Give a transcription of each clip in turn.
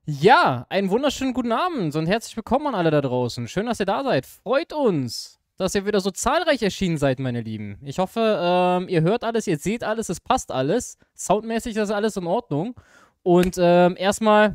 Ja, einen wunderschönen guten Abend und herzlich willkommen an alle da draußen. Schön, dass ihr da seid. Freut uns, dass ihr wieder so zahlreich erschienen seid, meine Lieben. Ich hoffe, ihr hört alles, ihr seht alles, es passt alles. Soundmäßig ist alles in Ordnung. Und erstmal,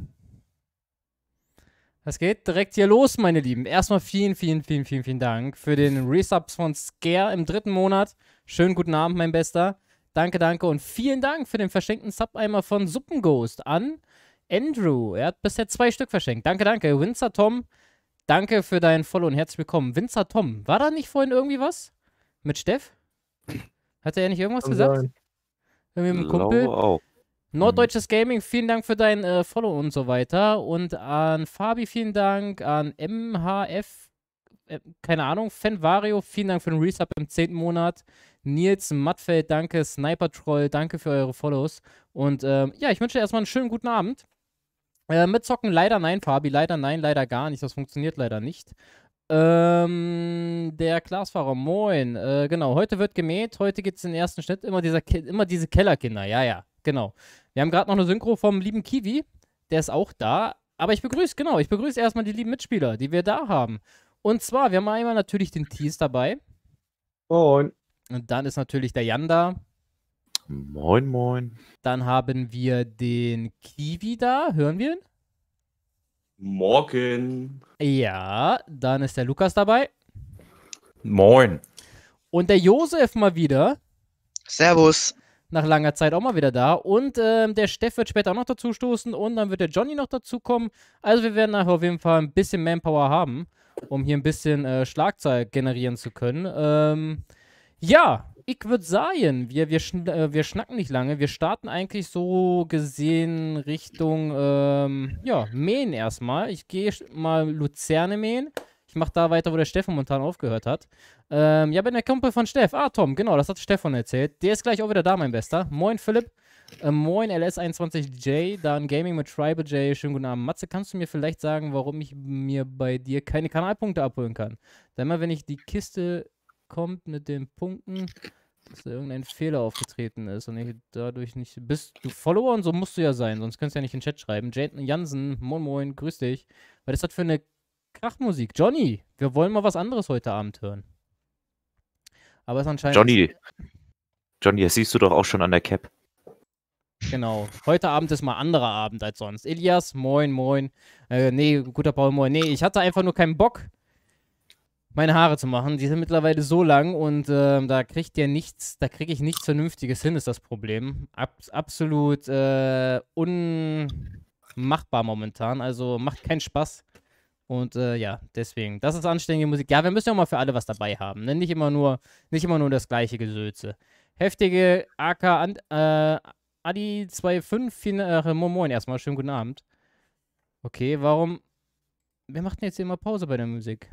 es geht direkt hier los, meine Lieben. Erstmal vielen Dank für den Resubs von Scare im 3. Monat. Schönen guten Abend, mein Bester. Danke und vielen Dank für den verschenkten Sub-Eimer von Suppenghost an Andrew. Er hat bisher 2 Stück verschenkt. Danke. Winzer Tom, danke für dein Follow und herzlich willkommen. Winzer Tom, war da nicht vorhin irgendwie was? Mit Steff? Hat er ja nicht irgendwas gesagt? Sein. Irgendwie mit dem Kumpel? Auch. Norddeutsches Gaming, vielen Dank für dein Follow und so weiter. Und an Fabi vielen Dank, an MHF, keine Ahnung, Fenvario, vielen Dank für den Resub im 10. Monat. Nils Mattfeld, danke. Sniper Troll, danke für eure Follows. Und ja, ich wünsche dir erstmal einen schönen guten Abend. Mitzocken leider nein, Fabi, leider nein, leider gar nicht. Das funktioniert leider nicht. Der Glasfahrer, moin. Genau, heute wird gemäht, heute gibt es den ersten Schnitt. Immer diese Kellerkinder, ja, genau. Wir haben gerade noch eine Synchro vom lieben Kiwi, der ist auch da. Aber ich begrüße erstmal die lieben Mitspieler, die wir da haben. Und zwar, wir haben einmal natürlich den Thies dabei. Moin. Und dann ist natürlich der Jan da. Moin. Dann haben wir den Kiwi da. Hören wir ihn? Morgen. Ja, dann ist der Lukas dabei. Moin. Und der Josef mal wieder. Servus. Nach langer Zeit auch mal wieder da. Und der Steff wird später auch noch dazu stoßen. Und dann wird der Johnny noch dazu kommen. Also wir werden nachher auf jeden Fall ein bisschen Manpower haben, um hier ein bisschen Schlagzeug generieren zu können. Ja, ich würde sagen, wir schnacken nicht lange. Wir starten eigentlich so gesehen Richtung, ja, mähen erstmal. Ich gehe mal Luzerne mähen. Ich mache da weiter, wo der Steff momentan aufgehört hat. Ja, bin der Kumpel von Steff. Ah, Tom, genau, das hat Stefan erzählt. Der ist gleich auch wieder da, mein Bester. Moin, Philipp. Moin, LS21J, dann Gaming mit Tribal J. Schönen guten Abend. Matze, kannst du mir vielleicht sagen, warum ich mir bei dir keine Kanalpunkte abholen kann? Denn immer, wenn ich die Kiste kommt mit den Punkten, dass da irgendein Fehler aufgetreten ist und ich dadurch nicht... Bist du Follower und so musst du ja sein, sonst kannst du ja nicht in den Chat schreiben. Jaden Jansen, moin, grüß dich. Was ist das für eine Krachmusik? Johnny, wir wollen mal was anderes heute Abend hören. Aber es ist anscheinend... Johnny, das siehst du doch auch schon an der Cap. Genau. Heute Abend ist mal anderer Abend als sonst. Elias, moin. Nee, guter Paul, moin. Nee, ich hatte einfach nur keinen Bock, meine Haare zu machen. Die sind mittlerweile so lang und da kriege ich nichts Vernünftiges hin, ist das Problem. Absolut unmachbar momentan. Also macht keinen Spaß. Und ja, deswegen. Das ist anständige Musik. Ja, wir müssen ja auch mal für alle was dabei haben. Ne? Nicht immer nur das gleiche Gesülze. Heftige AK Adi25, moin erstmal. Schönen guten Abend. Okay, warum... Wer macht denn jetzt hier immer Pause bei der Musik?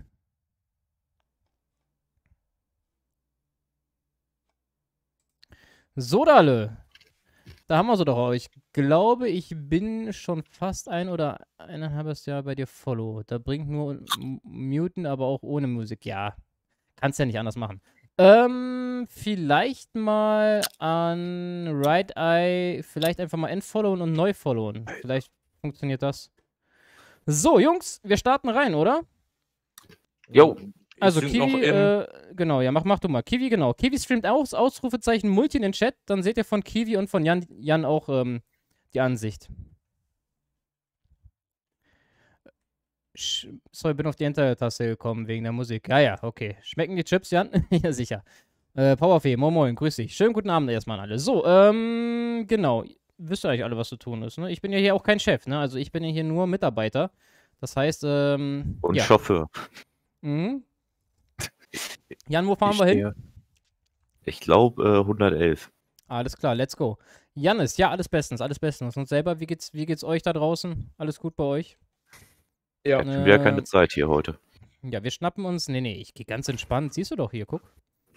Sodale. Da haben wir sie doch. Ich glaube, ich bin schon fast 1,5 Jahr bei dir Follow. Da bringt nur Muten, aber auch ohne Musik. Ja, kannst ja nicht anders machen. Vielleicht mal an Right Eye, vielleicht einfach mal entfollowen und neu followen. Vielleicht funktioniert das. So, Jungs, wir starten rein, oder? Jo. Also Kiwi, genau, ja, mach du mal. Kiwi, genau. Kiwi streamt aus, Ausrufezeichen Multi in den Chat. Dann seht ihr von Kiwi und von Jan auch die Ansicht. Sorry, bin auf die Enter-Taste gekommen wegen der Musik. Ja, okay. Schmecken die Chips, Jan? Ja, sicher. Powerfee, moin, grüß dich. Schönen guten Abend erstmal an alle. So, genau. Wisst ihr eigentlich alle, was zu tun ist, ne? Ich bin ja hier auch kein Chef, ne? Also ich bin ja hier nur Mitarbeiter. Das heißt, Und ja. Chauffeur. Mhm. Jan, wo fahren wir hin? Ich glaube 111. Alles klar, let's go. Janis, ja, alles bestens. Und selber, wie geht's euch da draußen? Alles gut bei euch? Ja. Ich habe ja keine Zeit hier heute. Ja, wir schnappen uns. Nee, ich gehe ganz entspannt. Siehst du doch hier, guck.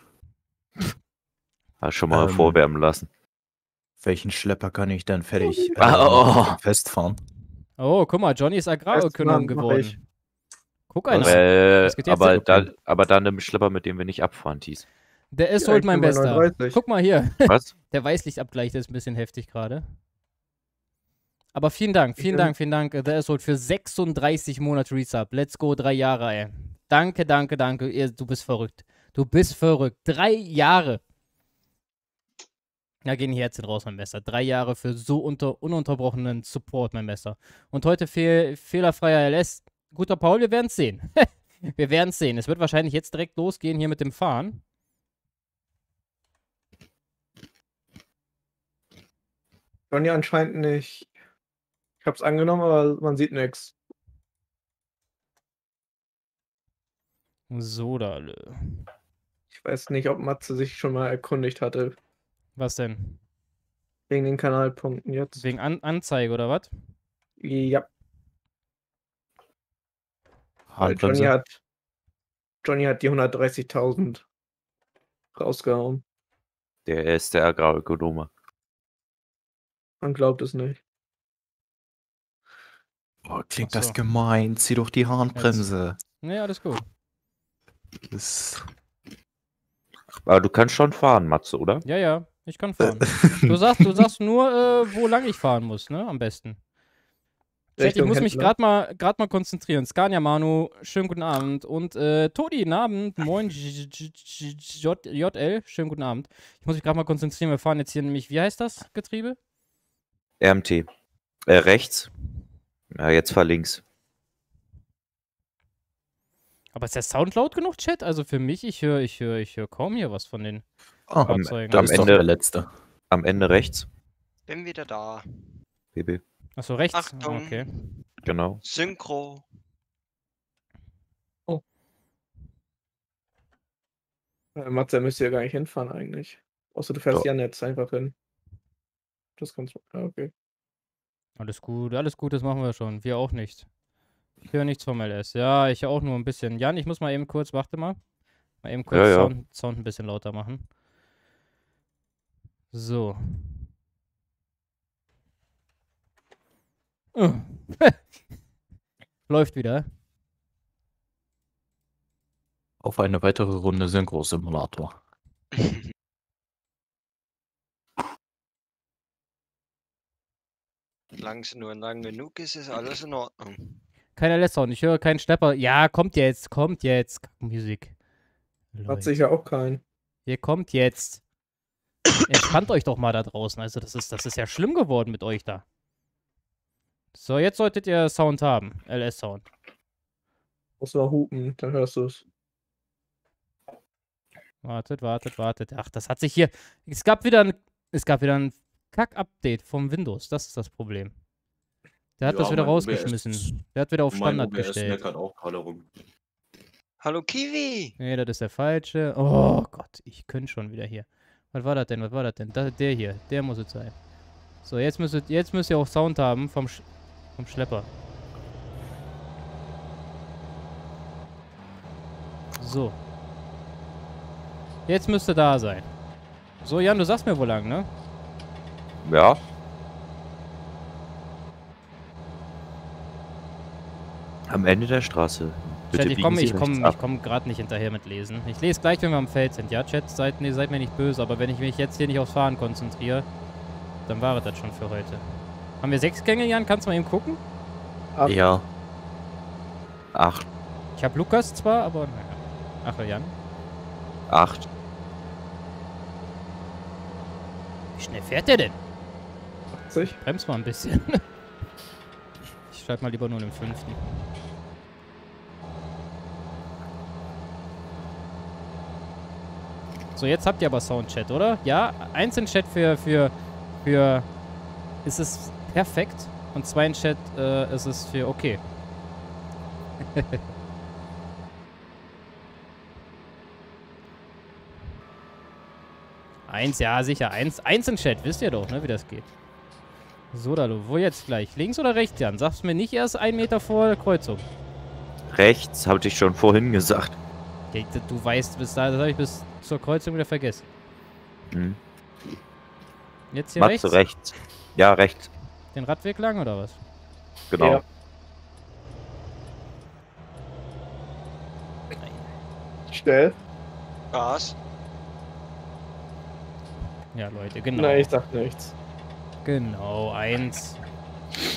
Hast schon mal vorwärmen lassen. Welchen Schlepper kann ich dann fertig festfahren? Oh, guck mal, Johnny ist Agrarökonom geworden. Guck einer. Das geht jetzt Aber dann im Schlepper, mit dem wir nicht abfahren, Thies. Der ist holt mein Bester. 39. Guck mal hier. Was? Der Weißlichtabgleich, der ist ein bisschen heftig gerade. Aber vielen Dank, vielen Dank, vielen Dank. Der ist für 36 Monate Resub. Let's go, 3 Jahre, ey. Danke, danke, danke. Du bist verrückt. Du bist verrückt. 3 Jahre. Da gehen die Herzen raus, mein Messer. 3 Jahre für so ununterbrochenen Support, mein Messer. Und heute fehlerfreier LS. Guter Paul, wir werden es sehen. Wir werden es sehen. Es wird wahrscheinlich jetzt direkt losgehen hier mit dem Fahren. Johnny anscheinend nicht. Ich hab's angenommen, aber man sieht nichts. So, da. Ich weiß nicht, ob Matze sich schon mal erkundigt hatte. Was denn? Wegen den Kanalpunkten jetzt. Wegen Anzeige oder was? Ja. Weil Handbremse. Johnny hat die 130.000 rausgehauen. Der ist der Agrarökonome. Man glaubt es nicht. Oh, klingt Ach so. das gemein. Zieh doch die Handbremse. Nee, alles gut. Das Aber du kannst schon fahren, Matze, oder? Ja, ja, ich kann fahren. Du sagst nur, wo lang ich fahren muss, ne? Am besten. Chat, ich Richtung muss mich Händler. gerade mal konzentrieren. Scania Manu, schönen guten Abend. Und Todi, guten Abend. Moin, JL, schönen guten Abend. Ich muss mich gerade mal konzentrieren. Wir fahren jetzt hier nämlich, wie heißt das Getriebe? RMT. Rechts. Ja, jetzt fahr links. Aber ist der Sound laut genug, Chat? Also für mich, ich höre kaum hier was von den am Fahrzeugen. das ist doch Ende- der letzte. Am Ende rechts. Bin wieder da. BB. Achso, rechts. Achtung. Ah, okay. Genau. Synchro. Matze müsste ja gar nicht hinfahren eigentlich. Außer du fährst Doch. ja jetzt einfach hin. Das kannst du. Ja, okay. Alles gut, das machen wir schon. Wir auch nicht. Ich höre nichts vom LS. Ja, ich auch nur ein bisschen. Jan, ich muss mal eben kurz, warte mal. Mal eben kurz Ja, ja. Sound ein bisschen lauter machen. So. Läuft wieder. Auf eine weitere Runde Synchro-Simulator. Solange es nur lang genug ist, ist alles in Ordnung. Kein LS-Sound, ich höre keinen Stepper. Ja, kommt jetzt. Musik. Hat sicher auch keinen. Ihr kommt jetzt. Entspannt euch doch mal da draußen. Also, das ist ja schlimm geworden mit euch da. So, jetzt solltet ihr Sound haben. LS-Sound. Muss mal hupen, dann hörst du es. Wartet. Ach, das hat sich hier. Es gab wieder ein Kack-Update vom Windows. Das ist das Problem. Der hat Ja, das wieder mein rausgeschmissen. OBS Der hat wieder auf Mein Standard OBS gestellt. meckert auch gerade rum. Hallo Kiwi! Nee, das ist der falsche. Oh Gott, ich könnte schon wieder hier. Was war das denn? Der hier. Der muss es sein. So, jetzt müsst ihr auch Sound haben vom Schlepper. So. Jetzt müsste da sein. So, Jan, du sagst mir wo lang, ne? Ja. Am Ende der Straße. Bitte Chat, ich biegen Sie komme rechts ab. gerade nicht hinterher mit Lesen. Ich lese gleich, wenn wir am Feld sind. Ja, Chat, seid mir nicht böse, aber wenn ich mich jetzt hier nicht aufs Fahren konzentriere, dann war es das schon für heute. Haben wir 6 Gänge, Jan? Kannst du mal eben gucken? Ja. 8. Ich habe Lukas zwar, aber naja. Ach, Jan. 8. Wie schnell fährt der denn? 80. Bremst mal ein bisschen. Ich schreibe mal lieber nur den 5. So, jetzt habt ihr aber Soundchat, oder? Ja, 1 in Chat für ist es perfekt und 2 in Chat ist es für okay. Eins, ja, sicher. Eins in Chat, wisst ihr doch, ne, wie das geht. So, Dalo, wo jetzt gleich? Links oder rechts, Jan? Sagst du mir nicht erst 1 Meter vor der Kreuzung. Rechts, habe ich schon vorhin gesagt. Okay, du weißt, das habe ich bis zur Kreuzung wieder vergessen. Hm. Jetzt hier Matze, rechts. Ja, rechts. Den Radweg lang oder was? Genau. Ja. Schnell. Gas. Ja, Leute, genau. Nein, ich sag nichts. Genau, 1.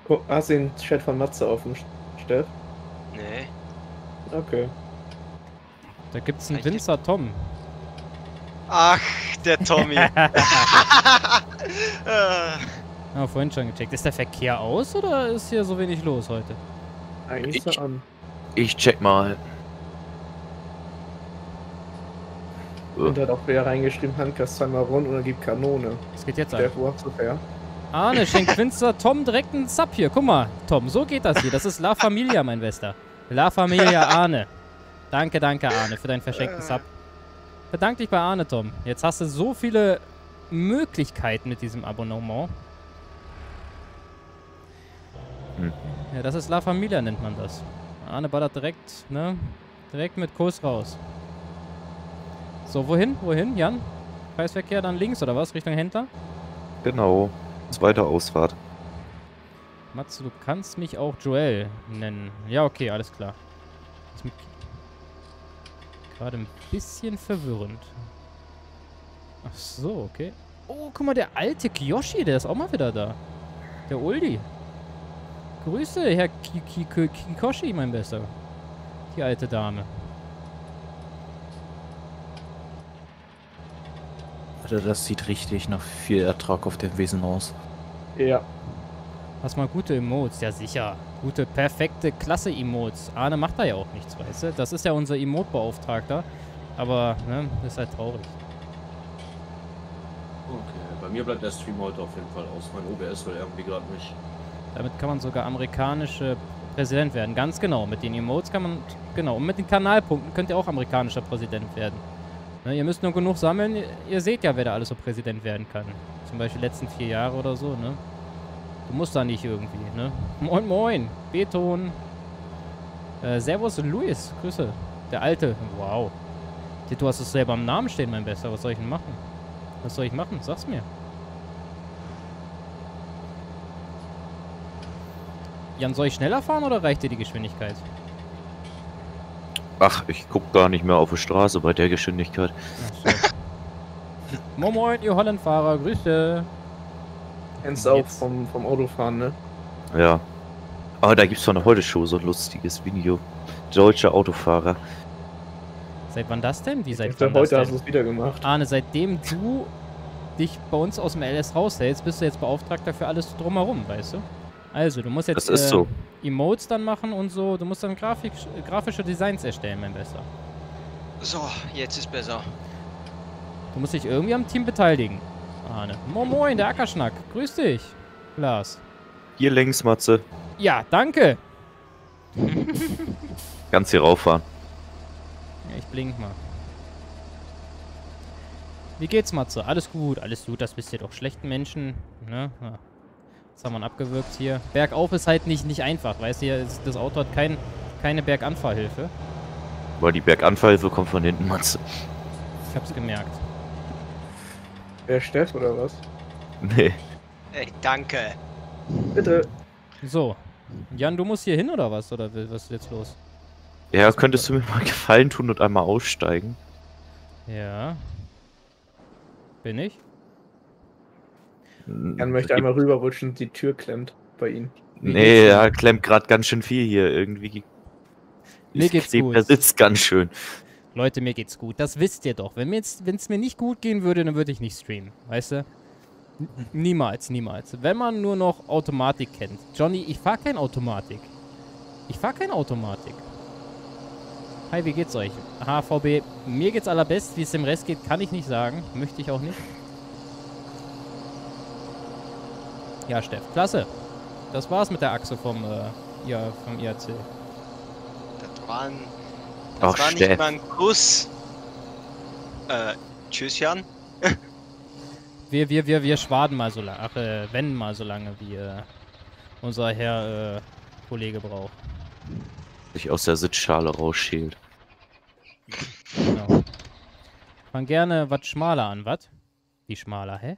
Hast du den Chat von Matze offen, Steff? Nee. Okay. Da gibt's einen Winzer Tom. Ach, der Tommy. Ah, vorhin schon gecheckt. Ist der Verkehr aus oder ist hier so wenig los heute? Eigentlich ist er an. Ich check mal. Und hat auch wieder reingeschrieben, Handkast zweimal rund und er gibt Kanone. Was geht jetzt an? Steff, wo hast du fair? Arne schenkt Winzer Tom direkt einen Sub hier. Guck mal, Tom, so geht das hier. Das ist La Familia, mein Bester. La Familia Arne. Danke, danke, Arne, für deinen verschenkten Sub. Bedank dich bei Arne, Tom. Jetzt hast du so viele Möglichkeiten mit diesem Abonnement. Ja, das ist La Familia, nennt man das. Arne ballert direkt, ne? Direkt mit Kurs raus. So, wohin? Wohin, Jan? Kreisverkehr dann links, oder was? Richtung Händler? Genau. Zweite Ausfahrt. Matze, du kannst mich auch Joel nennen. Ja, okay, alles klar. Ist mir gerade ein bisschen verwirrend. Ach so, okay. Oh, guck mal, der alte Kiyoshi, der ist auch mal wieder da. Der Uldi. Grüße, Herr Kikoshi, mein Bester. Die alte Dame. Alter, das sieht richtig nach viel Ertrag auf dem Wesen aus. Ja. Hast mal gute Emotes, ja sicher. Gute, perfekte, klasse Emotes. Arne macht da ja auch nichts, weißt du? Das ist ja unser Emote-Beauftragter. Aber, ne, ist halt traurig. Okay, bei mir bleibt der Stream heute auf jeden Fall aus. Mein OBS will irgendwie gerade nicht. Damit kann man sogar amerikanischer Präsident werden. Ganz genau. Mit den Emotes kann man, genau. Und mit den Kanalpunkten könnt ihr auch amerikanischer Präsident werden. Ne, ihr müsst nur genug sammeln. Ihr seht ja, wer da alles so Präsident werden kann. Zum Beispiel die letzten 4 Jahre oder so, ne? Du musst da nicht irgendwie, ne? Moin, moin. Beton. Servus, Luis. Grüße. Der Alte. Wow. Du hast es selber am Namen stehen, mein Bester. Was soll ich denn machen? Was soll ich machen? Sag's mir. Jan, soll ich schneller fahren oder reicht dir die Geschwindigkeit? Ach, ich guck gar nicht mehr auf die Straße bei der Geschwindigkeit. Ach so. Moin, moin, ihr Hollandfahrer. Grüße. Kennst du auch vom Autofahren, ne? Ja. Aber da gibt's von der Heute-Show so ein lustiges Video. Deutsche Autofahrer. Seit wann das denn? Wie seit Ich glaub, wann das heute hast denn? du es wieder gemacht. Arne, seitdem du dich bei uns aus dem LS raushältst, bist du jetzt Beauftragter für alles drumherum, weißt du? Also, du musst jetzt Das ist so. Emotes dann machen und so. Du musst dann grafische Designs erstellen, mein Bester. So, jetzt ist besser. Du musst dich irgendwie am Team beteiligen, Arne. Moin, moin, der Ackerschnack. Grüß dich, Lars. Hier längs, Matze. Ja, danke. Ganz hier rauffahren. Ja, ich blink mal. Wie geht's, Matze? Alles gut, das wisst ihr doch. Schlechten Menschen, ne? Ja. Das haben wir abgewürgt hier. Bergauf ist halt nicht einfach, weißt du? Das Auto hat keine Berganfahrhilfe. Weil die Berganfahrhilfe kommt von hinten, Matze. Ich hab's gemerkt. Der Steff oder was? Nee. Ey, danke. Bitte. So. Jan, du musst hier hin oder was? Oder was ist jetzt los? Ja, könntest du mir mal Gefallen tun und einmal aussteigen? Ja. Bin ich? Jan möchte einmal rüberrutschen, die Tür klemmt bei ihm. Nee, er klemmt gerade ganz schön viel hier. Irgendwie. Mir geht's gut. Der sitzt ganz schön. Leute, mir geht's gut. Das wisst ihr doch. Wenn es mir nicht gut gehen würde, dann würde ich nicht streamen. Weißt du? Niemals, niemals. Wenn man nur noch Automatik kennt. Johnny, ich fahr kein Automatik. Hi, wie geht's euch? HVB, mir geht's allerbest. Wie es dem Rest geht, kann ich nicht sagen. Möchte ich auch nicht. Ja, Steff, klasse. Das war's mit der Achse vom IAC. Das war Ach, nicht Steff. mal ein Kuss. Tschüss, Jan. Wir schwaden mal so lange. Ach, wenden mal so lange, wie unser Herr Kollege braucht. Sich aus der Sitzschale rausschält. Genau. Fang gerne was schmaler an, was? Wie schmaler, hä?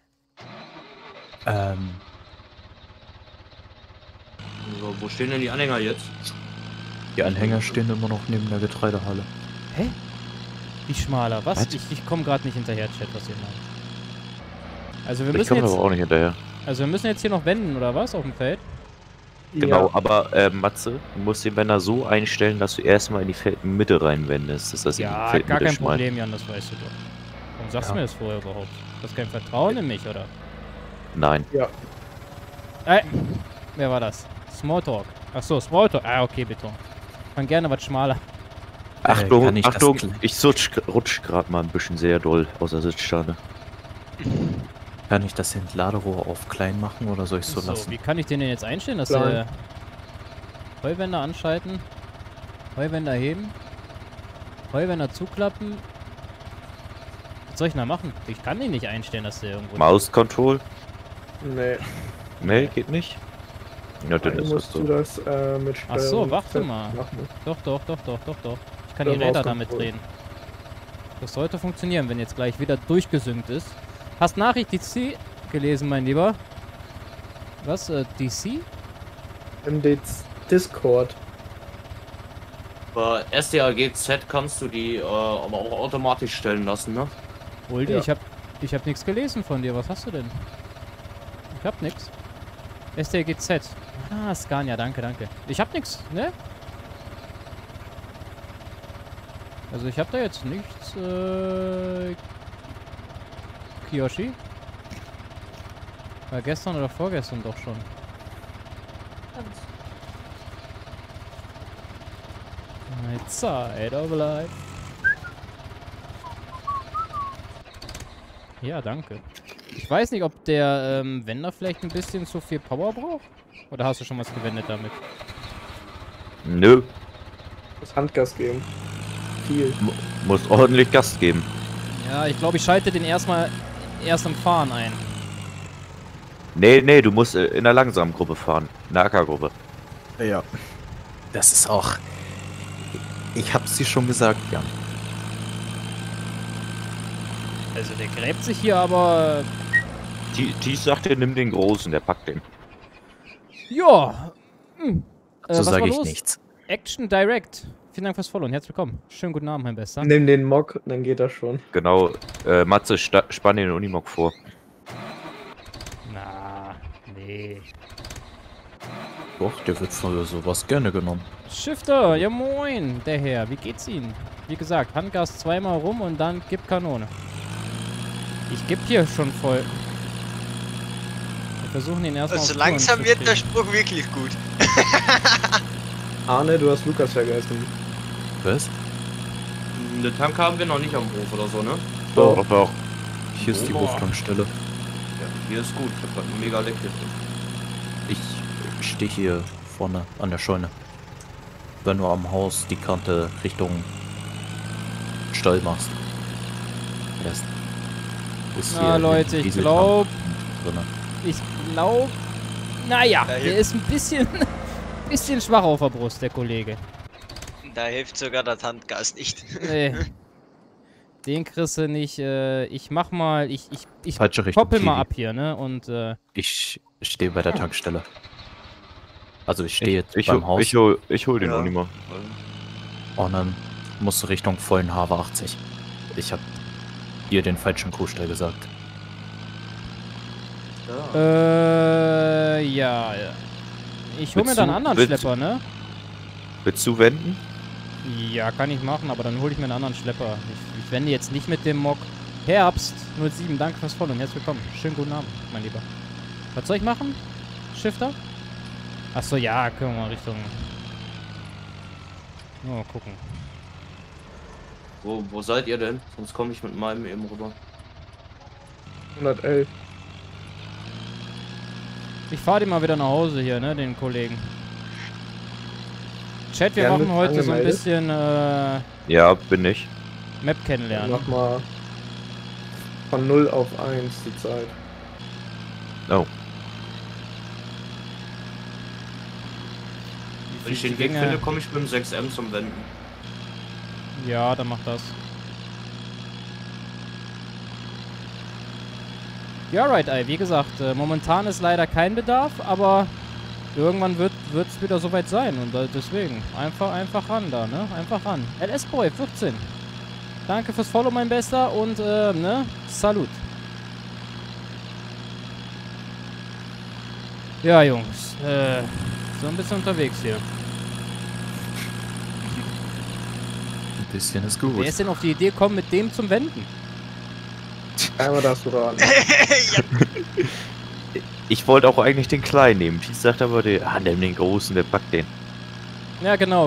So, wo stehen denn die Anhänger jetzt? Die Anhänger stehen immer noch neben der Getreidehalle. Hä? Wie schmaler? Was? Was? Ich komme gerade nicht hinterher, Chat, was ihr meint. Also wir Ich müssen komme jetzt. aber auch nicht hinterher. Also wir müssen jetzt hier noch wenden, oder was? Auf dem Feld? Genau, Ja, aber Matze, du musst den Bänder so einstellen, dass du erstmal in die Feldmitte reinwendest. Dass das in die Ja, gar Feldmitte kein schmeißt. Problem, Jan, das weißt du doch. Warum sagst du Ja. mir das vorher überhaupt? Du hast kein Vertrauen in mich, oder? Nein. ja. Wer war das? Smalltalk. Achso, Smalltalk. Ah, okay, Beton. Fang gerne was schmaler. Achtung, kann ich das Achtung, kl- ich rutsch gerade mal ein bisschen sehr doll aus der Sitzschale. Kann ich das Entladerohr auf klein machen oder soll ich so So, lassen? wie kann ich den denn jetzt einstellen, dass Klein. der Heuwender anschalten, Heuwender heben, Heuwender zuklappen. Was soll ich da machen? Ich kann den nicht einstellen, dass der irgendwo... Maus-Control? Nee, Nee, geht nicht. Ja, dann dann ist das musst du so. das mit Ach so, Steuerung warte fest mal. machen. Doch. Ich kann Ja, die Räder Maus-Control. damit drehen. Das sollte funktionieren, wenn jetzt gleich wieder durchgesynkt ist. Hast Nachricht DC gelesen, mein Lieber? Was? DC? Im Discord. Bei SDAGZ kannst du die aber auch automatisch stellen lassen, ne? Uldi, Ja. ich hab nichts gelesen von dir. Was hast du denn? Ich hab nix. SDGZ. Ah, Scania, danke. Ich hab nix, ne? Also ich hab da jetzt nichts, Kiyoshi? War gestern oder vorgestern doch schon. My side of life. Ja, danke. Ich weiß nicht, ob der Wender vielleicht ein bisschen zu viel Power braucht. Oder hast du schon was gewendet damit? Nö, Das Handgas geben. Viel. muss ordentlich Gas geben. Ja, ich glaube, ich schalte den erst im Fahren ein. Nee, du musst in der langsamen Gruppe fahren. In der Ackergruppe. Ja. Das ist auch. Ich hab's dir schon gesagt, Jan. Also der gräbt sich hier aber... Thies sagte, nimm den Großen, der packt den. Ja. So was sage war ich los? nichts. Action Direct. Vielen Dank fürs Follow und herzlich willkommen. Schönen guten Abend, mein Bester. Nimm den Mock, dann geht das schon. Genau, Matze, spann den Unimog vor. Na, nee. Doch, der wird für sowas gerne genommen. Shifter, ja moin, der Herr. Wie geht's Ihnen? Wie gesagt, Handgas zweimal rum und dann gib Kanone. Ich geb hier schon voll. Wir versuchen den erstmal Also auf Touren langsam zu wird der kriegen. Spruch wirklich gut. Arne, du hast Lukas vergessen. Was? Eine Tank haben wir noch nicht am Hof oder so, ne? Doch. Hier ist die Boah. Hoftankstelle. Ja, hier ist gut. Ich hab grad einen mega Leck hier drin. Ich stehe hier vorne an der Scheune. Wenn du am Haus die Kante Richtung Stall machst. Erst ist Na Leute, ich Dieseltank glaube, drinne. naja, Ja, der ist ein bisschen schwach auf der Brust, der Kollege. Da hilft sogar das Handgas nicht. Nee. Den kriegst du nicht, ich mach mal, ich Falsche Richtung. koppel mal Kiwi. ab hier, ne, und, Ich stehe bei der Tankstelle. Also ich stehe jetzt Ich beim Haus hol den Ja. Unimog. und dann musst du Richtung vollen Haver 80. Ich hab dir den falschen Kuhstall gesagt. ja. Ich hol mir Willst dann du- einen anderen willst- Schlepper, ne? Willst du wenden? Ja, kann ich machen, aber dann hole ich mir einen anderen Schlepper. Ich wende jetzt nicht mit dem Mock. Herbst 07, danke fürs Follow und herzlich willkommen. Schönen guten Abend, mein Lieber. Was soll ich machen? Shifter? Achso, ja, können wir mal Richtung... Mal gucken. Wo seid ihr denn? Sonst komme ich mit meinem eben rüber. 111. Ich fahre den mal wieder nach Hause hier, ne, den Kollegen. Chat, wir Jan, machen bist heute so ein angemeldet? bisschen Ja, bin ich. Map Dann kennenlernen. mach mal von 0 auf 1 die Zeit. Oh. Wenn ich den Weg finde, komme ich mit dem 6M zum Wenden. Ja, dann mach das. Ja, right, ey. Wie gesagt, momentan ist leider kein Bedarf, aber irgendwann wird es wieder soweit sein. Und deswegen, einfach ran da, ne? Einfach ran. LS-Boy, 14. Danke fürs Follow, mein Bester. Und, ne? Salut. Ja, Jungs. Bist du ein bisschen unterwegs hier? Ein bisschen ist gut. Wer ist denn auf die Idee gekommen, mit dem zum Wenden? Einmal darfst du raten. Ja, Ich wollte auch eigentlich den kleinen nehmen. Die sagt aber, nimm den großen, der packt den. Ja, genau.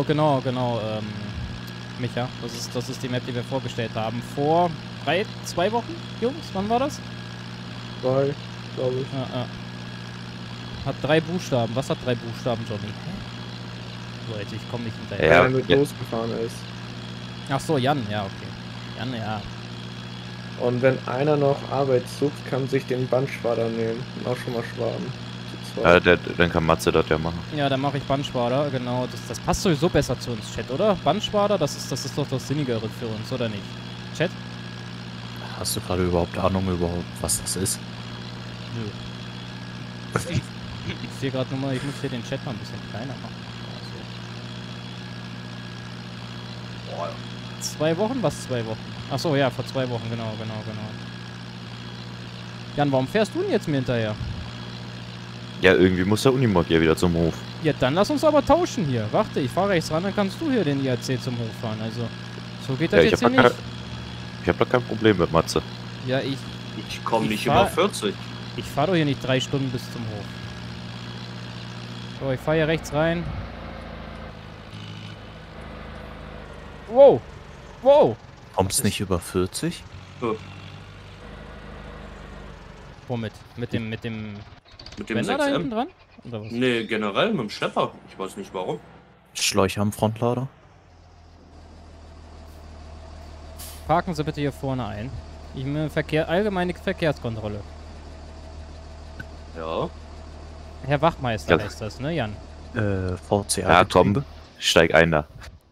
Micha, das ist die Map, die wir vorgestellt haben. Vor 2 Wochen, Jungs? Wann war das? 2, glaube ich. Ja. Hat 3 Buchstaben. Was hat 3 Buchstaben, Johnny? Hä? Leute, ich komme nicht hinterher. Ja, Wenn er mit ja. losgefahren ist. Ach so, Jan, ja, okay. Jan, ja. Und wenn einer noch Arbeit sucht, kann sich den Bandschwader nehmen. Und auch schon mal schwaden. Zu zweit. Dann kann Matze das ja machen. Ja, dann mache ich Bandschwader, genau. Das passt sowieso besser zu uns, Chat, oder? Bandschwader, das ist doch das Sinnigere für uns, oder nicht? Chat? Hast du gerade überhaupt Ahnung, was das ist? Nö. Ich sehe gerade nochmal, ich muss hier den Chat mal ein bisschen kleiner machen. Also. 2 Wochen? Was 2 Wochen? Achso, ja, vor 2 Wochen, genau. Jan, warum fährst du denn jetzt mir hinterher? Ja, irgendwie muss der Unimog ja wieder zum Hof. Ja, dann lass uns aber tauschen hier. Warte, ich fahre rechts ran, dann kannst du hier den IAC zum Hof fahren. Also, so geht das Ja, jetzt hier nicht. Ich hab da kein Problem mit Matze. Ja, ich Ich komme Ich nicht fahr- über 40. fahre doch hier nicht 3 Stunden bis zum Hof. So, ich fahre hier rechts rein. Wow! Kommst nicht über 40? Womit? Mit dem Mit dem Bänder da hinten 6M? dran? Oder was? Nee, generell mit dem Schlepper. Ich weiß nicht warum. Schläuche am Frontlader? Parken Sie bitte hier vorne ein. Ich will allgemeine Verkehrskontrolle. Ja. Herr Wachmeister Ja. heißt das, ne, Jan? VCA. Ja, komm, steig ein da.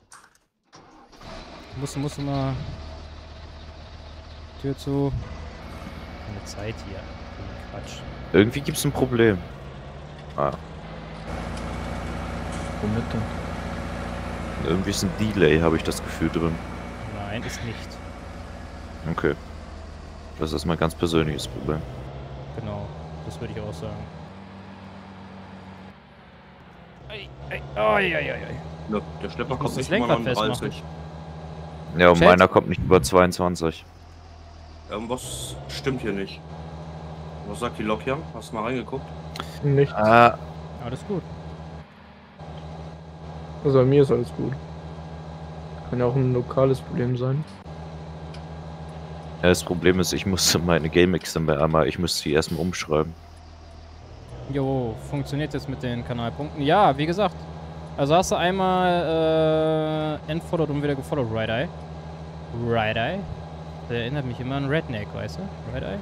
Muss mal... Tür zu... Keine Zeit hier. Quatsch. Irgendwie gibt's ein Problem. Womit denn? Irgendwie ist ein Delay, habe ich das Gefühl drin. Nein, ist nicht. Okay. Das ist mein ganz persönliches Problem. Genau, das würde ich auch sagen. Ai. Ne, der Schlepper muss kommt das nicht über Lenkrad festmachen. 39. Ja, und Chat? meiner kommt nicht über 22. Irgendwas stimmt hier nicht. Was sagt die Lok hier? Hast du mal reingeguckt? Nicht. Alles gut. Also bei mir ist alles gut. Kann ja auch ein lokales Problem sein. Ja, das Problem ist, ich musste meine GameX einmal, ich müsste die erstmal umschreiben. Jo, funktioniert jetzt mit den Kanalpunkten? Ja, wie gesagt. Also hast du einmal entfollowed und wieder gefollowed, Right Eye. Right Eye? Der erinnert mich immer an Redneck, weißt du? Right Eye?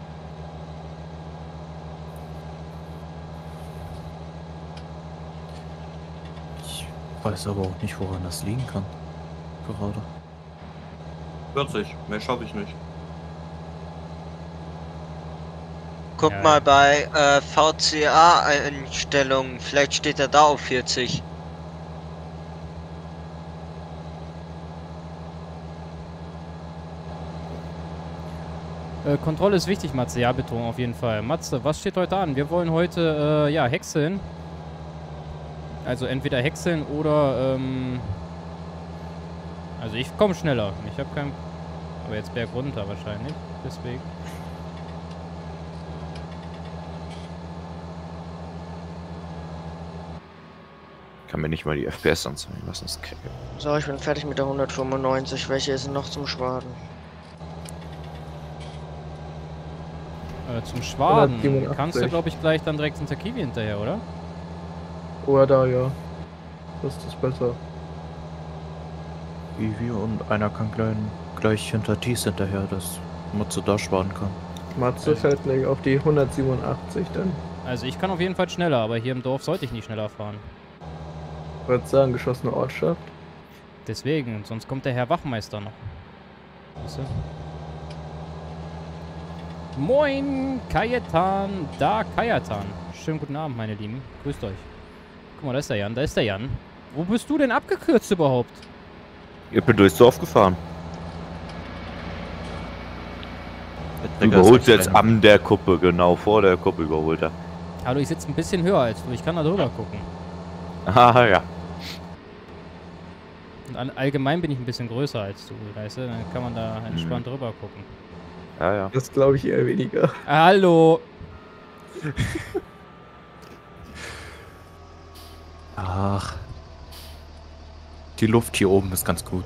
Ich weiß aber auch nicht, woran das liegen kann. Gerade. 40. Mehr schaffe ich nicht. Guck Ja. mal bei VCA-Einstellungen, vielleicht steht er da auf 40. Kontrolle ist wichtig, Matze. Ja, Betonung auf jeden Fall. Matze, was steht heute an? Wir wollen heute, ja, häckseln. Also entweder häckseln oder, also ich komme schneller. Ich habe kein... Aber jetzt berg runter wahrscheinlich. Deswegen. Kann mir nicht mal die FPS anzeigen lassen. Das ist kacke. So, ich bin fertig mit der 195. Welche ist denn noch zum Schwaden? Zum Schwaden 187. kannst du, glaube ich, gleich dann direkt hinter Kiwi hinterher, oder? Oder da, ja. Das ist besser. Wie und einer kann gleich hinter Thies hinterher, dass Matze da sparen kann. Matze fällt gleich auf die 187 dann. Also ich kann auf jeden Fall schneller, aber hier im Dorf sollte ich nicht schneller fahren. Ich würde sagen, geschlossene Ortschaft. Deswegen, sonst kommt der Herr Wachmeister noch. Siehst du? Moin, Kajetan, da Kajetan. Schönen guten Abend, meine Lieben. Grüßt euch. Guck mal, da ist der Jan, da ist der Jan. Wo bist du denn abgekürzt überhaupt? Ich bin durchs Dorf gefahren. Du Digga, überholst ist jetzt ein- an der Kuppe, genau vor der Kuppe überholt er. Hallo, ich sitze ein bisschen höher als du. Ich kann da drüber gucken. Ah, ja. Und allgemein bin ich ein bisschen größer als du, weißt du? Dann kann man da entspannt drüber gucken. Ja, ja. Das glaube ich eher weniger. Hallo! Ach. Die Luft hier oben ist ganz gut.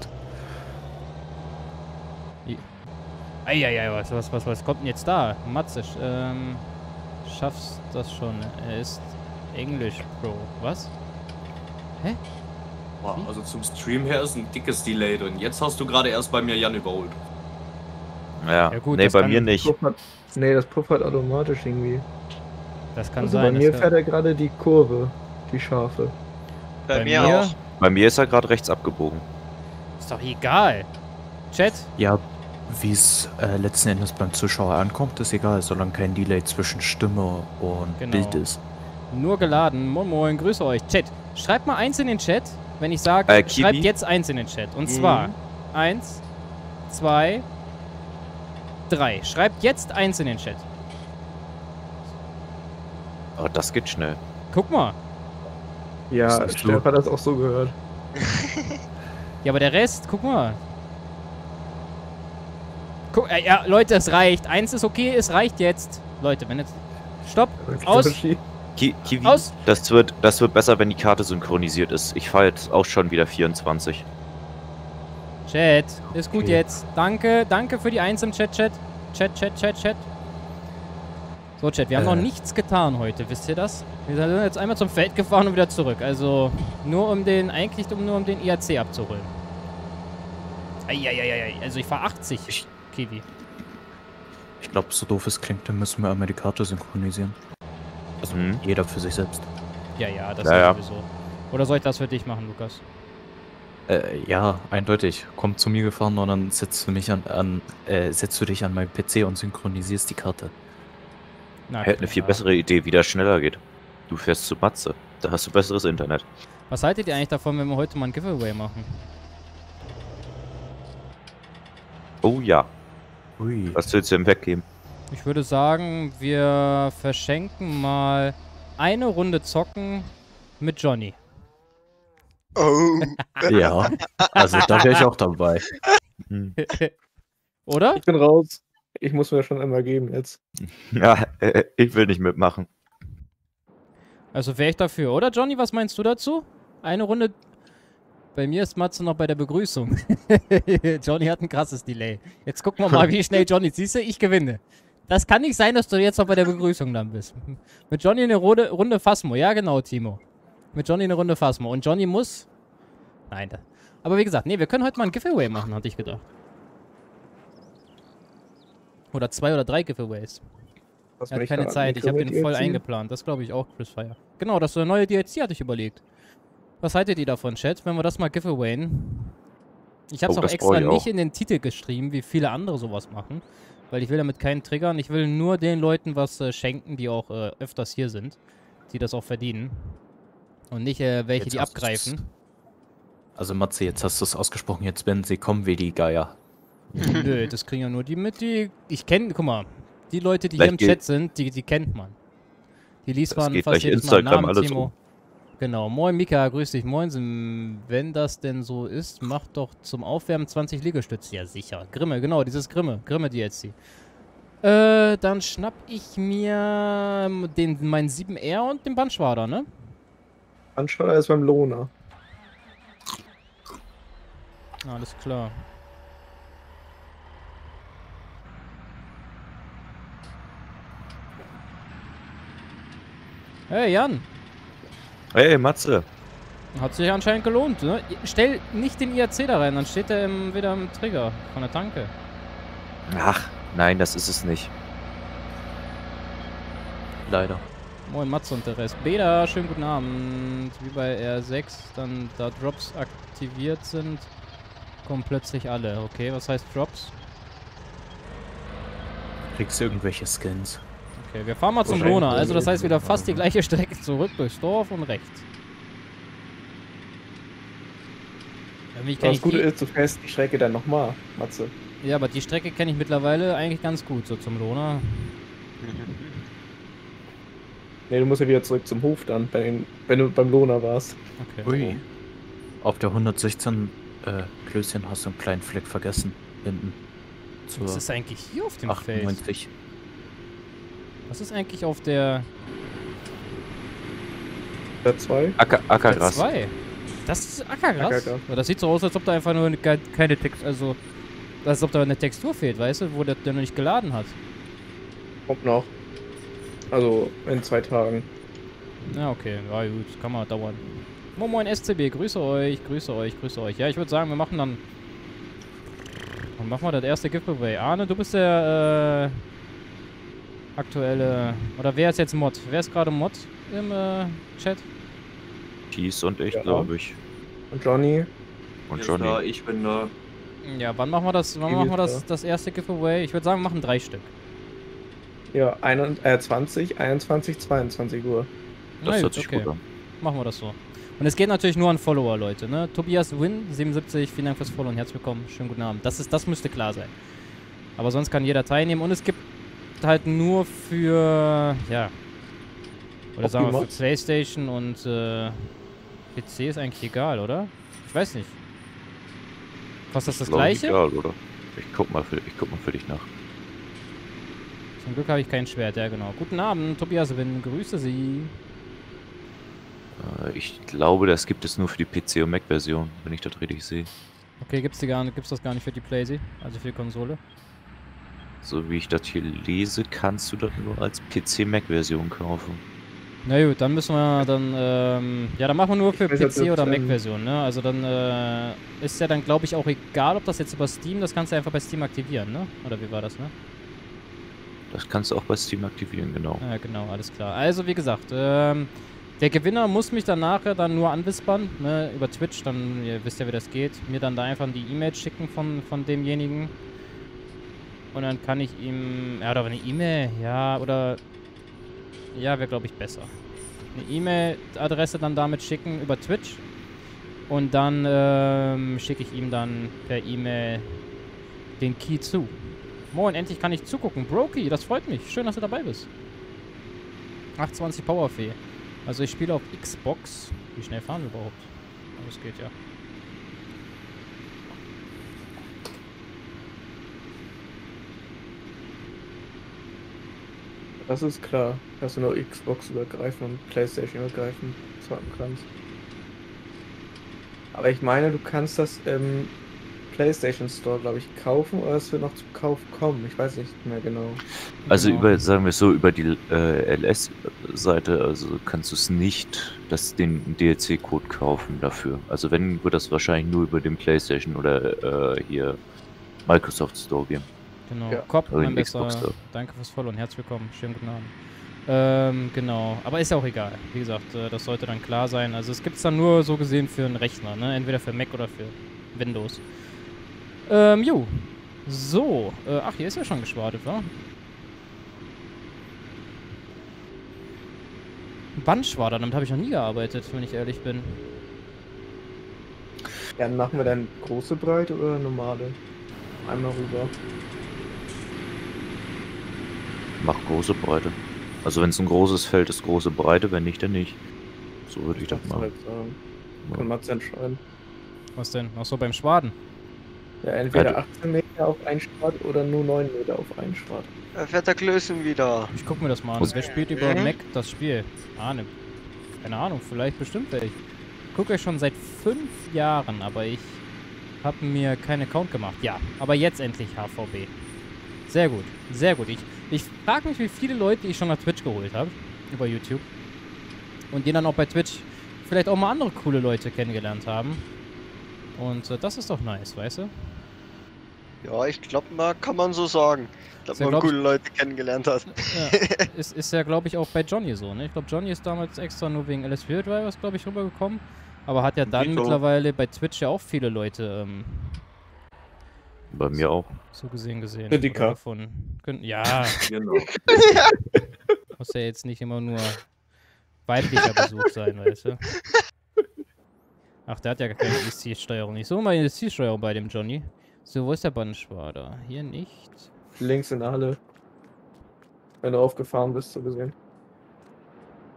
Eieiei, was kommt denn jetzt da? Matze, schaffst das schon. Er ist Englisch Pro. Was? Hä? Boah, also zum Stream her ist ein dickes Delay drin. Jetzt hast du gerade erst bei mir Jan überholt. Ja, Ja, gut, nee, das bei kann- mir nicht. Nee, das puffert automatisch irgendwie. Das kann Also sein. bei mir das fährt er gerade die Kurve, die scharfe. Bei mir auch. Bei mir ist er gerade rechts abgebogen. Ist doch egal. Chat? Ja, wie es letzten Endes beim Zuschauer ankommt, ist egal, solange kein Delay zwischen Stimme und Genau. Bild ist. Nur geladen. Moin Moin, grüße euch. Chat. Schreibt mal 1 in den Chat, wenn ich sage, Kiwi? schreibt jetzt 1 in den Chat. Und zwar 1, 2, 3. Schreibt jetzt 1 in den Chat. Oh, das geht schnell. Guck mal. Ja, Sagst du? Steff hat das auch so gehört. Ja, aber der Rest, guck mal. Ja, Leute, es reicht. 1 ist okay, es reicht jetzt. Leute, wenn jetzt... Stopp. Aus. Kiwi, Aus. das wird besser, wenn die Karte synchronisiert ist. Ich fahre jetzt auch schon wieder 24. Chat, ist gut Okay. jetzt. Danke für die 1 im Chat. Chat. So, Chat, wir haben noch nichts getan heute, wisst ihr das? Wir sind jetzt einmal zum Feld gefahren und wieder zurück. Also, nur um den IAC abzuholen. Eieieiei, also ich fahre 80, Kiwi. Ich glaube, so doof es klingt, dann müssen wir einmal die Karte synchronisieren. Also jeder für sich selbst. Ja, das Ja, ist sowieso. Oder soll ich das für dich machen, Lukas? Ja, eindeutig. Komm zu mir gefahren und dann setzt du dich an meinen PC und synchronisierst die Karte. Na, Hätte eine viel klar. bessere Idee, wie das schneller geht. Du fährst zu Matze. Da hast du besseres Internet. Was haltet ihr eigentlich davon, wenn wir heute mal ein Giveaway machen? Oh ja. Ui. Was willst du denn weggeben? Ich würde sagen, wir verschenken mal eine Runde Zocken mit Johnny. Oh. Ja, also da wäre ich auch dabei. Hm. Oder? Ich bin raus. Ich muss mir schon einmal geben jetzt. Ja, ich will nicht mitmachen. Also wäre ich dafür, oder Johnny? Was meinst du dazu? Eine Runde. Bei mir ist Matze noch bei der Begrüßung. Johnny hat ein krasses Delay. Jetzt gucken wir mal, wie schnell Johnny. Siehst du, ich gewinne. Das kann nicht sein, dass du jetzt noch bei der Begrüßung dann bist. Mit Johnny eine Runde Phasmo. Ja, genau, Timo. Mit Johnny eine Runde Phasmo. Und Johnny muss... Nein. Aber wie gesagt, nee, wir können heute mal ein Giveaway machen, hatte ich gedacht. Oder 2 oder 3 Giveaways. Was Er hat mich keine da Zeit, ich habe mit den voll DLC? eingeplant. Das glaube ich auch, Chris Fire. Genau, das ist eine neue DLC, hatte ich überlegt. Was haltet ihr davon, Chat, wenn wir das mal giveawayen? Ich habe es Oh, auch das extra brauch ich nicht auch. in den Titel geschrieben, wie viele andere sowas machen. Weil ich will damit keinen triggern. Ich will nur den Leuten was schenken, die auch öfters hier sind. Die das auch verdienen. Und nicht welche, Jetzt die hast du's- abgreifen. Also Matze, jetzt hast du es ausgesprochen, jetzt werden sie kommen wie die Geier. Nö, das kriegen ja nur die mit, die... Ich kenne, guck mal, die Leute, die Vielleicht hier im geht- Chat sind, die kennt man. Die liest Das man geht fast gleich jedes Mal Instagram Namen, alles Timo. um. Genau, moin Mika, grüß dich, moin. Wenn das denn so ist, mach doch zum Aufwärmen 20 Liegestütze. Ja, sicher. Grimme, genau, dieses Grimme DLC. Dann schnapp ich mir meinen 7R und den Bandschwader, ne? Anschauer ist beim Lohner. Alles klar. Hey Jan, Hey, Matze. hat sich anscheinend gelohnt, ne? Stell nicht den IAC da rein, dann steht der wieder im Trigger von der Tanke. Ach, nein, das ist es nicht. Leider. Moin Matze und der Rest. Beda, schönen guten Abend. Wie bei R6, dann da Drops aktiviert sind, kommen plötzlich alle. Okay, was heißt Drops? Kriegst du irgendwelche Skins? Okay, wir fahren mal zum Wahrscheinlich Lohner. Also das heißt wieder fast die irgendwie. gleiche Strecke zurück durchs Dorf und rechts. Irgendwie kenn Das ich Gute die, ist, du fährst die Strecke dann nochmal, Matze. ja, aber die Strecke kenne ich mittlerweile eigentlich ganz gut, so zum Lohner. Nee, du musst ja wieder zurück zum Hof dann, wenn du beim Lohner warst. Okay. Ui. Auf der 116 Klößchen hast du einen kleinen Fleck vergessen. Hinten. Was ist eigentlich hier auf dem Feld? 98. Was ist eigentlich auf der Der 2? Ackergras. 2? Das ist Ackergras? Ackergras. Ja, das sieht so aus, als ob da einfach nur keine Text, also als ob da eine Textur fehlt, weißt du, wo der noch nicht geladen hat. Kommt noch. Also in 2 Tagen. Ja, okay. Ja, gut. Kann mal dauern. Moin Moin SCB. Grüße euch, grüße euch, grüße euch. Ja, ich würde sagen, wir machen dann... Dann machen wir das erste Giveaway. Arne, du bist der aktuelle... Oder wer ist jetzt Mod? Wer ist gerade Mod im Chat? Thies und ich, Ja. glaube ich. Und Johnny? Und Ist Johnny. Da, ich bin da. Ja, wann machen wir das? Wann machen wir das erste Giveaway? Ich würde sagen, wir machen 3 Stück. Ja, 20, 21, 22 Uhr. Das Na hört gut, sich gut an. Machen wir das so. Und es geht natürlich nur an Follower, Leute, ne? Tobias Win, 77, vielen Dank fürs Follow und herzlich willkommen. Schönen guten Abend. Das müsste klar sein. Aber sonst kann jeder teilnehmen und es gibt halt nur für, ja, oder sagen wir für Mods? Playstation und PC ist eigentlich egal, oder? Ich weiß nicht. Was ist das Glaub ich, gleiche? egal, oder? Ich guck mal für dich nach. Zum Glück habe ich kein Schwert, ja genau. Guten Abend, Tobias Win, grüße Sie. Ich glaube, das gibt es nur für die PC- und Mac-Version, wenn ich das richtig sehe. Okay, gibt's das gar nicht für die PlayStation, also für die Konsole? So wie ich das hier lese, kannst du das nur als PC-Mac-Version kaufen. Na gut, dann müssen wir dann, ja, dann machen wir nur für Ich weiß, PC ob oder das, Mac-Version, ne? Also dann, ist ja dann, glaube ich, auch egal, ob das jetzt über Steam, das kannst du einfach bei Steam aktivieren, ne? Oder wie war das, ne? Das kannst du auch bei Steam aktivieren, genau. Ja, genau, alles klar. Also, wie gesagt, der Gewinner muss mich dann nachher dann nur anwispern, ne? Über Twitch, dann, ihr wisst ja, wie das geht. Mir dann da einfach die E-Mail schicken von demjenigen. Und dann kann ich ihm, ja, oder eine E-Mail, ja, oder, ja, wäre, glaube ich, besser. Eine E-Mail-Adresse dann damit schicken über Twitch. Und dann schicke ich ihm dann per E-Mail den Key zu. Moin, endlich kann ich zugucken. Brokey, das freut mich. Schön, dass du dabei bist. 820 Powerfee. Also ich spiele auf Xbox. Wie schnell fahren wir überhaupt? Aber es geht ja. Das ist klar, dass du nur Xbox übergreifen und Playstation übergreifen zocken kannst. Aber ich meine, du kannst das im PlayStation Store, glaube ich, kaufen oder es wird noch zum Kauf kommen. Ich weiß nicht mehr genau. Also Genau. sagen wir es so, über die LS-Seite, also kannst du es nicht, den DLC-Code kaufen dafür. Also wenn, wird das wahrscheinlich nur über den PlayStation oder hier Microsoft Store gehen. Genau. Ja. Kopf, Oder mein den Besser. Xbox Store. Danke fürs Follow und herzlich willkommen. Schönen guten Abend. Genau. Aber ist ja auch egal. Wie gesagt, das sollte dann klar sein. Also es gibt es dann nur so gesehen für einen Rechner, ne? Entweder für Mac oder für Windows. Jo. So. Ach, hier ist ja schon geschwadet, wa? Bandschwader, damit habe ich noch nie gearbeitet, wenn ich ehrlich bin. Ja, dann machen wir dann große Breite oder normale? Einmal rüber. Mach große Breite. Also wenn es ein großes Feld ist, große Breite, wenn nicht, dann nicht. So würde ich das Kannst du machen. halt sagen. Kann Mats entscheiden. Was denn? Ach so, beim Schwaden. Ja, entweder Ja, 18 Meter auf einen Schwad oder nur 9 Meter auf einen Schwad. Fährt der Klößen wieder. Ich guck mir das mal an. Muss- Wer spielt über Mhm. Mac das Spiel? Ne. Keine Ahnung, vielleicht bestimmt welch. Ich gucke euch schon seit 5 Jahren, aber ich habe mir keinen Account gemacht. Ja, aber jetzt endlich HVB. Sehr gut, sehr gut. Ich frage mich, wie viele Leute ich schon nach Twitch geholt habe. Über YouTube. Und die dann auch bei Twitch vielleicht auch mal andere coole Leute kennengelernt haben. Und das ist doch nice, weißt du? Ja, ich glaube mal, kann man so sagen. Dass Ja, man glaub ich- coole Leute kennengelernt hat. Ja, ist ja, glaube ich, auch bei Johnny so, ne? Ich glaube, Johnny ist damals extra nur wegen LS Spirit Drivers, glaube ich, rübergekommen. Aber hat ja dann Dito. mittlerweile bei Twitch ja auch viele Leute Bei mir auch. so gesehen Kritiker. oder gefunden. Ja, Genau. muss ja jetzt nicht immer nur weiblicher Besuch sein, weißt du? Ach, der hat ja gar keine ESC-Steuerung. Ich suche mal ESC-Steuerung bei dem Johnny. So, wo ist der Bandschwader? Hier nicht. Links in der Halle. Wenn du aufgefahren bist, so gesehen.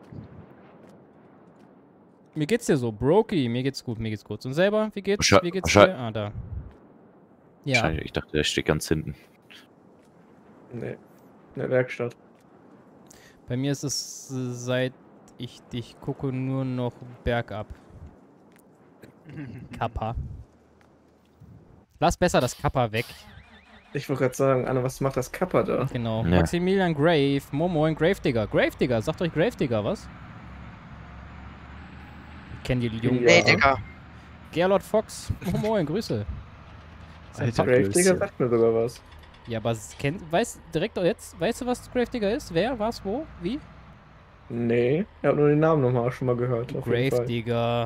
Mir geht's dir so, Brokey, mir geht's gut, mir geht's gut. Und selber, wie geht's dir? Ah, da. Ja. Wahrscheinlich, ich dachte, der steht ganz hinten. Nee. In der Werkstatt. Bei mir ist es, seit ich dich gucke, nur noch bergab. Kappa. Lass besser das Kappa weg. Ich wollte gerade sagen, Anna, was macht das Kappa da? Genau. Ja. Maximilian Grave, Moin, Gravedigger. Gravedigger, sagt euch Gravedigger, was? Ich kenn die Jungen. Ja. Nee, Digga. Gerlord Fox, Moin, Grüße. Alter, Gravedigger sagt mir sogar was. Ja, aber weißt du, was Gravedigger ist? Wer, was, wo, wie? Nee, ich habe nur den Namen nochmal schon mal gehört. Auf jeden Fall. Gravedigger.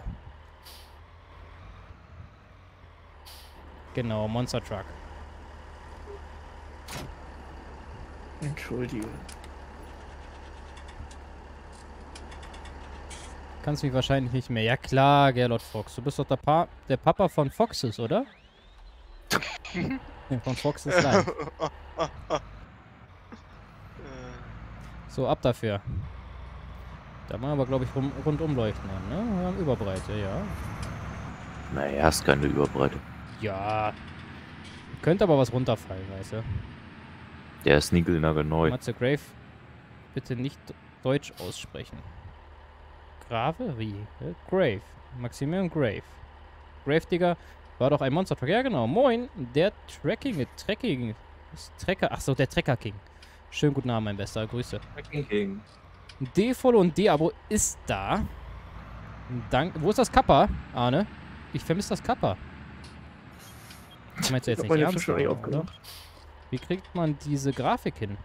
Genau, Monster Truck. Entschuldige. Kannst mich wahrscheinlich nicht mehr. Ja klar, Gerlord Fox. Du bist doch der Papa von Foxes, oder? Ja, von Foxes Live. So, ab dafür. Da machen wir aber, glaube ich, rundum leuchten. Ne? Wir haben Überbreite, ja. Naja, ist keine Überbreite. Ja. Könnte aber was runterfallen, weißt du. Der ist niegelnagelneu. Matze Grave, bitte nicht Deutsch aussprechen. Grave? Wie? Grave. Maximilian Grave. Gravedigger war doch ein Monster Truck. Ja, genau. Moin. Der Trecker. Achso, der Trecker King. Schönen guten Abend, mein Bester. Grüße. King. D-Follow und D-Abo ist da. Wo ist das Kappa, Arne? Ich vermisse das Kappa. Das meinst du jetzt Ich nicht hab meine ernst, Flasche noch nicht oder? aufgemacht. Wie kriegt man diese Grafik hin?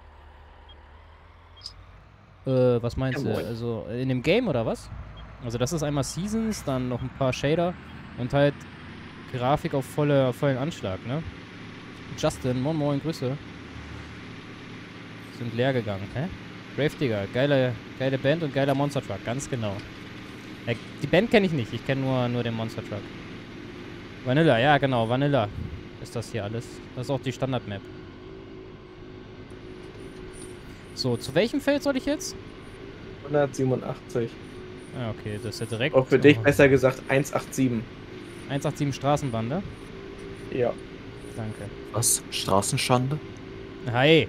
Was meinst Ja, du? moin. Also in dem Game oder was? Also das ist einmal Seasons, dann noch ein paar Shader und halt Grafik auf vollen Anschlag, ne? Justin, moin, Grüße. Sind leer gegangen, hä? Gravedigger, geile Band und geiler Monster Truck, ganz genau. Die Band kenne ich nicht, ich kenne nur den Monster Truck. Vanilla, ja genau, Vanilla ist das hier alles. Das ist auch die Standard-Map. So, zu welchem Feld soll ich jetzt? 187. Ah, okay, das ist ja direkt. Auch für dich besser gesagt 187. 187 Straßenbande. Ja. Danke. Was? Straßenschande? Hi.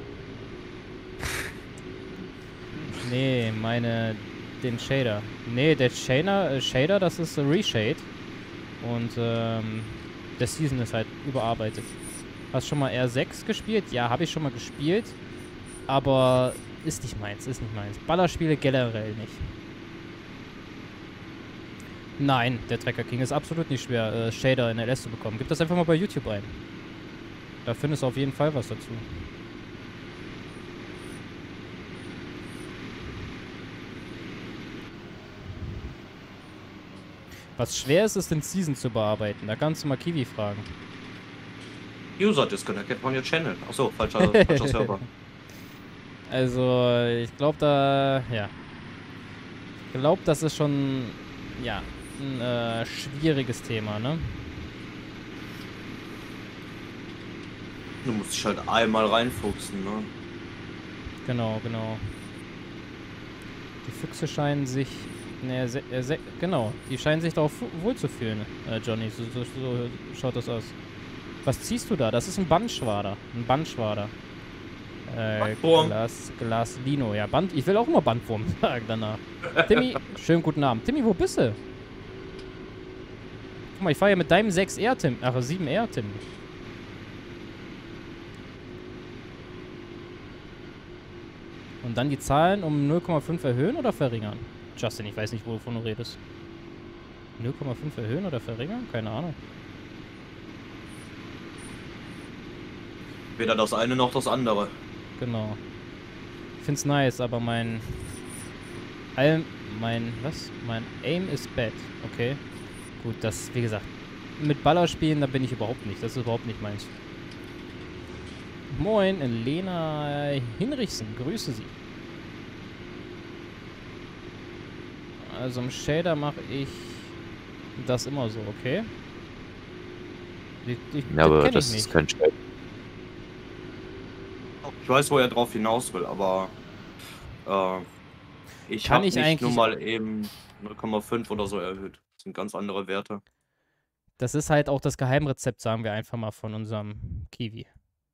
Nee, den Shader. Nee, der Shader, das ist Reshade. Und der Season ist halt überarbeitet. Hast schon mal R6 gespielt? Ja, habe ich schon mal gespielt. Aber ist nicht meins. Ballerspiele generell nicht. Nein, der Trecker King ist absolut nicht schwer, Shader in LS zu bekommen. Gib das einfach mal bei YouTube ein. Da findest du auf jeden Fall was dazu. Was schwer ist, ist den Season zu bearbeiten. Da kannst du mal Kiwi fragen. User disconnected from your channel. Achso, falscher Server. Also, ich glaube Ich glaube, das ist schon, ja, ein schwieriges Thema, ne? Du musst dich halt einmal reinfuchsen, ne? Genau. Die Füchse scheinen sich, genau, die scheinen sich darauf wohlzufühlen, Johnny, so schaut das aus. Was ziehst du da? Das ist ein Bandschwader. Bandwurm. Glaslino, ja, ich will auch immer Bandwurm sagen danach. Timmy, schönen guten Abend. Timmy, wo bist du? Guck mal, ich fahre ja mit deinem 6R, Tim. Ach, 7R, Tim. Und dann die Zahlen um 0,5 erhöhen oder verringern? Justin, ich weiß nicht, wovon du redest. 0,5 erhöhen oder verringern? Keine Ahnung. Weder das eine noch das andere. Genau. Ich find's nice, aber mein Aim is bad. Okay. Gut, das, wie gesagt, mit Ballerspielen, da bin ich überhaupt nicht. Das ist überhaupt nicht meins. Moin, Lena Hinrichsen. Grüße Sie. Also im Shader mache ich das immer so, okay? Ja, aber kenn das ich ist nicht. kein Shader. Ich weiß, wo er drauf hinaus will, aber ich Kann habe ich nicht eigentlich- nur mal eben 0,5 oder so erhöht. Das sind ganz andere Werte. Das ist halt auch das Geheimrezept, sagen wir einfach mal, von unserem Kiwi.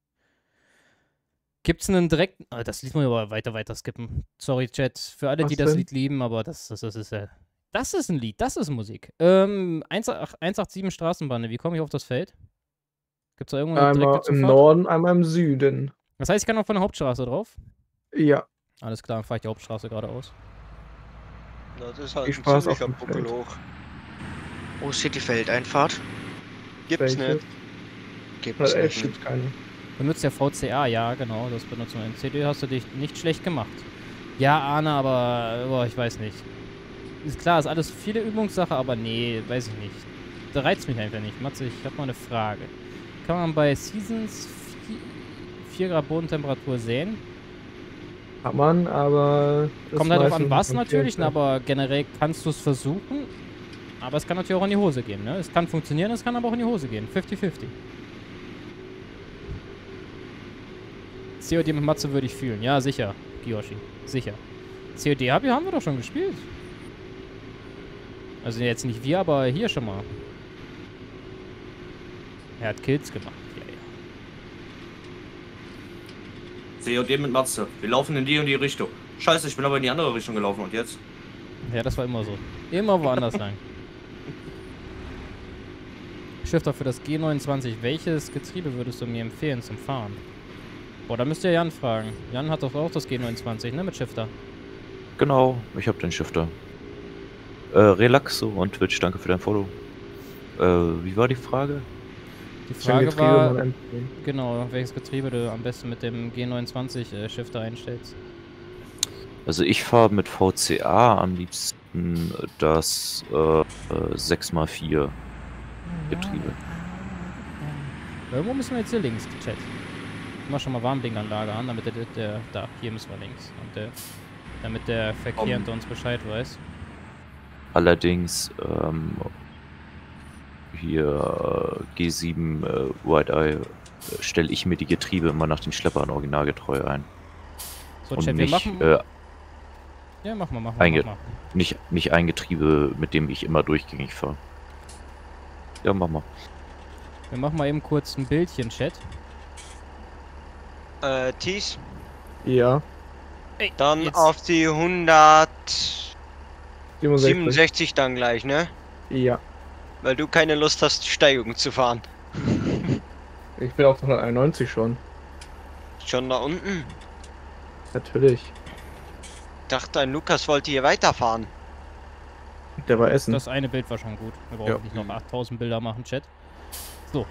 Gibt's einen direkten. Ah, das Lied muss ich aber weiter skippen. Sorry, Chat. Für alle, die Was das denn? Lied lieben, aber das ist ja. Das ist ein Lied, das ist Musik. 187 Straßenbahn, wie komme ich auf das Feld? Gibt's da irgendwo eine Einmal direkte im Zufahrt? Norden, einmal im Süden. Das heißt, ich kann auch von der Hauptstraße drauf? Ja. Alles klar, dann fahre ich die Hauptstraße geradeaus. Na, das ist halt Viel ein Spaß ziemlicher auf dem Buckel Feld. hoch. Wo ist hier die Feldeinfahrt? Gibt's Welche? nicht. Gibt's 11 nicht. gibt's keine. Benutzt der VCA, ja, genau, das benutzen wir. In CD hast du dich nicht schlecht gemacht. Ja, Arne, aber boah, ich weiß nicht. Ist klar, ist alles viele Übungssache, aber nee, weiß ich nicht. Da reizt mich einfach nicht. Matze, ich habe mal eine Frage. Kann man bei Seasons 4 Grad Bodentemperatur säen? Kann man, aber... das Kommt halt drauf an, meistens was nicht natürlich, viel. aber generell kannst du es versuchen. Aber es kann natürlich auch in die Hose gehen, ne? Es kann funktionieren, es kann aber auch in die Hose gehen. 50-50. COD mit Matze würde ich fühlen. Ja, sicher, Kiyoshi. Sicher. COD haben wir doch schon gespielt. Also jetzt nicht wir, aber hier schon mal. Er hat Kills gemacht. Ja, ja. COD mit Matze. Wir laufen in die und die Richtung. Scheiße, ich bin aber in die andere Richtung gelaufen und jetzt? Ja, das war immer so. Immer woanders lang. Shifter für das G29. Welches Getriebe würdest du mir empfehlen zum Fahren? Boah, da müsst ihr Jan fragen. Jan hat doch auch das G29, ne? Mit Shifter. Genau, ich habe den Shifter. Relaxo und Twitch, danke für dein Follow. Wie war die Frage? Die Welche Frage Getriebe war, man empfiehlt. genau, welches Getriebe du am besten mit dem G29 Shifter einstellst. Also ich fahre mit VCA am liebsten das 6x4 Getriebe. Irgendwo müssen wir jetzt hier links, Chat. Ich mach schon mal Warnblinkanlage an, damit da, hier müssen wir links. Und damit der Verkehr hinter uns Bescheid weiß. Allerdings hier G7 White Eye stelle ich mir die Getriebe immer nach den Schleppern originalgetreu ein. So, Und Chat, wir nicht, machen... ja, mach mal. nicht ein Getriebe, mit dem ich immer durchgängig fahre. Ja, mach mal. Wir machen mal eben kurz ein Bildchen, Chat. Thies, Ja. dann Jetzt. auf die 167 67. dann gleich, ne? Ja. Weil du keine Lust hast, Steigung zu fahren. Ich bin auf 191 schon. Schon da unten? Natürlich. Dachte, ein Lukas wollte hier weiterfahren. Der war Essen. Das eine Bild war schon gut. Wir brauchen Ja. nicht noch 8000 Bilder machen, Chat. So.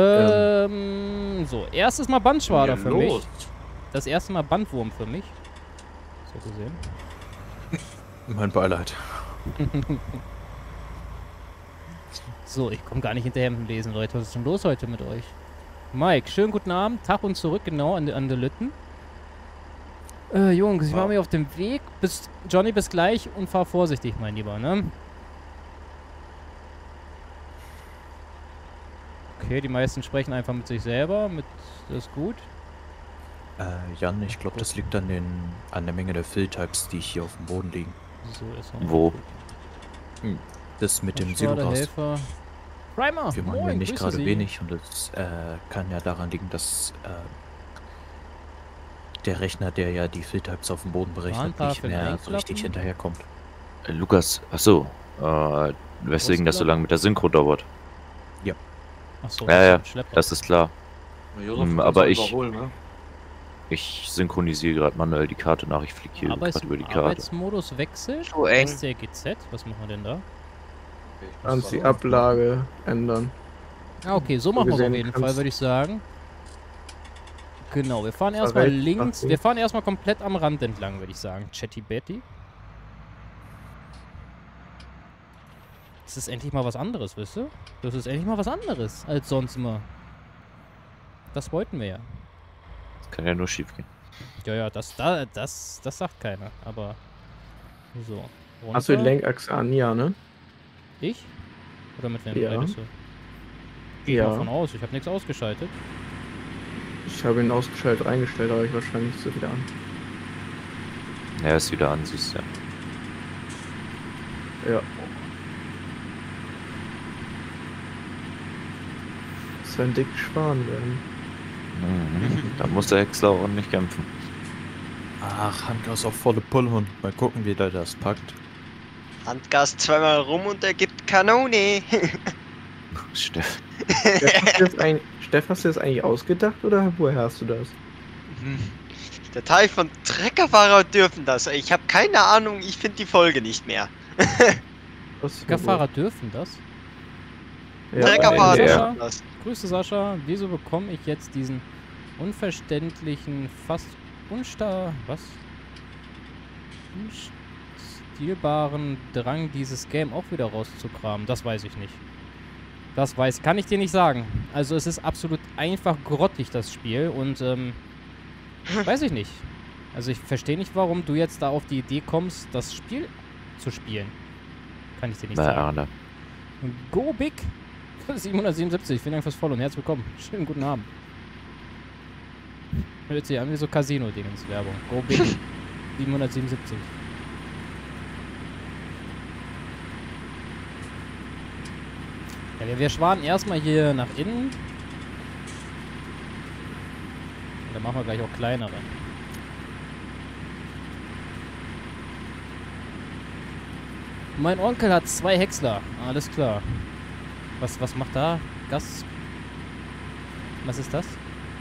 So, erstes Mal Bandschwader für mich. Das erste Mal Bandwurm für mich. So gesehen. Mein Beileid. So, ich komme gar nicht hinterher mit dem Lesen, Leute. Was ist denn los heute mit euch? Mike, schönen guten Abend. Tag und zurück, genau, an der Lütten. Jungs, ich mache mich auf dem Weg. Johnny, bis gleich und fahr vorsichtig, mein Lieber, ne? Okay, die meisten sprechen einfach mit sich selber. Das ist gut. Jan, ich glaube, das liegt an der Menge der Fill-Types, die hier auf dem Boden liegen. So ist er. Wo? Das mit dem Bandschwader, Silogas. Helfer. Primer, Wir machen ja moin, nicht grüße gerade Sie. wenig und das kann ja daran liegen, dass der Rechner, der ja die Fill-Types auf dem Boden berechnet, nicht Warntafeln mehr so einklappen. richtig hinterherkommt. Lukas, achso, weswegen das so lange mit der Synchro dauert. Achso, Ja, Schlepper. Das ist klar. Aber ich- Ne? Ich synchronisiere gerade manuell die Karte nach. Ich fliege hier gerade über die Karte. Arbeitsmodus wechseln. Zu eng. STGZ, was machen wir denn da? Kannst die Ablage ändern. Ah, okay, so machen wir es auf gesehen jeden Fall, kannst- würde ich sagen. Genau, wir fahren erstmal Verwelt- links. Ach, Wir fahren erstmal komplett am Rand entlang, würde ich sagen. Chatty Betty. Das ist endlich mal was anderes, wisst ihr? Das ist endlich mal was anderes als sonst immer. Das wollten wir ja. Das kann ja nur schief gehen. Ja, das sagt keiner, aber so. Hast du die runter. Lenkachse an? Ja, ne? Ich? Oder mit wem Ja. redest du? Ich Ja. davon aus, ich habe nichts ausgeschaltet. Ich habe ihn ausgeschaltet, eingestellt, aber ich wahrscheinlich so wieder an. Ja, ist wieder an, siehst du. Ja. Das soll ein dicker Schwan werden. Da muss der Häcksler ordentlich kämpfen. Ach, Handgas auf volle Pulle und mal gucken, wie der das packt. Handgas zweimal rum und er gibt Kanone. Steff. Steff, hast du das eigentlich ausgedacht oder woher hast du das? Der Teil von Treckerfahrer dürfen das. Ich habe keine Ahnung, ich finde die Folge nicht mehr. Treckerfahrer dürfen das? Ja, Treckerfahrer ja. dürfen das. Grüße Sascha, wieso bekomme ich jetzt diesen unverständlichen, fast unstilbaren Drang, dieses Game auch wieder rauszukramen? Das weiß ich nicht. Kann ich dir nicht sagen. Also es ist absolut einfach grottig, das Spiel, und weiß ich nicht. Also ich verstehe nicht, warum du jetzt da auf die Idee kommst, das Spiel zu spielen. Kann ich dir nicht sagen. Arne. Go Big 777, vielen Dank fürs Follow und herzlich willkommen. Schönen guten Abend. Hört sich an wie so Casino-Dingens Werbung. Go Big 777. Ja, wir schwaden erstmal hier nach innen. Dann machen wir gleich auch kleinere. Mein Onkel hat 2 Häcksler. Alles klar. Was macht da? Gas? Was ist das?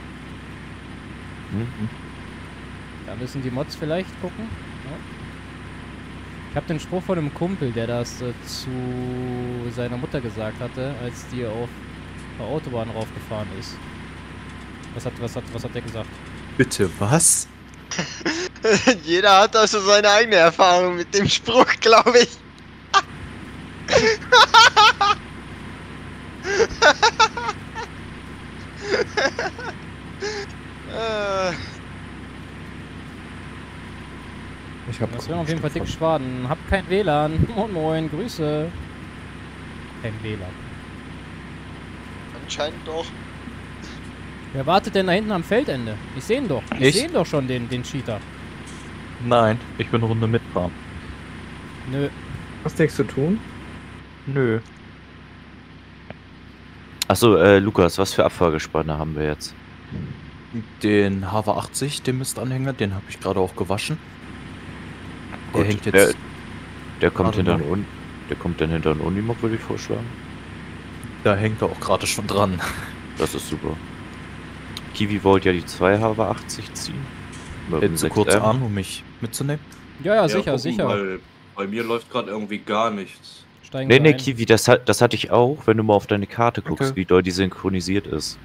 Da müssen die Mods vielleicht gucken. Ja. Ich habe den Spruch von einem Kumpel, der das zu seiner Mutter gesagt hatte, als die auf der Autobahn raufgefahren ist. Was hat der gesagt? Bitte, was? Jeder hat also seine eigene Erfahrung mit dem Spruch, glaube ich. Das wären auf jeden Fall dick Schwaden. Hab kein WLAN. Moin moin, Grüße. Kein WLAN. Anscheinend doch. Wer wartet denn da hinten am Feldende? Ich sehe ihn doch. Ich sehe ihn doch schon, den Cheater. Nein, ich bin eine Runde mitfahren. Nö. Hast nichts zu tun? Nö. Achso, Lukas, was für Abfahrgespanne haben wir jetzt? Den HW80, den Mistanhänger, den habe ich gerade auch gewaschen. Der Gut, hängt jetzt. Der kommt Warte hinter mal. der kommt dann hinter den Unimog, würde ich vorschlagen. Da hängt er auch gerade schon dran. Das ist super. Kiwi wollte ja die 2 HW80 ziehen. Mit dem Hält zu kurz 6M. an, um mich mitzunehmen. Ja, sicher, gucken, sicher. Weil bei mir läuft gerade irgendwie gar nichts. Steigen Nee, wir nee, ein. Kiwi, das hatte ich auch, wenn du mal auf deine Karte guckst, Okay. wie doll die synchronisiert ist.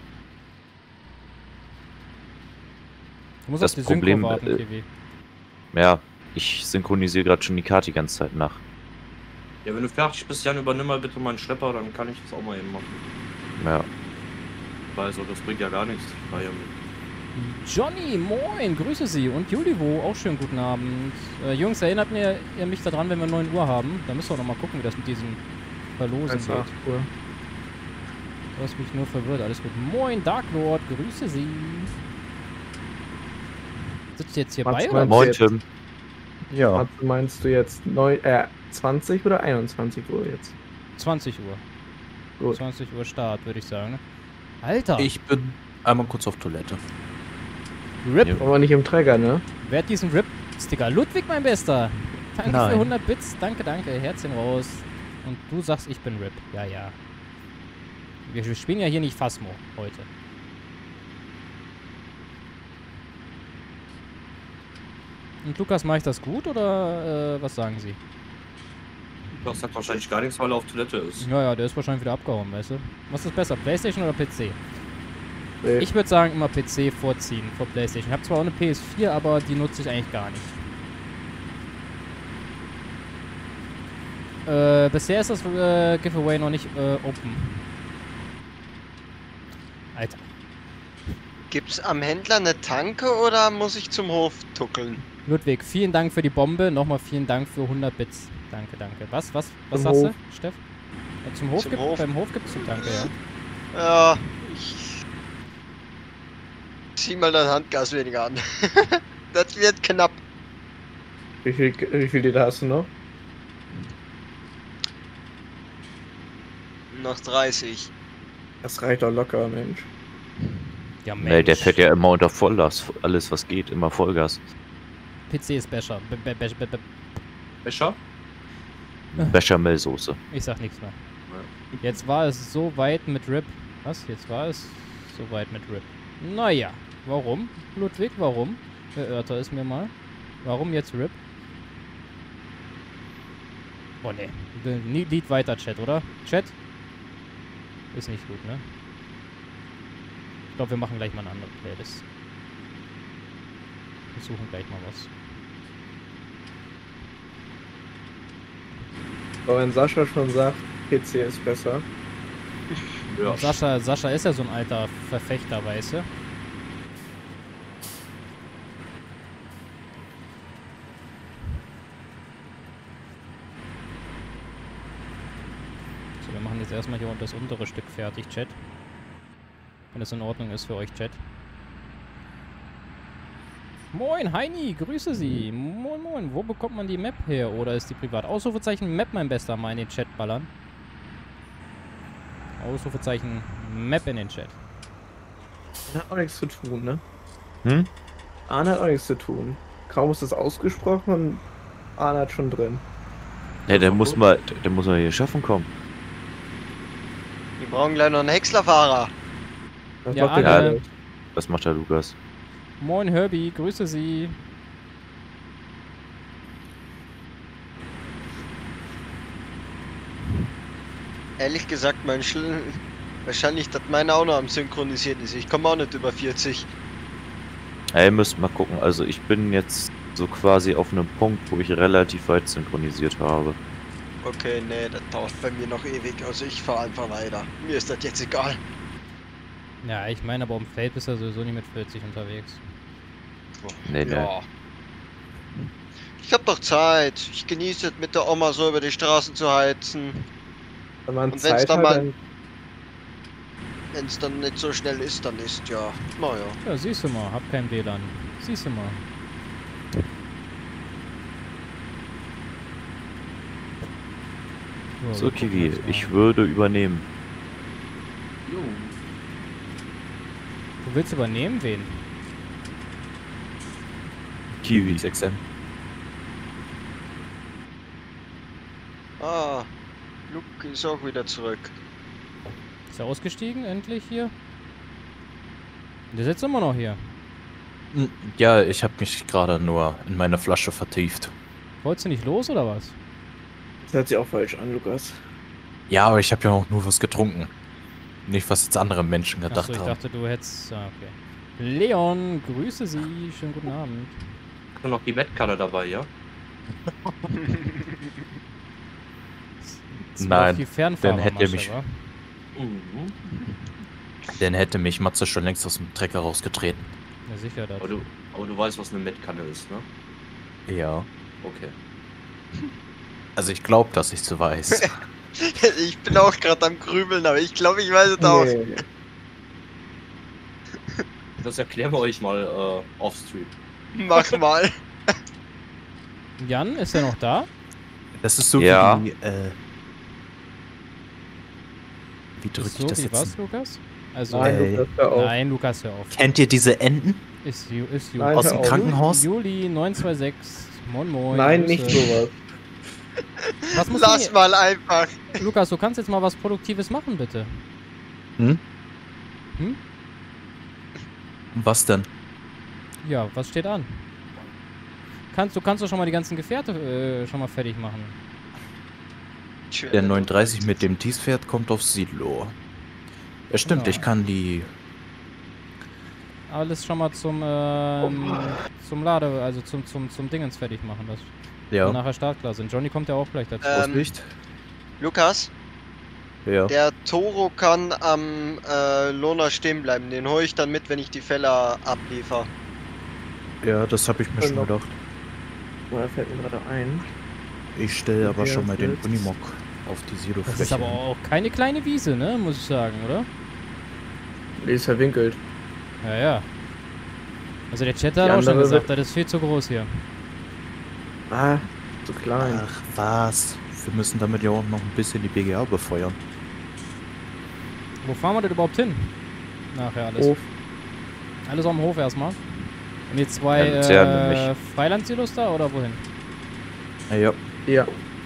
Du musst das auf die Problem, Synchro warten, Kiwi. Ja, ich synchronisiere gerade schon die Karte die ganze Zeit nach. Ja, wenn du fertig bist, Jan, übernimm mal bitte meinen Schlepper, dann kann ich das auch mal eben machen. Ja. Weil so, das bringt ja gar nichts. Weil ja, Johnny, moin, grüße Sie. Und Julivo, auch schönen guten Abend. Jungs, erinnert ihr mich daran, wenn wir 9 Uhr haben? Da müssen wir noch mal gucken, wie das mit diesem Verlosen 1 nach geht. 8 Uhr. Du hast mich nur verwirrt. Alles gut. Moin, Darklord, grüße Sie. Sitzt ihr jetzt hier Was bei, oder? meinst Moin, jetzt? Tim. Ja. Also meinst du jetzt 20 oder 21 Uhr jetzt? 20 Uhr. Gut. 20 Uhr Start, würde ich sagen. Alter, Ich bin einmal kurz auf Toilette. RIP. Ja. Aber nicht im Träger, ne? Wer hat diesen RIP-Sticker? Ludwig, mein Bester. Danke Nein. für 100 Bits. Danke, danke. Herzchen raus. Und du sagst, ich bin RIP. Ja, ja. Wir spielen ja hier nicht Phasmo heute. Und Lukas, mache ich das gut oder was sagen Sie? das sagt wahrscheinlich gar nichts, weil er auf Toilette ist. Ja, ja, der ist wahrscheinlich wieder abgehauen, weißt du? Was ist besser, PlayStation oder PC? Nee. Ich würde sagen, immer PC vorziehen vor PlayStation. Ich habe zwar auch eine PS4, aber die nutze ich eigentlich gar nicht. Bisher ist das Giveaway noch nicht open. Alter. Gibt's am Händler eine Tanke oder muss ich zum Hof tuckeln? Ludwig, vielen Dank für die Bombe. Nochmal vielen Dank für 100 Bits. Danke, danke. Was Zum sagst Hof. du, Steff? Ja, zum Hof Zum gibt, Hof. beim Hof gibt's eine Tanke, ja. Ja, ich zieh mal das Handgas weniger an. Das wird knapp. Wie viel Liter hast du noch? Noch 30. Das reicht doch locker, Mensch. Ja, Mensch. Nee, der fährt ja immer unter Volllast. Alles, was geht, immer Vollgas. PC ist besser. Becher? Bechamelsoße. Ich sag nichts mehr. Jetzt war es so weit mit RIP. Was? Jetzt war es so weit mit RIP. Naja. Warum? Ludwig, warum? Erörter es mir mal. Warum jetzt RIP? Oh ne. Lied weiter, Chat, oder? Chat? Ist nicht gut, ne? Ich glaube, wir machen gleich mal eine andere Playlist. Wir suchen gleich mal was. Aber wenn Sascha schon sagt, PC ist besser. Ja. Sascha ist ja so ein alter Verfechter, weißt du? So, wir machen jetzt erstmal hier das untere Stück fertig, Chat. Wenn es in Ordnung ist für euch, Chat. Moin, Heini, grüße Sie. Moin, moin. Wo bekommt man die Map her? Oder ist die privat? Ausrufezeichen Map, mein Bester, mal in den Chat ballern. Ausrufezeichen Map in den Chat. Hat auch nichts zu tun, ne? Hm? Arne hat auch nichts zu tun. Kaum ist das ausgesprochen und Arne hat schon drin. Ja, der muss mal hier schaffen kommen. Wir brauchen gleich noch einen Häckslerfahrer. Das Ja, macht der Arne. Arne. Was macht der Lukas? Moin, Herbie, grüße Sie. Ehrlich gesagt, wahrscheinlich, dass meine auch noch am Synchronisieren ist. Ich komme auch nicht über 40. Ja, ihr müsst mal gucken. Also ich bin jetzt so quasi auf einem Punkt, wo ich relativ weit synchronisiert habe. Okay, nee, das dauert bei mir noch ewig. Also ich fahre einfach weiter. Mir ist das jetzt egal. Ja, ich meine, aber um Feld bist du sowieso nicht mit 40 unterwegs. Nee, nee. Ja. Ich hab doch Zeit. Ich genieße es mit der Oma so über die Straßen zu heizen. Wenn man Und wenn's Zeit dann hat, mal- dann Wenn es dann nicht so schnell ist, dann ist ja. Naja. Ja, siehst du mal, hab kein WLAN. Siehst du mal. Ja, So, wir gucken Kiwi, jetzt mal. ich würde übernehmen. Jo. Du willst übernehmen? Wen? Kiwi. XM. Ah, Luke ist auch wieder zurück. Ist er ausgestiegen, endlich hier? Der sitzt immer noch hier. Ja, ich habe mich gerade nur in meine Flasche vertieft. Wolltest du nicht los, oder was? das hört sich auch falsch an, Lukas. Ja, aber ich habe ja auch nur was getrunken. Nicht, was jetzt andere Menschen gedacht Achso, ich haben. dachte, du hättest... Ah, okay. Leon, grüße Sie. Schönen guten Abend. Hast du noch die Wettkanne dabei, ja? Das war Nein, auf die Fernfahrermasche, dann hätte er mich- wa? Mhm. Dann hätte mich Matze schon längst aus dem Trecker rausgetreten. Ja, sicher, das. Aber du weißt, was eine Wettkanne ist, ne? Ja. Okay. Also ich glaube, dass ich so weiß. Ich bin auch gerade am Grübeln, aber ich glaube, ich weiß es auch. Nee. Das erklären wir euch mal offstream. Mach mal. Jan, ist er noch da? Das ist so Ja. wie drücke Ist ich das wie jetzt? was, Lukas? Also, Nein, Lukas, hör auf. nein, Lukas, hör auf. Kennt ihr diese Enten Ist Juli. Nein, aus hör dem auf. Krankenhaus? Juli 926. Moin, moin. Nein, Grüße. nicht sowas. Was muss Lass denn mal einfach. hier? Lukas, du kannst jetzt mal was Produktives machen, bitte. Was denn? Ja, was steht an? Du kannst doch schon mal die ganzen Gefährte schon mal fertig machen. Der 39 mit dem Tiefpferd kommt auf Silo. Ja, stimmt, Genau. ich kann die. Alles schon mal zum Lade, also zum Dingens fertig machen, dass wir Ja, nachher startklar sind. Johnny kommt ja auch gleich dazu. Auslicht. Lukas, Ja. der Toro kann am Lohner stehen bleiben. Den hole ich dann mit, wenn ich die Fäller abliefer. Ja, das habe ich mir schon Noch. gedacht. Da fällt mir gerade ein. Ich stelle aber Ja, schon mal den jetzt. Unimog auf die Das ist Silo-Fläche. aber auch keine kleine Wiese, ne? Muss ich sagen, oder? Die ist verwinkelt. Ja, ja. Also der Chat Die hat auch schon andere gesagt, das ist viel zu groß hier. Ah, zu klein. Ach was, wir müssen damit ja auch noch ein bisschen die BGA befeuern. Wo fahren wir denn überhaupt hin? Nachher alles. Hof. Alles am Hof erstmal. Und die zwei Ja, sehr nämlich. Freilandsilos da oder wohin? Ja. Ja.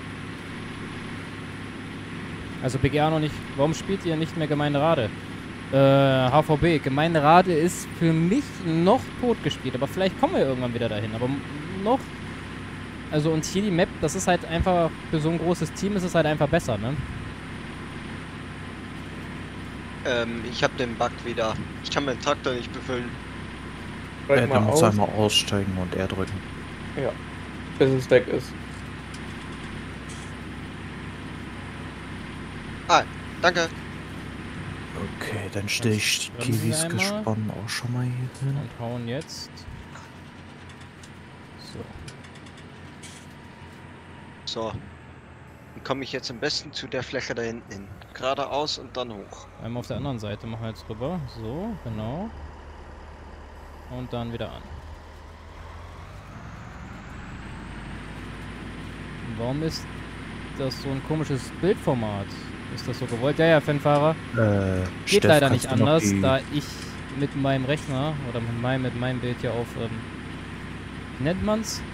Also BGA noch nicht. Warum spielt ihr nicht mehr Gemeinderade? HVB. Gemeinderade ist für mich noch tot gespielt, aber vielleicht kommen wir irgendwann wieder dahin. Aber noch. Also und hier die Map, das ist halt einfach, für so ein großes Team ist es halt einfach besser, ne? Ich hab den Bug wieder. Ich kann meinen Traktor nicht befüllen. Steig mal Dann muss aus, er einmal aussteigen und R drücken. bis es weg ist. Danke. Okay, dann stelle ich Bremsen wir Kiwis einmal. Gespann auch schon mal hier hin. Und hauen jetzt. So. So. Dann komme ich jetzt am besten zu der Fläche da hinten hin. Geradeaus und dann hoch. Einmal auf der anderen Seite machen wir jetzt rüber. So, genau. Und dann wieder an. Warum ist das so ein komisches Bildformat? Ist das so gewollt? Ja, Fanfahrer. Geht Steff, leider kannst nicht du noch anders, die- da ich mit meinem Rechner oder mit meinem Bild hier auf, wie nennt man's?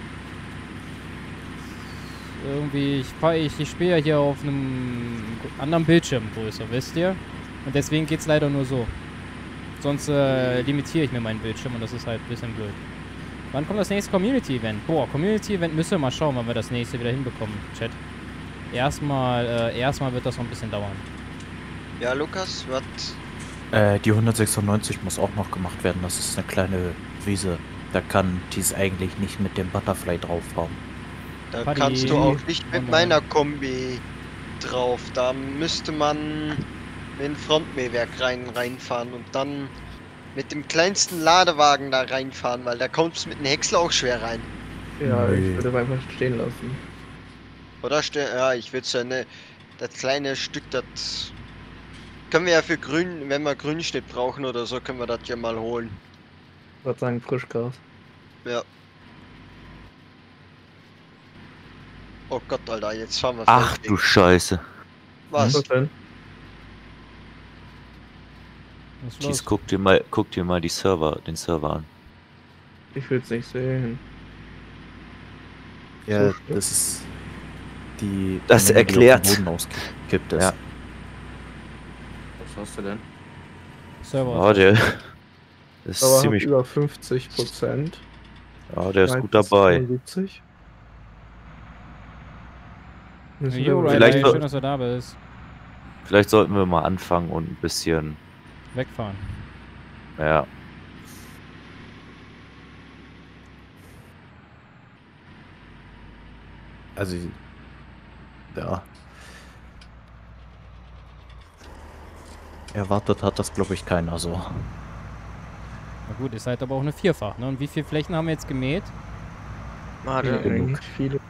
Irgendwie, ich spiele ja hier auf einem anderen Bildschirmgröße, wisst ihr? Und deswegen geht's leider nur so. Sonst limitiere ich mir meinen Bildschirm und das ist halt ein bisschen blöd. Wann kommt das nächste Community-Event? Boah, Community-Event müssen wir mal schauen, wann wir das nächste wieder hinbekommen, Chat. Erstmal wird das noch ein bisschen dauern. Ja, Lukas, was? Die 196 muss auch noch gemacht werden. Das ist eine kleine Wiese. Da kann dies eigentlich nicht mit dem Butterfly drauf haben. Da Paddy. kannst du auch nicht Oh mit nein. meiner Kombi drauf. Da müsste man mit dem Frontmähwerk reinfahren und dann mit dem kleinsten Ladewagen da reinfahren, weil da kommst du mit dem Häcksler auch schwer rein. Ja, Nee. ich würde es einfach stehen lassen. Oder? Ja, ich würde ja ne. Das kleine Stück, das können wir ja für Grün, wenn wir Grünschnitt brauchen oder so, können wir das ja mal holen. Ich würde sagen Frischgras. Ja. Oh Gott, Alter, jetzt fahren wir Ach falsch du weg. Scheiße. Was? Was denn? Was ist Dies, los? guck dir mal den Server an. Ich will es nicht sehen. Ja, So schlimm. das ist die. Das Menge, die auf erklärt. den Boden ausgekippt ist. Ja. Was hast du denn? Server. Ja, der ist Aber ziemlich. über 50%. Ja, der ist gut dabei. 75. Müssen Jo, wir Vielleicht Riley, so- schön, dass du da bist. Vielleicht sollten wir mal anfangen und ein bisschen. Wegfahren. Ja. Also, ja. Erwartet hat das, glaube ich, keiner so. Na gut, ist halt aber auch eine Vierfach, ne? Und wie viele Flächen haben wir jetzt gemäht? Warte. eigentlich viele.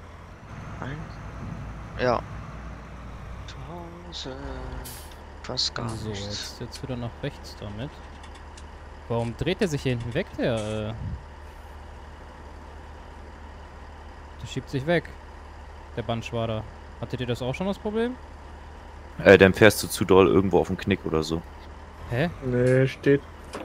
Ja. Zu Hause. Fast gar So, nichts. jetzt wieder nach rechts damit. Warum dreht der sich hier hinten weg, der schiebt sich weg. Der Bandschwader. Hattet ihr das auch schon das Problem? Dann fährst du zu doll irgendwo auf den Knick oder so. Hä? Nee, steht.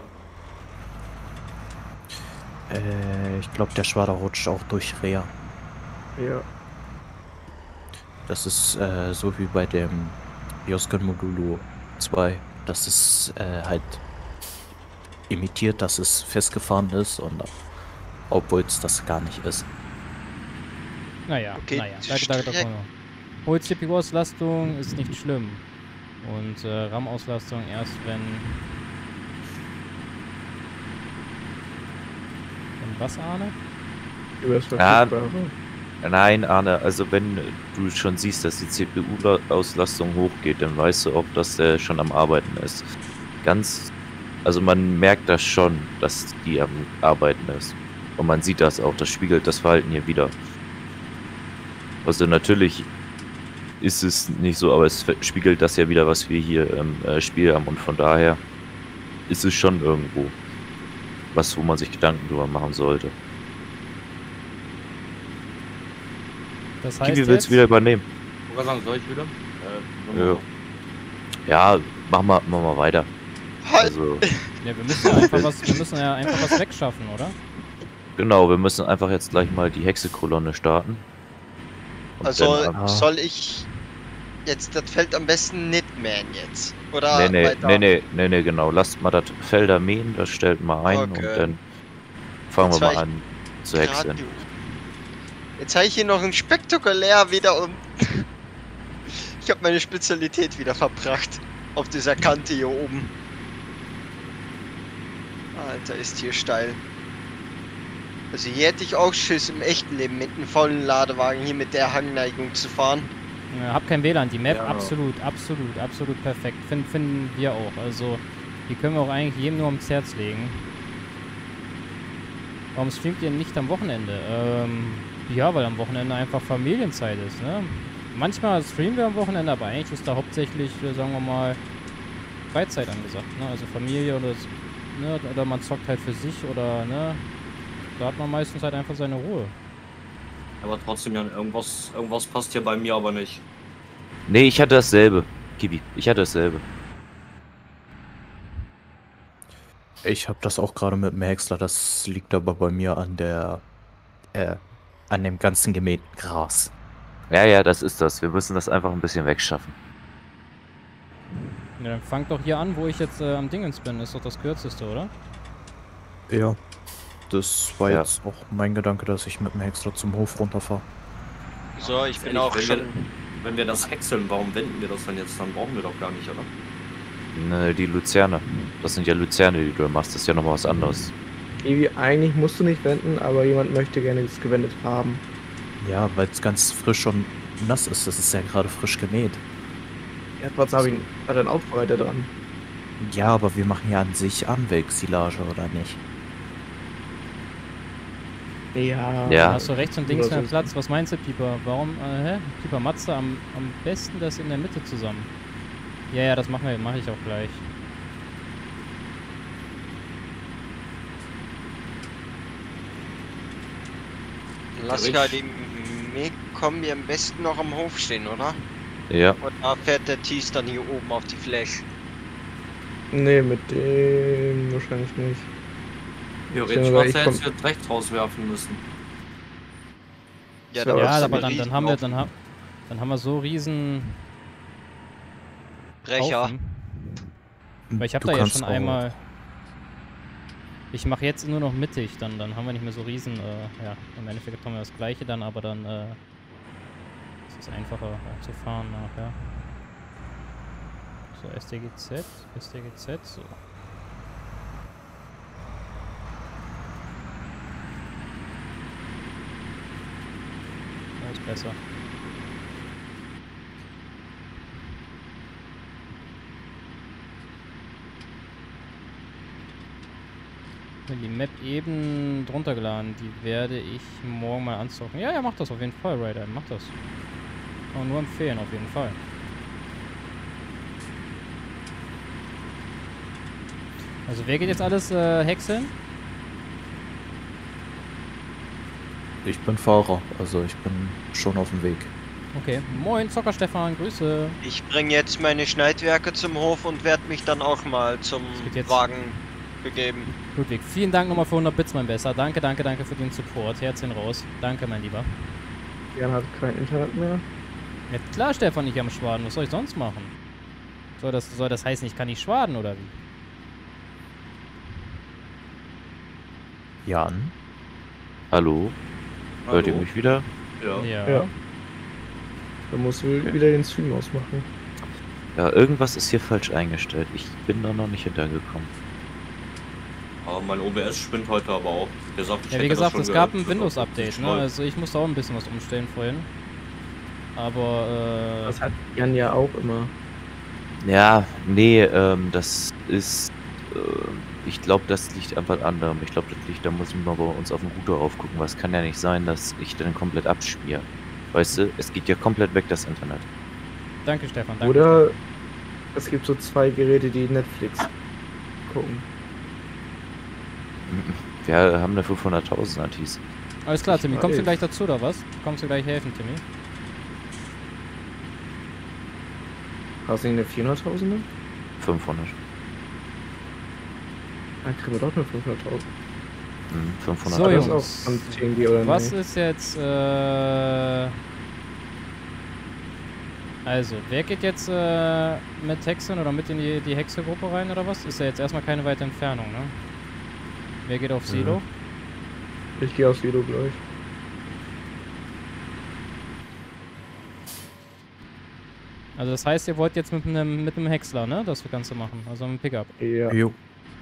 Ich glaube, der Schwader rutscht auch durch Reha. Ja. Das ist so wie bei dem Yosken Modulo 2. Das ist halt imitiert, dass es festgefahren ist und obwohl es das gar nicht ist. Naja, Okay, naja. die Danke. Strecke- Hohe CPU-Auslastung ist nicht schlimm. Und RAM-Auslastung erst wenn was, Arne? Über das Ja. Verfügbare. Nein, Arne, also wenn du schon siehst, dass die CPU-Auslastung hochgeht, dann weißt du auch, dass der schon am Arbeiten ist. Also man merkt das schon, dass die am Arbeiten ist. Und man sieht das auch, das spiegelt das Verhalten hier wieder. Also natürlich ist es nicht so, aber es spiegelt das ja wieder, was wir hier im Spiel haben. Und von daher ist es schon irgendwo was, wo man sich Gedanken drüber machen sollte. Das heißt Kiwi willst jetzt, du wieder übernehmen? Ich wollte sagen, soll ich wieder? Ja. Ja, mach mal weiter. Halt! Also, Ja, wir müssen ja einfach was wegschaffen, oder? genau, wir müssen einfach jetzt gleich mal die Hexekolonne starten. Und Also dann ab- soll ich jetzt das Feld am besten nicht mähen jetzt? Oder weiter? Nee, genau. Lasst mal das Felder mähen, das stellt mal ein Okay. und dann fangen wir Jetzt war mal ich an zu häckseln. Radio. Jetzt habe ich hier noch ein spektakulär wieder um. Ich habe meine Spezialität wieder verbracht. Auf dieser Kante hier oben. Alter, ist hier steil. Also hier hätte ich auch Schiss im echten Leben mit einem vollen Ladewagen hier mit der Hangneigung zu fahren. Ja, hab kein WLAN, die Map Ja. absolut perfekt. Finden wir auch. Also, die können wir auch eigentlich jedem nur ums Herz legen. Warum streamt ihr nicht am Wochenende? Ja, weil am Wochenende einfach Familienzeit ist, ne? Manchmal streamen wir am Wochenende, aber eigentlich ist da hauptsächlich, sagen wir mal, Freizeit angesagt, ne? Also Familie oder, ne? Oder man zockt halt für sich oder, ne? Da hat man meistens halt einfach seine Ruhe. Aber trotzdem, Jan, irgendwas passt hier bei mir aber nicht. Nee, ich hatte dasselbe. Kibi, ich hatte dasselbe. Ich habe das auch gerade mit dem Häcksler, das liegt aber bei mir an an dem ganzen gemähten Gras. Ja, das ist das. Wir müssen das einfach ein bisschen wegschaffen. Ja, dann fangt doch hier an, wo ich jetzt am Dingens bin. Ist doch das kürzeste, oder? Ja. Das war Ja. jetzt auch mein Gedanke, dass ich mit dem Häcksler zum Hof runterfahre. So, ich bin Ehrlich, auch schon. Wenn wir das häckseln, warum wenden wir das dann jetzt? Dann brauchen wir doch gar nicht, oder? Ne, die Luzerne. Das sind ja Luzerne, die du machst. Das ist ja nochmal was anderes. Evi, eigentlich musst du nicht wenden, aber jemand möchte gerne das gewendet haben. Ja, weil es ganz frisch und nass ist. Das ist ja gerade frisch gemäht. Ja, trotzdem habe ich hat einen Aufbereiter dran. Ja, aber wir machen ja an sich Anwegsilage, oder nicht? Ja. Ja. Hast du rechts und links Oder mehr so. Platz? Was meinst du, Pieper? Warum, Pieper, Matze, am besten das in der Mitte zusammen. Ja, das mache ich auch gleich. Lass ja die Kombi am besten noch am Hof stehen, oder? Ja. Und da fährt der Tees dann hier oben auf die Fläche. Nee, mit dem wahrscheinlich nicht. Theoretisch aber was ich er komm- jetzt wird rechts rauswerfen müssen. Ja, So, da Ja, Ja, brauchst du aber einen dann riesen haben wir, Haufen dann haben wir so riesen Brecher. Haufen. Weil ich habe Du da ja kannst schon auch- einmal. Ich mache jetzt nur noch mittig, dann haben wir nicht mehr so riesen. Ja, im Endeffekt haben wir das gleiche dann, aber dann ist es einfacher zu fahren nachher. So, SDGZ, so. Das ist besser. Die Map eben drunter geladen, die werde ich morgen mal anzocken. Ja, mach das auf jeden Fall, Raider, mach das. Kann man nur empfehlen, auf jeden Fall. Also wer geht jetzt alles häckseln? Ich bin Fahrer, also ich bin schon auf dem Weg. Okay, moin Zocker Stefan, Grüße. Ich bringe jetzt meine Schneidwerke zum Hof und werde mich dann auch mal zum Das geht jetzt. Wagen begeben. Ludwig, vielen Dank nochmal für 100 Bits, mein Besser. Danke für den Support. Herzchen raus. Danke, mein Lieber. Jan hat kein Internet mehr. Ja klar, Stefan, nicht am Schwaden. Was soll ich sonst machen? Soll das heißen, ich kann nicht schwaden, oder wie? Jan? Hallo? Hört ihr Hallo? mich wieder? Ja. Ja. Da musst du wieder den Stream ausmachen. Ja, irgendwas ist hier falsch eingestellt. Ich bin da noch nicht hintergekommen. Aber mein OBS spinnt heute aber auch. Der sagt, ich Ja, wie hätte das gesagt, schon es gab gehört. ein Windows-Update, ne? Schnell. Also ich musste auch ein bisschen was umstellen vorhin. Aber, Das hat Jan ja auch immer. Ja, nee, das ist. Ich glaube, das liegt einfach an anderem. Ich glaube, das liegt, da muss ich mal bei uns auf dem Router aufgucken, weil es kann ja nicht sein, dass ich dann komplett abspiele. Weißt du, es geht ja komplett weg, das Internet. danke, Stefan, danke. Oder es gibt so zwei Geräte, die Netflix gucken. Wir haben eine 500.000 Antis. Alles klar, Timmy, Ich kommst du weiß. gleich dazu, oder was? Kommst du gleich helfen, Timmy? Hast du eine 400.000er? 500. Dann kriegen wir doch nur 500.000. 500. So, Aber das Jungs. ist auch von TNG oder Was nee? ist jetzt, also, wer geht jetzt mit Hexen oder mit in die Hexe-Gruppe rein oder was? Ist ja jetzt erstmal keine weite Entfernung, ne? Wer geht auf Silo? Ich gehe aus Silo gleich. Also das heißt, ihr wollt jetzt mit einem Häcksler, ne? Das Ganze machen, also mit einem Pickup. Ja. Jo.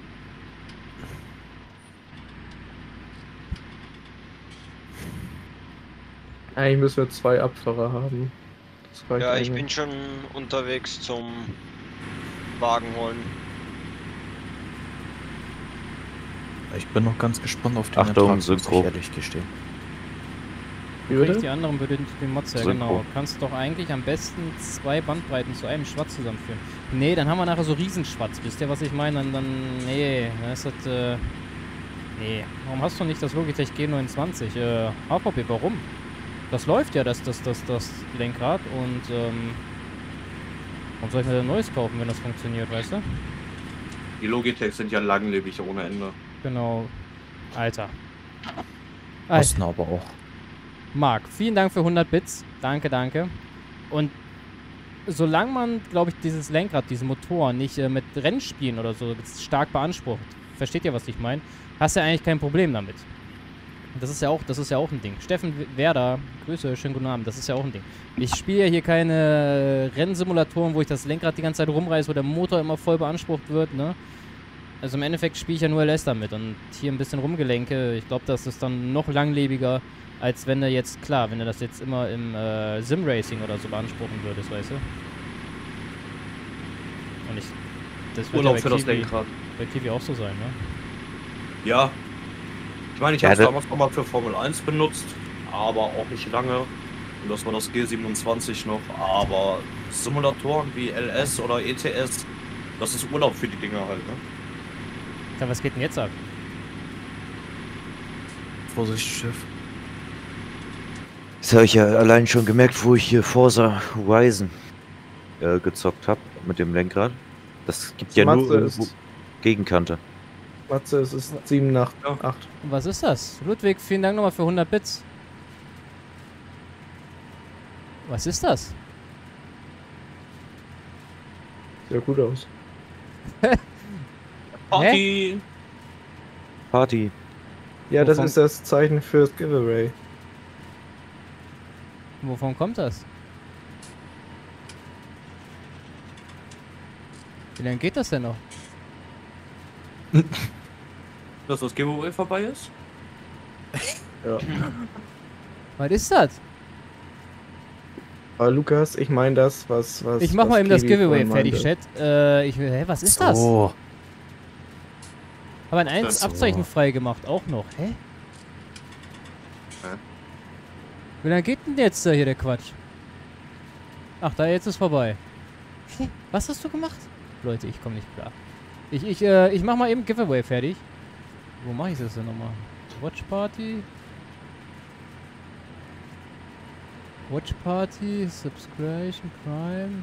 Eigentlich müssen wir 2 Abfahrer haben. Das reicht Ja, ich eigentlich. bin schon unterwegs zum Wagen holen. Ich bin noch ganz gespannt auf den Achtung, Ertrag, muss ich Synchro. ehrlich gestehen. Wie Kriegt bitte? die anderen würde den Mods ja, Synchro. genau. Kannst doch eigentlich am besten 2 Bandbreiten zu einem Schwarz zusammenführen. Nee, dann haben wir nachher so Riesenschwarz. Wisst ihr, was ich meine? Nee, das ist nee. Warum hast du nicht das Logitech G29? HVP, warum? Das läuft ja, das Lenkrad und, warum soll ich mir denn Neues kaufen, wenn das funktioniert, weißt du? Die Logitech sind ja langlebig ohne Ende. Genau. Alter. Kosten aber auch. Marc, vielen Dank für 100 Bits. Danke, danke. Und solange man, glaube ich, dieses Lenkrad, diesen Motor nicht mit Rennspielen oder so stark beansprucht, versteht ihr, was ich meine, hast du ja eigentlich kein Problem damit. Das ist ja auch ein Ding. Steffen Werder, Grüße, schönen guten Abend, das ist ja auch ein Ding. Ich spiele ja hier keine Rennsimulatoren, wo ich das Lenkrad die ganze Zeit rumreiße, wo der Motor immer voll beansprucht wird, ne? Also im Endeffekt spiele ich ja nur LS damit und hier ein bisschen rumgelenke. Ich glaube, das ist dann noch langlebiger, als wenn du jetzt, klar, wenn du das jetzt immer im Sim-Racing oder so beanspruchen würdest, weißt du? Und das wird Urlaub ja für das Lenkrad. bei Kiwi auch so sein, ne? Ja. Ich meine, ich Ja, habe es da- damals noch mal für Formel 1 benutzt, aber auch nicht lange. Und das war das G27 noch. Aber Simulatoren wie LS oder ETS, das ist Urlaub für die Dinger halt, ne? Ja, was geht denn jetzt ab? Vorsicht, Chef. Das habe ich ja allein schon gemerkt, wo ich hier Forza Horizon gezockt habe mit dem Lenkrad. Das gibt ja Matze nur irgendwo ist- Gegenkante. Matze, es ist 7 nach Ja. 8. Und was ist das? Ludwig, vielen Dank nochmal für 100 Bits. Was ist das? Sieht ja gut aus. Party! Party. Ja, das Wovon- ist das Zeichen fürs Giveaway. Wovon kommt das? Wie lange geht das denn noch? Dass das Giveaway vorbei ist? Ja. Was ist das? Aber Lukas, ich meine das, was. Ich mach was mal eben das Kiwi Giveaway vorhin fertig, meinte. Chat. Hä, was ist das? So. Aber ein Das so. Abzeichen frei gemacht, auch noch. Hä? Hä? Wie lange geht denn jetzt hier der Quatsch? Ach, da jetzt ist vorbei. Hä? Was hast du gemacht? Leute, ich komme nicht klar. Ich mach mal eben Giveaway fertig. Wo mache ich das denn nochmal? Watch Party? Watch Party, Subscription, Crime,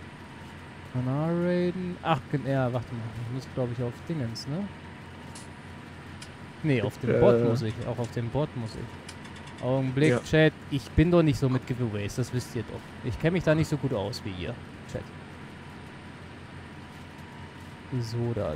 Raiden. Ach, ja, warte mal. Ich muss, glaube ich, auf Dingens, ne? Nee, auf dem Bot muss ich. Auch auf dem Bot muss ich. Augenblick, Ja. Chat. Ich bin doch nicht so mit Giveaways, das wisst ihr doch. Ich kenne mich da nicht so gut aus wie ihr, Chat. So, da alle.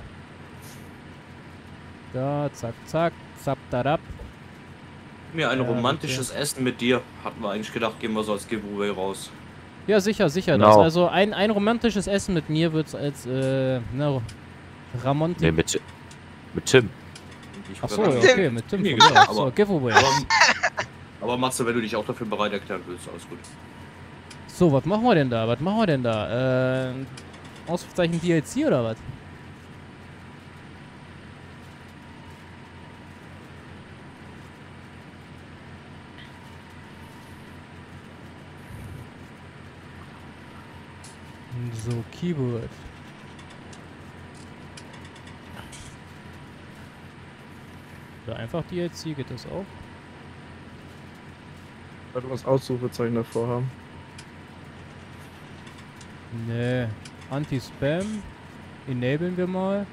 Da, zack, zack, zap, da, Mir ein Ja, romantisches Essen mit dir. Hatten wir eigentlich gedacht, gehen wir so als Giveaway raus. Ja, sicher, sicher. Genau. Das. Also ein romantisches Essen mit mir wird es als, Ramon. Nee, mit Tim. Ich Achso, würde ja, sagen, okay, mit Tim. Nee, von mir aus. aber- So, Giveaway. aber Matze, wenn du dich auch dafür bereit erklären willst, alles gut. So, was machen wir denn da? Was machen wir denn da? Ausrufezeichen DLC oder was? So, Keyboard. Oder einfach DLC, geht das auch? Sollte was Ausrufezeichen davor haben. Nee. Anti-Spam. Enablen wir mal.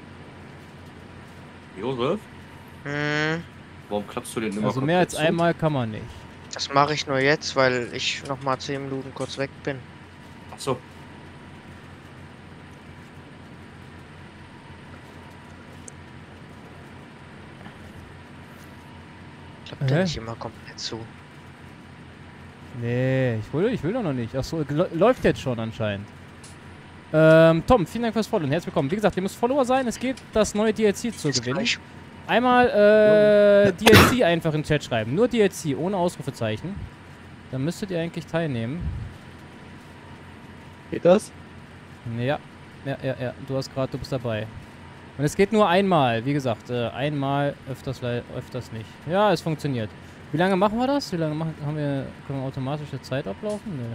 Josef, Hm, warum klappst du den immer Also mehr als komplett zu? einmal kann man nicht. das mache ich nur jetzt, weil ich noch mal 10 Minuten kurz weg bin. Achso, Klappt der Hä? nicht immer komplett zu. Nee, ich will doch noch nicht. Achso, läuft jetzt schon anscheinend. Tom, vielen Dank fürs Follow und herzlich willkommen. Wie gesagt, ihr müsst Follower sein. Es gibt das neue DLC zu Bis gewinnen. gleich. Einmal DLC einfach in den Chat schreiben. Nur DLC, ohne Ausrufezeichen. Dann müsstet ihr eigentlich teilnehmen. Geht das? Ja. Du bist dabei. Und es geht nur einmal. Wie gesagt, einmal, öfters nicht. Ja, es funktioniert. Wie lange machen wir das? Können wir automatisch die Zeit ablaufen? Nee.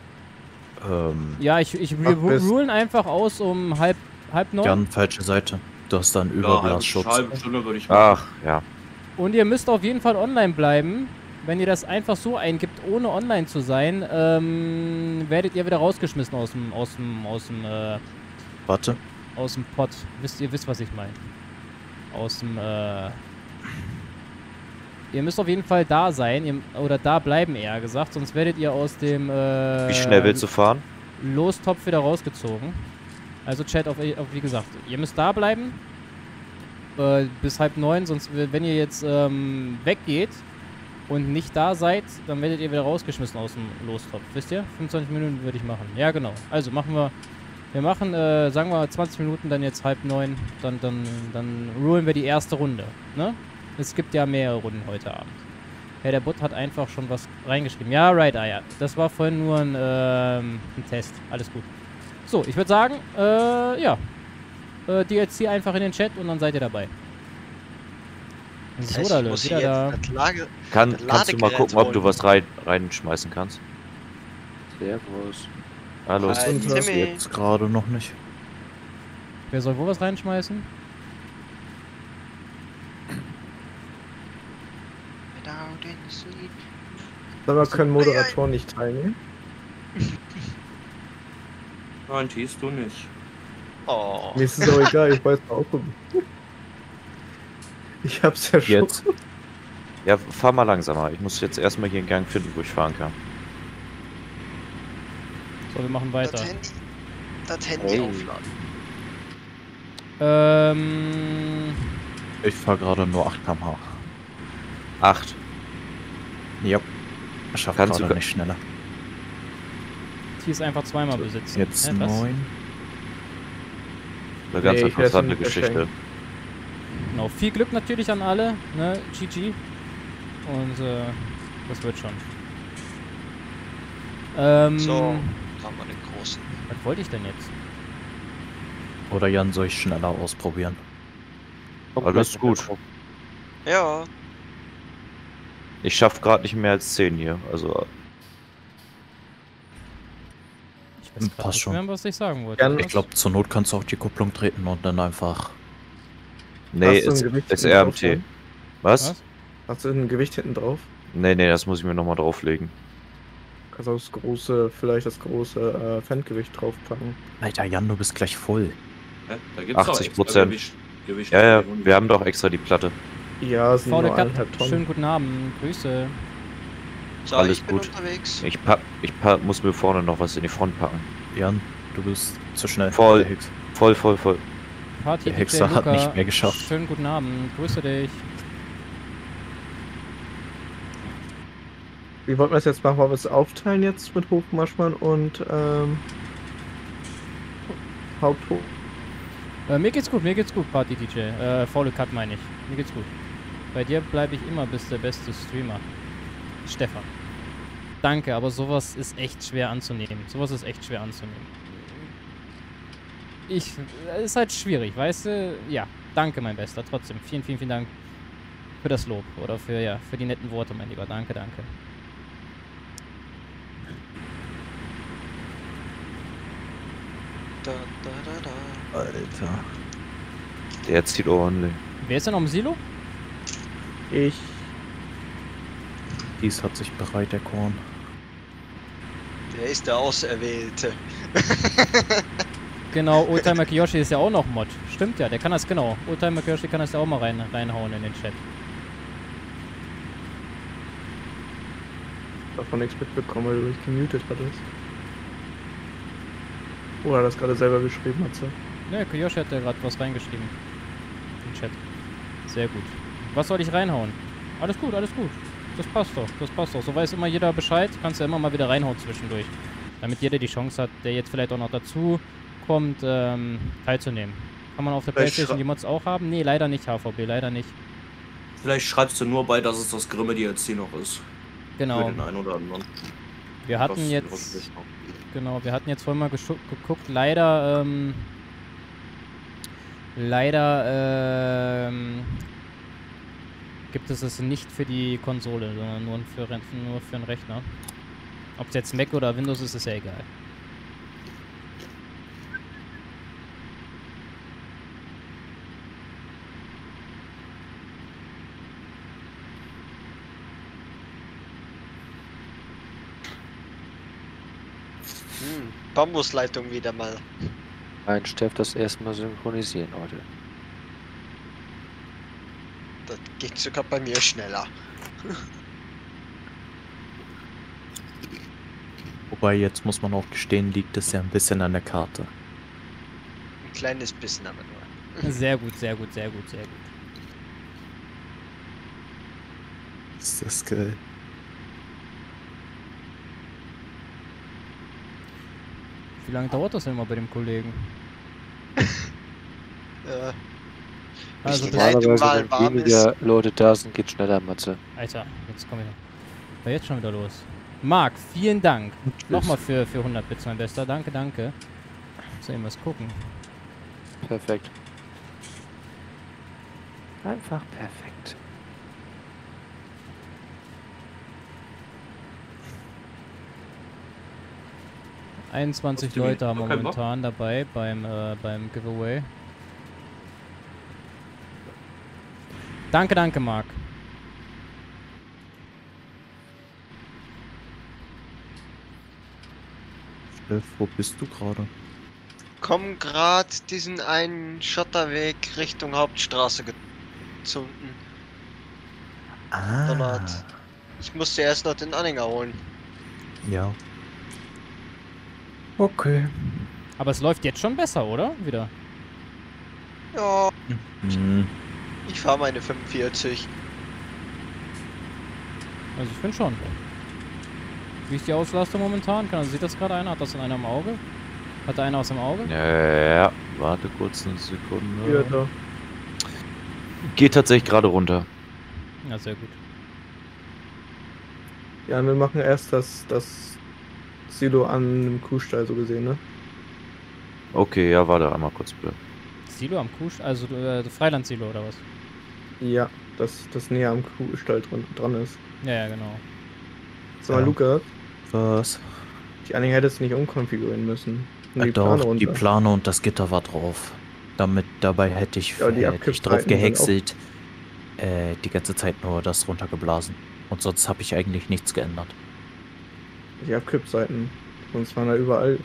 Ja, wir rulen einfach aus um halb neun. Jan, falsche Seite. Du hast da einen ja, Überblasschutz. halbe Stunde würde ich machen. Ach, ja. Und ihr müsst auf jeden Fall online bleiben. Wenn ihr das einfach so eingibt, ohne online zu sein, werdet ihr wieder rausgeschmissen aus dem Warte. Pod. Ihr wisst, was ich meine. Ihr müsst auf jeden Fall da sein, oder da bleiben eher gesagt, sonst werdet ihr aus dem Wie schnell willst du fahren? Lostopf wieder rausgezogen. Also Chat, wie gesagt, ihr müsst da bleiben bis 8:30, sonst wenn ihr jetzt weggeht und nicht da seid, dann werdet ihr wieder rausgeschmissen aus dem Lostopf. Wisst ihr? 25 Minuten würde ich machen. Ja, genau. Also machen wir sagen wir 20 Minuten, dann jetzt 8:30, dann rulen wir die erste Runde, ne? Es gibt ja mehrere Runden heute Abend. Ja, der Bot hat einfach schon was reingeschrieben. Ja, right, ja. Das war vorhin nur ein Test. Alles gut. So, ich würde sagen, ja. DLC einfach in den Chat und dann seid ihr dabei. Das So, heißt, da ich muss wieder hier da. jetzt das Lager. Kannst du mal Ladegerät gucken, ob du holen. was reinschmeißen kannst? Servus. Hallo. Hi, und Das Timmy. jetzt gerade noch nicht. Wer soll wo was reinschmeißen? Without any sleep. Sag mal, können Moderatoren nicht teilnehmen? Nein, tiest du nicht. Oh. Mir ist es auch egal, ich weiß auch. Ich hab's ja schon. Jetzt. Ja, fahr mal langsamer. Ich muss jetzt erstmal hier einen Gang finden, wo ich fahren kann. So, wir machen weiter. Das Handy Hey. aufladen. Ich fahre gerade nur 8 km/h. 8. Ja. Ich schaffe Kannst du gerade ga- nicht schneller. Die ist einfach zweimal besitzen. Jetzt Was? 9. Eine ganz Nee, ich werd's interessante nicht Geschichte. verschenken. Genau, viel Glück natürlich an alle, ne? GG. Und das wird schon. So, da haben wir den großen. Was wollte ich denn jetzt? Oder Jan, soll ich schneller ausprobieren? Alles gut. Ja, Ich schaff gerade nicht mehr als 10 hier. Also, Ich weiß grad Passt nicht schon. mehr, was ich sagen wollte. Gern. Was? Ich glaube, zur Not kannst du auch die Kupplung treten und dann einfach. nee, Hast du ein ist Gewicht ist hinten drauf RMT. dann? Was? Was? Hast du ein Gewicht hinten drauf? Nee, das muss ich mir nochmal drauflegen. Kannst auch vielleicht das große Pfandgewicht draufpacken. Alter, Jan, du bist gleich voll. Hä? Da gibt's doch 80%. extra Gewicht Ja, für die wir haben doch extra die Platte. Ja, es sind Faule nur Kat, 1,5 Tonnen. schönen guten Abend, Grüße. so, Alles ich bin gut. unterwegs. Ich muss mir vorne noch was in die Front packen. Jan, du bist zu schnell. Voll. Der Hicks. Voll. Party Der DJ Hexer hat Luca, nicht mehr geschafft. Schönen guten Abend, grüße dich. Wie wollten wir das jetzt machen? Wollen wir es aufteilen jetzt mit Hofmarschmann und Haupthof? Mir geht's gut, Party DJ. Faule Cut meine ich. Mir geht's gut. Bei dir bleibe ich immer bis der beste Streamer. Stefan. Danke, aber sowas ist echt schwer anzunehmen. Ist halt schwierig, weißt du? Ja, danke, mein Bester. Trotzdem, vielen Dank für das Lob. Oder für die netten Worte, mein Lieber. Danke. Da. Alter. Der zieht ordentlich. Wer ist denn am Silo? Ich. Dies hat sich bereit erkoren. Wer ist der Auserwählte? Genau, Oldtimer Kiyoshi ist ja auch noch Mod. Stimmt ja, der kann das, genau. Oldtimer Kiyoshi kann das ja auch mal reinhauen in den Chat. Davon nichts mitbekommen, weil du dich gemutet hattest. Oder das gerade selber geschrieben hat. So. Ne, Kiyoshi hat ja gerade was reingeschrieben. Im Chat. Sehr gut. Was soll ich reinhauen? Alles gut, alles gut. Das passt doch, das passt doch. So weiß immer jeder Bescheid, kannst du immer mal wieder reinhauen zwischendurch. Damit jeder die Chance hat, der jetzt vielleicht auch noch dazu kommt, teilzunehmen. Kann man auf der Playstation die Mods auch haben? Ne, leider nicht, HVB, leider nicht. Vielleicht schreibst du nur bei, dass es das Grimme DLC noch ist. Genau. Für den einen oder anderen. Wir hatten jetzt... Genau, wir hatten jetzt vorhin mal geguckt, leider, gibt es nicht für die Konsole, sondern nur für den Rechner. Ob es jetzt Mac oder Windows ist, ist ja egal. Bambusleitung wieder mal. Ein Steff das erstmal synchronisieren heute. Das geht sogar bei mir schneller. Wobei, jetzt muss man auch gestehen, liegt es ja ein bisschen an der Karte. Ein kleines bisschen aber nur. Sehr gut, sehr gut, sehr gut, sehr gut. Ist das geil. Wie lange dauert das denn mal bei dem Kollegen? Also die Leitung mal wenn warm weniger Leute da sind, geht schneller, Matze. Alter, jetzt komm ich. War jetzt schon wieder los. Marc, vielen Dank. Nochmal für 100 Bits, mein Bester. Danke, danke. Muss eben was gucken. Perfekt. Einfach perfekt. – 21 Leute haben wir momentan dabei beim Giveaway. Danke, danke, Marc. Wo bist du gerade? Komm grad diesen einen Schotterweg Richtung Hauptstraße gezogen. Donnert. Ich musste erst noch den Anhänger holen. Ja. Okay. Aber es läuft jetzt schon besser, oder? Wieder. Ja, Hm. ich fahre meine 45. Also ich finde schon. Wie ist die Auslastung momentan? Sieht das gerade einer? Hat das in einer im Auge? Hat da einer aus dem Auge? Ja, warte kurz eine Sekunde. Ja, da. Geht tatsächlich gerade runter. Ja, sehr gut. Ja, wir machen erst das Silo an dem Kuhstall so gesehen, ne? Okay, ja, warte einmal kurz bitte. Silo am Kuhstall? Also Freiland-Silo oder was? Ja, das näher am Kuhstall dran ist. Ja, ja, genau. Sag mal, Ja. Lukas, Was? die Anhänger hättest du nicht umkonfigurieren müssen. Und die Doch, Plane die runter. Plane und das Gitter war drauf. Dabei hätte ich, Ja, die hätte ich Abkippseiten drauf sind gehäckselt, die ganze Zeit nur das runtergeblasen. Und sonst habe ich eigentlich nichts geändert. Die Abkippseiten. Sonst waren da überall.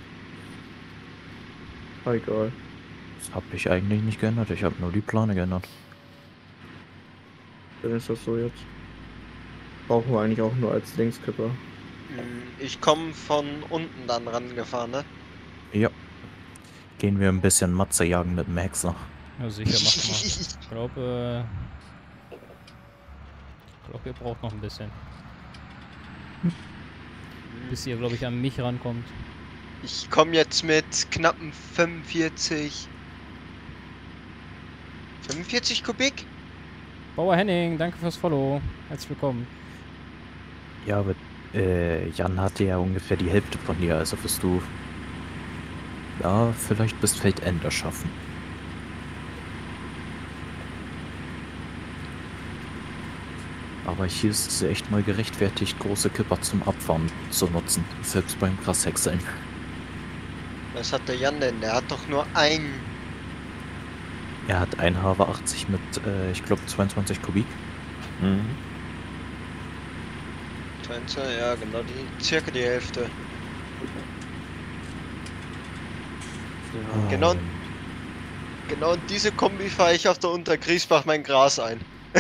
Ah, egal. Das habe ich eigentlich nicht geändert. Ich habe nur die Plane geändert. Dann ist das so jetzt. Brauchen wir eigentlich auch nur als Linkskipper. Ich komme von unten dann rangefahren, ne? Ja. Gehen wir ein bisschen Matze jagen mit dem Häcksler. Ja, sicher, mach mal. Ich glaube, ihr braucht noch ein bisschen. Bis ihr, glaube ich, an mich rankommt. Ich komme jetzt mit knappen 45 Kubik? Bauer Henning, danke fürs Follow. Herzlich willkommen. Ja, aber Jan hatte ja ungefähr die Hälfte von dir, also wirst du ja vielleicht bis Feldende schaffen. Aber hier ist es echt mal gerechtfertigt, große Kipper zum Abfahren zu nutzen, selbst beim Grashäckseln. Was hat der Jan denn? Der hat doch nur ein. Er hat ein HW80 mit, ich glaube, 22 Kubik. Mhm. 20, ja genau, circa die Hälfte. Genau, genau in diese Kombi fahre ich auf der Untergriesbach mein Gras ein.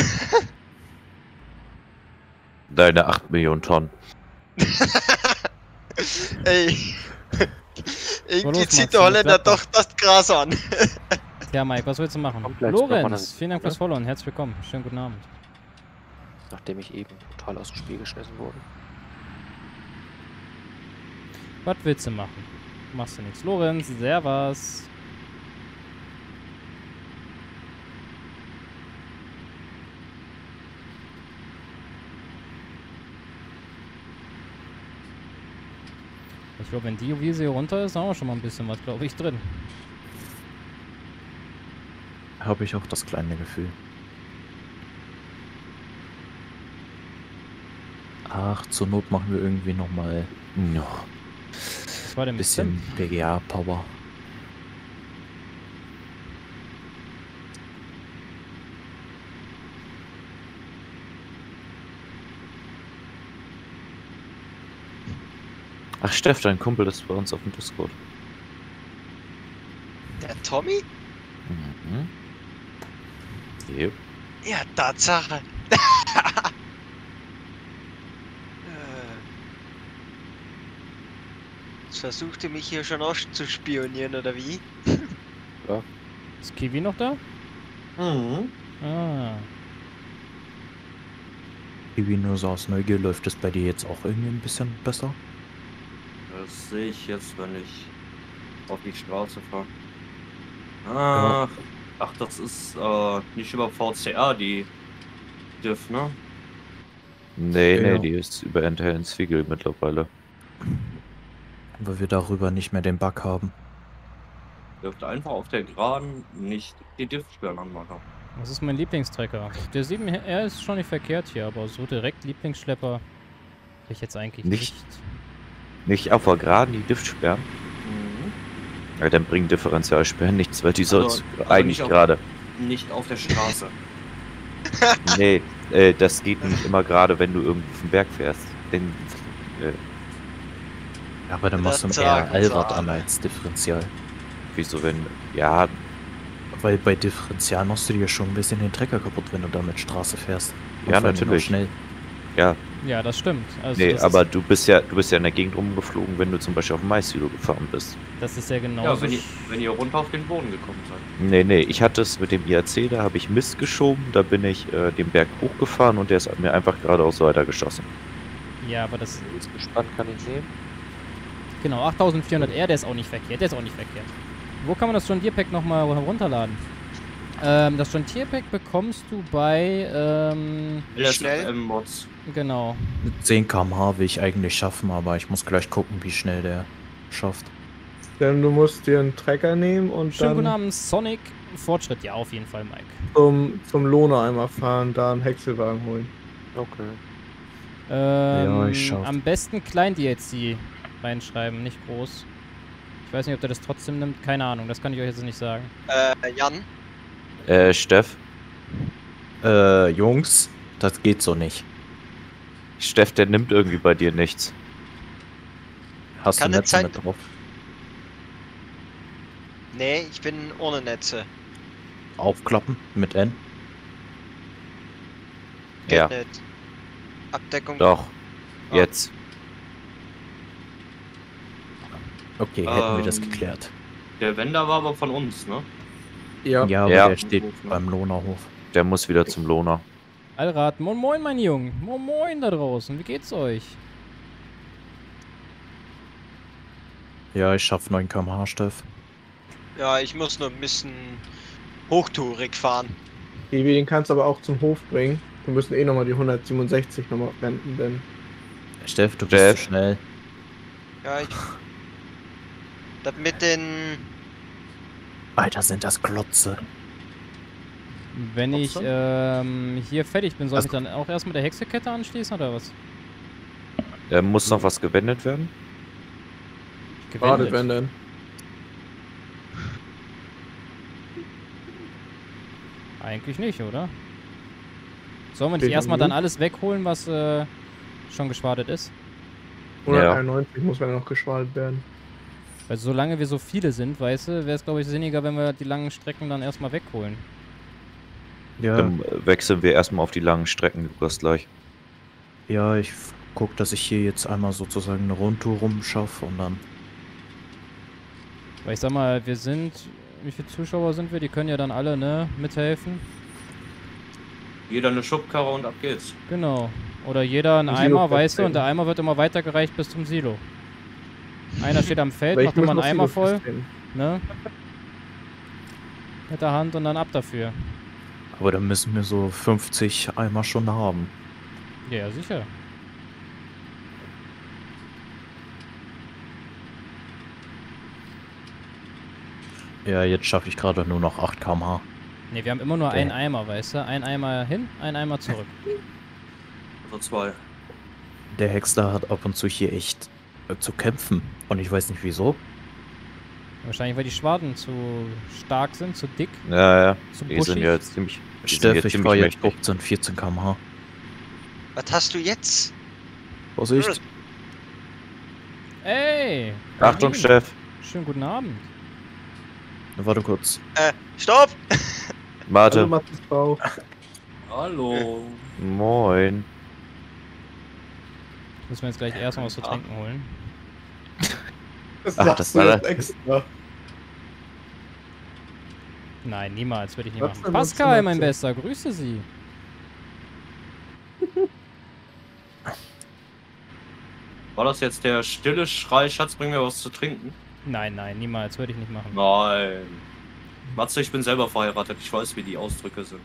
Deine 8 Millionen Tonnen. Ey. Irgendwie los, zieht Max, der Holländer das klappt doch das Gras an. Ja, Mike, was willst du machen? Kommt gleich noch mal Lorenz, dann, vielen Dank oder? fürs Follow und herzlich willkommen. Schönen guten Abend. Nachdem ich eben total aus dem Spiel geschmissen wurde. Was willst du machen? Machst du nichts. Lorenz, servus. Ich glaube, wenn die Wiese hier runter ist, haben wir schon mal ein bisschen was, glaube ich, drin. Habe ich auch das kleine Gefühl. Ach, zur Not machen wir irgendwie nochmal noch Was war denn ein mit bisschen Sim? PGA-Power. Ach, Steff, dein Kumpel ist bei uns auf dem Discord. Der Tommy? Mhm. Yep. Ja, Tatsache. Jetzt versuchte mich hier schon auszuspionieren, oder wie? Ist Kiwi noch da? Mhm. Ah. Wie nur so aus Neugier, läuft es bei dir jetzt auch irgendwie ein bisschen besser? Das sehe ich jetzt, wenn ich auf die Straße fahre. Ach, das ist nicht über VCA die Diff, ne? Nee, Ja. nee, die ist über NTL Zwiegel mittlerweile. Weil wir darüber nicht mehr den Bug haben. Dürfte einfach auf der Geraden nicht die Diff-Sperren anmachen. Das ist mein Lieblingstrecker. Der 7R ist schon nicht verkehrt hier, aber so direkt Lieblingsschlepper habe ich jetzt eigentlich Nicht. nicht. Nicht auf der Geraden die Diff sperren. Ja, dann bringen Differentialsperren nichts, weil die sollst du eigentlich nicht auf- gerade. Nicht auf der Straße. Nee, das geht nicht immer gerade, wenn du irgendwo auf den Berg fährst. Denn, Ja, aber dann machst du Das eher sagen Albert sie an alle. als Differential. wieso, wenn. Ja, Weil bei Differential machst du dir schon ein bisschen den Trecker kaputt, wenn du damit Straße fährst. Und Ja, vor allem noch natürlich. Schnell. ja. Ja, das stimmt. Also Nee, das aber ist, du bist ja in der Gegend rumgeflogen, wenn du zum Beispiel auf dem Maissilo gefahren bist. das ist ja genau Ja, so. wenn ihr runter auf den Boden gekommen seid. Nee, ich hatte es mit dem IAC, da habe ich Mist geschoben, da bin ich den Berg hochgefahren und der ist mir einfach geradeaus weitergeschossen. Ja, aber das. Ist gespannt, kann ich nehmen. Genau, 8400R, der ist auch nicht verkehrt. Der ist auch nicht verkehrt. Wo kann man das John Deere Pack nochmal runterladen? Das John Deere Pack bekommst du bei. Schnell? LSFM-Mods. Genau. Mit 10 km/h will ich eigentlich schaffen, aber ich muss gleich gucken, wie schnell der schafft. Denn du musst dir einen Trecker nehmen und Schönen guten dann Abend, Sonic. Fortschritt, ja, auf jeden Fall, Mike. zum Lohner einmal fahren, da einen Häckselwagen holen. Okay. Ja, ich schaff. Am besten klein DLC reinschreiben, nicht groß. Ich weiß nicht, ob der das trotzdem nimmt. Keine Ahnung, das kann ich euch jetzt nicht sagen. Jan? Steff, Jungs, das geht so nicht. der nimmt irgendwie bei dir nichts. Hast du Kann es Netze sein- mit drauf? Nee, ich bin ohne Netze. Aufklappen mit N? Geht Ja. nicht. Abdeckung. Doch. Ah. Jetzt. Okay, hätten wir das Ähm, geklärt. Der Wender war aber von uns, ne? Ja. Ja, aber Ja. der steht beim Lohnerhof. Der muss wieder zum Lohner. Allrad, moin moin, mein Junge. Moin moin da draußen. Wie geht's euch? Ja, ich schaff 9 km/h, Steff. Ja, ich muss nur ein bisschen hochtourig fahren. Kiwi, den kannst du aber auch zum Hof bringen. Wir müssen eh nochmal die 167 nochmal wenden, denn Steff, du bist Steff. zu schnell. Ja, ich. Das mit den. Alter, sind das Klotze. Wenn ich Trotzdem? hier fertig bin, soll Also- ich dann auch erstmal der Hexekette anschließen oder was? Muss noch was gewendet werden? gerade wenn denn. Eigentlich nicht, oder? Sollen wir nicht Wegen erstmal dann mir? alles wegholen, was schon geschwadet ist? 191 muss ja noch geschwallt werden. Weil solange wir so viele sind, weißt du, wäre es, glaube ich, sinniger, wenn wir die langen Strecken dann erstmal wegholen. Ja, Dann wechseln wir erstmal auf die langen Strecken, Lukas, gleich. ja, ich guck, dass ich hier jetzt einmal sozusagen eine Rundtour rumschaffe und dann. Weil ich sag mal, wir sind... Wie viele Zuschauer sind wir? Die können ja dann alle, ne, mithelfen. Jeder eine Schubkarre und ab geht's. Genau. Oder jeder einen Ein Eimer, Silo weißt du, und feststellen. der Eimer wird immer weitergereicht bis zum Silo. Einer steht am Feld, Aber ich macht immer einen muss noch Eimer Silo voll, feststellen. ne? Mit der Hand und dann ab dafür. Aber dann müssen wir so 50 Eimer schon haben. Ja, sicher. Ja, jetzt schaffe ich gerade nur noch 8 km/h. Ne, wir haben immer nur Okay. einen Eimer, weißt du? Ein Eimer hin, ein Eimer zurück. Also 2. Der Häcksler hat ab und zu hier echt zu kämpfen. Und ich weiß nicht wieso. Wahrscheinlich, weil die Schwaden zu stark sind, zu dick, Ja, ja. zu Die sind buschig. ja jetzt ziemlich. die sind Steff, jetzt ich ziemlich fahre jetzt mächtig. 15, 14 km/h. Was hast du jetzt? Vorsicht. Ey! Achtung, Berlin. Steff. Schönen guten Abend. Warte kurz. Stopp! Hallo Warte. Mattes Bau. Hallo. Moin. Müssen wir jetzt gleich erstmal was zu trinken holen. Das Ach, sagst das du war jetzt das. extra. Nein, niemals, würde ich nicht Was machen. denn, Pascal, was mein denn? Bester, grüße Sie. War das jetzt der stille Schrei, Schatz, bring mir was zu trinken? Nein, nein, niemals, würde ich nicht machen. Nein. Matze, ich bin selber verheiratet. Ich weiß, wie die Ausdrücke sind.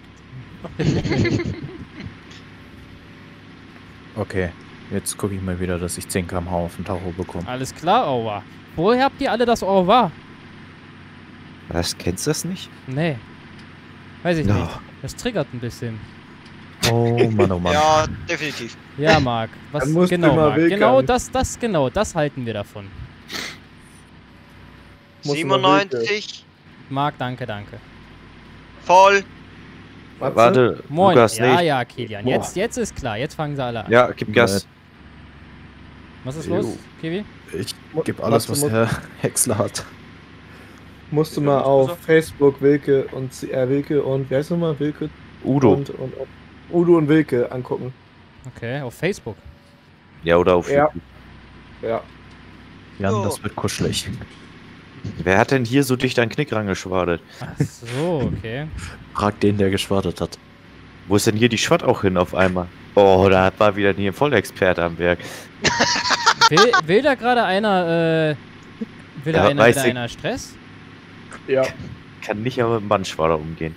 Okay, jetzt gucke ich mal wieder, dass ich 10 km/h auf den Tacho bekomme. Alles klar, au revoir. Woher habt ihr alle das au revoir? Was, kennst du das nicht? Nee. Weiß ich No. nicht. Das triggert ein bisschen. Oh Mann, oh Mann. Ja, definitiv. Ja, Marc. Was Dann musst du genau, mal Marc? wilkern. Genau, das halten wir davon. Musst du mal 97, Marc, danke. voll. Matze? Warte, Moin. Lukas, Ja, nee. ja, Kilian. Boah. Jetzt ist klar. Jetzt fangen sie alle an. Ja, gib Gas. Was ist Jo. los, Kiwi? Ich gebe alles, was der Häcksler hat. Musst du Ich mal hab auf gesagt. Facebook Wilke und wie heißt nochmal? Wilke Udo. und Udo und Wilke angucken. Okay, auf Facebook. Ja, oder auf Ja. YouTube. Ja. Jan, Oh. das wird kuschelig. Wer hat denn hier so dicht an Knick rangeschwadet? Ach so, okay. Frag den, der geschwartet hat. Wo ist denn hier die Schwatt auch hin auf einmal? Oh, da war wieder hier ein Vollexperte am Werk. Will da gerade einer, will da Ja, einer weiß wieder ich. einer Stress? Ja. Kann nicht aber mit dem Bandschwader umgehen.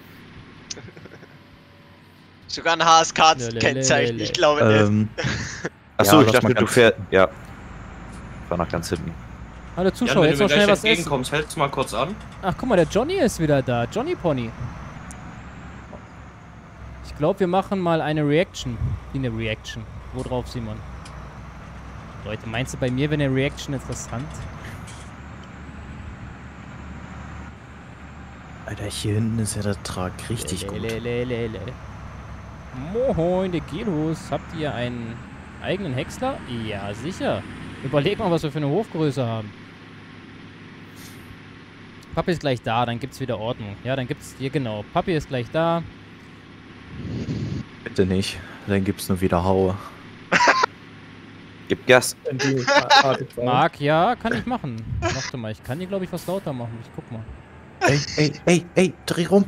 Sogar ein HSK-Kennzeichen, ich glaube nicht. Achso, Ja, ich lass dachte, mal du ganz fährst. Ja. Fahr nach ganz hinten. Hallo Jan, Zuschauer, wenn jetzt du mir noch schnell gleich was essen. entgegenkommst, hältst du mal kurz an. Ach, guck mal, der Johnny ist wieder da. Johnny Pony. Ich glaube, wir machen mal eine Reaction. Wie eine Reaction. Wo drauf, Simon? Leute, meinst du bei mir wäre eine Reaction interessant? Alter, hier hinten ist ja der Trag richtig gut. Lelelelele. Moin, der Gelos. Habt ihr einen eigenen Häcksler? Ja, sicher. Überleg mal, was wir für eine Hofgröße haben. Papi ist gleich da, dann gibt's wieder Ordnung. Ja, dann gibt's hier genau. Papi ist gleich da. Bitte nicht, dann gibt's nur wieder Haue. Gib Gas. Wenn die artig waren. Marc, ja, kann ich machen. Warte mal, ich kann hier, glaube ich, was lauter machen. Ich guck mal. Ey, dreh rum.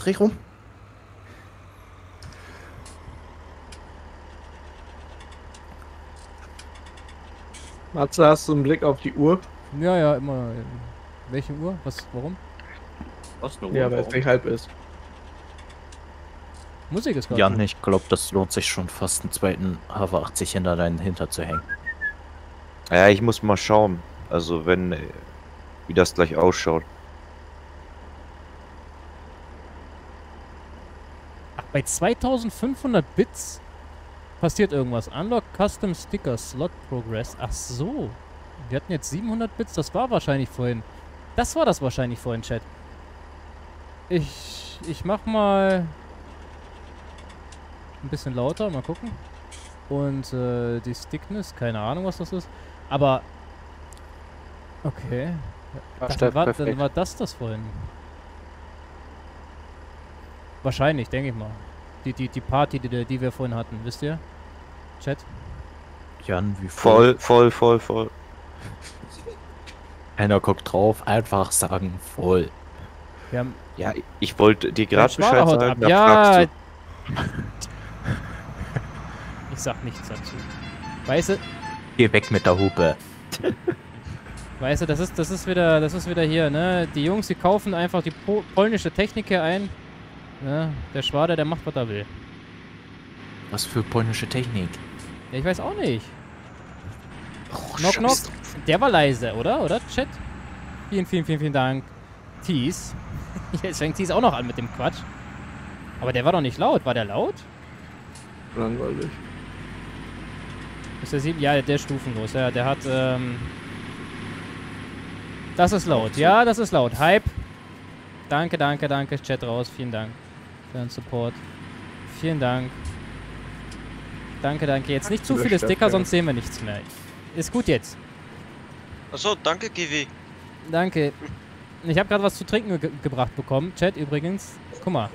Matze, hast du einen Blick auf die Uhr? Ja, ja, immer. Welche Uhr? Was? Warum? Was eine Ja, Uhr, weil es warum? gleich halb ist. Musik ist gerade. Jan, ich glaube, das lohnt sich schon fast einen zweiten HV80 hinter deinen Hinter zu hängen. Ja, ich muss mal schauen. Also, wenn. Wie das gleich ausschaut. Ach, bei 2500 Bits passiert irgendwas. Unlock Custom Sticker Slot Progress. Ach so. Wir hatten jetzt 700 Bits. Das war wahrscheinlich vorhin. Das war das wahrscheinlich vorhin, Chat. Ich mach mal ein bisschen lauter. Mal gucken. Und die Stickness. Keine Ahnung, was das ist. Aber okay. Ja, Ach, Steff, dann perfekt. war das vorhin. Wahrscheinlich, denke ich mal. Die Party, die wir vorhin hatten, wisst ihr? Chat? Jan, wie voll. Voll. Einer guckt drauf, einfach sagen voll. Wir haben Ja, ich wollte dir gerade Schwader Bescheid haut sagen, ab. da Ja. fragst Ich sag nichts dazu. Weißt du, Geh weg mit der Hupe. das ist wieder hier, ne? Die Jungs, die kaufen einfach die polnische Technik hier ein. Ne? Der Schwader, der macht, was er will. Was für polnische Technik. Ja, ich weiß auch nicht. du. Knock, knock. Der war leise, oder? Oder, Chat? Vielen Dank. Tees. Jetzt fängt Tees auch noch an mit dem Quatsch. Aber der war doch nicht laut. War der laut? Langweilig. Ist der 7? Ja, der ist stufenlos. Ja, der hat, Das ist laut. Ja, das ist laut. Hype. Danke. Chat raus. Vielen Dank für den Support. Vielen Dank. Danke. Jetzt nicht zu viele Sticker, sonst sehen wir nichts mehr. Ist gut jetzt. Achso, danke, Kiwi. Danke. Ich habe gerade was zu trinken gebracht bekommen. Chat übrigens. Guck mal.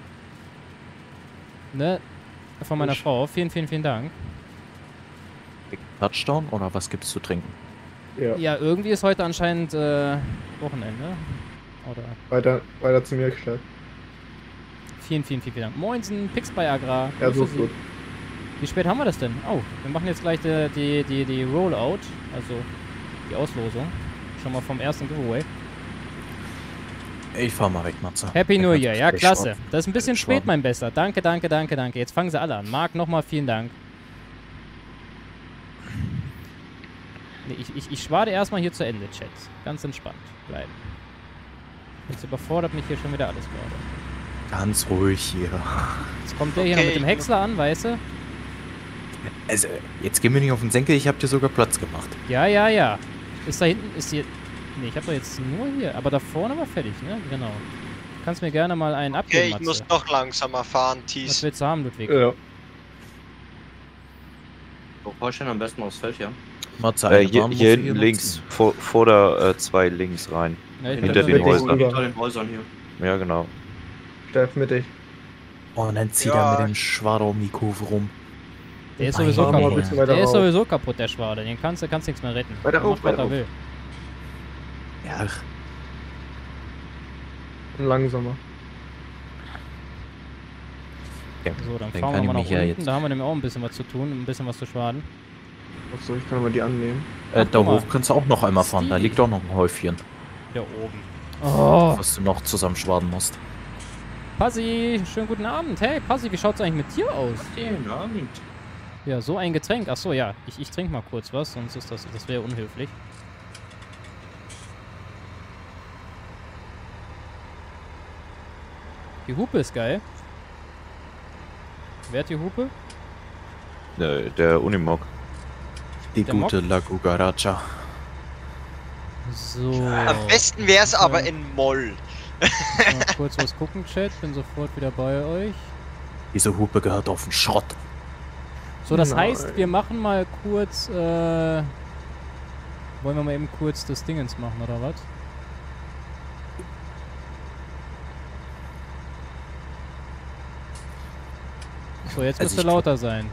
Ne? Von meiner Frau. Vielen Dank. Touchdown oder was gibt's zu trinken? Ja. Ja, irgendwie ist heute anscheinend Wochenende. Oder? Weiter zu mir gestellt. Vielen Dank. Moinsen, Pix bei Agra. Ja, so Grüße ist Sie. gut. Wie spät haben wir das denn? Oh, wir machen jetzt gleich die Rollout. Also die Auslosung. Schon mal vom ersten Giveaway. Ich fahr mal weg, Matze. Happy New Ich Year. hab Ja, gleich klasse. Schwarz. Das ist ein bisschen Schwarz. spät, mein Bester. Danke. Jetzt fangen sie alle an. Marc, nochmal vielen Dank. Nee, ich schwade erstmal hier zu Ende, Chat. Ganz entspannt bleiben. Jetzt überfordert mich hier schon wieder alles gerade. Ganz ruhig hier. Jetzt kommt der hier noch mit dem Häcksler an, weißt du? Also, jetzt gehen wir nicht auf den Senkel, ich hab dir sogar Platz gemacht. Ja. Ist da hinten, ist hier... Nee, ich hab doch jetzt nur hier. Aber da vorne war fertig, ne? Genau. Du kannst mir gerne mal einen abgeben, Okay, ich Matze. muss doch langsamer fahren, Was Tees. willst du haben, Ludwig? Ja. Wo fahr ich denn am besten aufs Feld, ja? Matze, Hier hinten links, vor der 2 links rein. Ja, ich Hinter bin den da- Häusern. Hinter den Häusern hier. Ja, genau. Steff mittig. Oh, und dann zieht Ja. er mit dem Schwader um die Kurve rum. Der ist Mein sowieso Gott. Fahr mal ein kaputt. bisschen weiter Der ist rauf. sowieso kaputt, der Schwade. Den kannst nichts mehr retten. Weiter Der rauf, macht, was weiter er rauf. will. Ja, Langsamer. So, dann Dann fahren wir kann ich mal nach mich ja unten. jetzt- Da haben wir nämlich auch ein bisschen was zu tun, ein bisschen was zu schwaden. Achso, ich kann mal die annehmen. da guck mal. hoch kannst du auch noch einmal fahren, da Steve. liegt auch noch ein Häufchen, Da oben. Oh, was du noch zusammen schwaden musst. Passi, schönen guten Abend. Hey, Passi, wie schaut's eigentlich mit dir aus? Guten Abend. Ja, so ein Getränk. Achso, ja. Ich trinke mal kurz was, sonst ist das wäre unhöflich. Die Hupe ist geil. Wer hat die Hupe? Der Unimog. Die Der gute La Cucaracha. So. Am besten wäre es aber in Moll. Mal kurz was gucken, Chat. Bin sofort wieder bei euch. Diese Hupe gehört auf den Schrott. So, das Nein. heißt, wir machen mal kurz, wollen wir mal eben kurz das Dingens machen, oder was? So, jetzt Also müsste ich- lauter sein.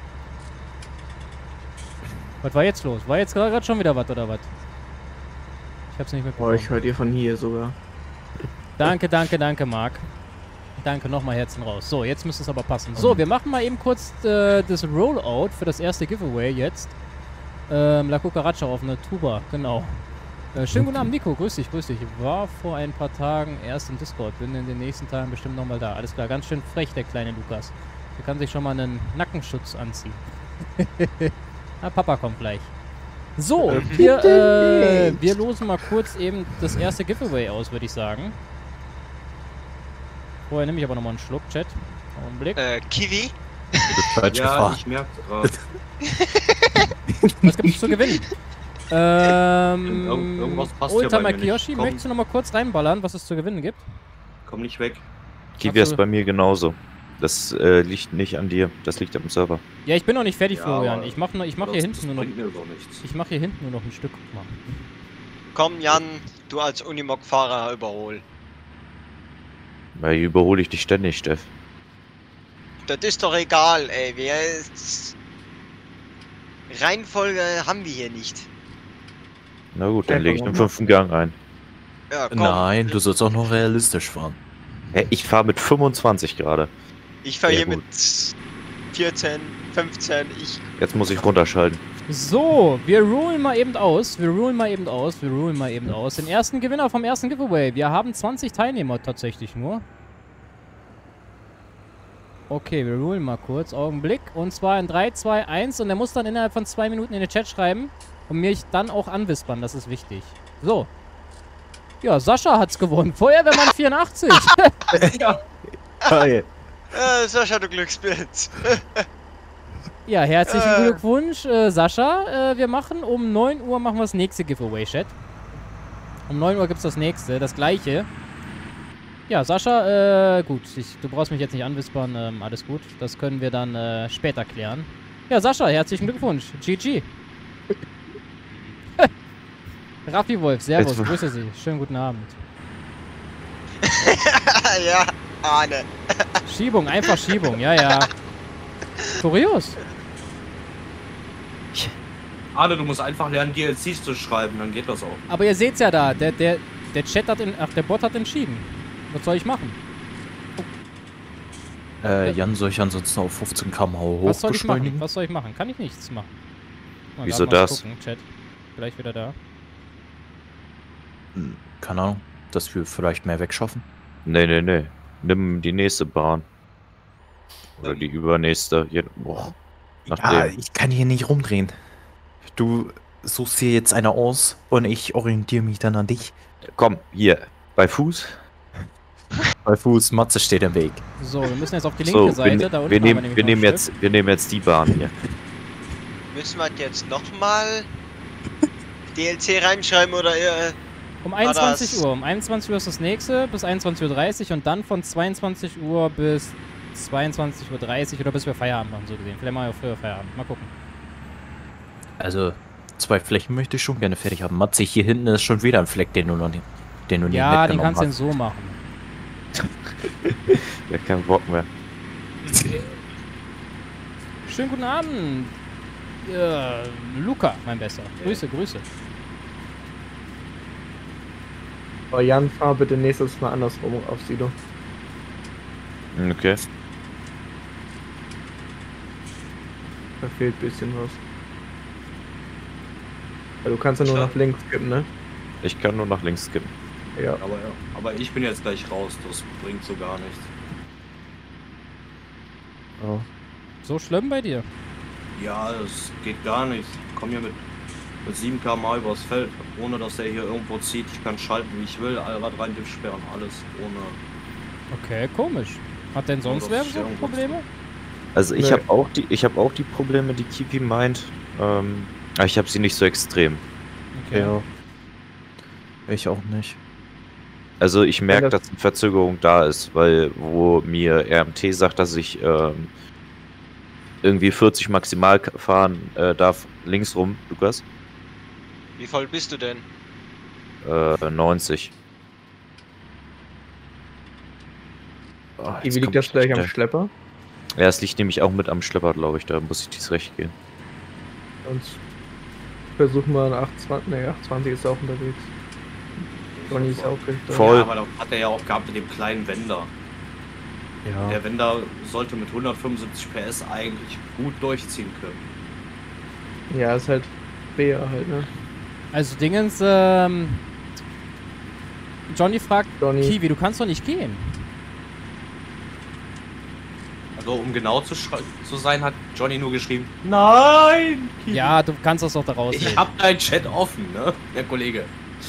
Was war jetzt los? War jetzt gerade schon wieder was, oder was? Ich hab's nicht Boah, mitbekommen. ich höre dir von hier sogar. Danke, Marc. Danke, nochmal Herzen raus. So, jetzt müsste es aber passen. So, wir machen mal eben kurz das Rollout für das erste Giveaway jetzt. La Cucaracha auf eine Tuba, genau. Schönen guten Abend, Nico. Grüß dich. Ich war vor ein paar Tagen erst im Discord. Bin in den nächsten Tagen bestimmt nochmal da. Alles klar, ganz schön frech, der kleine Lukas. Der kann sich schon mal einen Nackenschutz anziehen. Ah, Papa kommt gleich. So, wir losen mal kurz eben das erste Giveaway aus, würde ich sagen. Vorher nehme ich aber nochmal einen Schluck, Chat. Augenblick. Kiwi? Du bist falsch Ja, gefahren. ich merke gerade. Was gibt es zu gewinnen? Irgendwas passt hier Ultima bei mir nicht. Kiyoshi, Komm. möchtest du nochmal kurz reinballern, was es zu gewinnen gibt? Komm nicht weg. Kiwi ist Absolut. bei mir genauso. Das liegt nicht an dir, das liegt am Server. Ja, ich bin noch nicht fertig, Ja, Florian. aber Ich mach hier Das hinten nur noch. bringt mir doch nichts. Ich mache hier hinten nur noch ein Stück. Guck mal. Komm, Jan, du als Unimog-Fahrer überhol. Weil überhole ich dich ständig, Steff. Das ist doch egal, ey. Reihenfolge haben wir hier nicht. Na gut, dann lege ich den 5. Gang ein. Ja, komm. Nein, du sollst auch noch realistisch fahren. Hä, ich fahre mit 25 gerade. Ich fahre Ja, hier gut. mit 14, 15, Jetzt muss ich runterschalten. So, wir rulen mal eben aus. Den ersten Gewinner vom ersten Giveaway. Wir haben 20 Teilnehmer tatsächlich nur. Okay, wir rulen mal kurz. Augenblick. Und zwar in 3, 2, 1. Und er muss dann innerhalb von 2 Minuten in den Chat schreiben. Und mich dann auch anwispern. Das ist wichtig. So. Ja, Sascha hat's gewonnen. Feuerwehrmann 84. Geil. Sascha, du Glückspilz. Ja, herzlichen Glückwunsch, Sascha. Wir machen um 9 Uhr machen wir das nächste Giveaway, Chat. Um 9 Uhr gibt's das nächste, das gleiche. Ja, Sascha, gut, du brauchst mich jetzt nicht anwispern, alles gut. Das können wir dann später klären. Ja, Sascha, herzlichen Glückwunsch. GG. Raffi Wolf, servus, grüße Sie. Schönen guten Abend. Ja, Arne. Schiebung, einfach Schiebung, ja, ja. Kurios. Arne, du musst einfach lernen, DLCs zu schreiben, dann geht das auch. Aber ihr seht's ja da, der Chat hat, der Bot hat entschieden. Was soll ich machen? Jan, soll ich ansonsten auf 15 km/h Was soll ich machen? hochbeschleunigen? Was soll ich machen? Kann ich nichts machen. Mal Wieso gerade mal das? gucken, Chat. Gleich wieder da. Keine Ahnung, dass wir vielleicht mehr wegschaffen. Nee. Nimm die nächste Bahn. Oder die übernächste. Boah. Nachdem. Ich kann hier nicht rumdrehen. Du suchst hier jetzt eine aus und ich orientiere mich dann an dich. Komm, hier. Bei Fuß. Bei Fuß, Matze steht im Weg. So, wir müssen jetzt auf die linke So, Seite. Da unten wir haben nehmen nämlich noch ein wir nehmen jetzt die Bahn hier. Müssen wir jetzt nochmal DLC reinschreiben oder Stück. Um 21 Uhr. Um 21 Uhr ist das nächste, bis 21:30 Uhr und dann von 22 Uhr bis 22:30 Uhr oder bis wir Feierabend machen, so gesehen. Vielleicht mal früher Feierabend. Mal gucken. Also, 2 Flächen möchte ich schon gerne fertig haben. Matze, hier hinten ist schon wieder ein Fleck, den du nicht Ja, den mitgenommen kannst du hast. so machen. Ja, kein Bock mehr. Schönen guten Abend. Luca, mein Bester. Grüße. Aber Jan, fahr bitte nächstes Mal andersrum auf Silo. Okay. Da fehlt ein bisschen was. Weil du kannst ja nur Klar. nach links kippen, ne? Ich kann nur nach links skippen. Ja. Aber ich bin jetzt gleich raus, das bringt so gar nichts. Oh. So schlimm bei dir? Ja, es geht gar nicht. Ich komme hier mit 7 km/h übers Feld, ohne dass er hier irgendwo zieht. Ich kann schalten, wie ich will, Allrad rein, Diff sperren, alles ohne. Okay, komisch. Hat denn sonst das wer ist so irgendwas. Probleme? Also ich Nee. habe auch die Probleme, die Kipi meint. Aber ich habe sie nicht so extrem. Okay. Ja. Ich auch nicht. Also ich merke, das- dass eine Verzögerung da ist, weil wo mir RMT sagt, dass ich irgendwie 40 maximal fahren darf, links rum, Lukas, Wie voll bist du denn? 90. Oh, Wie jetzt liegt kommt das gleich am der- Schlepper? Ja, es liegt nämlich auch mit am Schlepper, glaube ich, da muss ich dies recht gehen. Sonst versuchen wir 820 ist auch unterwegs. Johnny ist auch richtig. Voll. Ja, aber da hat er ja auch gehabt mit dem kleinen Wender. Ja. Der Wender sollte mit 175 PS eigentlich gut durchziehen können. Ja, ist halt Bär halt, ne? Also Dingens, Johnny fragt, Johnny. Kiwi, du kannst doch nicht gehen. Also um genau zu sein, hat Johnny nur geschrieben, nein! Ja, du kannst das doch da raus. Ich hab deinen Chat offen, ne? Der Kollege.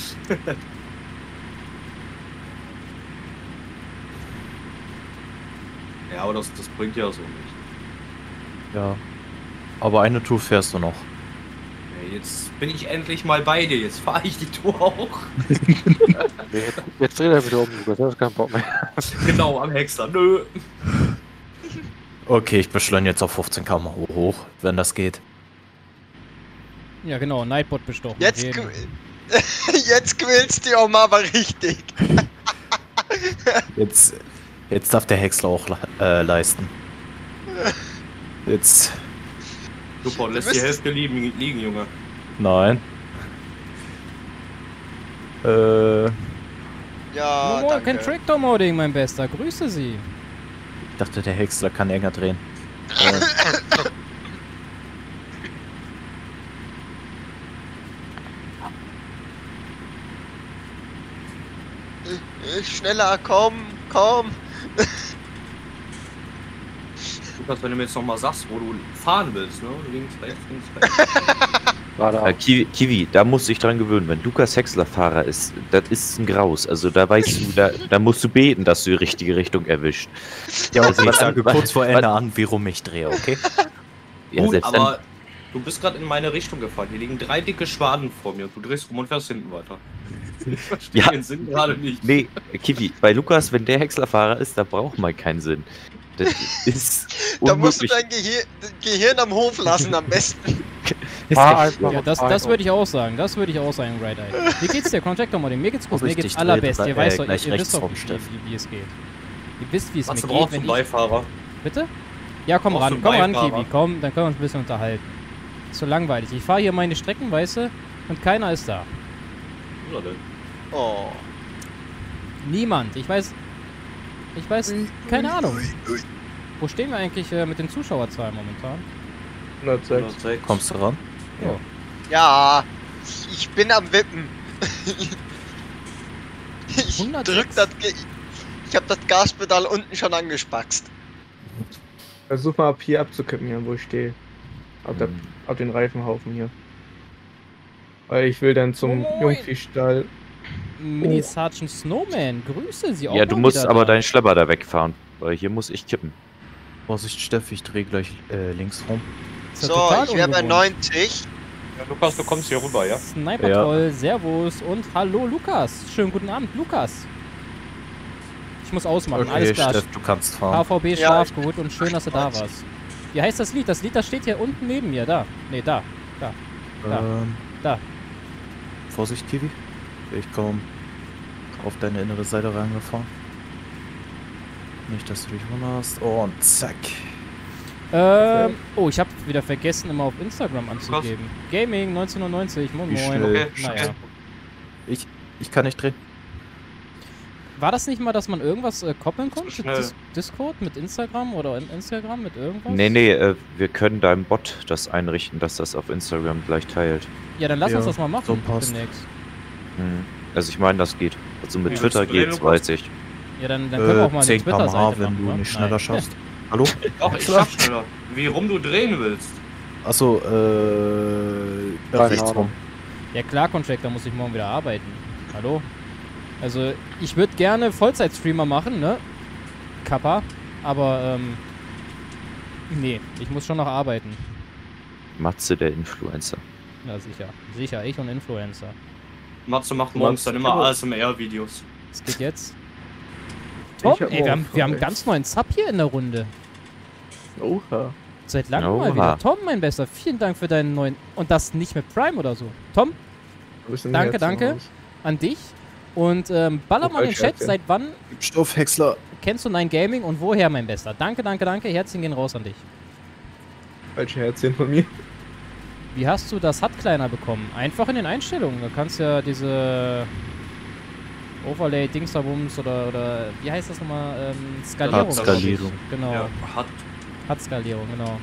Ja, aber das bringt ja so nicht. Ja. Aber eine Tour fährst du noch. Ja, jetzt bin ich endlich mal bei dir, jetzt fahre ich die Tour auch. Jetzt dreht er wieder um, Lukas, er hat keinen Bock mehr. Genau, am Hexer. Nö. Okay, ich beschleunige jetzt auf 15 km/h hoch, wenn das geht. Ja, genau, Nightbot bestochen. Jetzt, Jeden. Jetzt quälst du auch mal aber richtig. Jetzt darf der Häcksler auch leisten. Jetzt. Super, lässt die Hälfte liegen, Junge. Nein. Ja, No more danke. kein Tractor-Modding, mein Bester. Grüße Sie. Ich dachte, der Häcksler kann enger drehen. Schneller, komm. Lukas, wenn du mir jetzt nochmal sagst, wo du fahren willst, ne? Links, rechts. Kiwi, da musst du dich dran gewöhnen. Wenn Lukas Häcksler Fahrer ist, das ist ein Graus. Also da weißt du, da musst du beten, dass du die richtige Richtung erwischt. Ja, Also ich was sage an- kurz vor was- Ende an, wie rum ich drehe, okay? Ja, Gut, selbst aber du bist gerade in meine Richtung gefahren. Hier liegen 3 dicke Schwaden vor mir. Du drehst rum und fährst hinten weiter. Ich verstehe Ja. den Sinn gerade nicht. Nee, Kiwi, bei Lukas, wenn der Häckslerfahrer ist, da braucht man keinen Sinn. Das ist Da musst du unmöglich. dein Gehirn am Hof lassen am besten. Fahr einfach Ja, und das fahr würde ich auch sagen. Das würde ich auch sagen, Right Eye. Wie geht's dir, Contractor-Modding? Mir geht's gut. Mir Richtig, geht's drehe allerbest. Ihr weißt doch, gleich ihr rechts wisst doch, rum, Steff. wie es geht. Ihr wisst, wie es Was mir du geht, brauchst wenn einen ich... Beifahrer. Bitte? Ja, komm Brauchst ran, du komm einen ran, Beifahrer? Kiwi, komm, dann können wir uns ein bisschen unterhalten. Ist so langweilig. Ich fahre hier meine Strecken, weißt du, und keiner ist da. Oder denn? Oh. Niemand. Ich weiß, keine Ahnung. Wo stehen wir eigentlich mit den Zuschauerzahlen momentan? 106. 106. Kommst du ran? Ja, ich bin am Wippen. Ich 106? Ich hab das Gaspedal unten schon angespackst. Versuch mal ab hier abzukippen, hier, wo ich stehe. Auf den Reifenhaufen hier. Weil ich will dann zum Moin. Jungviehstall. Mini Sergeant Snowman, grüße Sie auch Ja, du mal musst wieder aber da. deinen Schlepper da wegfahren, weil hier muss ich kippen. Vorsicht, Steff, ich drehe gleich links rum. Ist ja So, total ich wäre bei ungewohnt. 90. Ja, Lukas, du kommst hier rüber, ja? Sniper Ja. Troll, Servus und hallo Lukas. Schönen guten Abend, Lukas. Ich muss ausmachen, alles klar. Steff, du kannst fahren. HVB Ja, scharf, ich- gut und schön, dass du da warst. Wie heißt das Lied? Das Lied, das steht hier unten neben mir, da. Ne, da. Da. Da. Vorsicht, Kiwi. Ich komme auf deine innere Seite reingefahren. Nicht, dass du dich wunderst. Und zack. Oh, ich habe wieder vergessen, immer auf Instagram anzugeben. Gaming 1990, moin Wie moin. schnell? Naja. Ich kann nicht drehen. War das nicht mal, dass man irgendwas koppeln konnte? schnell. Discord mit Instagram oder Instagram mit irgendwas? Nee, wir können deinem Bot das einrichten, dass das auf Instagram gleich teilt. Ja, dann lass uns Ja, das mal machen so passt. demnächst. Also ich meine, das geht. Also mit Ja, Twitter willst du reden, geht's, Lukas? weiß ich. Ja, dann können wir auch mal eine 10 km/h, Twitter-Seite wenn machen, du wa? nicht schneller Nein. schaffst. Hallo? Doch, ich schaff schneller. Wie rum du drehen willst. Achso, rechts Ahnung. rum. Ja klar, Contractor, muss ich morgen wieder arbeiten. Hallo? Also, ich würde gerne Vollzeit-Streamer machen, ne? Kappa. Aber, nee, ich muss schon noch arbeiten. Matze, der Influencer. Ja, sicher. Sicher, ich und Influencer. Matze macht morgens dann immer ASMR-Videos. Was geht jetzt? Tom, Ich hab ey, wir haben morgen einen ganz neuen Sub hier in der Runde. Oha. Seit langem mal Oha. wieder. Tom, mein Bester, vielen Dank für deinen neuen... Und das nicht mit Prime oder so. Tom, Wo ist denn Danke, jetzt danke. raus? an dich. Und Ballermann im falsch, Chat, Herzchen. seit wann Stoffhäcksler. kennst du Nine Gaming und woher, mein Bester? Danke, danke, danke. Herzchen gehen raus an dich. Falsche Herzchen von mir. Wie hast du das HUD kleiner bekommen? Einfach in den Einstellungen. Da kannst ja diese Overlay, Dingsabums oder wie heißt das nochmal? Skalierung. HUD-Skalierung. Genau. Ja, hat. HUD-Skalierung, genau.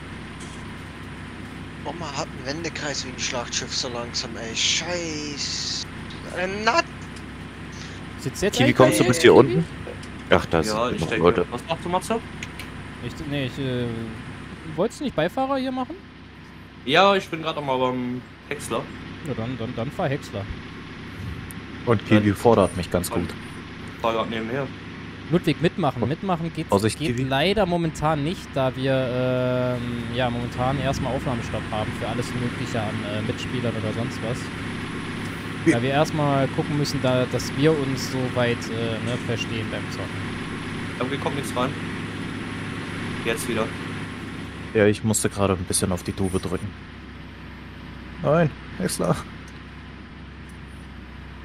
Oma hat einen Wendekreis wie ein Schlachtschiff so langsam, ey. Scheiß. Nat. Sitzt jetzt Kiwi, eigentlich kommst du bei bis hier Kiwi? unten? Ach, da Ja, sind ich noch denke. Leute. Was machst du, Matze? Ich wolltest du nicht Beifahrer hier machen? Ja, ich bin gerade mal beim Häcksler. Ja, dann fahr Häcksler. Und Kiwi fordert mich ganz gut. Fahr grad nebenher. Ludwig, mitmachen. Mitmachen geht Vorsicht, geht Kiwi. leider momentan nicht, da wir ja momentan erstmal Aufnahmestopp haben für alles Mögliche an Mitspielern oder sonst was. Da wir erstmal gucken müssen, dass wir uns so weit verstehen beim Zocken. Irgendwie kommt nichts rein. Jetzt wieder. Ja, ich musste gerade ein bisschen auf die Tube drücken. Nein, Häcksler.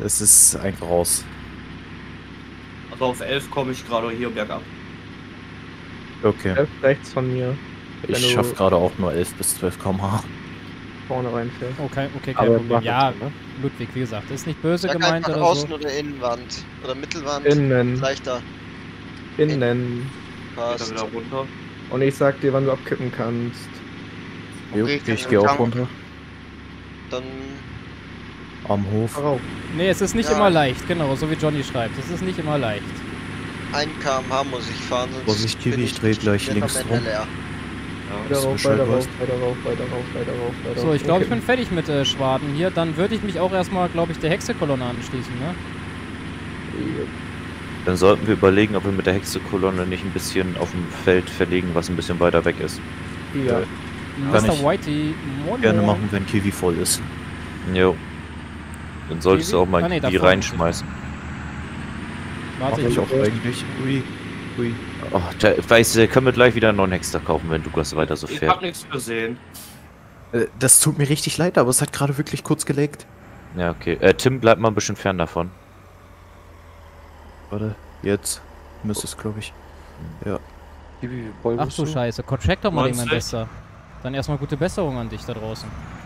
Es ist einfach raus. Also auf 11 komme ich gerade hier bergab. Okay. Rechts von mir, wenn Ich du- schaffe gerade auch nur 11 bis 12 km/h. vorne reinfährst. Okay, kein Aber Problem. mach Ja, das, ne? Ludwig, wie gesagt, ist nicht böse Sag gemeint einfach oder Außen- so. oder Innenwand. Oder Mittelwand. Innen, Leichter. innen. Geht er Passt. wieder runter. Und ich sag dir, wann du abkippen kannst. Jo, Okay, ich kann gehe auch Tank. runter. Dann Am Hof. Fahr auf. Nee, es ist nicht Ja. immer leicht, genau, so wie Johnny schreibt. Es ist nicht immer leicht. 1 km/h muss ich fahren, sonst Vorsicht, Kiwi, bin ich dreh gleich komplett links am Ende rum. leer. Ja, Weiter dass du rauf, Bescheid weiter rauf, weißt. weiter rauf, weiter rauf, weiter rauf, weiter So, rauf. ich glaube, ich Okay. bin fertig mit Schwaden hier. Dann würde ich mich auch erstmal, glaube ich, der Hexekolonne anschließen, ne? Dann sollten wir überlegen, ob wir mit der Hexekolonne nicht ein bisschen auf dem Feld verlegen, was ein bisschen weiter weg ist. Ja. Kann Mr. ich Whitey, moin, Gerne moin. machen, wenn Kiwi voll ist. Jo. Dann solltest du Kiwi? auch mal Ah, nee, die davor. reinschmeißen. Warte, Mach ich ich auch eigentlich. Ui. Ui. Oh, weißt du, können wir gleich wieder einen neuen Hexter kaufen, wenn Lukas weiter so Ich fährt. hab nichts gesehen. Das tut mir richtig leid, aber es hat gerade wirklich kurz gelegt. Ja, okay. Tim, bleib mal ein bisschen fern davon. Warte, jetzt müsste es, glaube ich. Ja. Wie voll Ach bist du du? Scheiße, contract doch mal den mein 90. Bester. Dann erstmal gute Besserung an dich da draußen.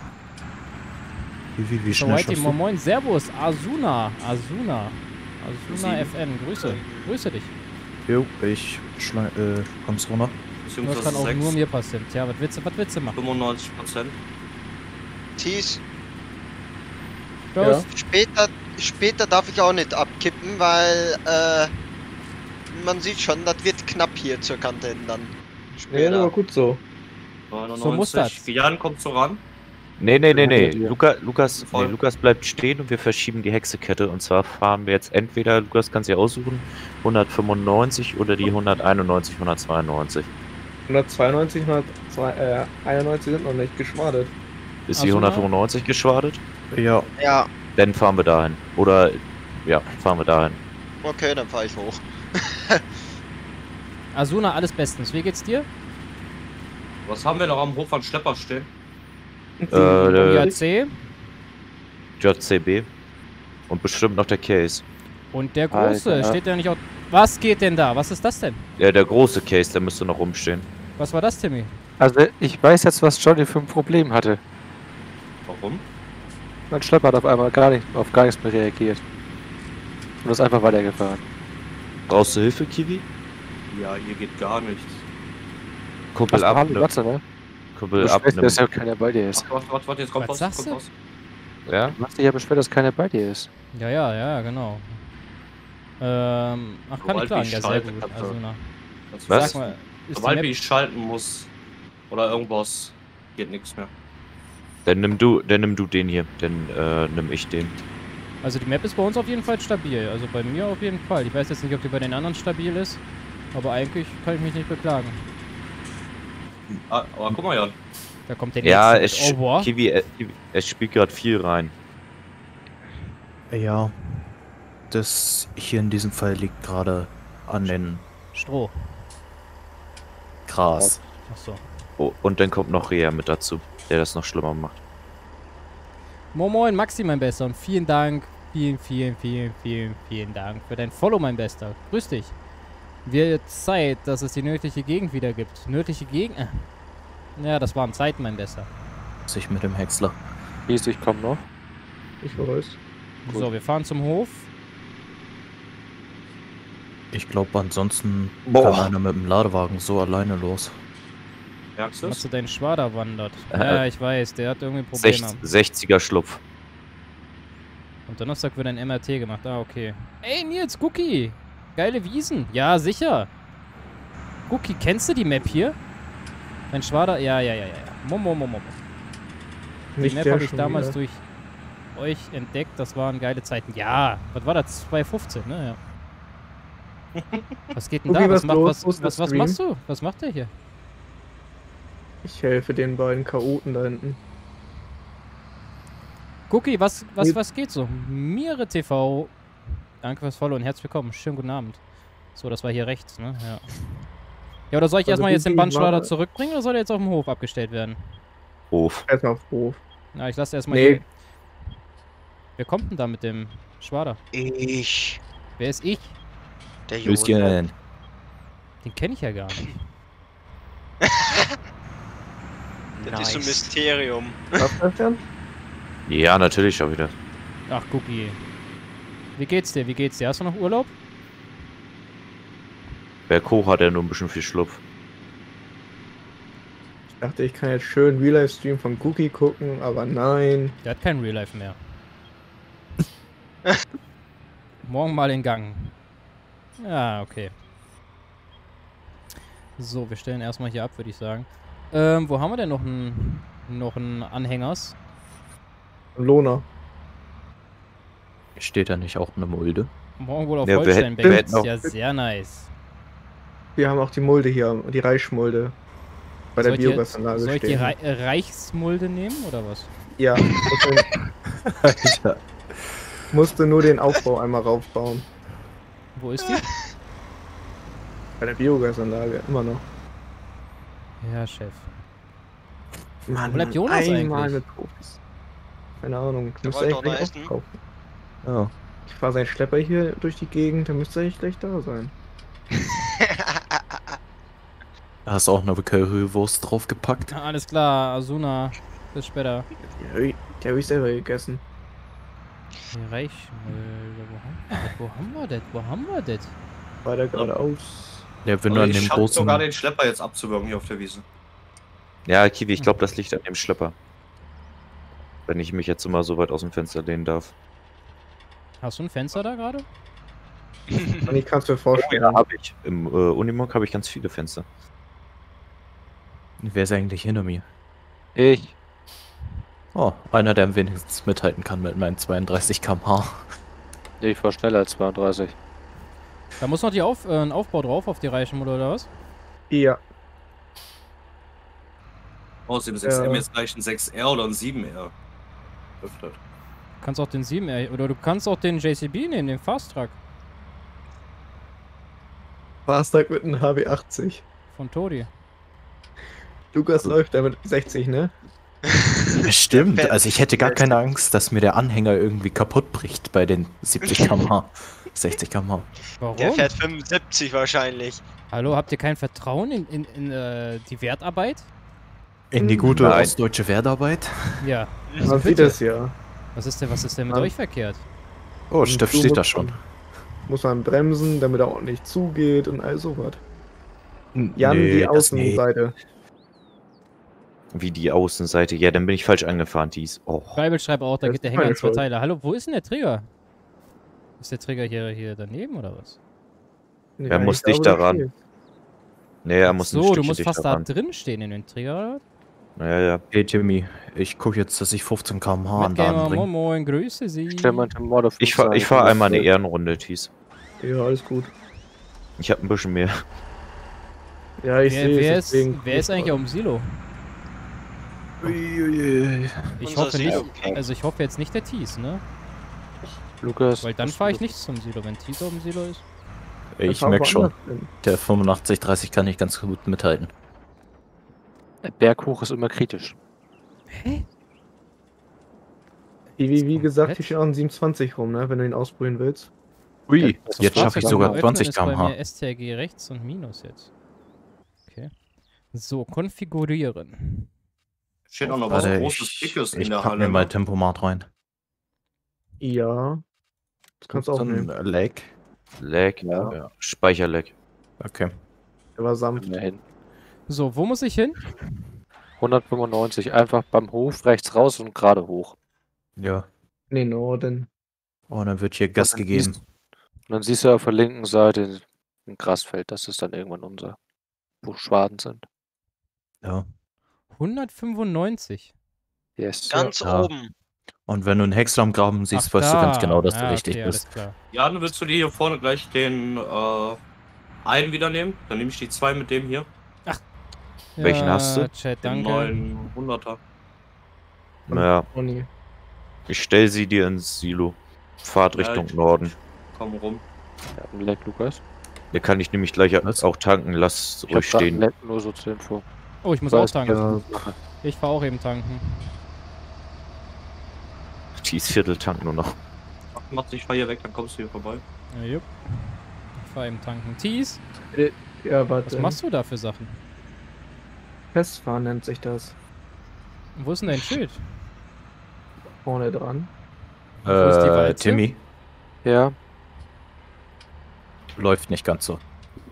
Wie Mr. schnell Whitey, schaffst moin, du? moin, Servus, Asuna, Asuna 7. FN, Grüße dich. Jo, ich komm's runter. Das Beziehungsweise kann auch 6. nur mir passieren. Tja, was willst du machen? 95%. Thies, Los. später darf ich auch nicht abkippen, weil man sieht schon, das wird knapp hier zur Kante hin dann. Ja, Später. aber gut so. 99. So muss das. Jan kommt so ran. Nee. Ja. Lukas bleibt stehen und wir verschieben die Hexekette. Und zwar fahren wir jetzt entweder, Lukas kann sich aussuchen, 195 oder die 191, 192. 192, 191 sind noch nicht geschwadet. Ist die Asuna? 195 geschwadet? Ja, Ja, Dann fahren wir dahin. Oder, ja, fahren wir dahin. okay, dann fahre ich hoch. Asuna, alles bestens. Wie geht's dir? Was haben wir noch am Hof an Schlepper stehen? OJC JCB. Und bestimmt noch der Case. und der Große. Alter. Steht der nicht auch... Was geht denn da? Was ist das denn? Ja, der große Case, der müsste noch rumstehen. Was war das, Timmy? Also ich weiß jetzt, was Johnny für ein Problem hatte. Warum? Mein Schlepper hat auf einmal auf gar nichts mehr reagiert. Und ist einfach weitergefahren. Brauchst du Hilfe, Kiwi? Ja, hier geht gar nichts. Kuppel Hallo, ab, ne? warte, ne? Kuppel Du ab, beschwerst, ne? dass ja keiner bei dir ist. Ach, warte, jetzt kommt Was was. sagst Kommt du? was. Ja? Du hast dich ja beschwert, dass keiner bei dir ist. Ja, genau. Ach, kann ich Sobald klagen. ich Ja, sehr schalte, gut. kannst du- Asuna. Was? Sag mal, ist die Sobald Map... ich schalten muss oder irgendwas, geht nichts mehr. Dann nimm du den hier. Dann nimm ich den. Also die Map ist bei uns auf jeden Fall stabil. Also bei mir auf jeden Fall. Ich weiß jetzt nicht, ob die bei den anderen stabil ist. Aber eigentlich kann ich mich nicht beklagen. Ah, aber guck mal, Jan. Da kommt der Ja, nächste. Oh, boah. Kiwi, es spielt gerade viel rein. Ja. Das hier in diesem Fall liegt gerade an den Stroh. Gras. Achso. Oh, und dann kommt noch Rea mit dazu, der das noch schlimmer macht. Moin Moin, Maxi, mein Bester. Und vielen Dank. Vielen Dank für dein Follow, mein Bester. Grüß dich. Wird Zeit, dass es die nördliche Gegend wieder gibt. Nördliche Gegend? Ja, das waren Zeiten, mein Bester. Sich mit dem Häcksler. Hieß, ich komm noch. Ich weiß. Gut. So, wir fahren zum Hof. Ich glaube, ansonsten Boah. kann einer mit dem Ladewagen so alleine los. Merkst du Hast es? du deinen Schwader wandert? Ja, ich weiß, der hat irgendwie Probleme. 60er Schlupf. Am Donnerstag wird ein MRT gemacht. Ah, okay. Ey, Nils, Cookie. Geile Wiesen. Ja, sicher. Cookie, kennst du die Map hier? Dein Schwader? Ja. Mo. Die Nicht Map der habe ich schon damals wieder. durch euch entdeckt. Das waren geile Zeiten. Ja, was war das? 2015, ne? Ja. Was geht denn Cookie, da? was los? Wo ist der Was Stream? machst du? Was macht der hier? Ich helfe den beiden Chaoten da hinten. Cookie, was geht so? Mire TV. Danke fürs Follow und herzlich willkommen. Schönen guten Abend. So, das war hier rechts, ne? Ja. Ja, oder soll ich Also erstmal jetzt den Cookie Bandschlader war- zurückbringen oder soll der jetzt auf dem Hof abgestellt werden? Hof. Erstmal auf Hof. Na, ich lasse erstmal Nee. hier. Wer kommt denn da mit dem Schwader. Ich. Wer ist ich? Der Junge. Höschen. Den kenne ich ja gar nicht. Das ist so ein Mysterium. Was, Christian? Ja, natürlich auch wieder. Ach, Cookie. Wie geht's dir? Wie geht's dir? Hast du noch Urlaub? Berghoch hat er nur ein bisschen viel Schlupf. Ich dachte, ich kann jetzt schön Real-Life-Stream von Cookie gucken, aber nein. Der hat kein Real Life mehr. Morgen mal in Gang. Ja, okay. So, wir stellen erstmal hier ab, würde ich sagen. Wo haben wir denn noch einen Anhängers? Lohner. Steht da nicht auch eine Mulde? Morgen wohl auf Ja, wir hätten Holsteinbeck. noch- Ja, sehr nice. Wir haben auch die Mulde hier, die Reichsmulde. Bei der Biogasanlage Soll ich die stehen. Reichsmulde nehmen oder was? Ja, musste nur den Aufbau einmal raufbauen. Wo ist die? Bei der Biogasanlage, immer noch. Ja, Chef. Mann, bleibt Jonas einmal eigentlich? mit Profis. Keine Ahnung, Der müsste wollte eigentlich doch gleich noch essen. aufkaufen. Ja. Ich fahre seinen Schlepper hier durch die Gegend, dann müsste er eigentlich gleich da sein. Da hast du auch eine Currywurst draufgepackt. Alles klar, Asuna. Bis später. Die habe ich selber gegessen. Die Reichsmulde. Wo haben wir das? Wo haben wir das? Weiter geradeaus. Ja, wenn du an ich dem schaff großen... sogar den Schlepper jetzt abzuwürgen hier auf der Wiese. Ja, Kiwi, ich glaube, das liegt an dem Schlepper. Wenn ich mich jetzt immer so weit aus dem Fenster lehnen darf. Hast du ein Fenster da gerade? Und ich kann es mir vorstellen. Ja, habe ich. Im Unimog habe ich ganz viele Fenster. Wer ist eigentlich hinter mir? Ich. Oh, einer, der am wenigstens mithalten kann mit meinen 32 km/h. Nee, ich war schneller als 32. Da muss noch ein Aufbau drauf auf die Reichsmulde oder was? Ja, Aus dem 6M jetzt gleich ein 6R oder ein 7R. Öfter. Du kannst auch den 7R oder du kannst auch den JCB nehmen, den Fast Truck Fastag mit einem HB80. von Todi. Lukas läuft da mit 60, ne? Stimmt, also ich hätte gar keine Angst, dass mir der Anhänger irgendwie kaputt bricht bei den 70 km/h. 60 km/h. Warum? Der fährt 75 wahrscheinlich. Hallo, habt ihr kein Vertrauen in die Wertarbeit? In die gute Nein. ostdeutsche Wertarbeit. Ja. Man sieht bitte. es ja. Was ist denn mit Ja. euch verkehrt? Oh, Und Steff du steht da musst- schon. Muss man bremsen, damit er ordentlich zugeht und all sowas. Jan, Nee, die das nicht. Außenseite. Wie die Außenseite. Ja, dann bin ich falsch angefahren, dies. Oh. Bible schreibt auch, da Das geht der ist Hänger meine in zwei Schuld. Teile. Hallo, wo ist denn der Trigger? Ist der Trigger hier daneben oder was? Nee, Er muss ich glaube, dicht das daran. geht. Nee, er muss ein So, du Stückchen musst fast dichter da ran. drin stehen in den Trigger, oder? Ja, ja. Hey Jimmy, ich gucke jetzt, dass ich 15 km/h an Mitgamer, Laden bringe. moin, grüße Sie. Stell mal den Mod auf Ich fahr einmal eine Ehrenrunde, Thies. Ja, alles gut. Ich habe ein bisschen mehr. Ja, ich sehe Wer es. deswegen- wer ist eigentlich auf dem Silo? Uiuiui. Ich Unser hoffe nicht, Silo. also ich hoffe jetzt nicht der Thies, ne? Lukas. Weil dann fahre ich nicht zum Silo, wenn Thies auf dem Silo ist. Ich fahren merke schon, woanders hin. der 85-30 kann ich ganz gut mithalten. Der Berg hoch ist immer kritisch. Wie gesagt, komplett- hier steht auch ein 27 rum, ne? Wenn du ihn ausprobieren willst. Ui, Das jetzt schaffe ich Fahrzeug sogar öffnen 20 ist bei km/h. mir STRG rechts und Minus jetzt. Okay. So, konfigurieren. Steht auch noch was Warte, Großes, Dickes in ich der pack Halle. mir mal Tempomat rein. Ja. Das kannst du auch nehmen. Lag. Lag. Ja. Ja. Speicherlag. Okay. Der war sanft. Immerhin. So, wo muss ich hin? 195, einfach beim Hof rechts raus und gerade hoch. Ja. Nee, Norden. Oh, dann wird hier Gas gegeben. Und dann siehst du auf der linken Seite ein Grasfeld, das ist dann irgendwann unser, wo Schwaden sind. Ja. 195. Yes. Ganz Ja. oben. Und wenn du einen Häcksler am Graben siehst, Ach, weißt du ganz da. genau, dass du Ja, richtig okay, bist. Alles klar. Ja, dann willst du dir hier vorne gleich den einen wieder nehmen. Dann nehme ich die zwei mit dem hier. Welchen hast du? Chat, Den danke. 900er. Naja, Ronny. ich stell sie dir ins Silo. Fahrt Ja, Richtung ich- Norden. Komm rum. Ja, ein Leck, Lukas. Hier kann ich nämlich gleich auch tanken. Lass Ich ruhig hab grad ein stehen. Leck nur so zur Info. Oh, ich muss Weiß auch nicht, tanken. was ich mache. Ich fahre auch eben tanken. Dies Viertel tank nur noch. Mach dich fahr hier weg, dann kommst du hier vorbei. Ja, jupp. Ich fahr eben tanken. Tees, Ja, warte. was machst du da für Sachen? Festfahren nennt sich das. Wo ist denn dein Schild? Vorne dran. Wo ist die Walze? Timmy, Ja. läuft nicht ganz so.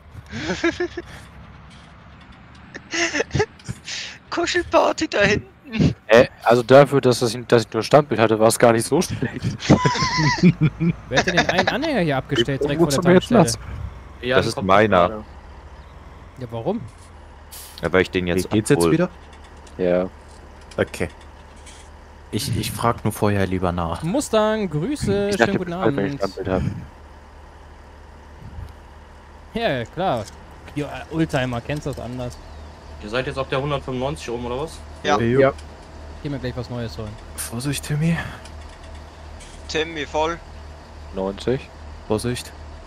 Kuschelparty da hinten. Also dafür, dass ich nur Standbild hatte, war es gar nicht so schlecht. Wer hat denn den einen Anhänger hier abgestellt, direkt Wo vor der zum jetzt Tankstelle? Ja, Das ist meiner. Ja, warum? Ja, weil ich den jetzt Geht's jetzt abhol. wieder? Ja. Okay. Ich frag nur vorher lieber nach. Mustang, Grüße, Ich schönen dachte, guten wenn ich Abend. Standbild habe. Ja, klar. Ja, Oldtimer, kennst das anders. Ihr seid jetzt auf der 195 oben, oder was? Ja. Ja. Geh mir gleich was Neues holen. Vorsicht, Timmy. Tim, wie voll? 90. Vorsicht.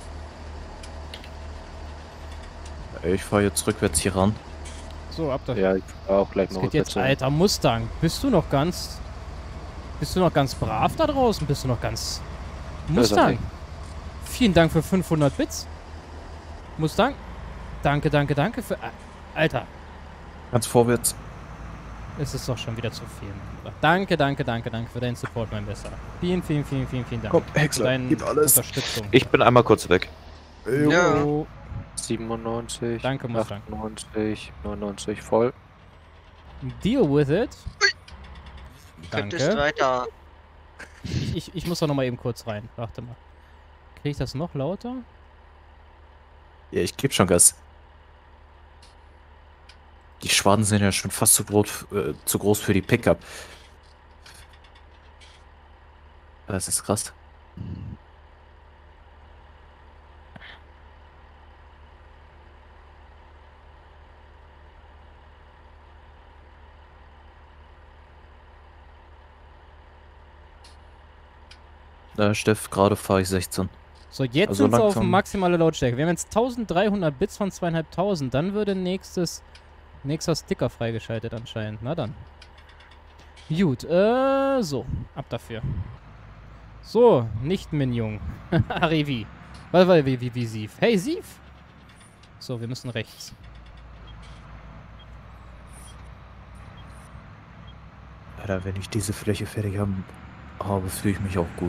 Ich fahre jetzt rückwärts hier ran. So, ab dafür. Ja, ich fahr auch gleich Es mal geht jetzt, rückwärts hin. alter Mustang. Bist du noch ganz brav da draußen? Bist du noch ganz Das ist er Mustang? nicht. Vielen Dank für 500 Bits. Mustang. Danke, danke, danke für... Alter, Ganz vorwärts. es ist doch schon wieder zu viel. Danke, danke, danke, danke für deinen Support, mein Besser. Vielen, vielen, vielen, vielen, vielen Dank. Komm, für Häcksler, deine gib alles. Unterstützung. Ich bin einmal kurz weg. Ja. Oh, 97. Danke, Mustang. 98. 99 voll. deal with it. Könntest Danke. weiter. Ich muss doch noch mal eben kurz rein. Warte mal. Krieg ich das noch lauter? Ja, ich geb schon Gas. Die Schwaden sind ja schon fast zu groß für die Pickup. Das ist krass. Steff, gerade fahre ich 16. So, jetzt Also sind wir auf langsam. maximale Lautstärke. Wir haben jetzt 1300 Bits von 2500. Dann würde nächster Sticker freigeschaltet anscheinend. Na dann. Gut, so. Ab dafür. So, nicht Minjung. Arivi. Wie Sief. Hey, Sief! So, wir müssen rechts. Alter, wenn ich diese Fläche fertig habe, fühle ich mich auch gut.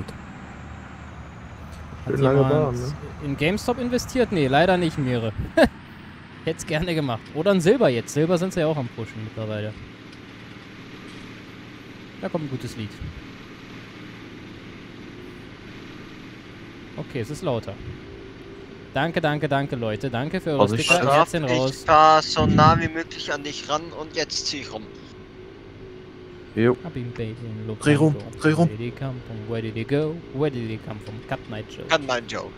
Hat Schön lange jemand Bahn, ne? in GameStop investiert? Nee, leider nicht, Mire. Hätte es gerne gemacht. Oder in Silber jetzt. Silber sind sie ja auch am Pushen mittlerweile. Da kommt ein gutes Lied. Okay, es ist lauter. Danke, danke, danke, Leute. Danke für eure Also ich Sticker. Straff, Jetzt den Ich raus. fahr so nah wie möglich an dich ran und jetzt zieh ich rum. Jo. Hab ihn, Baby, in Dreh rum, Locanto. dreh rum. Where did he come from? Where did he go? Where did he come from? Cut Night Show. Kann mein Joe.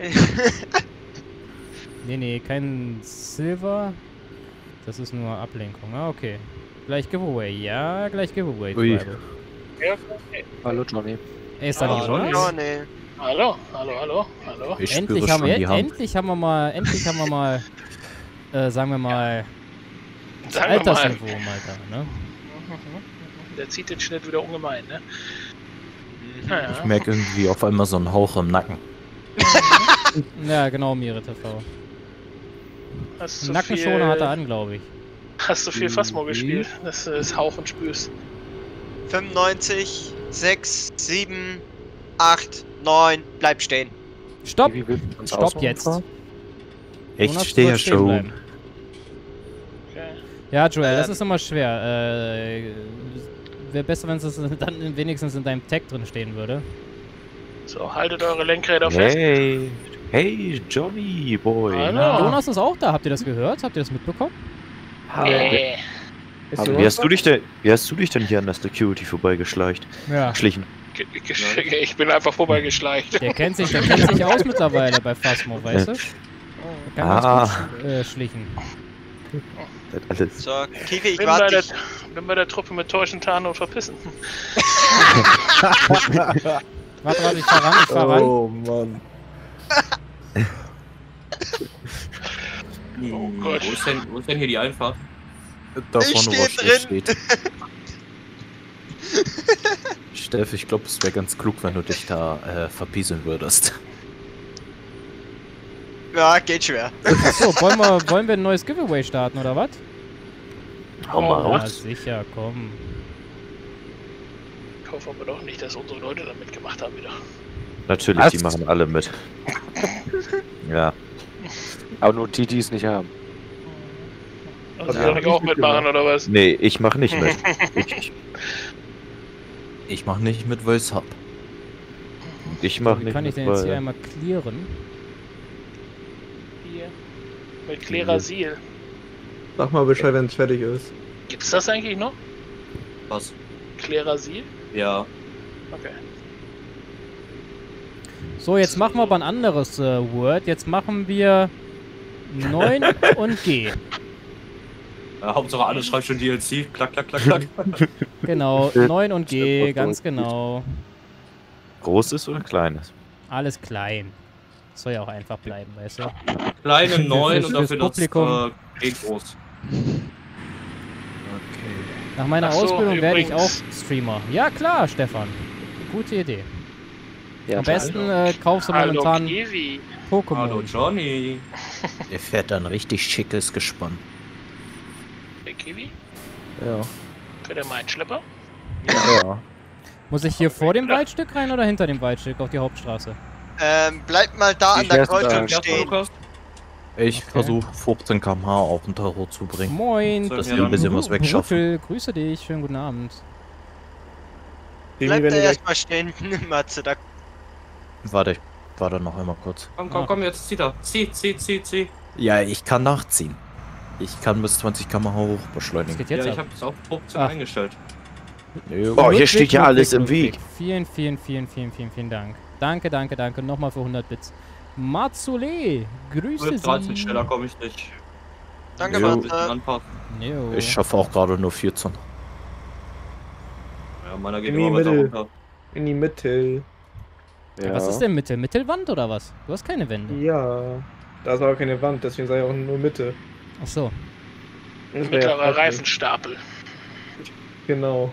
Nee, kein Silver. Das ist nur Ablenkung. Ah, okay. Gleich Giveaway. Ja, gleich Giveaway. Ui. Tribal. Ja, okay. Hallo Johnny. Ey, ist da nicht Hallo, Jonas? Ja, nee. Hallo, hallo, hallo, hallo. Ich spüre Endlich haben schon wir, die Hand. endlich haben wir mal, sagen wir mal, das Sagen wir mal. Altersniveau mal da, ne? Der zieht den Schnitt wieder ungemein, ne? Naja. Ich merke irgendwie auf einmal so einen Hauch im Nacken. Ja, genau, Mire TV. Hast du Nackenschoner hat er an, glaube ich. Hast du viel Phasmo gespielt, dass du das Hauchen spürst? 95, 6, 7, 8, 9, bleib stehen. Stopp! Wie willst du uns Stopp außen jetzt! fahren? Ich Jonas, stehe du ja sollst stehen schon. bleiben. Okay. Ja, Joel, das ist immer schwer. Wäre besser, wenn es dann wenigstens in deinem Tag drin stehen würde. So, haltet eure Lenkräder fest. Hey, Johnny Boy. Hallo. Na? Jonas ist auch da. Habt ihr das gehört? Habt ihr das mitbekommen? Ist Aber Wie hast du dich denn hier an der Security vorbeigeschleicht? Ja. Schlichen. Ich bin einfach vorbeigeschleicht. Der kennt sich aus mittlerweile bei Phasmo, weißt du? Der kann ganz gut schlichen. Das alles. So, Kiwi, ich Bin warte dich. bin bei der Truppe mit Täuschen, Tarnen und Verpissen. Warte, ich fahr ran. Oh Mann. Oh Gott. Wo ist denn hier die Einfahrt? Da Ich vorne, wo steh Steff drin. steht. Steff, ich glaube, es wäre ganz klug, wenn du dich da verpieseln würdest. Ja, geht schwer. Achso, wollen wir ein neues Giveaway starten, oder was? Hau mal Ja, raus. sicher, komm. Ich hoffe aber doch nicht, dass unsere Leute da mitgemacht haben wieder. Natürlich, Was? die machen alle mit. Ja. Aber nur die es nicht haben. Also Ja, soll ich auch mitmachen, oder was? Nee, ich mach nicht mit. Ich mach nicht mit, weil ich's hab. Ich mach Wie nicht kann ich mit, denn jetzt hier weil... einmal clearen? Hier. Mit Klerasil. Sag mal Bescheid, wenn es fertig ist. Gibt's das eigentlich noch? Was? Klerasil? Ja. Okay. So, jetzt machen wir aber ein anderes Word. Jetzt machen wir 9 und G. Hauptsache alles schreibt schon DLC. Klack, klack, klack, klack. Genau, 9 und G, ganz genau. Großes oder kleines? Alles klein. Soll ja auch einfach bleiben, weißt du? Kleine 9 Fürs und dafür das Publikum. groß. Nach meiner Ach so, Ausbildung werde ich auch übrigens. Streamer. Ja klar, Stefan. Gute Idee. Ja, Am besten kaufst du Hallo momentan Kiwi. Hallo Pokémon. Johnny. Er fährt ein richtig schickes Gespann. Der Kiwi? Ja. Für den Mindschlepper? Ja. Muss ich hier vor dem klar. Waldstück rein oder hinter dem Waldstück auf die Hauptstraße? Bleibt mal da an Ich der erst Kreuzung sagen. Erstmal, stehen. Lukas. Ich Okay. versuche 15 km/h auf den Tacho zu bringen. Moin, Soll Dass Ja, wir ein bisschen was wegschaffen. Brüffel, grüße dich, schönen guten Abend. Bleibt da Wenn du erstmal stehen, Matze. Da Warte, ich warte noch einmal kurz. Komm, jetzt zieh da. Zieh. Ja, ich kann nachziehen. Ich kann bis 20 km/h hoch Was beschleunigen. geht Ja, jetzt ich ab? hab das auf 15 Ah. eingestellt. Oh, hier steht ja alles im Weg. Vielen Dank. Danke. Nochmal für 100 Bits. Marzule, grüße Mit 13 Sie. schneller komme ich nicht. danke, Jo. Matze. Anpassen. Jo. Ich schaffe auch gerade nur 14. Ja, meiner geht In die immer weiter Mitte. runter. in die Mitte. Ja. Was ist denn Mitte? Mittelwand oder was? Du hast keine Wände. Ja. Da ist aber keine Wand, deswegen sage ich auch nur Mitte. Ach so. Das wär ja Mittlerer praktisch. Reifenstapel. Genau.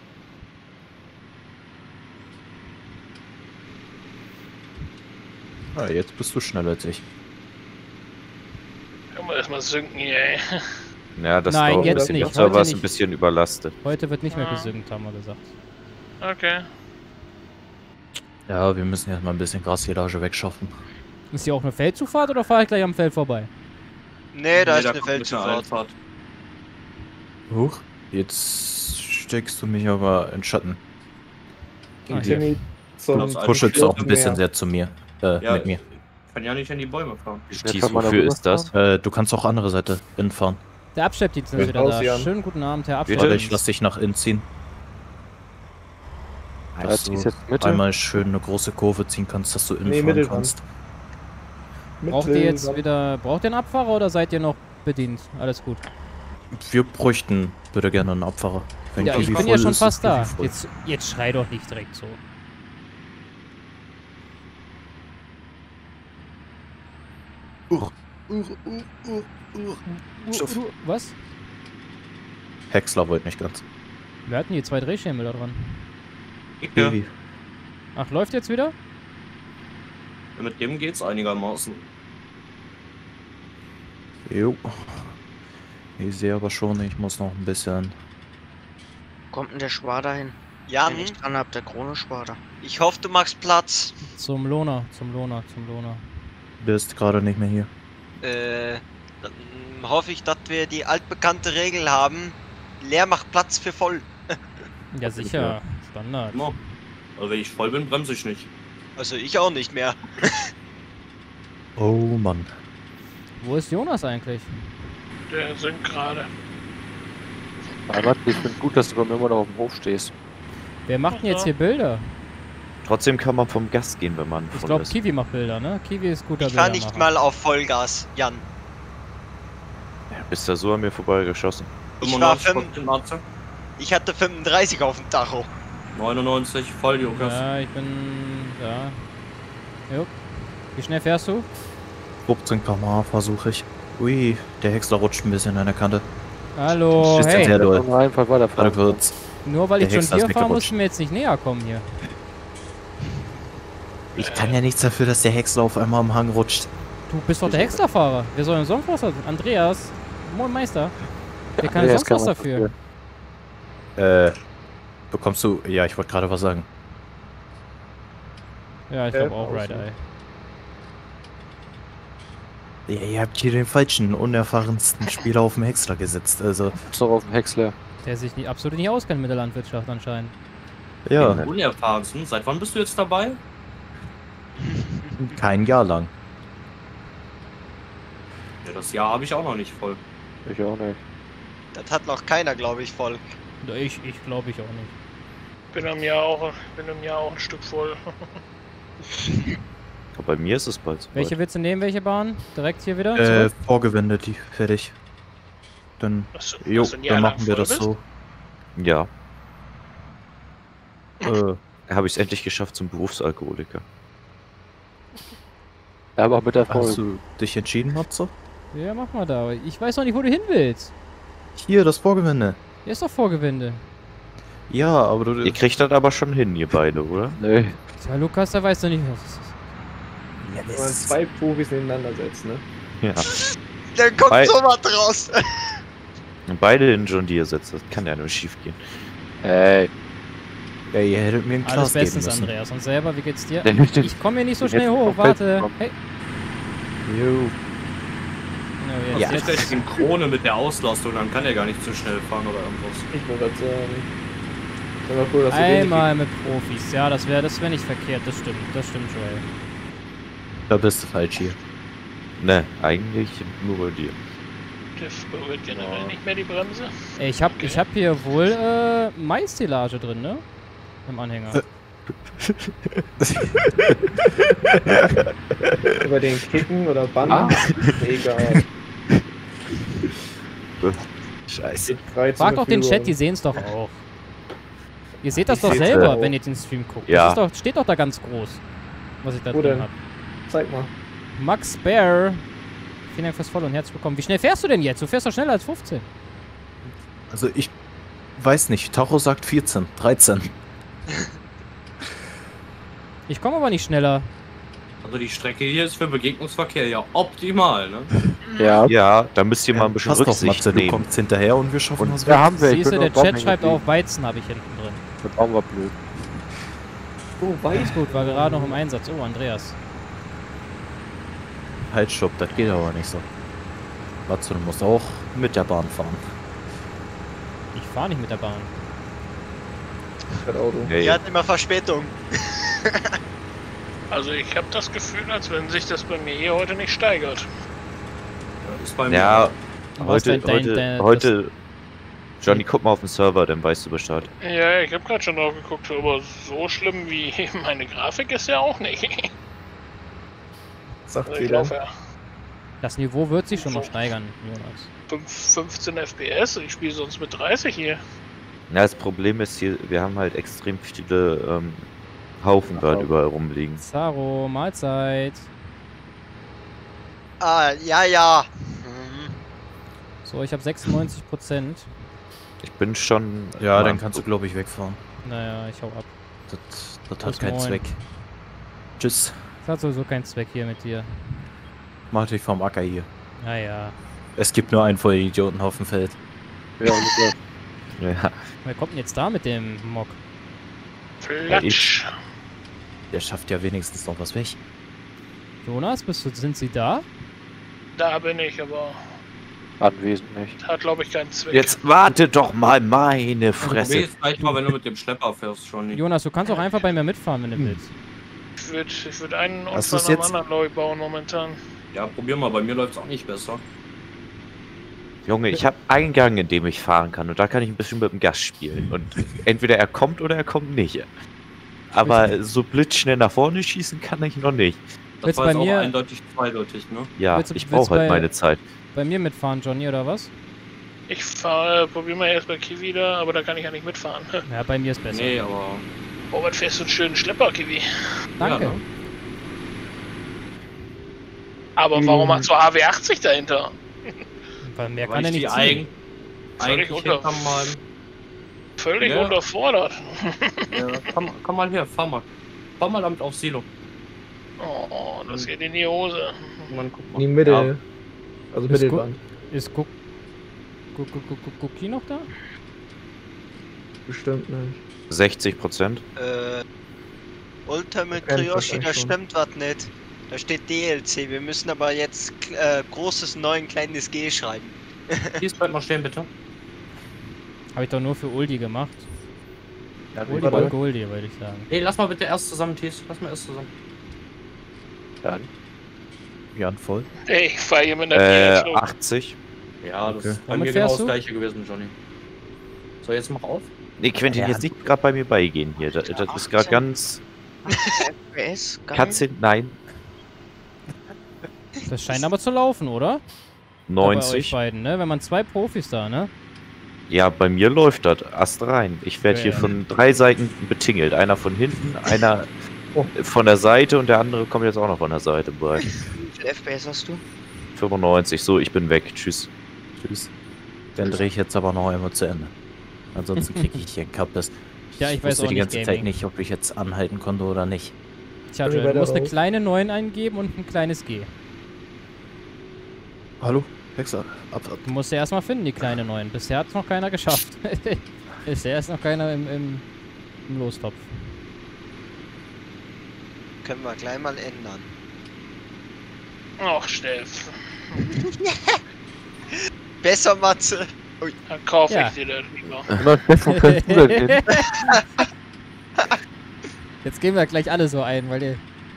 Ah, jetzt bist du schneller als ich. Können wir erstmal sinken hier, ey. Ja, das Nein, dauert jetzt ein bisschen. nicht. Der Server Heute ist ein nicht. bisschen überlastet. Heute wird nicht mehr Ah. gesüngt, haben wir gesagt. Okay. Ja, wir müssen jetzt mal ein bisschen Grassilage wegschaffen. Ist hier auch eine Feldzufahrt oder fahre ich gleich am Feld vorbei? Nee, da ist eine kommt mit Feldzufahrt. Einfahrt. Huch, jetzt steckst du mich aber in Schatten. Ah, hier. Timmy zum Glaubst du, Kuschelst auch ein Meer. bisschen sehr zu mir. Ja, Mit mir. Ich kann ja nicht in die Bäume fahren. Dies, wofür ist das? Du kannst auch andere Seite innen fahren. Der Abschleppdienst ist Ja, wieder raus, da. Jan. Schönen guten Abend, Herr Warte, Abschleppdienst. ich lass dich nach innen ziehen. Als du ist jetzt Mitte. einmal schön eine große Kurve ziehen kannst, dass du innen Nee, fahren Mittelwand. kannst. Braucht ihr jetzt Mittelwand. wieder... Braucht ihr einen Abfahrer oder seid ihr noch bedient? Alles gut. Wir bräuchten bitte gerne einen Abfahrer. Wenn Ja, ich Kiwi bin voll ja schon ist, fast ist Kiwi da. voll. Jetzt schrei doch nicht direkt so. Was? Häcksler wollte nicht ganz. Wir hatten hier 2 Drehschemel da dran. Ja. Kiwi. Ach, läuft jetzt wieder? Mit dem geht's einigermaßen. Jo. Ich sehe aber schon, ich muss noch ein bisschen. Kommt denn der Schwader hin? Jan, Den ich dran hab, der Krone-Schwader. ich hoffe, du machst Platz. Zum Lohner. Der ist gerade nicht mehr hier. Dann hoffe ich, dass wir die altbekannte Regel haben. Leer macht Platz für voll. Ja, sicher. Standard. Immer. Also wenn ich voll bin, bremse ich nicht. Also ich auch nicht mehr. Oh Mann. Wo ist Jonas eigentlich? Der sinkt gerade. Aber ich finde gut, dass du bei mir immer noch auf dem Hof stehst. Wer macht denn jetzt hier Bilder? Trotzdem kann man vom Gas gehen, wenn man Ich voll glaube, ist. Kiwi macht Bilder, ne? Kiwi ist guter Ich fahr Bildermacher. nicht mal auf Vollgas, Jan. Bist da so an mir vorbeigeschossen? Ich war 95% Matze. Ich hatte 35 auf dem Tacho. 99, voll Jokas. Ja, ich bin... Ja. Jo. Wie schnell fährst du? 15 km/h versuche ich. Ui, der Häcksler rutscht ein bisschen an der Kante. Hallo, Ist jetzt hey. sehr doll. Auf jeden Fall Warte weiterfahren. kurz. Nur weil ich Der schon Häcksler ist hier fahre, weggerutscht. musst du mir jetzt nicht näher kommen hier. Ich kann ja nichts dafür, dass der Häcksler auf einmal am Hang rutscht. Du bist doch der Häckslerfahrer. Wir sollen sonst was dafür. Andreas, moin Meister. Wir können Andreas sonst was kann dafür. Bekommst du... Ja, ich wollte gerade was sagen. Ja, ich glaube auch Right Eye. Ja, ihr habt hier den falschen, unerfahrensten Spieler auf dem Häcksler gesetzt. Also, Ist doch auf dem Häcksler. Der sich absolut nicht auskennt mit der Landwirtschaft anscheinend. ja, Unerfahrensten. Seit wann bist du jetzt dabei? kein Jahr lang. Ja, das Jahr habe ich auch noch nicht voll. Ich auch nicht. Das hat noch keiner, glaube ich, voll. Ich glaube ich auch nicht. Bin im Jahr auch ein Stück voll. Aber bei mir ist es bald so. Welche willst du nehmen, welche Bahn? Direkt hier wieder? Zurück? Vorgewendet, die fertig. Dann, Dass du- jo, dass du ein Jahr dann lang machen wir voll das bist? so. Ja. Habe ich es endlich geschafft zum Berufsalkoholiker. Ja, aber mit Erfolg. Hast du dich entschieden, Matze? Ja, mach mal da. Ich weiß noch nicht, wo du hin willst. Hier, das Vorgewende. Hier ist doch Vorgewinde. Ja, aber du... Ihr kriegt das aber schon hin, ihr beide, oder? Nee. Tja, Lukas, da weißt du nicht, was es ist. Wenn man zwei Profis nebeneinander setzt, ne? Ja. Dann kommt Bei- sowas raus. Und beide in John Deere setzen, das kann ja nur schief gehen. Ey. Ja, ihr hättet mir ein Alles Glas geben bestens, müssen. Andreas. Und selber, wie geht's dir? Der möchte- Ich komme hier nicht so den schnell hättest du hoch. vom Feld Warte. bekommen. Hey. Jo. No, Ja. jetzt, Jetzt jetzt. Synchrone mit der Auslastung, dann kann er gar nicht zu schnell fahren oder irgendwas. Ich wollte gerade sagen. Ist aber cool, dass du Einmal mit Profis. Ja, das wär nicht verkehrt. Das stimmt, Joel. Da bist du falsch hier. Ne, eigentlich nur bei dir. TÜV berührt generell nicht mehr die Bremse. Ich hab hier wohl Maissilage drin, ne? Im Anhänger. über den Kicken oder Banner. Egal. Scheiße. Frei zur Frag doch den Verfügung. Chat, die sehen's doch auch. Ihr seht das Ich doch seh's selber, auch. wenn ihr den Stream guckt. Ja. Das ist doch, steht doch da ganz groß, was ich da Wo drin denn? hab. Zeig mal. Max Bear, vielen Dank fürs Follow und herzlich willkommen. Wie schnell fährst du denn jetzt? Du fährst doch schneller als 15. Also ich weiß nicht. Tacho sagt 14, 13. Ich komme aber nicht schneller. Also die Strecke hier ist für Begegnungsverkehr ja optimal, ne? Ja. Ja, da müsst ihr mal ein bisschen Pass doch, Rücksicht Matze, du nehmen. kommst hinterher und wir schaffen das Da haben wir. Ich Siehst du, bin der noch Chat Baum schreibt hängen auch Weizen habe ich hinten drin. geblieben. Der Baum war blöd. Oh, weiß. Ist gut, war gerade noch im Einsatz. Oh, Andreas. Halt, stopp, das geht aber nicht so. Matze, du musst auch mit der Bahn fahren. Ich fahre nicht mit der Bahn. Das Auto. Hey, Die hat immer Verspätung. Also ich habe das Gefühl, als wenn sich das bei mir hier heute nicht steigert. Ist bei mir. ja, Was heute, denn dein- heute, Johnny, guck mal auf den Server, dann weißt du Bescheid. Ja, ich habe gerade schon drauf geguckt, aber so schlimm wie meine Grafik ist ja auch nicht. Sagt Also sie ich dann. laufe ja Das Niveau wird sich schon noch steigern, Jonas. 15 FPS, ich spiele sonst mit 30 hier. Ja, das Problem ist hier, wir haben halt extrem viele Haufen gerade überall rumliegen. Zaro, Mahlzeit. Ah, ja, ja. Mhm. So, ich habe 96%. Ich bin schon... Ja, mal dann am kannst du, gucken. glaube ich, wegfahren. Naja, ich hau ab. Das Bis hat keinen moin. Zweck. Tschüss. Das hat sowieso keinen Zweck hier mit dir. Mach dich vom Acker hier. Naja. Es gibt nur einen Vollidioten auf dem Feld. Ja, und, Ja, Wer kommt denn jetzt da mit dem Mock? Flatsch. Der schafft ja wenigstens noch was weg. Jonas, sind Sie da? Da bin ich, aber anwesend nicht. hat glaube ich keinen Zweck. jetzt warte doch mal, meine Fresse. Fresse. Jetzt gleich mal, wenn du mit dem Schlepper fährst, schon. Jonas, du kannst auch einfach bei mir mitfahren, wenn du willst. Ich würd einen Hast Unfall du's am jetzt? anderen Lobby bauen momentan. Ja, probier mal, bei mir läuft's auch nicht besser. Junge, ich habe einen Gang, in dem ich fahren kann und da kann ich ein bisschen mit dem Gas spielen. Und entweder er kommt oder er kommt nicht. Aber so blitzschnell nach vorne schießen kann ich noch nicht. Das Willst war bei jetzt auch mir- eindeutig zweideutig, ne? Ja, Willst du- ich willst brauche halt bei- meine Zeit. Bei mir mitfahren, Johnny, oder was? Ich probier mal erst bei Kiwi da, aber da kann ich ja nicht mitfahren. Ja, bei mir ist besser. Nee, aber... Oh, was fährst du einen schönen Schlepper, Kiwi? Danke. Ja, ne? Aber warum hast du HW80 dahinter? Weil mehr Weil kann er ich die nicht ziehen. Völlig eigentlich unter- hinter meinem... Völlig Ja. unterfordert. Ja, komm mal her, fahr mal. Fahr mal damit aufs Silo. Oh, das geht in die Hose. Man, guck In mal. die Mitte. Ja, Also Ist Mittelband. Ist Cookie noch da? Bestimmt nicht. 60%. Ultimate Kennt das Tryoshi, da eigentlich schon. stimmt was nicht. Da steht DLC. Wir müssen aber jetzt großes 9, kleines G schreiben. Hier bleibt mal stehen, bitte. Habe ich doch nur für Uldi gemacht. Ja, Uldi warte. bei Goldi, würde ich sagen. Ey, lass mal bitte erst zusammen, Thies. Lass mal erst zusammen. Dann. Jan voll. Ey, ich fahr hier mit der Bier. 80. Ja, das Okay. ist bei Womit mir genau fährst das du? gleiche gewesen, Johnny. So, jetzt mach auf. Nee, Quentin, jetzt nicht gerade bei mir beigehen hier. Das ist gerade ganz... FPS, geil. Katze, nein. Das scheint aber zu laufen, oder? Bei euch 90. beiden, ne? Wenn man 2 Profis da, ne? Ja, bei mir läuft das. Ast rein. Ich werde hier Ja. von 3 Seiten betingelt. Einer von hinten, einer Oh. von der Seite und der andere kommt jetzt auch noch von der Seite bei. Wie viel FPS hast du? 95. So, ich bin weg. Tschüss. Tschüss. Dann drehe ich jetzt aber noch einmal zu Ende. Ansonsten kriege ich hier Kappes. Ja, ich weiß wusste auch die nicht, ganze Zeit Gaming. nicht, ob ich jetzt anhalten konnte oder nicht. Tja, Können wir Joel, du musst weiter eine raus? kleine 9 eingeben und ein kleines G. Hallo? Hexer. Du musst ja erstmal finden, die kleine 9. Bisher hat es noch keiner geschafft. Bisher ist noch keiner im Lostopf. Können wir gleich mal ändern. Ach, Steff. Besser, Matze. Dann kaufe Ja. ich dir das lieber. Wo kannst du denn hin? Jetzt gehen wir gleich alle so ein, weil ihr...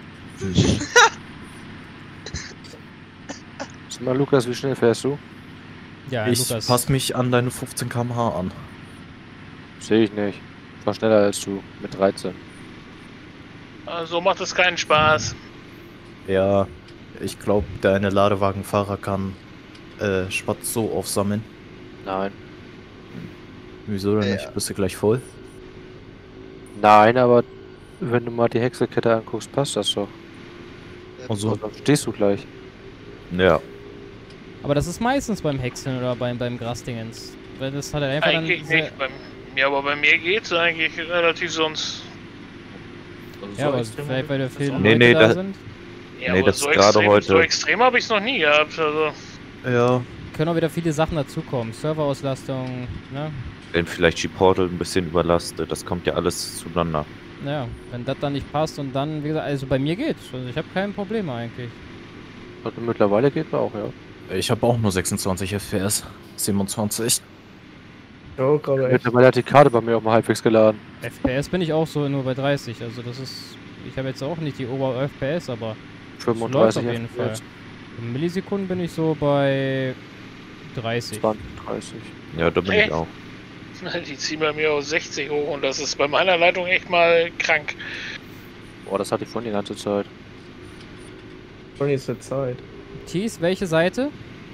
Sag mal, Lukas, wie schnell fährst du? Ja, Ich Lukas. passe mich an deine 15 km/h an. Sehe ich nicht. Ich war schneller als du, mit 13. So macht es keinen Spaß. Ja, ich glaube, deine Ladewagenfahrer kann Spatz so aufsammeln. Nein. Wieso denn Ja. nicht? Bist du gleich voll? Nein, aber wenn du mal die Hexerkette anguckst, passt das doch. Und so. Dann stehst du gleich. Ja. Aber das ist meistens beim Häckseln oder beim Grasdingens. Weil das hat er einfach dann... Eigentlich sehr- nicht. Ja, aber bei mir geht's eigentlich relativ sonst. Also Ja, aber extrem vielleicht weil da ist viele das auch- Nee, Leute nee, da da- sind. Ja, Nee, aber das so ist gerade extrem, heute- so extrem habe ich es noch nie gehabt. Also, Ja. Können auch wieder viele Sachen dazukommen. Serverauslastung, ne? Wenn vielleicht die Portal ein bisschen überlastet. Das kommt ja alles zueinander. Ja, wenn das dann nicht passt und dann, wie gesagt, also bei mir geht's. Also ich habe kein Problem eigentlich. Also mittlerweile geht man auch, ja. Ich habe auch nur 26 FPS. 27. Ja, gerade echt. Mittlerweile hat die Karte bei mir auch mal halbwegs geladen. FPS bin ich auch so nur bei 30. Also das ist... Ich habe jetzt auch nicht die Ober-FPS, aber es läuft 35 auf jeden Fall. FPS, In Millisekunden bin ich so bei 30. 20, 30. Ja, da bin Hey. ich auch. die ziehen bei mir auf 60 hoch und das ist bei meiner Leitung echt mal krank. Boah, das hatte ich vorhin die ganze Zeit. Schon jetzt eine Zeit. Thies, welche Seite?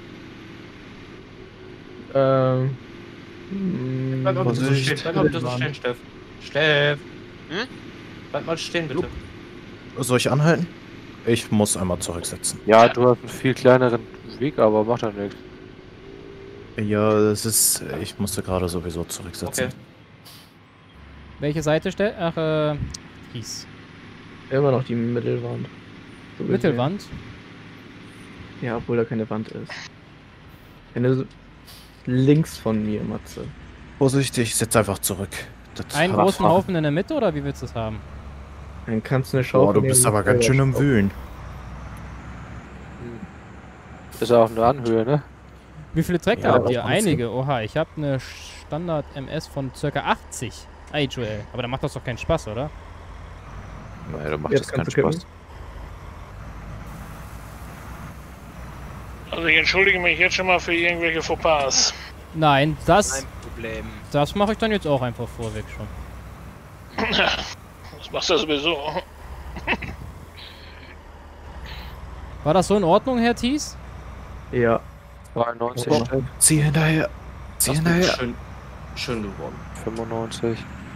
Bleib mal bitte so Vorsicht. stehen, bleib mal bitte so stehen, Steff. Steff! Hm? Bleib mal stehen, bitte. Soll ich anhalten? Ich muss einmal zurücksetzen. Ja, du hast einen viel kleineren Weg, aber macht ja nichts. Ja, das ist. Ich musste gerade sowieso zurücksetzen. Okay. Welche Seite stellt? Ach, Thies. Immer noch die Mittelwand. So gesehen. Mittelwand? Ja, obwohl da keine Wand ist. Eine links von mir, Matze. Vorsichtig, ich setze einfach zurück. Das Einen war- großen Haufen in der Mitte oder wie willst du es haben? Dann kannst du eine Schaufel Boah, du nehmen bist und aber ganz schön im Feuer Wühlen. Ist ja auch eine Anhöhe, ne? Wie viele Trecker Ja, habt aber ihr? trotzdem. Einige. Oha, ich habe eine Standard MS von ca. 80. Ey, Joel. Aber dann macht das doch keinen Spaß, oder? Naja, da macht Jetzt das keinen kannst du kippen. Spaß. Also ich entschuldige mich jetzt schon mal für irgendwelche Fauxpas. Nein, das Kein Problem. mache ich dann jetzt auch einfach vorweg schon. Das machst du sowieso. War das so in Ordnung, Herr Thies? Ja. 92, Oh. Zieh hinterher. Zieh Das ist hinterher. schön, schön geworden. 95.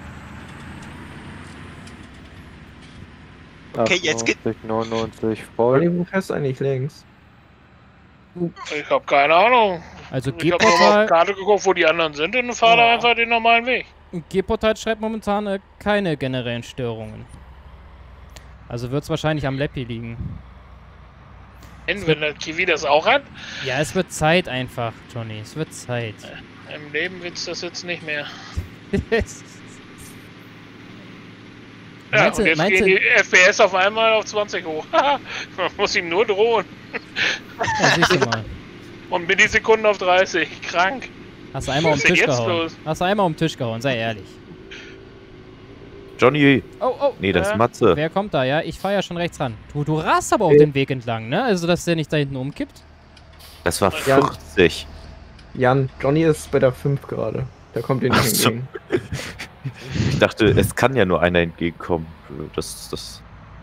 Okay, jetzt geht- 98, 99, voll. Olli, wo fährst du eigentlich links? Ich habe keine Ahnung. Also Ich habe nur mal auf G-Portal, die Karte geguckt, wo die anderen sind und fahre da einfach den normalen Weg. G-Portal schreibt momentan keine generellen Störungen. Also wird es wahrscheinlich am Leppi liegen. Wenn der Kiwi das auch hat, Ja, es wird Zeit einfach, Johnny. Es wird Zeit. im Leben wird's das jetzt nicht mehr. Ja, Meinst und du- jetzt meinst gehen du- die FPS auf einmal auf 20 hoch. Man muss ihm nur drohen. Ja, siehst du mal. Und Millisekunden auf 30. Krank. Hast du einmal um Was den ist Tisch denn jetzt gehauen. los? Hast du einmal um den Tisch gehauen, sei ehrlich. Johnny! Oh, Nee, das ist Ja. Matze. Wer kommt da, ja? Ich fahr ja schon rechts ran. Du rast aber auch den Weg entlang, ne? Also, dass der nicht da hinten umkippt. Das war Ja. 40. Jan, Johnny ist bei der 5 gerade. Der kommt dir Ach nicht so. entgegen. Ich dachte, es kann ja nur einer entgegenkommen. Das.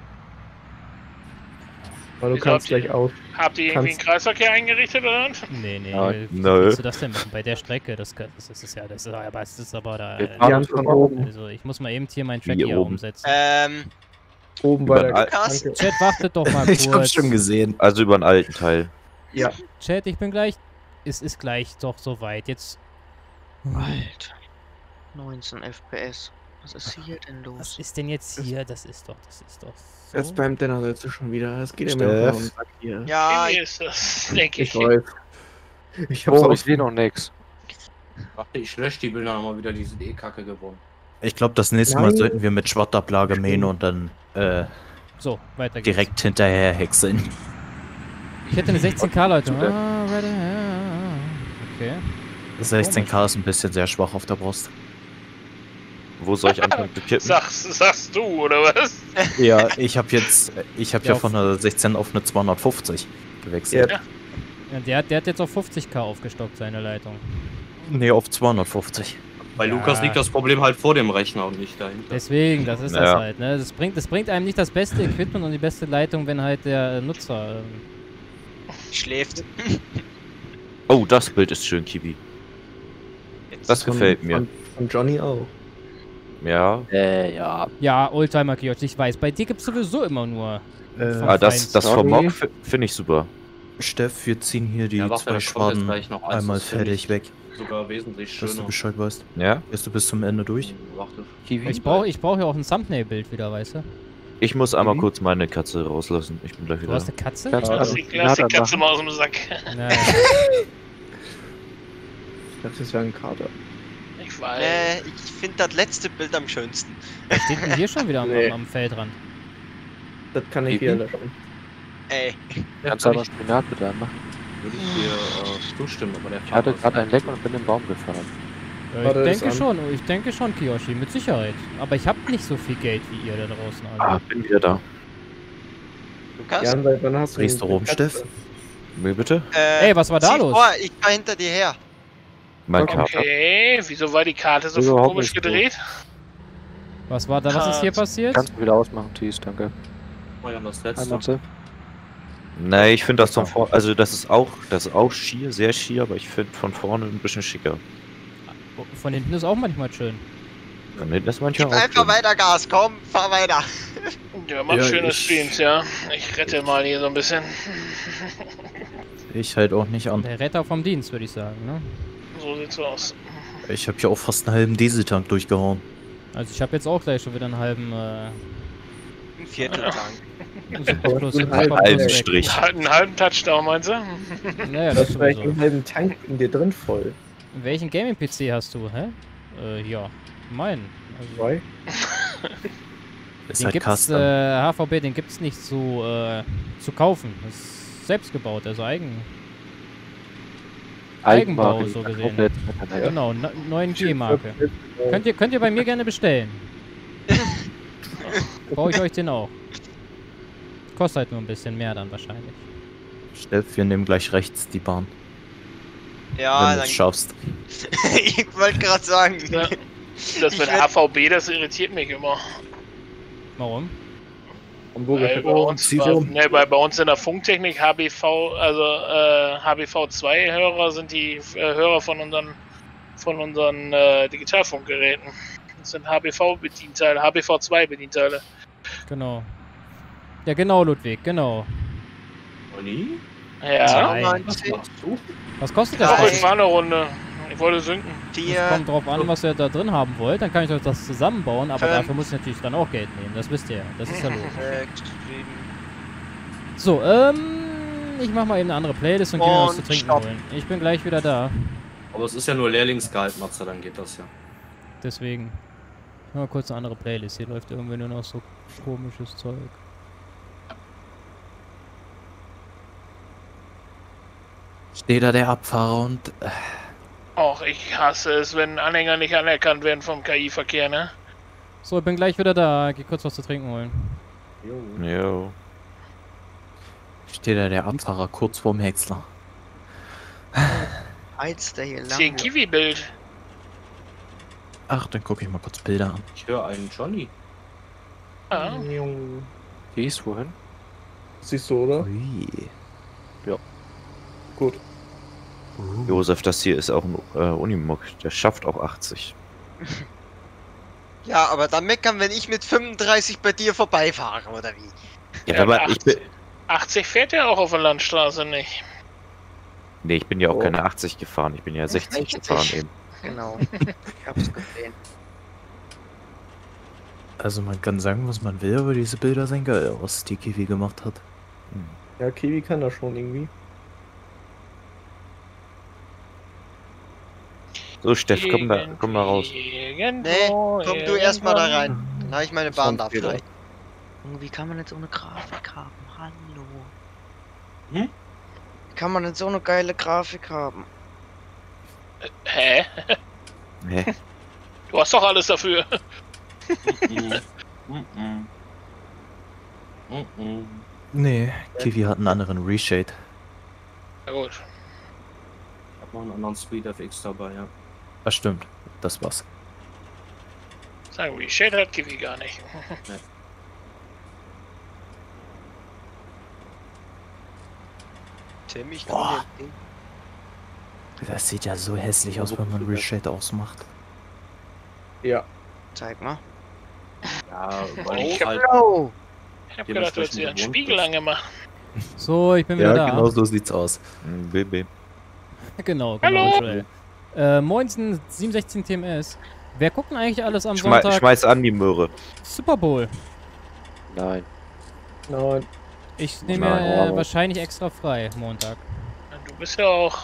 Aber du Wieso kannst habt ihr- gleich aus. Habt ihr irgendwie einen Kreisverkehr eingerichtet oder was? Nee, Ja, wie nö. willst du das denn machen? Bei der Strecke, das ist ja, das ist aber da. Wir fahren Jan von oben. Also, ich muss mal eben hier meinen Track Hier hier oben. umsetzen. Oben bei der Überall. Tanke. Chat, wartet doch mal kurz. Ich hab's schon gesehen. Also über einen alten Teil. Ja. Chat, ich bin gleich. Es ist gleich doch soweit. Jetzt. Alter. 19 FPS. Was ist hier denn Was los? ist denn jetzt hier? Das ist doch so. Jetzt beim Dinner sitzt du schon wieder. Es geht ja Steff. mir auf den Sack hier. Ja, Irgendwie ist das, denke Ich ich. weiß. Ich hab's Oh, auch ich sehe noch nix. Warte, ich lösche die Bilder nochmal wieder, die sind eh kacke geworden. Ich glaube, das nächste Mal Nein. sollten wir mit Schwattablage mähen und dann So, weiter geht's. direkt hinterher häckseln. Ich hätte eine 16K, Leute. Zu der- Okay. 16K ist ein bisschen sehr schwach auf der Brust. Wo soll ich anfangen zu kippen? Sagst du, oder was? Ja, ich habe Ja, von einer 16 auf eine 250 gewechselt. Ja. Ja, der hat jetzt auf 50K aufgestockt, seine Leitung. Nee, auf 250. Bei Ja. Lukas liegt das Problem halt vor dem Rechner und nicht dahinter. Deswegen, das ist das Ja. halt, ne? Das bringt einem nicht das beste Equipment und die beste Leitung, wenn halt der Nutzer. schläft. Oh, das Bild ist schön, Kiwi. Das gefällt mir. Von Johnny auch. Ja. Ja. Ja, Oldtimer Kiosk, ich weiß. Bei dir gibt's sowieso immer nur. Von Ah, das Feind. vom Sorry. Mock finde ich super. Steff, wir ziehen hier die Ja, warte, zwei da kommt jetzt Schwaden gleich noch eins, einmal das finde fertig ich weg, Sogar wesentlich dass du schöner. Bescheid weißt. Ja? Gehst du bis zum Ende durch? Warte. Kiwi. Ich brauch ja auch ein Thumbnail-Bild wieder, weißt du? Ich muss einmal Mhm. kurz meine Katze rauslassen. Ich bin gleich Du wieder. hast eine Katze? Kannst du Lass also die Katze machen. mal aus dem Sack. Ja, Das ist ja ein Kater. Ich weiß. Ich finde das letzte Bild am schönsten. wer steht denn hier schon wieder Nee. am Feldrand? Das kann ich wieder löschen. Ey, Kannst du aber Spinat bitte anmachen? Würde ich dir zustimmen, aber der Ich hatte Fahrer- gerade ein Leck und bin im Baum gefahren. Warte, Ich ist denke an. schon, Kiyoshi, mit Sicherheit. Aber ich habe nicht so viel Geld wie ihr da draußen Ah, alle. bin wieder da. Lukas? Jan, seit wann hast du Drehst du eine rum, Katze? Steff? Wie bitte? Ey, was war da zieh los? Vor, ich fahr hinter dir her. Mein Okay. Kater. Okay, wieso war die Karte so Überhaupt komisch nicht so. gedreht? Was war da? Was ist hier passiert? Kannst du wieder ausmachen, Thies, danke. Mal an das Hi, letzte. Matze. Nee, ich finde das von vorne, also das ist auch schier, sehr schier, aber ich finde von vorne ein bisschen schicker. Von hinten ist auch manchmal schön. Von hinten ist manchmal Gib auch einfach schön. weiter Gas, komm, fahr weiter. Ja, macht Ja, schöne ich- Streams, ja. Ich rette mal hier so ein bisschen. Ich halt auch nicht an. Der Retter vom Dienst, würde ich sagen, ne? So sieht's aus. Ich habe hier auch fast einen halben Dieseltank durchgehauen. Also ich habe jetzt auch gleich schon wieder einen halben, Ein Viertel lang. Super plus, einen Super halben plus Halben weg. Strich. Einen halben Touchdown, meinst du? Naja, Du das hast vielleicht sowieso. einen halben Tank in dir drin voll. Welchen Gaming-PC hast du, hä? Ja, meinen. Also, Zwei? Ist den halt gibt's, Custom. HVB, den gibt's nicht zu kaufen. Das ist selbst gebaut, also Eigenbau, so gesehen. Komplett. Genau, 9G-Marke. Könnt ihr bei mir gerne bestellen. Baue ich euch den auch. Kostet halt nur ein bisschen mehr dann wahrscheinlich. Steff, wir nehmen gleich rechts die Bahn, Ja, wenn du dann. es schaffst. Ich wollte gerade sagen. Ja. Das Ich mit werd- HVB, das irritiert mich immer. Warum? Hamburger Weil bei uns, bei uns in der Funktechnik HBV2-Hörer sind die Hörer von unseren Digitalfunkgeräten. Das sind HBV-Bedienteile, HBV2-Bedienteile. Genau. Ja, genau, Ludwig, genau. Olli? Ja. Nein. Was machst du? Was kostet Doch, das? ich fahre eine Runde. Ich wollte sinken. Es kommt drauf an, was ihr da drin haben wollt. Dann kann ich euch das zusammenbauen, aber Fünf. dafür muss ich natürlich dann auch Geld nehmen. Das wisst ihr ja. Das ist ja logisch. 6, 7. So, ich mach mal eben eine andere Playlist und gehe mir was zu Und trinken stopp. holen. Ich bin gleich wieder da. Aber es ist ja nur Lehrlingsgehalt, Matze, dann geht das ja. Deswegen. Mal kurz eine andere Playlist. Hier läuft irgendwie nur noch so komisches Zeug. Steht da der Abfahrer und... Och, ich hasse es, wenn Anhänger nicht anerkannt werden vom KI-Verkehr, ne? So, ich bin gleich wieder da. Geh kurz was zu trinken holen. Jo. Steht da der Abfahrer kurz vorm Häcksler. Heizt der hier Ist hier ein lang. Kiwi-Bild. Ach, dann gucke ich mal kurz Bilder an. Ich höre einen Johnny. Ja. Wie ist wohin? Siehst du, oder? Ui. Gut. Josef, das hier ist auch ein Unimog. Der schafft auch 80. Ja, aber dann meckern, wenn ich mit 35 bei dir vorbeifahre, oder wie? Ja, Ja, aber ich bin... 80 fährt ja auch auf der Landstraße nicht. Nee, ich bin ja auch Oh. keine 80 gefahren. Ich bin ja 60 gefahren eben. Genau. Ich hab's gesehen. Also man kann sagen, was man will, aber diese Bilder sehen geil aus, die Kiwi gemacht hat. Ja, Kiwi kann das schon irgendwie. So, Steff, komm da raus. Nee, komm du erstmal da rein. Dann habe ich meine Bahn da frei. Wie kann man jetzt so eine Grafik haben? Hallo. Hm? Wie kann man denn so eine geile Grafik haben? Hä? Hä? Du hast doch alles dafür. Nee, Kiwi hat einen anderen Reshade. Na gut. Ich hab noch einen anderen Speed FX dabei, ja. Das stimmt, das war's. Sagen wir, Shade hat Kiwi gar nicht. Tim, ich Boah. kann Das sieht ja so hässlich aus, wenn man Reshade ausmacht. Ja. Zeig mal. Ja, weil Ich ich hab- halt Oh! Ich hab gedacht, du hättest dir einen gewohnt Spiegel bist. angemacht. So, ich bin wieder da. genau so sieht's aus. BB. Genau, Hallo. Joel. Moinsen 716 TMS. Wer guckt denn eigentlich alles am Schmeiß Sonntag? an die Möhre. Super Bowl. Nein. Nein. Ich nehme Nein. mir wahrscheinlich extra frei Montag. Du bist ja auch.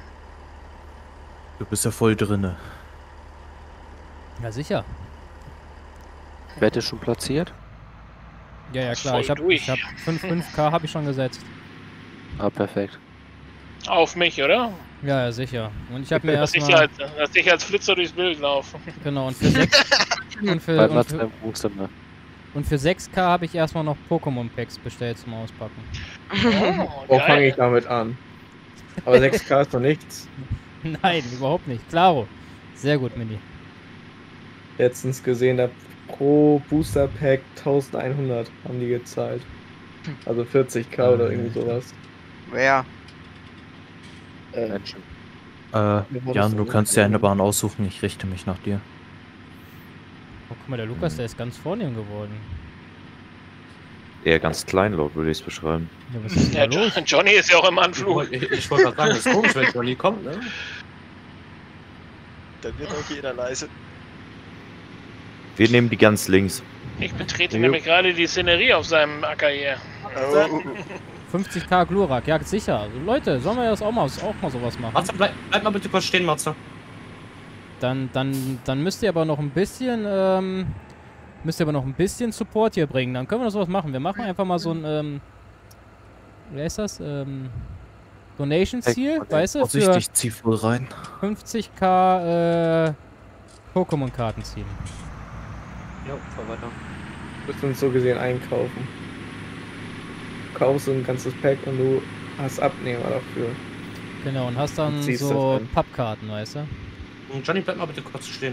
Du bist ja voll drinne. Ja, sicher. Wette schon platziert? Ja, ja, klar. Voll Ich habe durch. 5K habe ich schon gesetzt. Ah, perfekt. Auf mich, oder? Ja, ja, sicher. Und ich habe mir Lass dich erstmal... als Flitzer durchs Bild laufen. Genau, und für 6... Weil was beim Wohnzimmer. und für 6K habe ich erstmal noch Pokémon-Packs bestellt zum Auspacken. Oh, Wo fange geil. ich damit an? Aber 6K ist doch nichts. Nein, überhaupt nicht. Klaro. Sehr gut, Mini. Letztens gesehen, da pro Booster Pack 1100 haben die gezahlt. Also 40k oder irgendwie sowas. Wer? Menschen. Jan, du kannst dir eine Bahn aussuchen, ich richte mich nach dir. Oh, guck mal, der Lukas, der ist ganz vornehm geworden. Eher ganz kleinlaut würde ich es beschreiben. Ja, was ist Ja, denn da los? Johnny ist ja auch im Ich Anflug. wollte gerade sagen, das ist komisch, wenn Johnny kommt, ne? Dann wird auch jeder leise. Wir nehmen die ganz links. Ich betrete nämlich gerade die Szenerie auf seinem Acker hier. Oh. 50k Glurak, ja sicher. Also, Leute, sollen wir das auch mal sowas machen? Matze, bleib mal bitte kurz stehen, Matze. Dann müsst ihr aber noch ein bisschen, Support hier bringen. Dann können wir das sowas machen. Wir machen einfach mal so ein, wie heißt das? Donation-Ziel, weißt du? Für Vorsichtig, zieh voll rein. 50k, Pokémon-Karten ziehen. Ja, fahr weiter. Du musst uns so gesehen einkaufen. Du kaufst ein ganzes Pack und du hast Abnehmer dafür. Genau, und hast dann Und ziehst so das dann. Pappkarten, weißt du? Johnny, bleib mal bitte kurz stehen.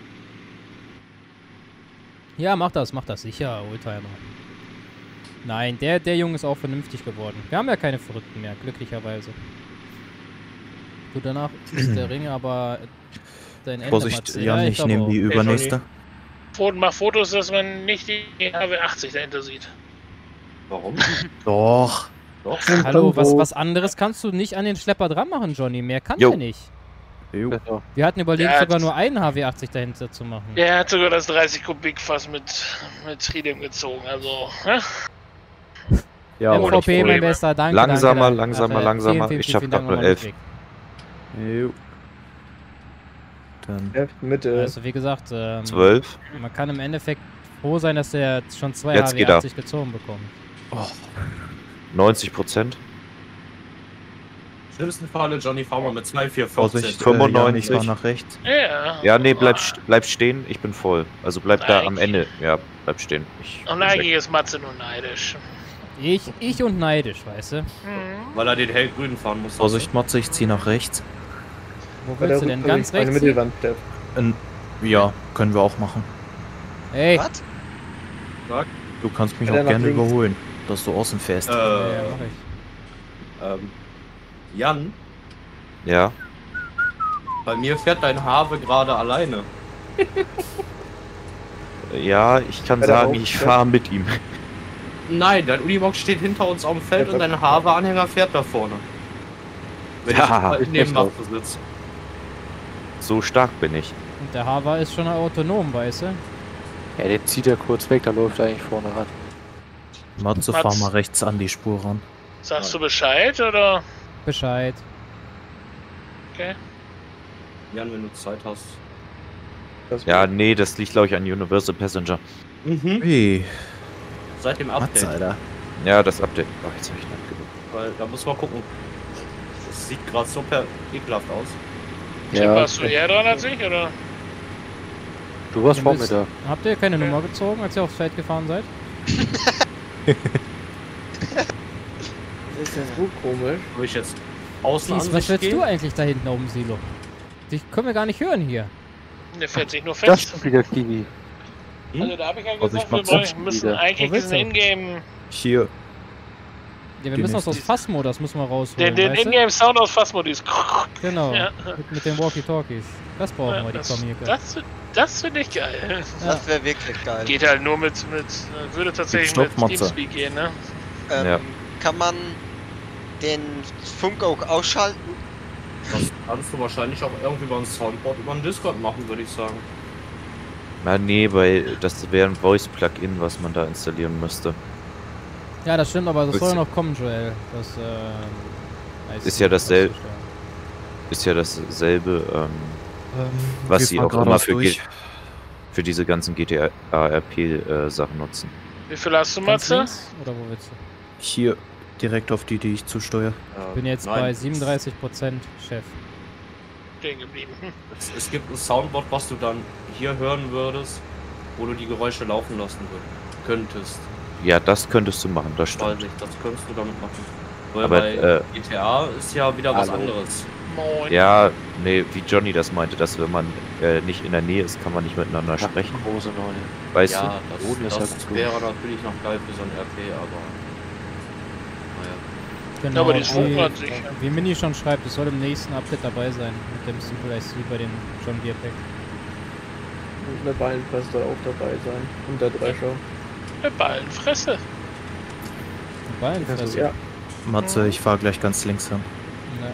Ja, mach das, sicher, Oldtimer. Nein, der Junge ist auch vernünftig geworden. Wir haben ja keine Verrückten mehr, glücklicherweise. Gut, danach ist der Ring aber dein Ende. Vorsicht, Matze. Jan, ich glaub nehme auch. die übernächste. Mach Fotos, dass man nicht die HW80 dahinter sieht. Warum? Doch. Doch. Hallo, was anderes kannst du nicht an den Schlepper dran machen, Johnny. Mehr kann Jo. der nicht. Genau. Wir hatten überlegt, Ja, sogar das- nur einen HW80 dahinter zu machen. Der hat sogar das 30 Kubik Fass mit Tridem gezogen, also. Hä? Ja, aber nicht MVP, mein Probleme. Bester, danke. Langsamer, danke. langsamer, Ach, langsamer. vielen, Ich vielen, schaff vielen grad Dank nur nochmal 11. Ludwig. Jo. Dann Mitte. Also wie gesagt, 12. man kann im Endeffekt froh sein, dass er schon 2 Jetzt geht er. HW80 gezogen bekommt. 90%. Schlimmsten Falle, Johnny, fahren wir mit 2, 4, 14. Vorsicht, 95. ich fahr nach rechts. Ja. Ja, nee, bleib stehen. Ich bin voll. Also bleib da am Eigentlich. Ende. Ja, bleib stehen. Ich Und bin eigentlich weg. ist Matze nur neidisch. Ich und neidisch, weißt du? Weil er den hellgrünen fahren muss. Vorsicht, Matze, ich zieh nach rechts. Wo Bei der willst du denn? Rückwand Ganz eine rechts? Mittelwand, Dev. Ja, können wir auch machen. Hey, Was? Du kannst mich Ja, dann auch gerne nach links. überholen, dass du außen fährst. ja, mach ich. Jan, Ja. bei mir fährt dein Have gerade alleine. Ja, ich kann Bei der sagen, ich fahre mit ihm. Nein, dein Unimog steht hinter uns auf dem Feld Ja, und dein Have-Anhänger fährt da vorne. Wenn Ja, ich neben echt auch. Matze sitze. So stark bin ich. Und der Hava ist schon autonom, weißt du? Ja, den zieht er kurz weg, da läuft er eigentlich vorne ran. Matze, fahr mal rechts an die Spur ran. Sagst du Bescheid oder? Bescheid. Okay. Jan, wenn du Zeit hast. Das Ja, nee, das liegt, glaube ich, an Universal Passenger. Mhm. Hey, Seit dem Matze, Update. Alter. Ja, das Update. Ach, jetzt hab ich nicht genug. Weil da muss man gucken. Das sieht gerade so ekelhaft aus. Ja, Warst du eher dran als ich, oder? du warst Ihr vor müsst- mir da. Habt ihr keine Nummer gezogen, als ihr aufs Feld gefahren seid? ist ja so komisch. Wo ich jetzt außen Thies, was willst du eigentlich da hinten auf dem Silo? Dich können wir gar nicht hören hier. Der fährt sich nur Das fest. ist wieder Kiwi. Also da habe ich ja Vorsicht, gesagt, wir Matze. müssen Wieder. eigentlich Wo willst diesen du? Ingame, Hier. Ja, wir Die müssen aus nächste. Fassmodus müssen wir rausholen, den weißt du? Ingame Sound aus Fastmodus. Genau, Ja. mit den Walkie-Talkies. Das brauchen wir, die Comic. Das finde ich geil. Das wäre wirklich geil. Geht halt nur würde tatsächlich Stopp, mit Matze. Teamspeak gehen, ne? Ja. Kann man den Funk auch ausschalten? Das kannst du wahrscheinlich auch irgendwie über ein Soundboard über einen Discord machen, würde ich sagen. Na, nee, weil das wäre ein Voice-Plugin, was man da installieren müsste. Ja, das stimmt, aber das soll ja Ist- noch kommen, Joel. Das, heißt, Ist ja dasselbe. auszustellen. Ist ja dasselbe, was wir sie fahren auch immer geradeaus für, durch. für diese ganzen GTA-RP-Sachen nutzen. Wie viel hast du, Ganz Matze? links? Oder wo willst du? Hier, direkt auf die ich zusteuere. Ich bin jetzt bei 37%, Chef. Stehen geblieben. Es gibt ein Soundboard, was du dann hier hören würdest, wo du die Geräusche laufen lassen könntest. Ja, das könntest du machen, das Weiß stimmt. ich, das könntest du damit machen. Weil Aber, bei GTA ist ja wieder was Hallo. anderes. Moin. Ja, nee, wie Johnny das meinte, dass wenn man nicht in der Nähe ist, kann man nicht miteinander sprechen. Große Neune. Weißt Ja, Boden ist das ja gut. wäre natürlich noch geil für so ein RP, aber naja. Genau, aber die Schwung hat sich. wie Mini schon schreibt, es soll im nächsten Update dabei sein. Mit dem Simple IC bei den John Deere Pack. Und eine Ballenpresse soll auch dabei sein. Und der Drescher. Eine Ballenfresse. Ballenfresse. Ja, Matze, ich fahr gleich ganz links hin. Ja.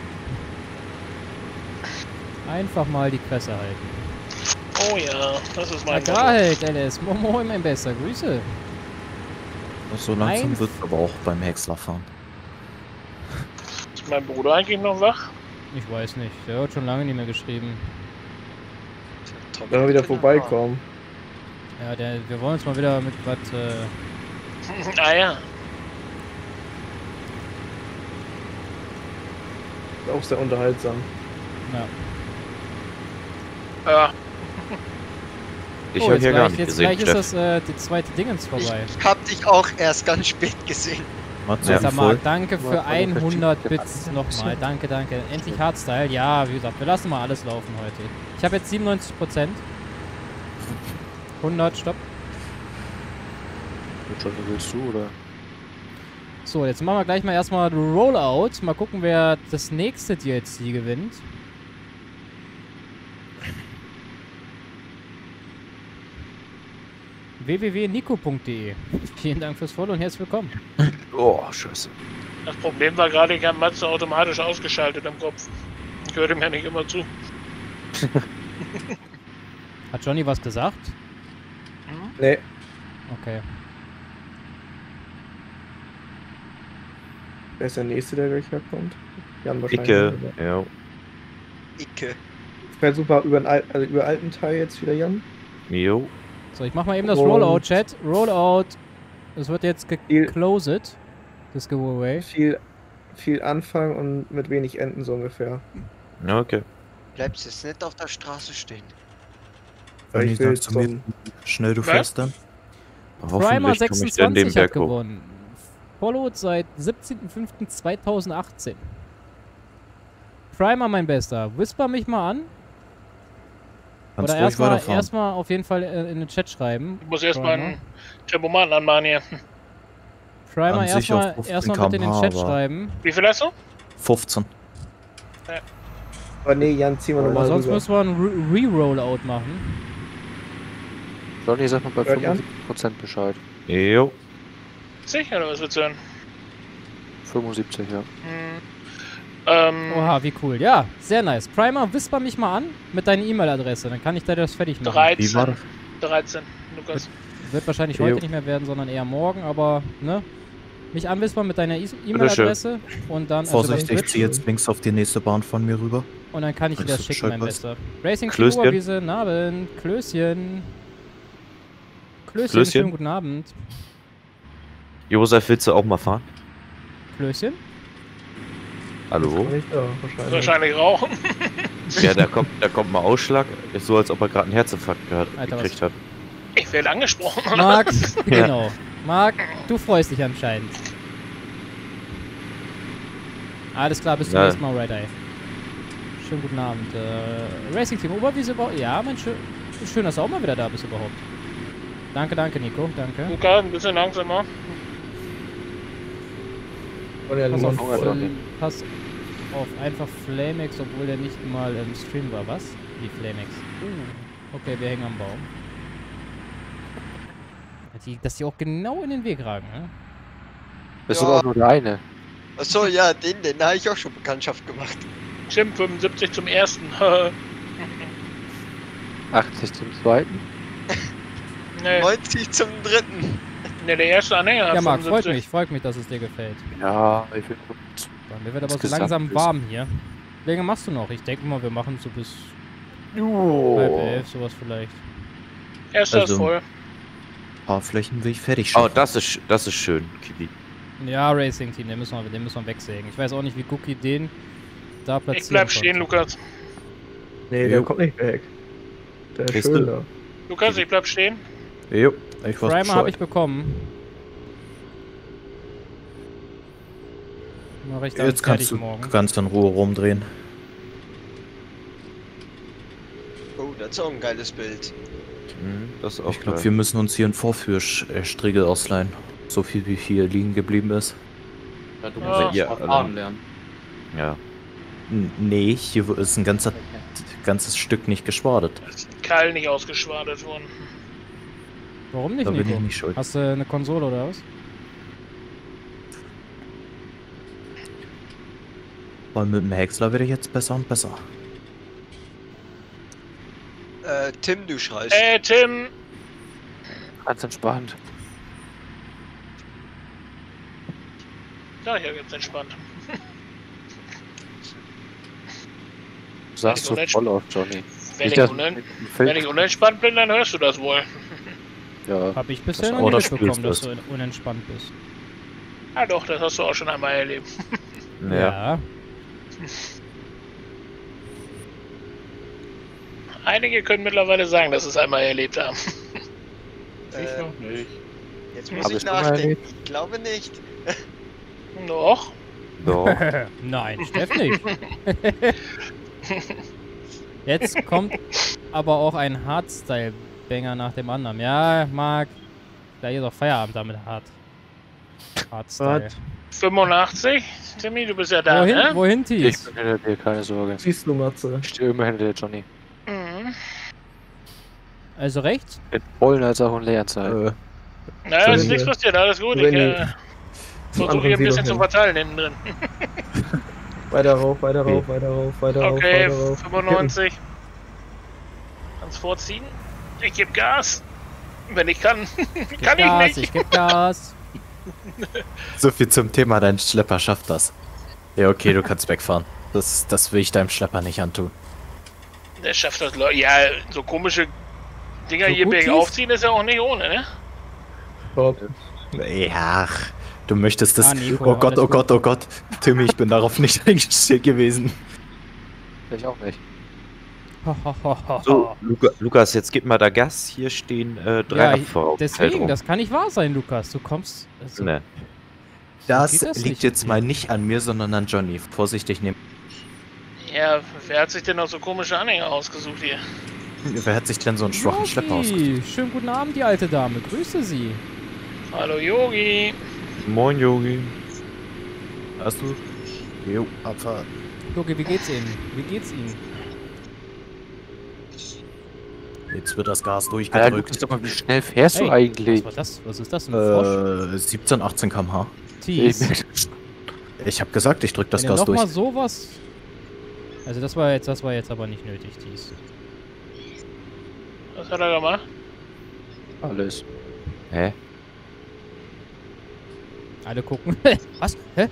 Einfach mal die Fresse halten. Oh ja, das ist mein Agrarheld, LS. Moin, mein Bester. Grüße. So langsam Eins. wird aber auch beim Häcksler fahren. Ist mein Bruder eigentlich noch wach? Ich weiß nicht. Der hat schon lange nicht mehr geschrieben. wenn wir wieder vorbeikommen. Ja, wir wollen uns mal wieder mit was. Ah ja. Ist auch sehr unterhaltsam. Ja. Ja, Ich Oh, habe jetzt hier gar gleich, nicht jetzt gesehen, gleich ist Steff. das die zweite Dingens vorbei. Ich hab dich auch erst ganz spät gesehen. Matze, Ja. wie Sag mal, voll? danke für Ja, 100 voll Bits nochmal. Danke, danke. Endlich Hardstyle. Ja, wie gesagt, wir lassen mal alles laufen heute. Ich habe jetzt 97%. 100, stopp. Johnny, willst du, oder? So, jetzt machen wir gleich mal erstmal Rollout. Mal gucken, wer das nächste DLC gewinnt. www.nico.de. Vielen Dank fürs Follow und herzlich willkommen. Oh, scheiße. Das Problem war gerade, ich habe Matze automatisch ausgeschaltet im Kopf. Ich höre ihm ja nicht immer zu. Hat Johnny was gesagt? Nee. Okay. Wer ist der Nächste, der gleich herkommt? Jan wahrscheinlich. Icke. Ja. Icke. Wäre super über Alpental jetzt wieder, Jan. Jo. So, ich mach mal eben das Und- Rollout, Chat. Rollout. Es wird jetzt geclosed. Das Giveaway. Viel Anfang und mit wenig Enden so ungefähr. Ja, okay. Bleibst jetzt nicht auf der Straße stehen. Weil Johnny, ich will sagst du mir, zum... wie schnell du Was? fährst dann? Primer Hoffentlich komme ich dann den 26 hat Berg hoch. gewonnen. Followed seit 17.05.2018. Primer, mein Bester. Whisper mich mal an. Kannst Oder ruhig weiterfahren. erstmal auf jeden Fall in den Chat schreiben. Ich muss erstmal Primer. einen Tempomaten anmachen hier. Primer An sich auf erstmal 15 bitte in den Chat km/h, aber- schreiben. Wie viel hast du? 15. Aber nee, Jan, zieh mal Aber nochmal sonst rüber. müssen wir ein Re-Rollout machen. Johnny, sag mal bei Hört ihr an? 75% Bescheid. Jo. Sicher, oder was willst du hören? 75, ja. Oha, wie cool. Ja, sehr nice. Primer, whisper mich mal an mit deiner E-Mail-Adresse. Dann kann ich dir das fertig machen. Wie war 13. das? 13, Lukas. Wird wahrscheinlich Jo. heute nicht mehr werden, sondern eher morgen, aber ne? Mich anwispern mit deiner E-Mail-Adresse und dann Vorsicht, über ich zieh jetzt links auf die nächste Bahn von mir rüber. und dann kann ich dir Dass das du schicken, mein Bescheid Bester. Racing Team Klößchen. Oberwiese, guten Abend. Klößchen. Klößchen, Klößchen. schönen guten Abend. Josef, willst du auch mal fahren? Klößchen. Hallo? Nicht da, wahrscheinlich. Wahrscheinlich rauchen. Ja, da kommt mal Ausschlag. Ist so, als ob er gerade einen Herzinfarkt Alter, gekriegt hat. Ich werde angesprochen. Marc, genau. Marc, du freust dich anscheinend. Alles klar, bis zum Ja. nächsten Mal, Red Eye. Schönen guten Abend. Racing Team Oberwiese, ja, mein schön, dass du auch mal wieder da bist überhaupt. Danke, Nico, danke. Lukas, ein bisschen langsamer. Und ja, Pass Limon- auf, pass auf, einfach Flamex, obwohl der nicht mal im Stream war. Was? Wie Flamex? Okay, wir hängen am Baum. Dass die auch genau in den Weg ragen, ne? Das ist Ja. aber auch nur der eine. Achso, ja, den habe ich auch schon Bekanntschaft gemacht. Stimmt, 75 zum ersten. 80 zum zweiten. Nee, 90 zum dritten. nee, der erste Anhänger hat Ja, Marc, 75. freut mich, dass es dir gefällt. Ja, ich will Mir wird aber so Insgesamt langsam ist- warm hier. Wie lange machst du noch? Ich denke mal, wir machen so bis Oh. 10:30, sowas vielleicht. Erster Also- ist voll. Ein paar Flächen will ich fertig Oh, schaffen. das ist schön, Kili. Ja, Racing Team, den müssen wir wegsägen. Ich weiß auch nicht, wie Cookie den da platziert. Ich bleib stehen, Lukas. Nee, der kommt nicht weg. Der ist Siehst schön du? da. Lukas, ich bleib stehen. Jo, ich weiß Primer habe ich Bescheid. bekommen. Mach ich dann Jetzt fertig kannst du morgen. ganz in Ruhe rumdrehen. Oh, das ist auch ein geiles Bild. Das ist auch Ich glaube, geil. wir müssen uns hier einen Vorführstriegel ausleihen. So viel wie hier liegen geblieben ist. Ja, du Ja. musst Ja, ja, mal also- fahren lernen. Ja. Nee, hier ist ein ganzes Stück nicht geschwadet. Ist Keil nicht ausgeschwadet worden. Warum nicht, Da bin ich Nico? nicht schuld. Hast du eine Konsole oder was? Weil mit dem Häcksler werde ich jetzt besser und besser. Tim, du schreist. Tim! Ganz entspannt. Ja, ja, ganz entspannt. Du sagst so voll auf, Johnny. Wenn Nicht, ich, dass- wenn ich unentspannt bin, dann hörst du das wohl. Ja, Hab ich bisher Das- noch oder nicht mitbekommen, dass spielst du unentspannt bist. Ja doch, das hast du auch schon einmal erlebt. Ja. Einige können mittlerweile sagen, dass sie es einmal erlebt haben. Ich noch nicht. Jetzt muss Hab ich ich's schon mal nachdenken. erlebt? Ich glaube nicht. Doch. Doch. Nein, Steff nicht. Jetzt kommt aber auch ein Hardstyle-Banger nach dem anderen. Ja, Marc, gleich ist auch Feierabend damit Hardstyle. 85. Timmy, du bist ja da, ne? Wohin, ich Thies? bin hinter dir, keine Sorge. Siehst du, Matze? Ich stehe immer hinter dir, Johnny. Mhm. Also rechts? In vollen als auch in leeren Zeit. Naja, ist René. nichts passiert, alles gut. Ich, René. Versuche hier ein bisschen zu verteilen hinten drin. Weiter rauf, weiter rauf, weiter rauf, weiter rauf, Okay, weiter rauf. 95. Kannst vorziehen. Ich gebe Gas. Wenn ich kann. Kann Gas, ich nicht. ich geb Gas. So viel zum Thema, dein Schlepper schafft das. Ja, okay, du kannst wegfahren. Das will ich deinem Schlepper nicht antun. Der schafft das. Ja, so komische Dinger So hier gut bergauf tief? aufziehen ist ja auch nicht ohne, ne? Top. Ja, du möchtest das. Nico, Oh Gott, alles oh gut. Gott, oh Gott. Timmy, ich bin darauf nicht eingestellt gewesen. Ich auch nicht. So, Lukas, jetzt gib mal da Gas. Hier stehen 3 Ja, Abfahrer. deswegen, das kann nicht wahr sein, Lukas. Du kommst. Also, Ne. Das geht das liegt nicht jetzt mit mal nicht an mir, sondern an Johnny. Vorsichtig nehmen. Ja, wer hat sich denn noch so komische Anhänger ausgesucht hier? Wer hat sich denn so einen schwachen Schlepper ausgesucht? Yogi, schönen guten Abend, die alte Dame. Grüße Sie. Hallo Yogi. Moin, Yogi. Hast du? Jo, Abfahrt. Yogi, wie geht's Ihnen? Wie geht's Ihnen? Jetzt wird das Gas Alter, durchgedrückt. Lukas, sag mal, wie schnell fährst du Hey, eigentlich? Was war das? Was ist das? Ein Frosch? 17, 18 km/h. Tees. Ich hab gesagt, ich drück das Wenn ihr Gas noch mal durch. sowas. Also das war jetzt aber nicht nötig, Tees. Was hat er gemacht? Alles. Hä? Alle gucken. Was? Hä?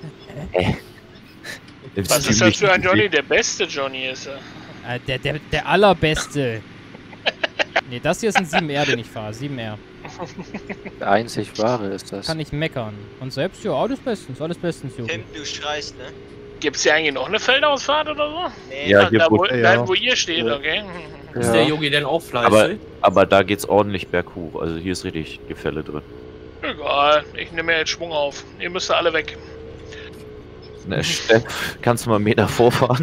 Was ist das für ein Johnny? Der beste Johnny ist er. Der allerbeste. Nee, das hier ist ein 7R, den ich fahre. 7R. Der einzig wahre ist das. Kann ich meckern. Und selbst, ja, alles bestens, Yogi. Tim, du schreist, ne? Gibt's hier eigentlich noch eine Feldausfahrt oder so? Nee, Ja, da, hier da, wo, wurde- da, wo ihr steht, okay. Ist der Ja. Yogi denn auch fleißig? Aber da geht's ordentlich berghoch. Also hier ist richtig Gefälle drin. Egal, ich nehme jetzt Schwung auf. Ihr müsst alle weg. Ne, Steff, kannst du mal einen Meter vorfahren?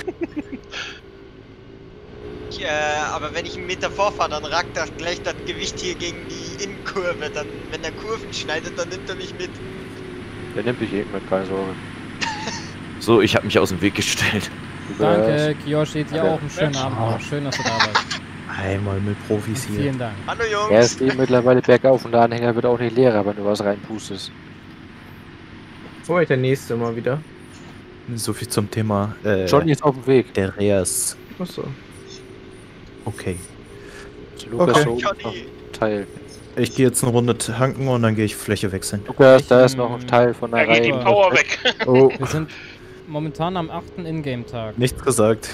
aber wenn ich einen Meter vorfahre, dann ragt das gleich das Gewicht hier gegen die Innenkurve. Dann, wenn der Kurven schneidet, dann nimmt er mich mit. Der nimmt dich mit, keine Sorge. So, ich habe mich aus dem Weg gestellt. Danke, Kiyoshi, dir Okay. auch einen schönen Abend noch. Schön, dass du da warst. Einmal mit Profis hier. Vielen Dank. Hallo Er Jungs. ist eh mittlerweile bergauf und der Anhänger wird auch nicht leerer, wenn du was reinpustest. Wo war ich der nächste mal wieder? So viel zum Thema. Johnny ist auf dem Weg. Der Reas. Achso. Okay. Zu Lukas Okay. so oben Johnny. noch ein Teil. Ich gehe jetzt eine Runde tanken und dann gehe ich Fläche wechseln. Lukas, da ist noch ein Teil von der Da geht die Reihe. Power weg. Oh, Wir sind momentan am 8. Ingame-Tag. nichts gesagt.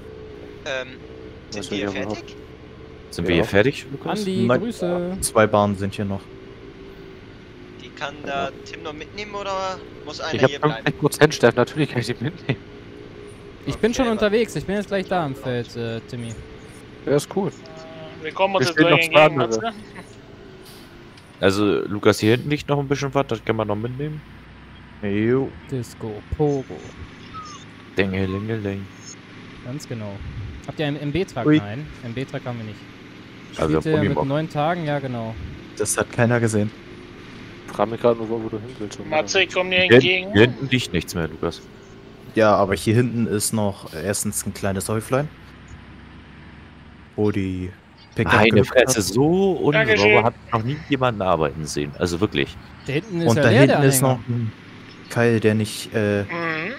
Sind Was wir hier soll ich aber fertig? Sind wir Ja. hier fertig, Lukas? Andi, Nein. Grüße. 2 Bahnen sind hier noch. Die kann da Tim noch mitnehmen oder muss einer Ich habe hier bleiben? 50%, Steff, natürlich kann ich die mitnehmen. Ich bin schon Okay, unterwegs. Ich bin jetzt gleich da im Feld, Timmy. Ja, ist cool. Wir kommen uns Wir jetzt stehen gleich noch zwei entgegen, andere. Matze. Also, Lukas, hier hinten liegt noch ein bisschen was, das kann man noch mitnehmen. Jo. Disco, Pogo. Dingelingeling. Ganz genau. Habt ihr einen MB-Trag? Ui. Nein, MB-Trag haben wir nicht. Also, Spielt ihr mit Polymob. 9 Tagen? Ja, genau. Das hat keiner gesehen. Ich frage mich gerade nur, wo du hin willst. Matze, ich komme dir Hier entgegen. hinten liegt nichts mehr, Lukas. Ja, aber hier hinten ist noch erstens ein kleines Häuflein. Wo die Pickup Meine gelegt Fresse, hat. so Dankeschön. unsauber hat noch nie jemanden arbeiten sehen. Also wirklich. Da hinten ist Und ja da leer, hinten der ist Anhänger. noch ein Keil, der nicht Mhm.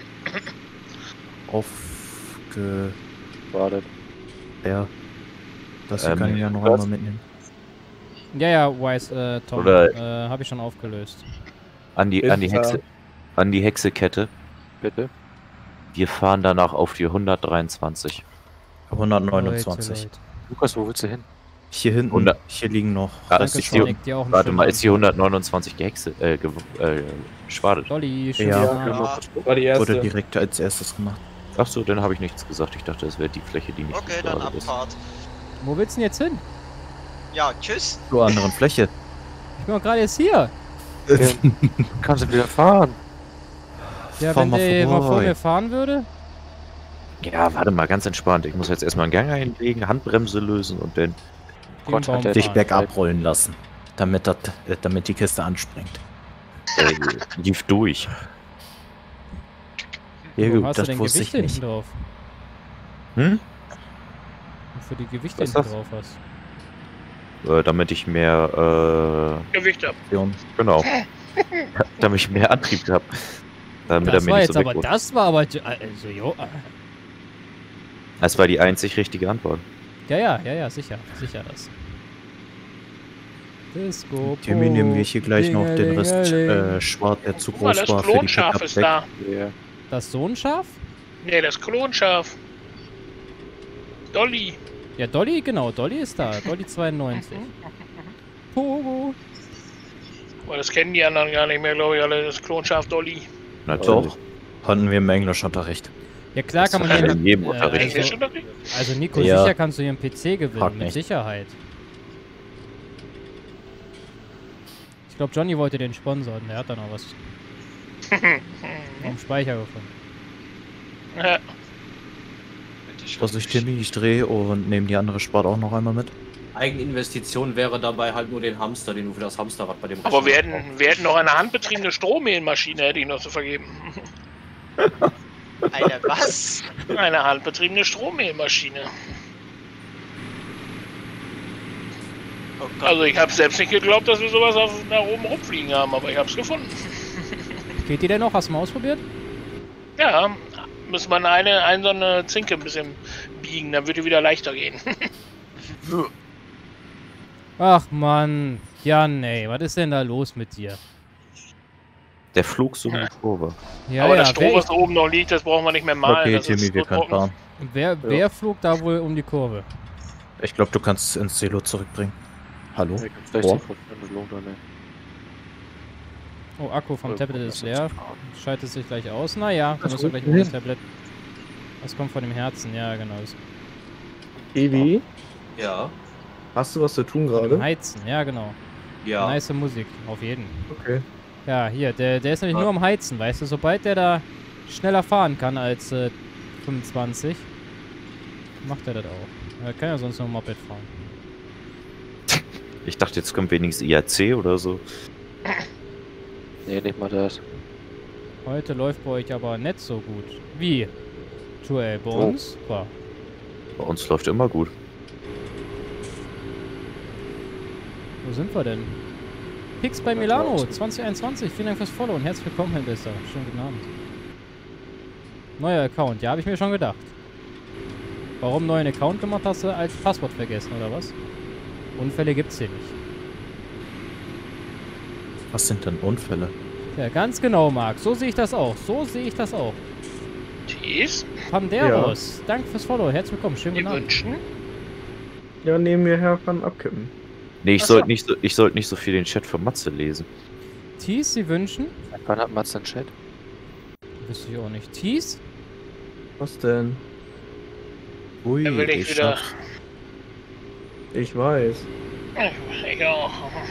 aufge... Wartet. Ja. Das hier Ähm, kann ich ja noch was? einmal mitnehmen. Ja, Wise, Tom. Oder- Habe ich schon aufgelöst. An die Pizza. Hexekette. Bitte. Wir fahren danach auf die 123. 129. Leute. Lukas, wo willst du hin? Hier hinten, 100. hier liegen noch. Ah, Danke, ist die, Sonic, dir auch einen warte schönen mal, ist die Abend. 129 geschwadet? Dolly, schönen Ja. Abend. Ah, War die erste. Wurde direkt als erstes gemacht. Achso, dann habe ich nichts gesagt. Ich dachte, das wäre die Fläche, die nicht okay, dann geschwadet ist. Abfahrt. Wo willst du denn jetzt hin? Ja, tschüss. Zur anderen Fläche. Ich bin doch gerade jetzt hier. Kannst du wieder fahren? Ja, Fahr wenn mal der mal vor vorbei. mir fahren würde. Ja, warte mal, ganz entspannt. Ich muss jetzt erstmal einen Gang einlegen, Handbremse lösen und dann. gegen Gott, hat Baum der Dich fahren. bergab rollen lassen. Damit die Kiste anspringt. Lief durch. Ja Warum gut, hast du das denn wusste ich Gewichte nicht. hinten drauf? Hm? Für die Gewichte Was ist hinten das? drauf hast. Damit ich mehr, Gewicht ab. genau. Damit ich mehr Antrieb gehabt. Damit Das er mir war nicht jetzt so aber, wegrutscht. das war aber, also, jo. Das war die einzig richtige Antwort. Ja, sicher das. Disco. Timmy, nehmen wir hier gleich noch den Rest Dingelingeling. Schwarz, der zu Guck mal, groß das war für die Klonschaf Pickup ist weg. da. Ja. Das Sohnschaf? Nee, das Klonschaf. Dolly. Ja, Dolly, genau, Dolly ist da. Dolly 92. Pogo. Aber das kennen die anderen gar nicht mehr, glaube ich, alle. Das Klonschaf Dolly. Natürlich. Doch, hatten wir im Englischunterricht. Ja, klar kann man Das hier. in jedem Unterricht. Englisch Unterricht? Also, Nico, Ja. sicher kannst du hier einen PC gewinnen, Frag mit nicht. Sicherheit. Ich glaube, Johnny wollte den sponsoren, der hat da noch was am Speicher gefunden. Ja. Vorsicht, Timmy, ich drehe und nehme die andere Spart auch noch einmal mit. Eigeninvestition wäre dabei halt nur den Hamster, den du für das Hamsterrad bei dem Aber Rechner wir hätten noch eine handbetriebene Strohmähenmaschine, hätte ich noch zu vergeben. Alter, was? Eine handbetriebene Strohmähenmaschine. Oh Gott. Also ich habe selbst nicht geglaubt, dass wir sowas nach oben rumfliegen haben, aber ich habe es gefunden. Geht die denn noch? Hast du mal ausprobiert? Ja, muss man eine so eine Zinke ein bisschen biegen, dann würde wieder leichter gehen. Ach Mann, Jan, ey, was ist denn da los mit dir? Der flog so eine Kurve. Ja, aber ja, das Stroh, was oben noch liegt, das brauchen wir nicht mehr malen. Okay, das ist Timmy, wir so können trocken. fahren. wer flog da wohl um die Kurve? Ich glaube, du kannst es ins Silo zurückbringen. Hallo? Ich hab vielleicht Boah. die Verbindung oder nicht. Oh, Akku vom Tablet ist leer. Schaltet sich gleich aus. Naja, dann Was müssen wir kommt gleich mal das denn? Tablet. Das kommt von dem Herzen, ja, genau. Das Evi, Ja, hast du was zu tun von dem gerade? Heizen, ja, genau. ja. Nice Musik, auf jeden. Okay. Ja, hier, der ist nämlich Ja. nur am Heizen, weißt du? Sobald der da schneller fahren kann als 25, macht er das auch. Er kann ja sonst nur ein Moped fahren. Ich dachte, jetzt kommt wenigstens IAC oder so. Nee, nicht mal das. Heute läuft bei euch aber nicht so gut. Wie? Joel, bei uns? War. Bei uns läuft immer gut. Wo sind wir denn? Pix bei Milano 2021. Vielen Dank fürs Follow und herzlich willkommen, mein Bester. Schönen guten Abend. Neuer Account, ja, habe ich mir schon gedacht. Warum neuen Account gemacht hast du als Passwort vergessen, oder was? Unfälle gibt's hier nicht. Was sind denn Unfälle? Ja, ganz genau, Marc. So sehe ich das auch. So sehe ich das auch. Tees, Panderos, danke fürs Follow. Herzlich willkommen. Schönen die guten Abend. wünschen. Ja, neben mir her kann abkippen. Nee, ich Ach so. sollte nicht so viel den Chat von Matze lesen. Tees, Sie wünschen? Wann hat Mats den Chat? Wüsste ich auch nicht. Tees? Was denn? Ui, Er will nicht ich wieder. schaff's. Ich weiß. Ich auch.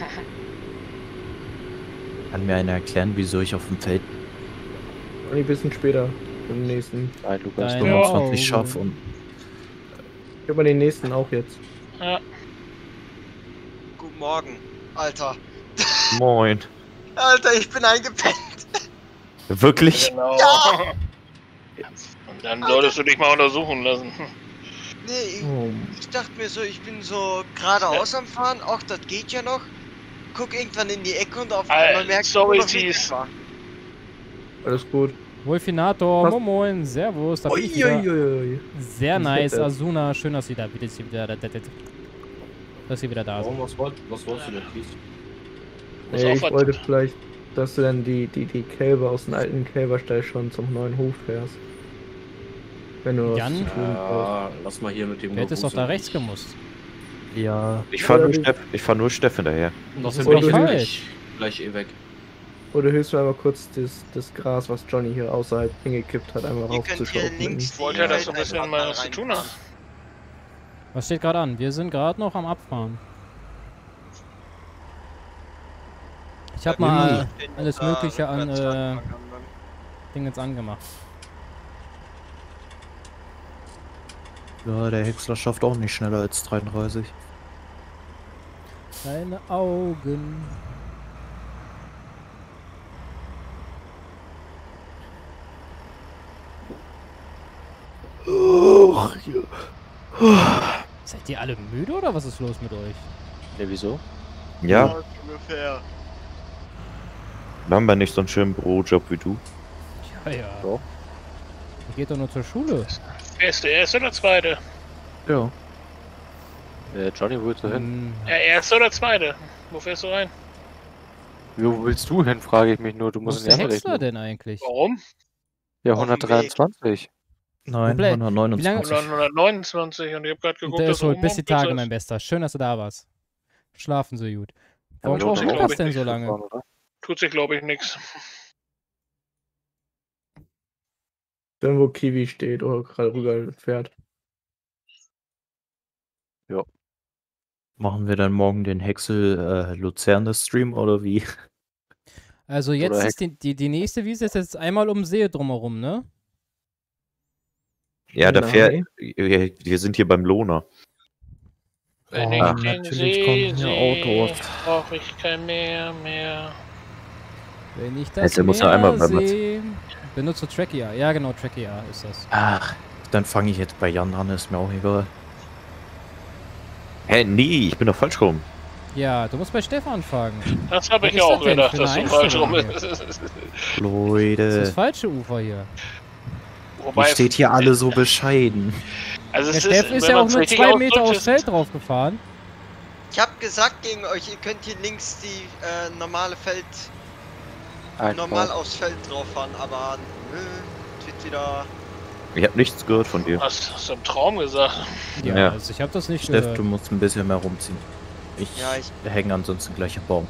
Kann mir einer erklären, wieso ich auf dem Feld Ein bisschen später. Im nächsten. Nein, Lukas. Deine du. 25 Augen. schaffe und Ich hab mal den nächsten auch jetzt. Ja. Guten Morgen, Alter. Moin. Alter, ich bin eingepennt. Wirklich? Genau. Ja. Und dann solltest du dich mal untersuchen lassen. Nee, Oh, ich dachte mir so, ich bin so geradeaus am Fahren. Ach, das geht ja noch. Guck irgendwann in die Ecke und auf einmal merke ich, sorry, wo noch nicht Tees. war. alles gut. Wolfinator, Was? Moin, Servus. Da bin ich wieder. Uiuiui. Sehr Was nice, wird das? Asuna. Schön, dass Sie da wieder, dass Sie wieder da sind. Warum, was wolltest du denn, Tees? Muss Nee, auch ich was- wollte vielleicht, dass du dann die Kälber aus dem alten Kälberstall schon zum neuen Hof fährst. Wenn du was Jan? zu tun brauchst. Ja, lass mal hier mit dem. Du hättest doch da rechts gemusst. ja, Ich fahr Ja, nur Steff hinterher. Das ist bin doch ich falsch. gleich eh weg. Oder hilfst du einmal kurz das Gras, was Johnny hier außerhalb hingekippt hat, einmal Ihr könnt hier raufzuschaufeln. links Ich wollte ja, dass du ein bisschen Feldeinfahrt mal was zu tun reinfahren. hast. Was steht gerade an? Wir sind gerade noch am Abfahren. Ich habe mal alles Mögliche an Dingens angemacht. ja, der Häcksler schafft auch nicht schneller als 33. Deine Augen. Seid ihr alle müde oder was ist los mit euch? Ne, wieso? Ja, Ungefähr. Haben wir nicht so einen schönen Bürojob wie du? Ja, ja. Doch. Der geht doch nur zur Schule. Erste oder zweite? Ja. Johnny, wo willst du hin? Ja, erste oder zweite? Wo fährst du rein? Wo willst du hin, frage ich mich nur. Du Wo musst ist in die der andere Häcksler Richtung. denn eigentlich? Warum? Ja, Auf dem 123. Nein, Komplett. 129. 929 und ich hab gerade geguckt, Der dass ist wohl oben bis die am Platz Tage, ist. mein Bester. Schön, dass du da warst. Schlafen so gut. Aber Warum du braucht musst Lukas auch denn nicht so lange? Oder? Tut sich, glaube ich, nichts. Dann, wo Kiwi steht oder gerade rüber fährt. Machen wir dann morgen den Häcksel Luzerne-Stream oder wie? Also jetzt Oder ist die nächste Wiese ist jetzt einmal um See drumherum, ne? Ja, da Nein. fährt. Wir sind hier beim Lohner. Wenn Oh, ich den natürlich See kommen hier sehe, Autos. brauche ich kein Meer mehr. Wenn ich das Der muss noch Meer einmal beim Matze. sehe, benutze Trackia. Ja, genau, Trackia ist das. Ach, dann fange ich jetzt bei Jan an, ist mir auch egal. Hä, nee, ich bin doch falsch rum. Ja, du musst bei Stefan fragen. Das habe Was ich ist auch das denn gedacht, für dass eine du falsch Einstellung rum hier? ist. Das ist das Leute, falsche Ufer hier. Wobei ihr es- steht hier alle so bescheiden. Also Der es Steff ist wenn ja auch man's nur richtig 2 Meter ausdrückt, aufs ist- Feld drauf gefahren. Ich hab gesagt gegen euch, ihr könnt hier links die normale Feld normal aufs Feld drauf fahren, aber nö, wird wieder. Ich habe nichts gehört von dir. Hast du im Traum gesagt? Ja, Ja. also ich habe das nicht Steff, gehört. du musst ein bisschen mehr rumziehen. Ich Ja, ich- hänge ansonsten gleich am Baum.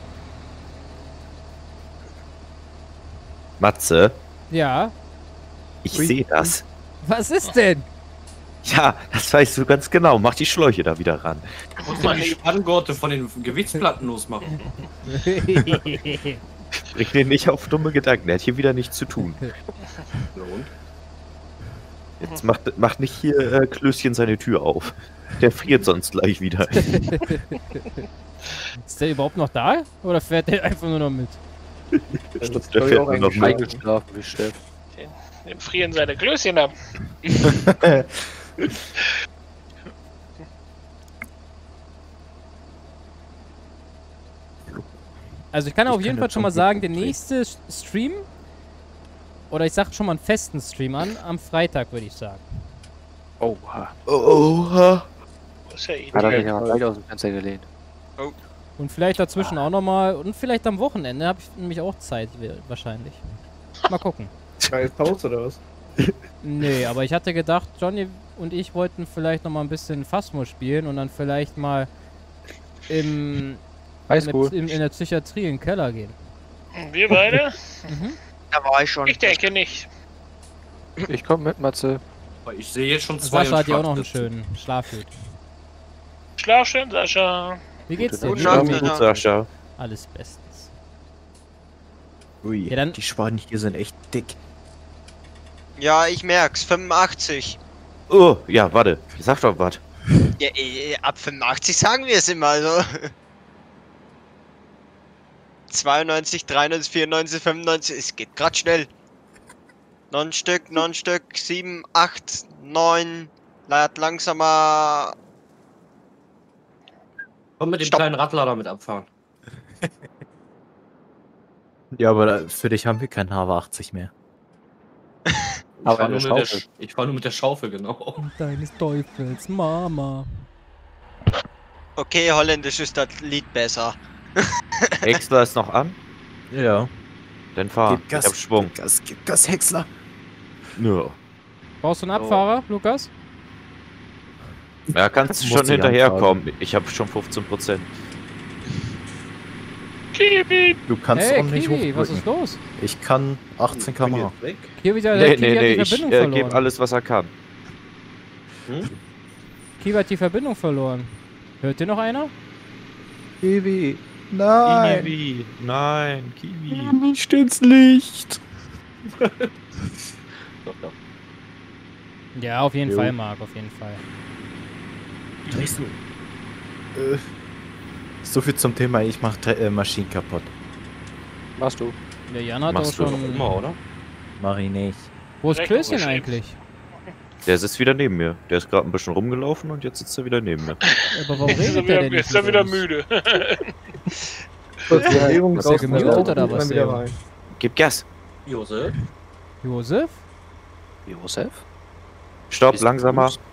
Matze, Ja, ich sehe das. was ist denn? Ja, das weißt du ganz genau. Mach die Schläuche da wieder ran. Ich muss mal die Spanngurte von den Gewichtsplatten losmachen. Bring den nicht auf dumme Gedanken. Der hat hier wieder nichts zu tun. Ja, und? Jetzt macht nicht hier Klößchen seine Tür auf. Der friert sonst gleich wieder. Ist der überhaupt noch da? Oder fährt der einfach nur noch mit? Das Der ist, glaub ich, fährt auch nur noch eigentlich mit. Eingeschlafen wie Steff. Dem frieren seine Klößchen ab. Also ich kann auf Ich jeden kann Fall jetzt schon mal schon sagen, der gut nächste Stream, oder ich sag schon mal einen festen Stream an, am Freitag würde ich sagen. Oha. Oha. Das ist ja Hat er eh. sich ja weit aus dem Fenster gelehnt. Und vielleicht dazwischen auch nochmal, und vielleicht am Wochenende habe ich nämlich auch Zeit, wahrscheinlich. Mal gucken. Scheiß Haus oder was? Nee, aber ich hatte gedacht, Johnny und ich wollten vielleicht nochmal ein bisschen Phasmo spielen und dann vielleicht mal in der Psychiatrie in den Keller gehen. Wir beide? Da war ich schon. Ich denke nicht. Ich komme mit, Matze. Aber ich sehe jetzt schon zwei. Sascha im hat ja auch noch einen Schlaf sitzen. schönen Schlafhüt. Schlaf schön, Sascha. Wie geht's dir? Gute Nacht. Schlaf gut, Sascha. Alles bestens. Ui, Ja, dann- die Schwaden hier sind echt dick. Ja, ich merk's, 85. Oh, ja, warte. Sag doch was. Ja, ab 85 sagen wir es immer, also. 92, 93, 94, 95, es geht grad schnell. 9 Stück, 7, 8, 9, lad langsamer. Komm mit dem Stopp. kleinen Radlader mit abfahren. Ja, aber für dich haben wir keinen HW80 mehr. Aber fahr eine nur mit der Schaufel. ich fahr nur mit der Schaufel, genau. Deines Teufels, Mama. Okay, holländisch ist das Lied besser. Häcksler ist noch an? Ja. Dann fahr. Gib Gas, Ich hab Schwung. Gib Gas, Häcksler. Ja. Brauchst du einen Abfahrer, Lukas? Ja, kannst du Muss schon ich hinterherkommen. Ich habe schon 15%. Kiwi. Du kannst Hey, auch nicht Kiwi, was ist hochdrücken. los? Ich kann 18 km/h. Weg. Kiwi, Nee, Kiwi hat nee, die ich Verbindung gebe verloren. alles, was er kann. Kiwi hat die Verbindung verloren. Hört ihr noch einer? Kiwi. Kiwi. Nein, Kiwi. Nicht ins Licht. Ja, auf jeden Jo. Fall, Marc, auf jeden Fall. Drehst du? So viel zum Thema, ich mach Maschinen kaputt. Machst du? Der Jan hat Machst auch du schon... Immer, oder? Mach ich nicht. Wo ist Direkt Klößchen aufgeschrieben. eigentlich? Der sitzt wieder neben mir. Der ist gerade ein bisschen rumgelaufen und jetzt sitzt er wieder neben mir. Aber warum Jetzt ist er redet der denn wieder, nicht ist er mit wieder uns? müde. Kurz Bewegung, Ist der raus, gemutet raus, oder und was, dann wieder der rein. Gib Gas. Josef? Josef? Josef? Stopp, Bist du langsamer. los?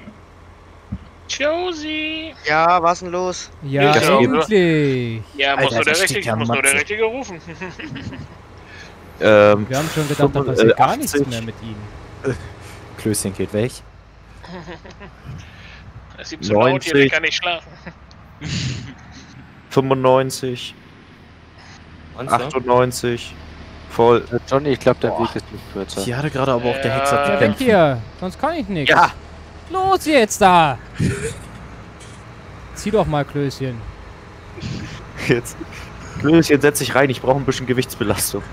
Josie! Ja, was denn los? Ja, Ja, endlich! Ja, Alter, muss nur da der steht Richtige, ja muss nur der Matze. Richtige rufen. Wir haben schon gedacht, da passiert gar 80. nichts mehr mit ihnen. Klößchen geht weg. Es ist ihm zu laut hier, der 90. kann nicht schlafen. 95, Meinst du? 98, voll. Johnny, ich glaube, der Weg ist nicht kürzer. Hier hatte gerade aber auch der Ja. Hexer zu Ja, weg kämpfen. hier! Sonst kann ich nichts. Ja. Los jetzt da! Zieh doch mal, Klößchen. Jetzt. Klößchen, setz dich rein, ich brauche ein bisschen Gewichtsbelastung.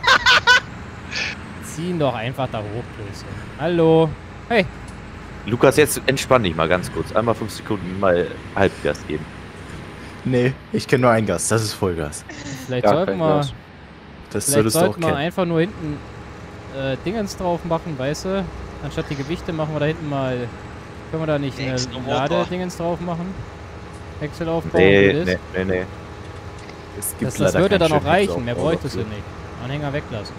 Zieh ihn doch einfach da hoch, Klößchen. Hallo? Hey! Lukas, jetzt entspann dich mal ganz kurz. Einmal 5 Sekunden mal Halbgas geben. Nee, ich kenne nur ein Gas, das ist Vollgas. Vielleicht Ja, sollten kein wir, Gas. Das vielleicht solltest du auch sollten wir kennen. einfach nur hinten Dingens drauf machen, weißt du? Anstatt die Gewichte machen wir da hinten mal. Können wir da nicht eine Extra Motor. Ladedingens drauf machen? Wechsel aufbauen? Nee, gut ist? nee. Es gibt Das leider würde keinen dann auch schönen reichen, mehr Hexeraufbau bräuchtest du dafür. nicht. Anhänger weglassen.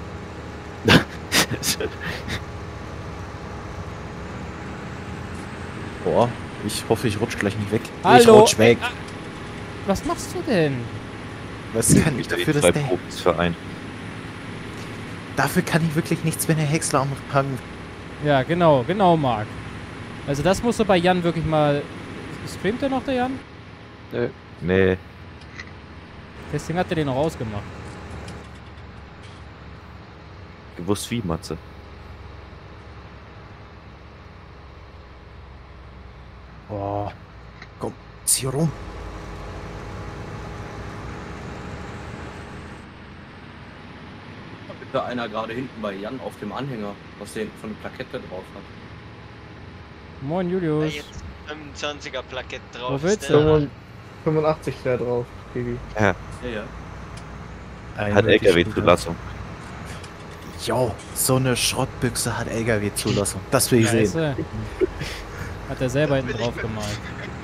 Boah, ich hoffe, ich rutsch gleich nicht weg. Ich Hallo? rutsch weg. Was machst du denn? Was kann ich dafür, dass zwei der... Profis vereint. Dafür kann ich wirklich nichts, wenn der Häcksler am Hang... Ja, genau, Marc. Also das musst du bei Jan wirklich mal... Streamt der noch, der Jan? Nee. Deswegen hat er den noch ausgemacht. Gewusst wie, Matze. Boah. Komm, zieh rum. Da bitte einer gerade hinten bei Jan auf dem Anhänger, was der von der Plakette drauf hat. Moin, Da Julius. jetzt 25er Plakett drauf. Wo willst ist, du? 85 da drauf, Baby. Ja, ja. Hat LKW-Zulassung. Jo, so eine Schrottbüchse hat LKW-Zulassung. Das will ich sehen. Scheiße. Hat er selber hinten drauf gemalt.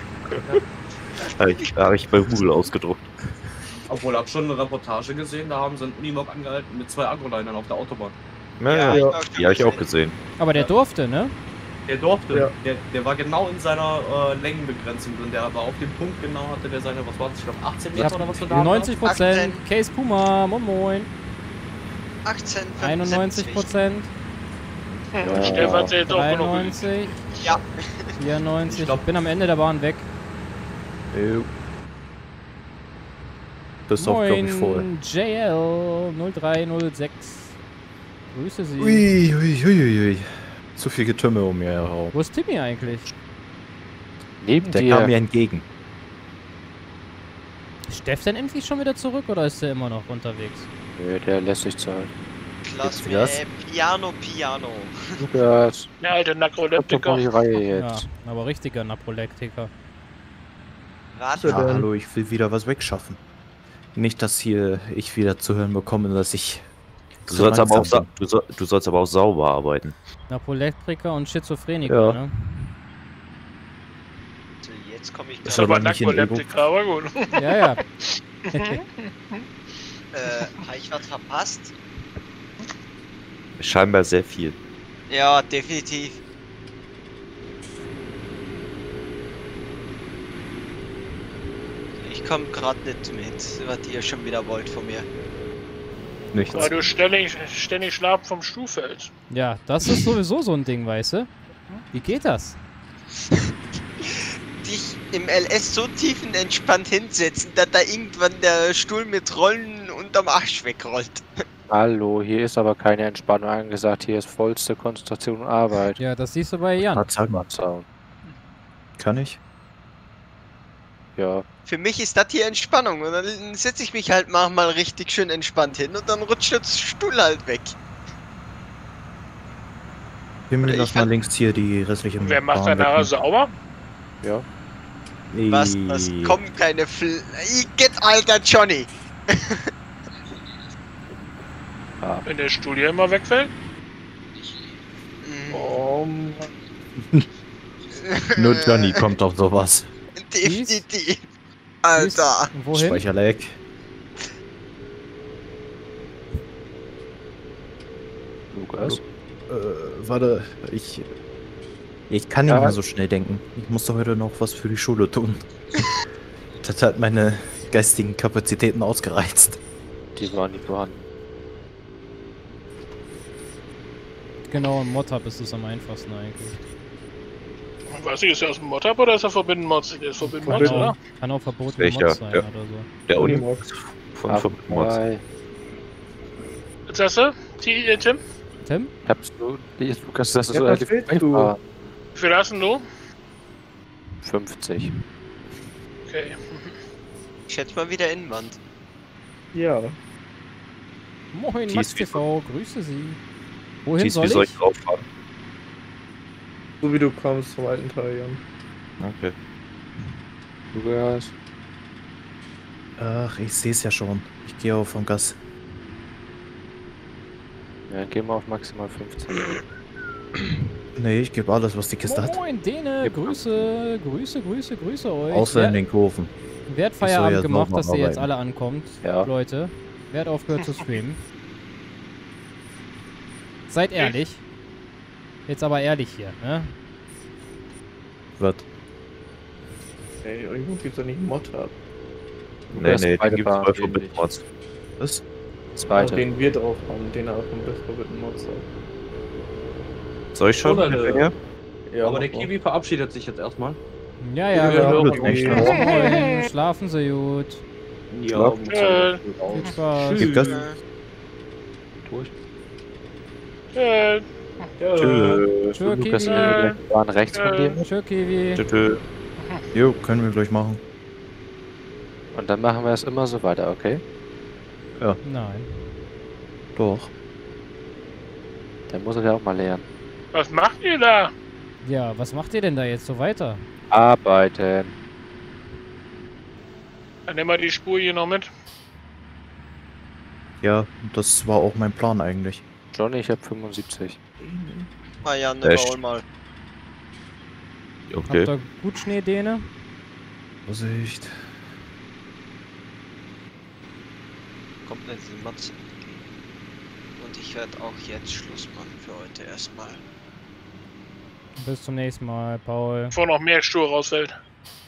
Hab ich bei Google ausgedruckt. Obwohl, ich habe schon eine Reportage gesehen, da haben sie einen Unimog angehalten mit 2 Agrolinern auf der Autobahn. Ja, Ja. die habe ich auch gesehen. Aber der durfte, ne? Der durfte, Ja. der war genau in seiner Längenbegrenzung drin. Der war auf dem Punkt genau, hatte der seine, was war das, ich glaube 18 Ja, Meter oder was wir da haben. 90%. Case Puma, moin moin. 18, 91%. Stefan zählt auch genug. 93. Ja. 94. Ich Ich glaub- bin am Ende der Bahn weg. Das ist doch, glaube ich, voll. Moin, JL 0306. Grüße Sie. Ui. Zu viel Getümmel um mir herum. Wo ist Timmy eigentlich? Neben Der kam mir dir. entgegen. Ist Steff denn endlich schon wieder zurück oder ist er immer noch unterwegs? Nö, der lässt sich Zeit. Klasse, Gibt's das? Piano. Lukas, Der alte komm doch mal Nakroleptiker. die Reihe jetzt. Ja, aber richtiger Naprolektiker. Warte, Ja, hallo, ich will wieder was wegschaffen. Nicht, dass hier ich wieder zu hören bekomme, dass ich... Du so sollst, aber auch langsam bin. du sollst aber auch sauber arbeiten. Naprolektiker und Schizophreniker, Ja. ne? jetzt komme ich Ist Ist gleich. aber aber nicht in Nakroleptiker, aber gut. Ja, ja. Habe ich was verpasst? Scheinbar sehr viel. Ja, definitiv. Ich komme gerade nicht mit, was ihr schon wieder wollt von mir. Nichts. Weil du ständig Schlafen vom Stuhl fällst. Ja, das ist sowieso so ein Ding, weißt du? Wie geht das? Dich im LS so tiefenentspannt hinsetzen, dass da irgendwann der Stuhl mit Rollen unterm Arsch wegrollt. Hallo, hier ist aber keine Entspannung angesagt. Hier ist vollste Konzentration und Arbeit. Ja, das siehst du bei Jan. Sag mal, Sound. kann ich? Ja, Für mich ist das hier Entspannung und dann setze ich mich halt manchmal richtig schön entspannt hin und dann rutscht der Stuhl halt weg. Himmel, Ich lass mal kann- links hier die restliche Wer macht Bahn deine Haare weg. sauber? ja. Was? Das kommt keine Get, alter Johnny! Wenn der Stuhl hier immer wegfällt? Oh, Nur Johnny kommt auf sowas. Definitiv. Alter. Wohin? Speicherleck. Lukas? Warte, ich kann nicht mehr so schnell denken. Ich musste heute noch was für die Schule tun. Das hat meine geistigen Kapazitäten ausgereizt. Die waren nicht vorhanden. Genau, im Mod-Hub ist es am einfachsten eigentlich. Ich weiß nicht, ist er aus dem Mod-Hub oder ist er Forbidden Mods? Der ist Forbidden Mods, Forbidden. oder? Kann auch verboten Welcher? Mod sein Ja. oder so. Der Unimods. von Mods. Was hast du? Tim? Tim? Habst du, Lukas, das ist Ja, so was willst du? Wie viel hast denn du? 50. Okay. Ich schätze mal wieder Innenwand. Ja. Moin, Thies, Max wie- TV, grüße Sie. Wohin Thies, soll wie soll ich? ich drauffahren? So wie du kommst vom alten Teil, Jan. Okay. Lukas. Ach, ich sehe es ja schon. Ich gehe auf vom Gas. Ja, dann gehen wir auf maximal 15. Nee, ich gebe alles, was die Kiste hat. Moin, Dene, Grüße euch. Außer in den Kurven. Wer hat Ich soll Feierabend jetzt gemacht, noch mal dass ihr jetzt arbeiten. alle ankommt? Ja. Leute, wer hat aufgehört zu streamen? Seid ehrlich. Jetzt aber ehrlich hier, ne? Wird. Ey, irgendwo gibt's doch nicht einen Mod-Hub. Nee, Lukas, nee, beide den gibt's Bahnen bei gehen Forbidden nicht. Mods. Was? Zweite. Den wir drauf haben, den auch vom Forbidden Mods haben. Soll ich schon? Oder Ja. Ja, Aber der mach mal. Kiwi verabschiedet sich jetzt erstmal. Ja, Ja, gut. okay. Moin, schlafen Sie gut. Ja, Viel Spaß. Gib Gas. Durch. Äh, Ja. Tschüss. Tschö, Lukas, Kiwi. wir waren rechts von dir. Tschö, Kiwi. Tschüss. Jo, können wir gleich machen. Und dann machen wir es immer so weiter, okay? Nein. Doch. Dann muss er ja auch mal lernen. was macht ihr da? Ja, was macht ihr denn da jetzt so weiter? Arbeiten. Dann nehmen wir die Spur hier noch mit. Ja, das war auch mein Plan eigentlich. Johnny, ich hab 75. Mal Jan, Echt? überhol mal. Okay. Habt ihr gut Schnee, Dene? Vorsicht. Kommt nicht in die Matze. Und ich werde auch jetzt Schluss machen für heute erstmal. Bis zum nächsten Mal, Paul. Bevor noch mehr Stur rausfällt.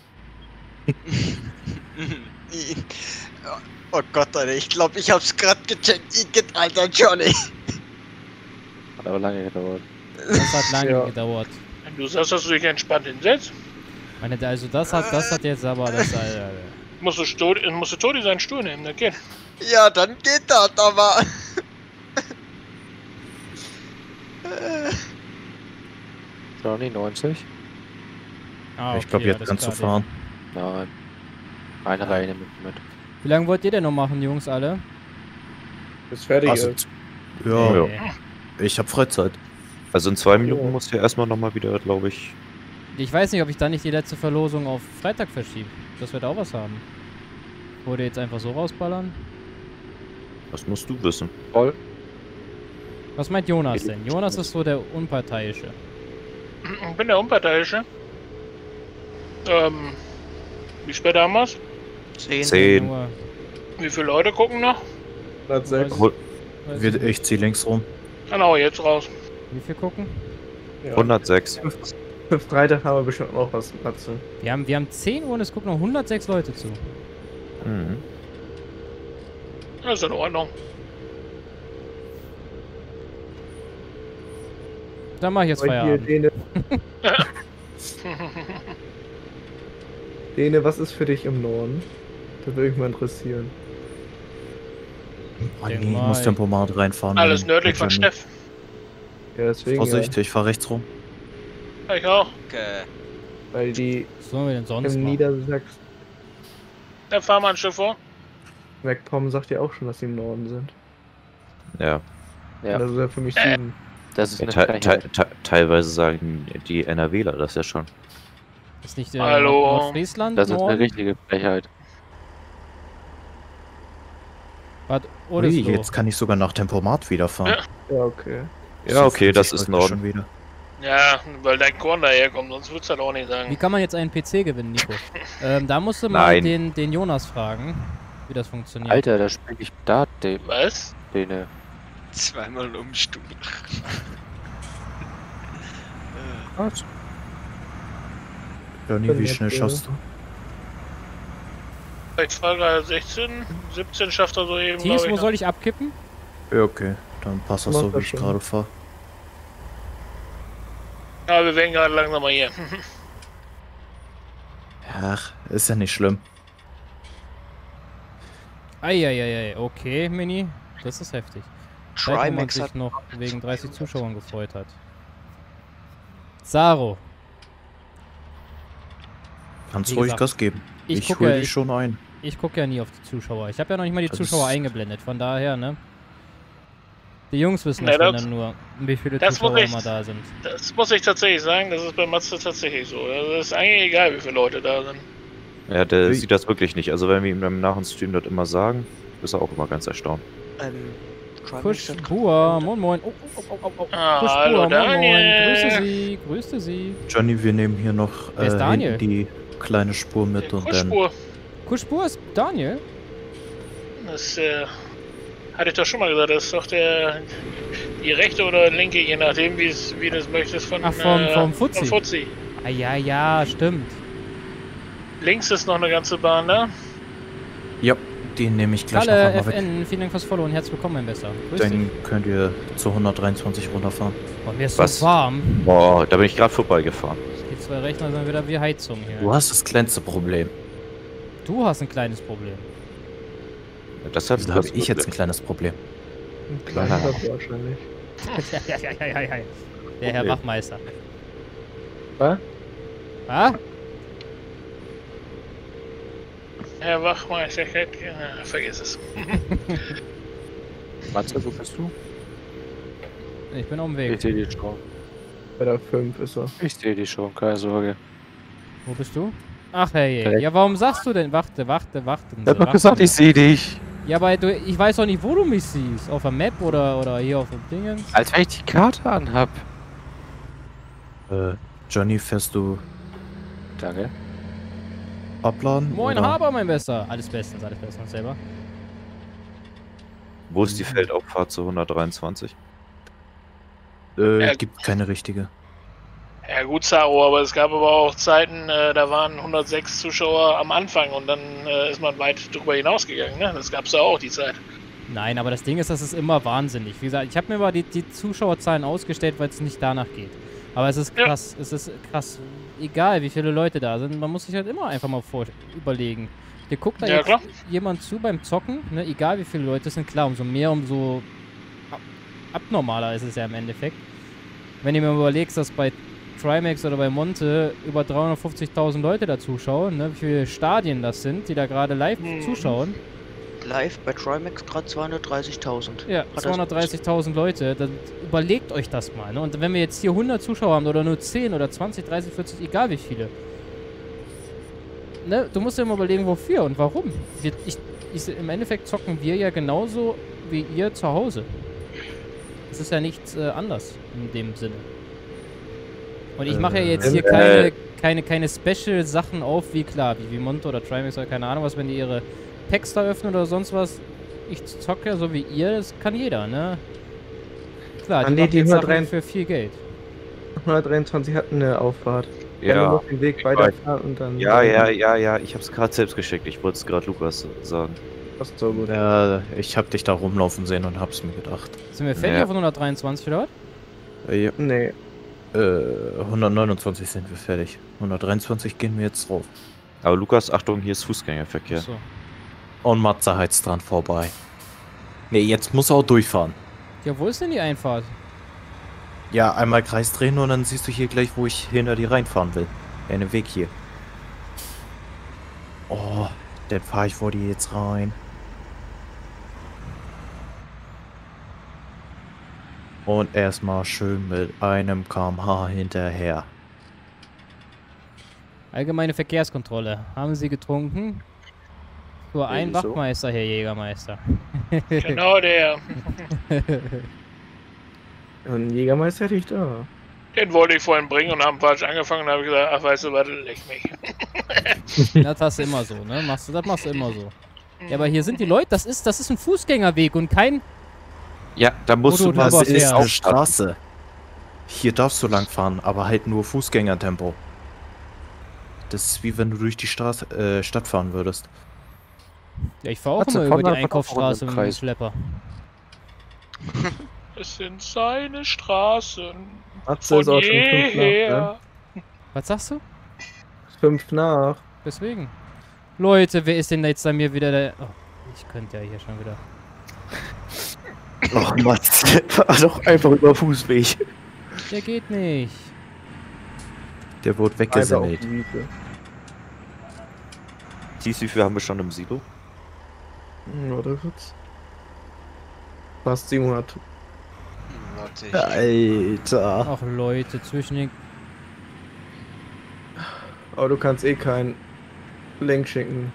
Oh Gott, Alter, ich glaube, ich hab's gerade gecheckt. Igitt, Alter, Johnny. Hat aber lange gedauert. Das hat lange Ja. gedauert. Wenn du sagst, dass du dich entspannt hinsetzt, Also das hat jetzt aber das. musst du Todi seinen Stuhl nehmen, das geht. Ja, dann geht das, aber... Johnny, 90? Ah, Ich glaube, okay, jetzt alles kannst du klar, fahren. Nein. Eine Reihe mit. Wie lange wollt ihr denn noch machen, Jungs, alle? Bis fertig Also, ist. ja, Ja. Nee. ich habe Freizeit. Also in 2 Minuten musst du ja erstmal nochmal wieder, glaube ich. Ich weiß nicht, ob ich dann nicht die letzte Verlosung auf Freitag verschiebe. Das wird auch was haben. Oder jetzt einfach so rausballern? Das musst du wissen. Voll. Was meint Jonas denn? Jonas ist so der Unparteiische. Ich bin der Unparteiische. Wie spät haben wir's? 10. Nur, Wie viele Leute gucken noch? 106. Hol- Ich zieh links rum. Genau, jetzt raus. Wie viel gucken? Ja. 106. Für Freitag haben wir bestimmt noch was, Matze. Wir haben 10 Uhr und es gucken noch 106 Leute zu. Mhm. Das ist in Ordnung. Dann mach ich jetzt Aber hier, Feierabend. Dene, Dene, was ist für dich im Norden? Das würde mich mal interessieren. Oh, nee, Denk ich mal. muss Tempomat reinfahren. Alles wegen nördlich von Benjamin. Steff. Ja, deswegen, Vorsicht, ich fahr rechts rum. Ich auch. Okay. ja, weil die Was sollen wir denn sonst im machen? Niedersachsen, Dann fahren wir ein Stück vor. MacPom sagt ja auch schon, dass sie im Norden sind. Ja. Ja. Und das ist ja für mich Süden. Das ist Ja, eine Frechheit. teilweise sagen die NRWler das ja schon. Ist nicht Hallo. Nordfriesland? Das ist eine Norden? richtige Frechheit. Bad Ui, Oldesloe. jetzt kann ich sogar nach Tempomat wieder fahren. Ja, okay. Ja, okay, das 50 ist Leute Norden. schon wieder. Ja, weil dein Korn daherkommt, sonst würd's halt auch nicht Wie sagen. kann man jetzt einen PC gewinnen, Nico? Da musst du mal den Jonas fragen, wie das funktioniert. Alter, da spiele ich Dart, Was? Dene. Zweimal Umstuhl. Was? Johnny, wie schnell schaffst du? Ich fahre gerade 16, 17 schafft er so eben. Thies, glaub wo ich, soll ich abkippen? Ja, okay. Dann passt das Mach so, wie das ich schon. gerade fahre. Ja, wir werden gerade langsam mal hier. Ach, ist ja nicht schlimm. Eieiei, okay, Mini. Das ist heftig. Seit wo man Trimax sich hat noch wegen 30 Zuschauern gefreut hat. Saro, Kannst Wie ruhig gesagt, Gas geben. ich Ich guck hol ja- dich schon ein. ich gucke ja nie auf die Zuschauer. Ich habe ja noch nicht mal die Das Zuschauer ist- eingeblendet, von daher, ne? Die Jungs wissen Ne, das, wenn das- dann nur, wie viele das Zuschauer muss ich- immer da sind. Das muss ich tatsächlich sagen, das ist bei Matze tatsächlich so. Das ist eigentlich egal, wie viele Leute da sind. Ja, der Wie- sieht das wirklich nicht. Also wenn wir ihm dann nach dem Stream das immer sagen, ist er auch immer ganz erstaunt. Trimax hat Kuschbua, moin moin. Oh, oh, oh, oh, oh. Ah, Kuschbua, hallo, moin moin. Daniel. Grüße Sie. Johnny, wir nehmen hier noch Wer ist Daniel? hinten die kleine Spur mit und dann... Kuschspur. Kuschbua ist Daniel. Das hatte ich doch schon mal gesagt, das ist doch die rechte oder linke, je nachdem wie du es möchtest, von Ach, vom Fuzzi. Von Fuzzi. Ah, ja, stimmt. Links ist noch eine ganze Bahn da. Ja, den nehme ich gleich noch Kalle einmal weg. FN, vielen Dank fürs Follow und herzlich willkommen, mein Besser. Grüß dich. Dann könnt ihr zu 123 runterfahren. Boah, mir ist Was? so warm. Boah, da bin ich gerade vorbeigefahren. Die zwei Rechner sind wieder wie Heizung hier. Du hast das kleinste Problem. Du hast ein kleines Problem. Das hat Wieso habe ich jetzt ein kleines Problem? Ein kleiner dafür wahrscheinlich. Der Herr Okay. Wachmeister. Was? Ah? Herr Wachmeister, vergiss es. Matze, wo bist du? Ich bin auf dem Ich Weg. sehe dich schon. Bei der 5 ist er. Ich sehe dich schon, keine Sorge. Wo bist du? Ach hey, Okay. ja warum sagst du denn? Warte. Ich hab doch gesagt, ich sehe dich. Ja, aber ich weiß doch nicht, wo du mich siehst. Auf der Map oder hier auf dem Dingens? Als wenn ich die Karte anhab. Johnny, fährst du Danke. abladen? Moin oder? Haber, mein Bester. Alles bestens selber. Wo ist die Feldauffahrt zu 123? Ja. Gibt keine richtige. Ja gut, Saro, aber es gab aber auch Zeiten, da waren 106 Zuschauer am Anfang und dann ist man weit drüber hinausgegangen, ne? Das gab's ja auch, die Zeit. Nein, aber das Ding ist, das ist immer wahnsinnig. Wie gesagt, ich habe mir mal die Zuschauerzahlen ausgestellt, weil es nicht danach geht. Aber es ist Ja. krass, es ist krass. Egal, wie viele Leute da sind, man muss sich halt immer einfach mal überlegen. Dir guckt da Ja, jetzt klar. jemand zu beim Zocken, ne? Egal wie viele Leute es sind, klar, umso mehr, umso abnormaler ist es ja im Endeffekt. Wenn du mir überlegst, dass bei Trimax oder bei Monte über 350.000 Leute da zuschauen, ne? Wie viele Stadien das sind, die da gerade live zuschauen. live bei Trimax gerade 230.000. Ja, Hat er 230.000 Leute, dann überlegt euch das mal. Ne? Und wenn wir jetzt hier 100 Zuschauer haben oder nur 10 oder 20, 30, 40, egal wie viele. Ne? Du musst dir mal überlegen, wofür und warum. Im Endeffekt zocken wir ja genauso wie ihr zu Hause. Es ist ja nichts anders in dem Sinne. Und ich mache ja jetzt hier keine Special-Sachen auf, wie klar, wie Monte oder Trimax oder keine Ahnung was, wenn die ihre Packs da öffnen oder sonst was. Ich zocke ja so wie ihr, das kann jeder, ne? Klar, die Nee, machen die jetzt Sachen 103 für viel Geld. 123 hatten eine Auffahrt. Wenn du Ja, noch den Weg weiterfahren und dann... ja, ich hab's gerade selbst geschickt. Ich wollte es gerade Lukas sagen. Das ist so gut. Ja, ich hab dich da rumlaufen sehen und hab's mir gedacht. Sind wir fertig Ja. auf 123 oder was? Ja, Nee. 129 sind wir fertig. 123 gehen wir jetzt drauf. Aber Lukas, Achtung, hier ist Fußgängerverkehr. So. Und Matze heizt dran vorbei. Nee, jetzt muss er auch durchfahren. Ja, wo ist denn die Einfahrt? Ja, einmal Kreis drehen und dann siehst du hier gleich, wo ich hinter dir reinfahren will. Den Weg hier. Oh, dann fahre ich vor dir jetzt rein. Und erstmal schön mit einem km/h hinterher. Allgemeine Verkehrskontrolle. Haben Sie getrunken? Nur ein wieso? Wachmeister, Herr Jägermeister. Genau der. Und einen Jägermeister hätte ich da. Den wollte ich vorhin bringen und haben falsch angefangen und habe gesagt, ach weißt du, warte, leck mich. Das hast du immer so, ne? Das machst du immer so. Ja, aber hier sind die Leute, das ist ein Fußgängerweg und kein Ja, da musst Wo du du mal drüber Das ist fährst. eine Straße. Hier darfst du lang fahren, aber halt nur Fußgängertempo. Das ist wie wenn du durch die Stadt fahren würdest. Ja, ich fahre auch Matze, immer fahr über die mal einfach eine Runde Einkaufsstraße im mit dem Kreis. Schlepper. Es sind seine Straßen. Matze ist Von auch schon 5 nach, ne? jeher. Was sagst du? 5 nach. Deswegen. Leute, wer ist denn jetzt bei mir wieder der... Oh, ich könnte ja hier schon wieder... Oh Matze, fahr doch einfach über Fußweg. Der geht nicht. Der wurde Einfach auf weggesammelt. die Wiese. Siehst du, wie viel haben wir schon im Silo? Warte kurz. Fast 700. Warte, ich Alter. Ach Leute, zwischen den... Aber du kannst eh keinen Link schicken.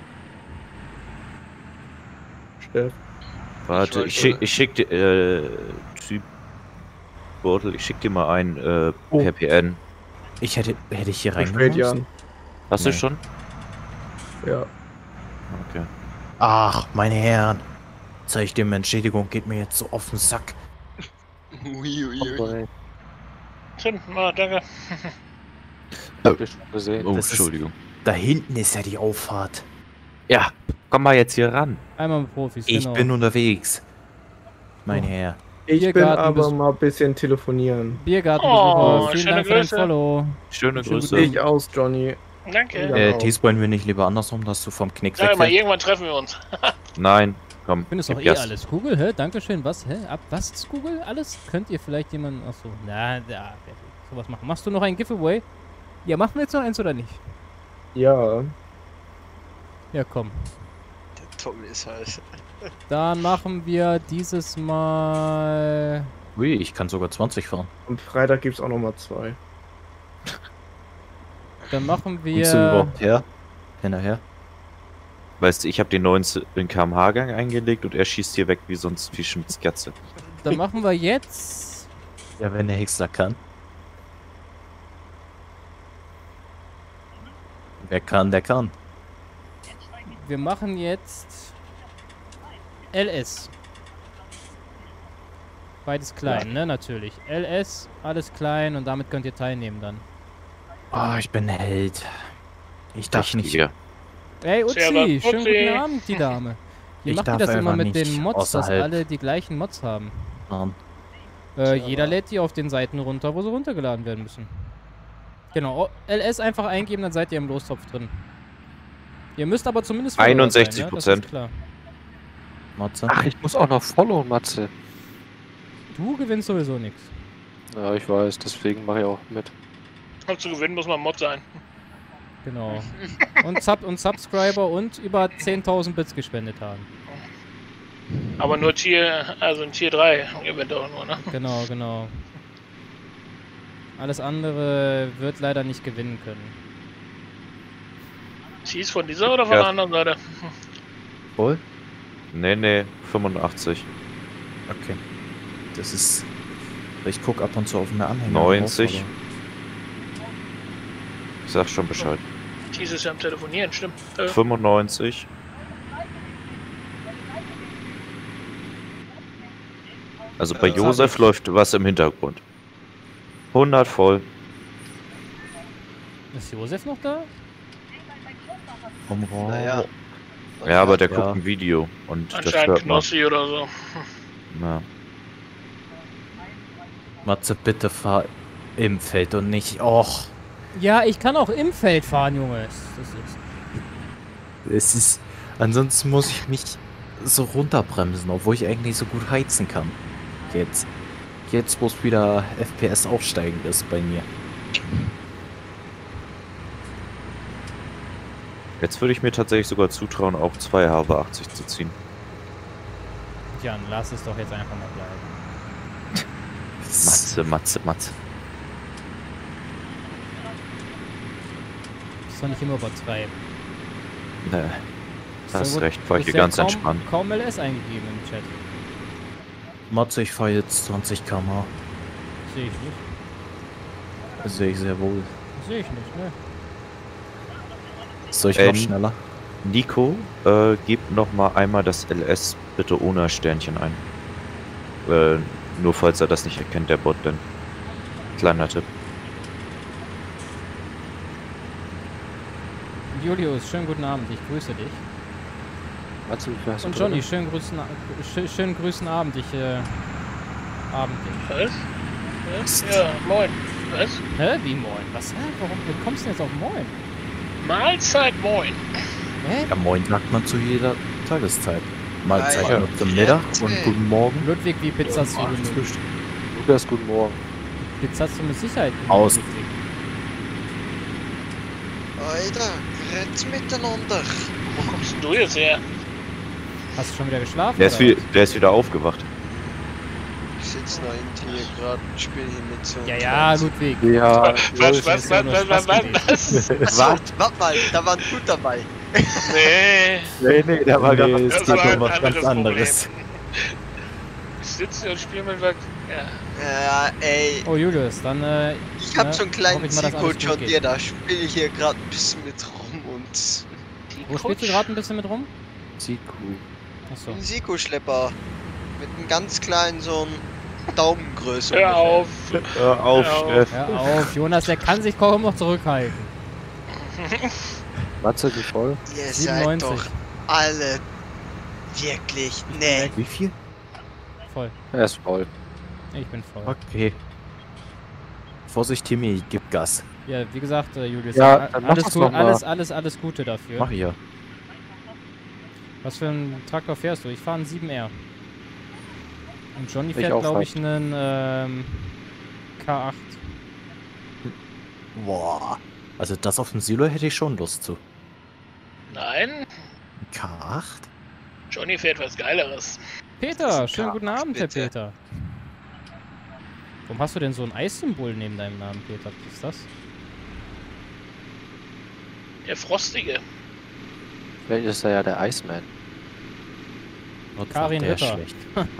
Steff. Warte, weiß, ich schick dir, Typ Beutel, ich schick dir mal ein, per PN. Hätte ich hier Spät, reingemusst? Jan. Hast du Nee. schon? Ja. Okay. Ach, meine Herren. Zeig dem Entschädigung, geht mir jetzt so auf den Sack. Uiuiui. Tim, danke. Hab ich schon gesehen. Oh, Das ist- Entschuldigung. Da hinten ist ja die Auffahrt. Ja, komm mal jetzt hier ran. Einmal mit Profis, Ich genau. bin unterwegs. Mein Herr. Ich bin Biergarten aber bis- mal ein bisschen telefonieren. Biergartenbesucher. Oh, Vielen schöne Dank für dein Grüße. Follow. Schöne Schönen Grüße. Ich aus, Johnny. Danke. Ja. Dies wollen wir nicht lieber andersrum, dass du vom Knick Sag mal, wegfällst. irgendwann treffen wir uns. Nein, komm. Ich finde es doch gib eh Gas. alles. Google, hä? Dankeschön. Was? Hä? Ab was ist Google? Alles? Könnt ihr vielleicht jemanden... Achso. Na, ja. Sowas machen. Machst du noch ein Giveaway? Ja, machen wir jetzt noch eins oder nicht? Ja. Ja, komm. Der Tom ist halt. Dann machen wir dieses Mal... Ui, ich kann sogar 20 fahren. Am Freitag gibt's auch nochmal 2. Dann machen Kommst du wir... überhaupt her? Hinterher? Weißt du, ich habe den 19 km/h-Gang eingelegt und er schießt hier weg wie sonst wie Schmitz Katze. Dann machen wir jetzt... Ja, wenn der Hexer kann. Wer kann, der kann. Wir machen jetzt... LS. Beides klein, ne? Natürlich. LS, alles klein und damit könnt ihr teilnehmen dann. Oh, ich bin ein Held. Ich darf nicht. Hier. Ey, Servus, Uzi, schönen Uzi. guten Abend, die Dame. Wie Ich macht ihr darf das immer einfach mit den nicht Mods, dass außerhalb. alle die gleichen Mods haben? fahren. Jeder lädt die auf den Seiten runter, wo sie runtergeladen werden müssen. Genau, LS einfach eingeben, dann seid ihr im Lostopf drin. Ihr müsst aber zumindest Follower sein, ne? Das 61%. ist klar. Matze? Ach, ich muss auch noch followen, Matze. Du gewinnst sowieso nichts. Ja, ich weiß, deswegen mache ich auch mit. Um zu gewinnen, muss man Mod sein. Genau. Und Subscriber und über 10.000 Bits gespendet haben. Aber nur Tier, also ein Tier 3 gewinnt auch nur, ne? Genau, genau. Alles andere wird leider nicht gewinnen können. Sie ist von dieser oder von Ja. der anderen Seite? Voll? Nee, 85. Okay. Das ist. Ich guck ab und zu auf eine Anhänger. 90. drauf, Ich sag schon Bescheid. Die ist ja am Telefonieren, stimmt. 95. Also bei Das hab Josef ich. läuft was im Hintergrund. 100 voll. Ist Josef noch da? Vom Rohr. Naja. Ja, aber der Ja. guckt ein Video und das Anscheinend hört man. Knossi oder so. Ja. Matze, bitte fahr im Feld und nicht. Och. Ja, ich kann auch im Feld fahren, Junge. Das ist... Es ist. Ansonsten muss ich mich so runterbremsen, obwohl ich eigentlich so gut heizen kann. Jetzt wo es wieder FPS aufsteigend ist bei mir. Jetzt würde ich mir tatsächlich sogar zutrauen, auch 2 HB80 zu ziehen. Jan, lass es doch jetzt einfach mal bleiben. Matze. Das ist doch nicht immer übertreiben. Nee, Ist doch hast gut. recht, fahr ich Du hier hast ganz ja entspannt. kaum LS eingegeben im Chat. Matze, ich fahre jetzt 20 km/h. Sehe ich nicht. Das sehe ich sehr wohl. Sehe ich nicht, ne? Soll ich noch schneller? Nico, gib noch mal einmal das LS bitte ohne Sternchen ein. Nur falls er das nicht erkennt, der Bot, denn. Kleiner Tipp. Julius, schönen guten Abend, ich grüße dich. Warte, wie viel hast du Und drin? Johnny, schönen grüßen Abend, Abend dich. Was? Ja, moin. Was? Hä, wie moin? Was? Hä? Wie kommst du denn jetzt auf moin? Mahlzeit, moin. Hä? Ja, moin sagt man zu jeder Tageszeit. Mahlzeit ja. nur zum Mittag und guten Morgen. Ludwig, wie Pizza hast du genug? Lukas, guten Morgen. Pizza hast du mit Sicherheit genug, Aus. Ludwig. Alter, geredet miteinander. Wo kommst denn du jetzt her? Hast du schon wieder geschlafen? Der ist, oder der ist wieder aufgewacht. Ich sitze noch hinten hier gerade und spiele hier mit so. was? Ja, Ludwig. Ja, Was? Warte mal, da war ein Gut dabei. Nee, Nee, der war das gerade ist aber ein was ganz anderes. Problem. Ich sitze hier und spiele mit was. Ja. Ja, ey. Oh, Julius, dann, Ich hab ne, so einen kleinen hoffe ich mal, dass Zico alles gut John geht. Deere, da spiele ich hier gerade ein bisschen mit rum und Wo spielst du gerade ein bisschen mit rum? Siku. Achso. ein Siko-Schlepper mit einem ganz kleinen so einen Daumengröße. Hör auf. Hör auf, Hör auf. Steff. Hör auf, Jonas, der kann sich kaum noch zurückhalten. Matze, wie voll? Ihr seid 97. doch alle wirklich. Nee. Wie viel? Voll. Er ist voll. Ich bin voll. Okay. Vorsicht, Timmy, gib Gas. Ja, wie gesagt, Julius, Ja, dann mach alles, das gut, doch mal. alles Gute dafür. Mach ich ja. Was für einen Traktor fährst du? Ich fahre einen 7R. Und Johnny Ich fährt, auch glaube ich, einen K8. Boah. Also das auf dem Silo hätte ich schon Lust zu. Nein, K8? Johnny fährt was Geileres. Peter, schönen K8, guten Abend, Herr bitte. Peter. Warum hast du denn so ein Eissymbol neben deinem Namen, Peter? Was ist das? Der Frostige. Vielleicht ist er ja der Iceman. Karin der Ritter. schlecht.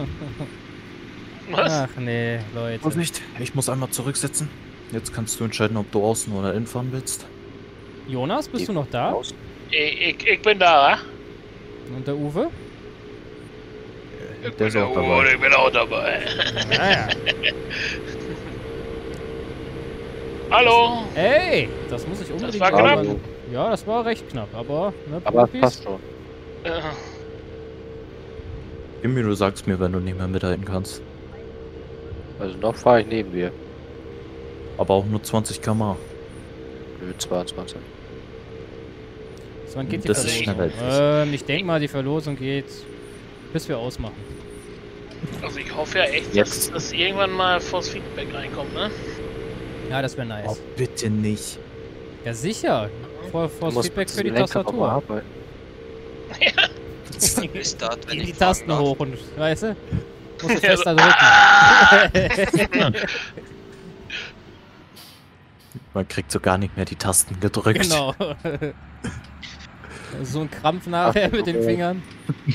Was? Ach nee, Leute. Vorsicht, ich muss einmal zurücksetzen. Jetzt kannst du entscheiden, ob du außen oder innen fahren willst. Jonas, bist du noch da? Aus. Ich bin da, Und der Uwe? Der ist auch Oh, dabei. ich bin auch dabei. Naja. Hallo. Ey, das muss ich unbedingt war sagen. knapp. Ja, das war recht knapp, aber ne, Aber es Profis. passt schon. Timmy, du sagst mir, wenn du nicht mehr mithalten kannst. Also noch fahre ich neben dir. Aber auch nur 20 km/h. Nö, 22. So, wann geht die Das ist Verlosung? schneller Ich denke mal, die Verlosung geht, bis wir ausmachen. Also ich hoffe ja echt, Jetzt. dass irgendwann mal vors Feedback reinkommt, ne? Ja, das wäre nice. Oh, bitte nicht. Ja, sicher. Vor Du das musst Feedback mit für die dem Lenker noch mal Tastatur. arbeiten. Restart, wenn Die ich fahren Tasten darf. hoch und, weißt du? Musst du Ja, fester drücken. Man kriegt so gar nicht mehr die Tasten gedrückt. Genau. So ein Krampf nachher mit den Fingern.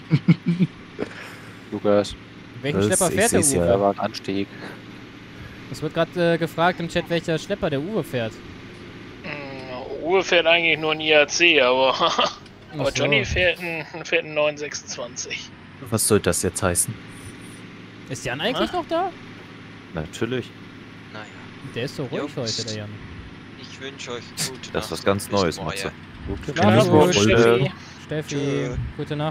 Lukas, Welchen Das- Schlepper ich fährt der seh's ja. Uwe? da war ein Anstieg. Es wird gerade gefragt im Chat, welcher Schlepper der Uwe fährt. Uwe fährt eigentlich nur ein IAC, aber, Ach aber so. Johnny fährt einen 926. Was soll das jetzt heißen? Ist Jan eigentlich noch da? Natürlich. Naja, Der ist so ruhig Jungs. heute, der Jan. ich wünsche euch gute Das ist Nacht was ganz und bis Neues, morgen. Matze. Schlaf Muss gut, man voll- Steffi. Steffi, Tschö. gute Nacht.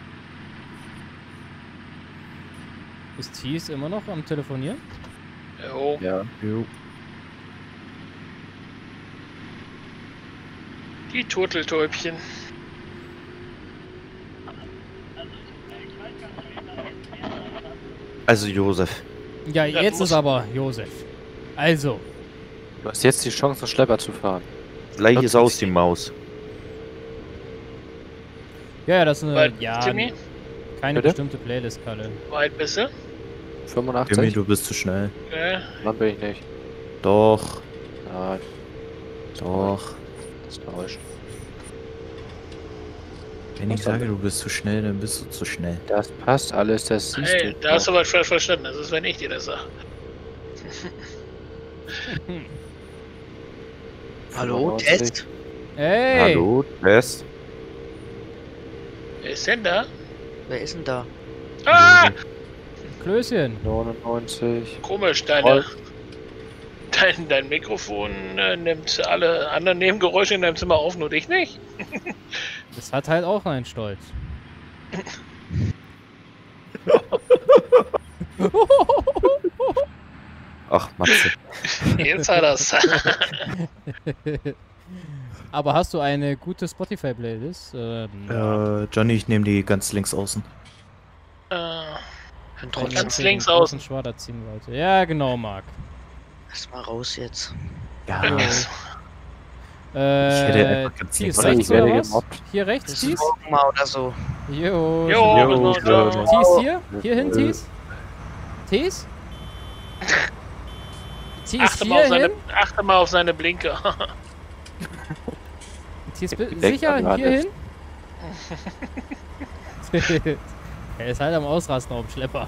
Ist Thies immer noch am Telefonieren? Jo. Ja. Jo. Die Turteltäubchen. Also Josef, Ja, Ja, jetzt muss- ist aber Josef. Also, Du hast jetzt die Chance, einen Schlepper zu fahren. gleich ist Nutzt aus sie. die Maus. ja, das ist eine, Weit, ja, Timmy? keine Bitte? bestimmte Playlist, Kalle. Weit bist du? 85? Timmy, du bist zu schnell. Dann bin ich nicht. Doch, Nein, doch. das ist täuscht. Wenn ich sage, du bist zu schnell, dann bist du zu schnell. Das passt alles, das siehst Hey, du. da hast du was falsch verstanden. Das ist, wenn ich dir das sage. Hallo, 95. Test? Hey! Hallo, Test. Wer ist denn da? Wer ist denn da? Ah! Klößchen. 99. Komisch, dein Mikrofon nimmt alle anderen Nebengeräusche in deinem Zimmer auf, nur dich nicht. Das hat halt auch einen Stolz. Ach, Matze. Jetzt hat er's. Aber hast du eine gute Spotify-Playlist? Johnny, ich nehme die ganz links außen. Ganz links außen. Schwader ziehen wollte. Ja, genau, Marc. Lass mal raus jetzt. Ja. Yes. hätte einfach ganz Thies, links rechts ich werde oder was? gemobbt. Hier rechts, Bis Thies? morgen mal oder so. Jo. Jo, bis morgen. Thies hier? Hier hin, Thies? Thies? Thies Achte mal auf seine Blinker. Thies, Denkt sicher? man Hier hin? nicht. Er ist halt am Ausrasten auf dem Schlepper.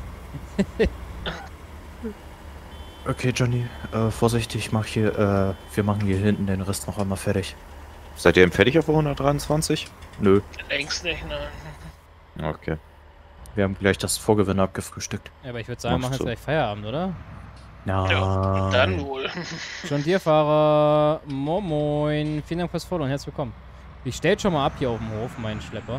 Okay, Johnny, vorsichtig, wir machen hier hinten den Rest noch einmal fertig. Seid ihr fertig auf 123? Nö, Längst nicht, nein. Okay. wir haben gleich das Vorgewinn abgefrühstückt. Ja, aber ich würde sagen, wir machen jetzt Machst du. gleich Feierabend, oder? Ja, Dann wohl. John Deere Fahrer, moin. Vielen Dank fürs Follow und herzlich willkommen. Ich stell schon mal ab hier auf dem Hof, meinen Schlepper.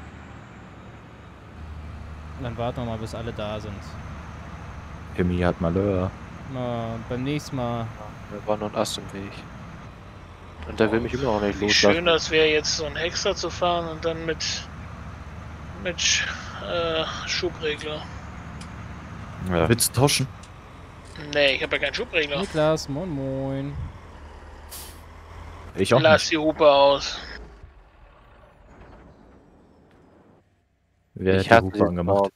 Und dann warten wir mal, bis alle da sind. Emi hat Malheur. Beim nächsten Mal. Wir waren noch ein Ast im Weg. Und der will mich immer noch nicht Wie loslassen. schön das wäre, jetzt so ein Hexer zu fahren und dann mit Schubregler. Ja. Willst du tauschen? Nee, ich habe ja keinen Schubregler. Niklas, moin moin. Ich auch Lass nicht. die Hupe aus. Wer Ich hat hatte die Hupe angemacht? morgen.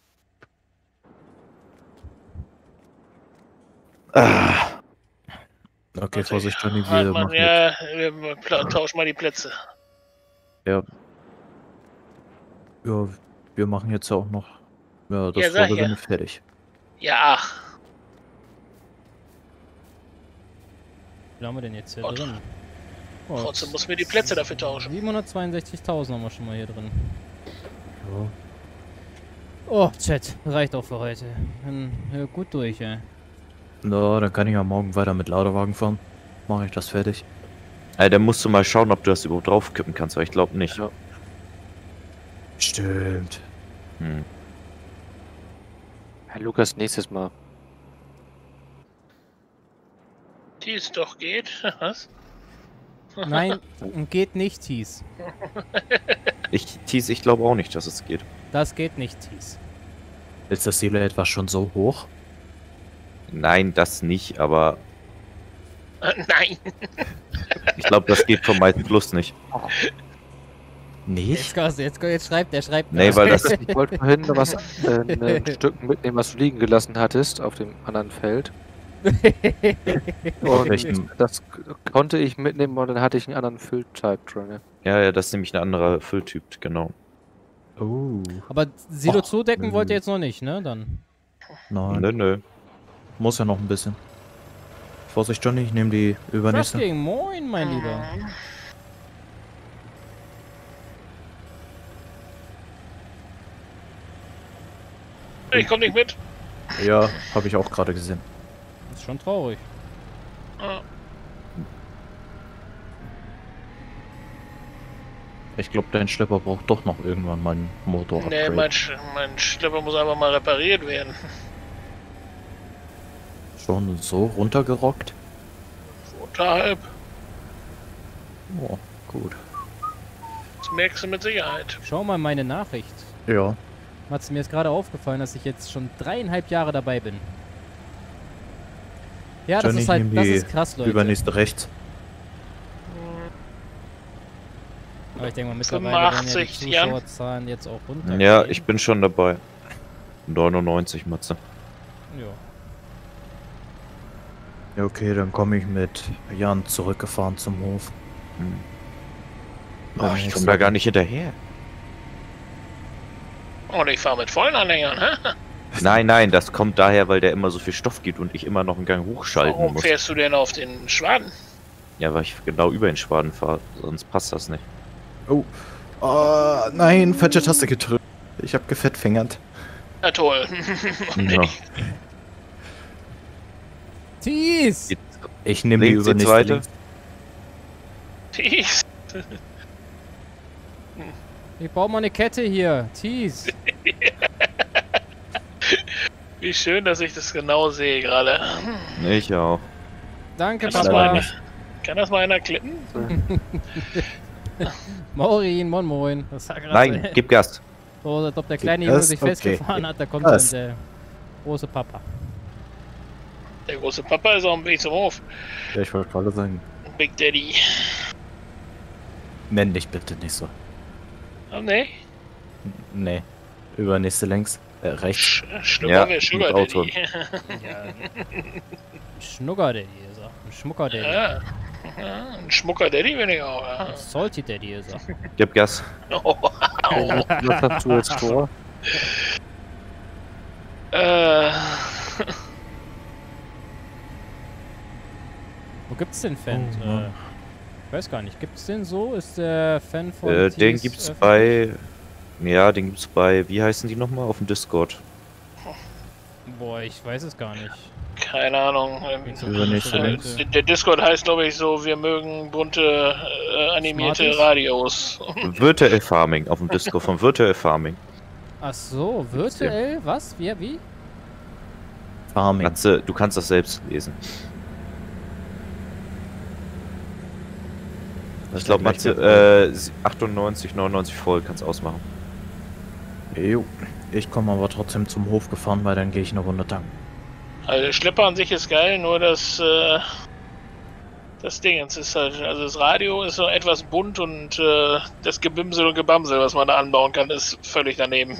Okay, Vorsicht, Johnny, wir Halt machen mal, ja, wir tauschen mal die Plätze. Ja, wir machen jetzt auch noch das Ja, sag Vorgewinn ja. fertig. Ja, Wie viel haben wir denn jetzt hier Gott. drin? Oh, trotzdem muss mir die Plätze dafür tauschen. 762.000 haben wir schon mal hier drin. Ja. Oh, Chat, reicht auch für heute. Dann gut durch, ey. Na, dann kann ich ja morgen weiter mit Ladewagen fahren. Mache ich das fertig. Dann musst du mal schauen, ob du das überhaupt draufkippen kannst, weil ich glaube nicht. Ja. Stimmt. Hm. Herr Lukas, nächstes Mal. Die es doch geht. Was? Nein, geht nicht, Thies. Ich glaube auch nicht, dass es geht. Das geht nicht, Thies. Ist das Ziel etwa schon so hoch? Nein, das nicht, aber Nein. ich glaube, das geht vom Mighty Plus nicht. Nicht? Jetzt schreibt er. Nee, weil das. Ich wollte vorhin noch was, ein Stück mitnehmen, was du liegen gelassen hattest auf dem anderen Feld. Und welchen? das konnte ich mitnehmen und dann hatte ich einen anderen Fülltype drin. Ja, das ist nämlich ein anderer Fülltyp, genau. Oh. Aber Silo Och, zudecken nö. wollt ihr jetzt noch nicht, ne? Dann. Nein, Nö. muss ja noch ein bisschen. Vorsicht, Johnny, ich nehme die übernächste. Trusting, moin, mein Lieber. Ich komm nicht mit. Ja, habe ich auch gerade gesehen. Ist schon traurig. Ah, Ich glaube, dein Schlepper braucht doch noch irgendwann mal einen Motor. Nee, mein Schlepper muss einfach mal repariert werden. Schon so runtergerockt? Unterhalb. Oh, gut. Das merkst du mit Sicherheit. Schau mal meine Nachricht. Ja. Matze, mir ist gerade aufgefallen, dass ich jetzt schon 3,5 Jahre dabei bin. Ja, das Johnny, ist halt, nimm das die ist krass, Leute. Übernächste rechts. Aber ich denke mal, mittlerweile werden ja die 85, Jan. Zuschauerzahlen jetzt auch runter. Ja, ich bin schon dabei. 99, Matze. Ja. Ja, okay, dann komme ich mit Jan zurückgefahren zum Hof. Hm. Beim Oh, ich nächsten komme da Mal. gar nicht hinterher. Und ich fahre mit vollen Anhängern, hä? Nein, das kommt daher, weil der immer so viel Stoff gibt und ich immer noch einen Gang hochschalten Warum muss. fährst du denn auf den Schwaden? Ja, weil ich genau über den Schwaden fahre, sonst passt das nicht. Oh. Oh, nein, falsche Taste gedrückt. Ich habe gefettfingert. Ja, toll. Ja. Tees! Ich nehme die Links die übernächste zweite. links. Tees. Ich brauche mal eine Kette hier. Tees. Wie schön, dass ich das genau sehe gerade. Ich auch. Danke, Kann das mal Papa. einer- Kann das mal einer klippen? Maureen, moin moin. Das war gerade Nein, gib Gas. so, als ob der kleine Das Junge ist sich okay. festgefahren hat, da kommt Das. dann der große Papa. Der große Papa ist auf dem Weg zum Hof. Ja, ich wollte gerade sagen. Big Daddy. Nenn dich bitte nicht so. Oh ne? Nee. Übernächste links. Rechts. Schnucker wäre mit Sugar Auto. Daddy. Schnucker Daddy ist er. Ein Schmucker Daddy. Ja. Ja, ein Schmucker Daddy bin ich auch. Ja. Ein Salty Daddy ist er. Gib Gas. Oh, Was hast du jetzt vor? Wo gibt's den Fan? Oh, Mann. Ich weiß gar nicht. Gibt's den so? Ist der Fan von Den Tees gibt's öffentlich? bei. Ja, den gibt's bei. Wie heißen die nochmal? Auf dem Discord. Boah, ich weiß es gar nicht. keine Ahnung. Übernächste links. Der Discord heißt, glaube ich, so, wir mögen bunte animierte Smarties? Radios. Virtual Farming auf dem Discord von Virtual Farming. Ach so, virtuell? Was? Wie? Farming. Matze, du kannst das selbst lesen. Ich glaube, Matze, 98, 99 voll, kannst ausmachen. Jo. Ich komme aber trotzdem zum Hof gefahren, weil dann gehe ich eine Runde tanken. Also der Schlepper an sich ist geil, nur das Ding, es ist halt, also das Radio ist so etwas bunt und das Gebimsel und Gebamsel, was man da anbauen kann, ist völlig daneben.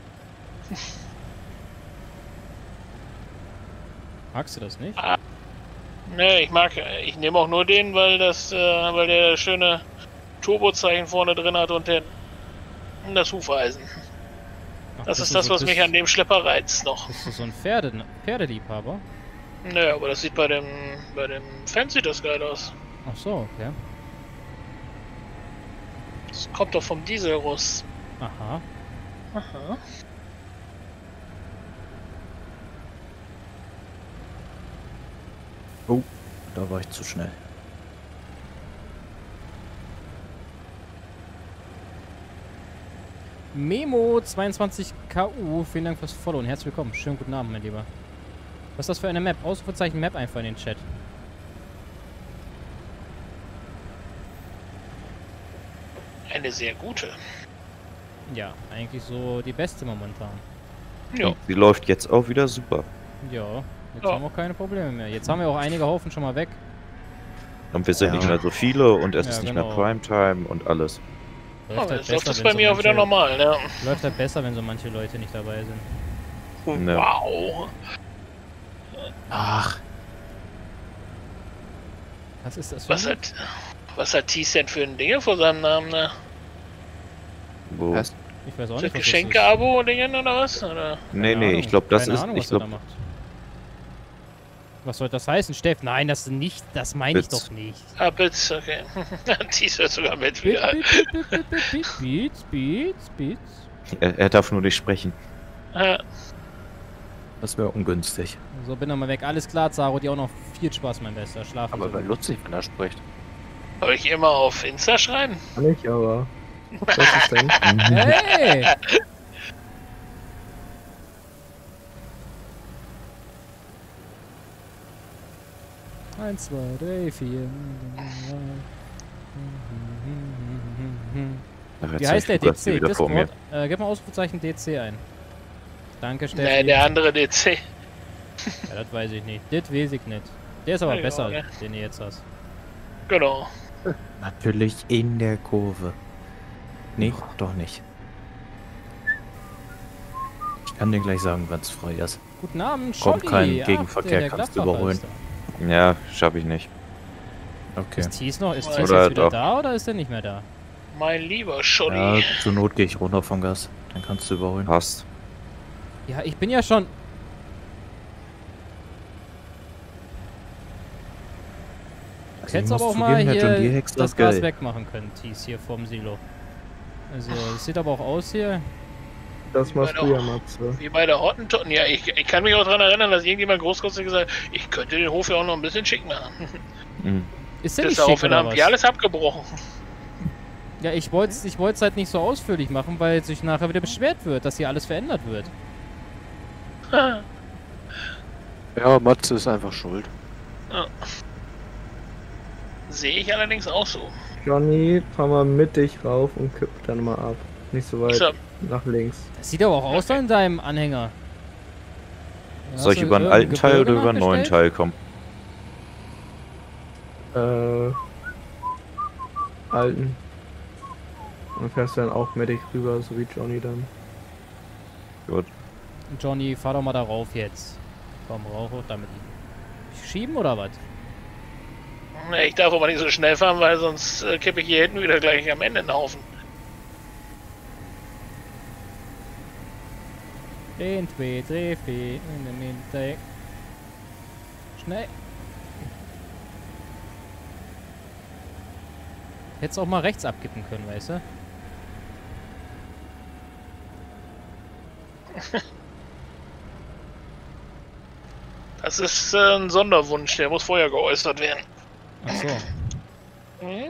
Magst du das nicht? Ne, ich nehme auch nur den, weil weil der schöne Turbozeichen vorne drin hat und das Hufeisen. Ach, Das ist bist du das, so- was mich an dem Schlepper reizt noch. Bist du so ein Pferdeliebhaber? Nö, aber das sieht bei dem Fan sieht das geil aus. Ach so, okay. Das kommt doch vom Dieselruss. Aha. Aha. Oh, da war ich zu schnell. Memo22KU, vielen Dank fürs Follow und herzlich willkommen. Schönen guten Abend, mein Lieber. Was ist das für eine Map? Ausrufezeichen Map einfach in den Chat. Eine sehr gute. Ja, eigentlich so die beste momentan. Ja. Die läuft jetzt auch wieder super. Ja, jetzt Ja. haben wir auch keine Probleme mehr. Jetzt haben wir auch einige Haufen schon mal weg. Und wir sind Ja. nicht mehr so viele und es Ja, ist nicht genau. mehr Primetime und alles. Oh, halt jetzt läuft das wenn bei so mir auch wieder manche- normal, ne? Läuft halt besser, wenn so manche Leute nicht dabei sind. Ja. Wow. Ach, Was ist das für Was hat T-Cent für ein Ding vor seinem Namen, ne? Wo? Was? Ich weiß auch Ist das nicht, was Geschenke-Abo-Dingen oder was? Oder? Nee, Keine nee, Ahnung. ich glaube, das Keine ist. Ahnung, Ich was er da glaube, macht. Was soll das heißen, Steff? Nein, das ist nicht, das meine ich Witz. doch nicht. Ah, Bits, okay. T-Cent sogar mit Beats, wieder. Beats. er darf nur nicht sprechen. das wäre ungünstig. So, bin doch mal weg. Alles klar, Zaro, dir auch noch viel Spaß, mein Bester. Schlafen. Aber so wäre gut. lustig, wenn er spricht. Soll ich immer auf Insta schreiben? Kann ich, aber. Was ist denn? Hey! Eins, zwei, drei, vier. Ach, jetzt Wie hab heißt ich der Lukas hier DC? wieder vor mir. Discord? Gib mal Ausrufezeichen DC ein. Danke, Steffi. Nee, der andere DC. Ja, das weiß ich nicht. Das weiß ich nicht. Der ist aber Ja, besser, okay. den ihr jetzt hast. Genau. Natürlich in der Kurve. Nee, doch nicht. Ich kann dir gleich sagen, wenn es frei ist. Guten Abend, Kommt Scholli. kein Ach, Gegenverkehr, der kannst du Gladbacher überholen. ist da. Ja, schaffe ich nicht. Okay. Ist Thies noch? Ist Oder Thies jetzt wieder doch. da oder ist er nicht mehr da? Mein lieber Ja, Scholli. zur Not gehe ich runter vom Gas. Dann kannst du überholen. Passt. Ja, ich bin ja schon. Du hättest aber auch mal hier das Gas wegmachen können, Thies, hier vorm Silo. Also, es sieht aber auch aus hier. Das mal früher, Matze. Wie bei der Hottentotten. Ja, ich kann mich auch daran erinnern, dass irgendjemand großkotzig gesagt hat, ich könnte den Hof ja auch noch ein bisschen schick machen. Ist der Das nicht schick, daraufhin oder haben was? die alles abgebrochen. Ja, ich wollte es halt nicht so ausführlich machen, weil sich nachher wieder beschwert wird, dass hier alles verändert wird. Ja, Matze ist einfach schuld. Ja. Sehe ich allerdings auch so. Johnny, fahr mal mittig rauf und kipp dann mal ab. Nicht so weit So. nach links. Das sieht aber auch aus in deinem Anhänger. Ja, Soll ich über einen alten Teil oder über einen neuen Teil kommen? Alten. Und fährst dann auch mittig rüber, so wie Johnny dann. Gut. Johnny, fahr doch mal darauf jetzt. Komm, rauch auch damit. Schieben oder was? Ich darf aber nicht so schnell fahren, weil sonst kippe ich hier hinten wieder gleich am Ende in den Haufen. 1, 2, 3, 4, in der Mitte. Schnell. Hättest auch mal rechts abkippen können, weißt du? Das ist ein Sonderwunsch, der muss vorher geäußert werden. Ach so. Hm?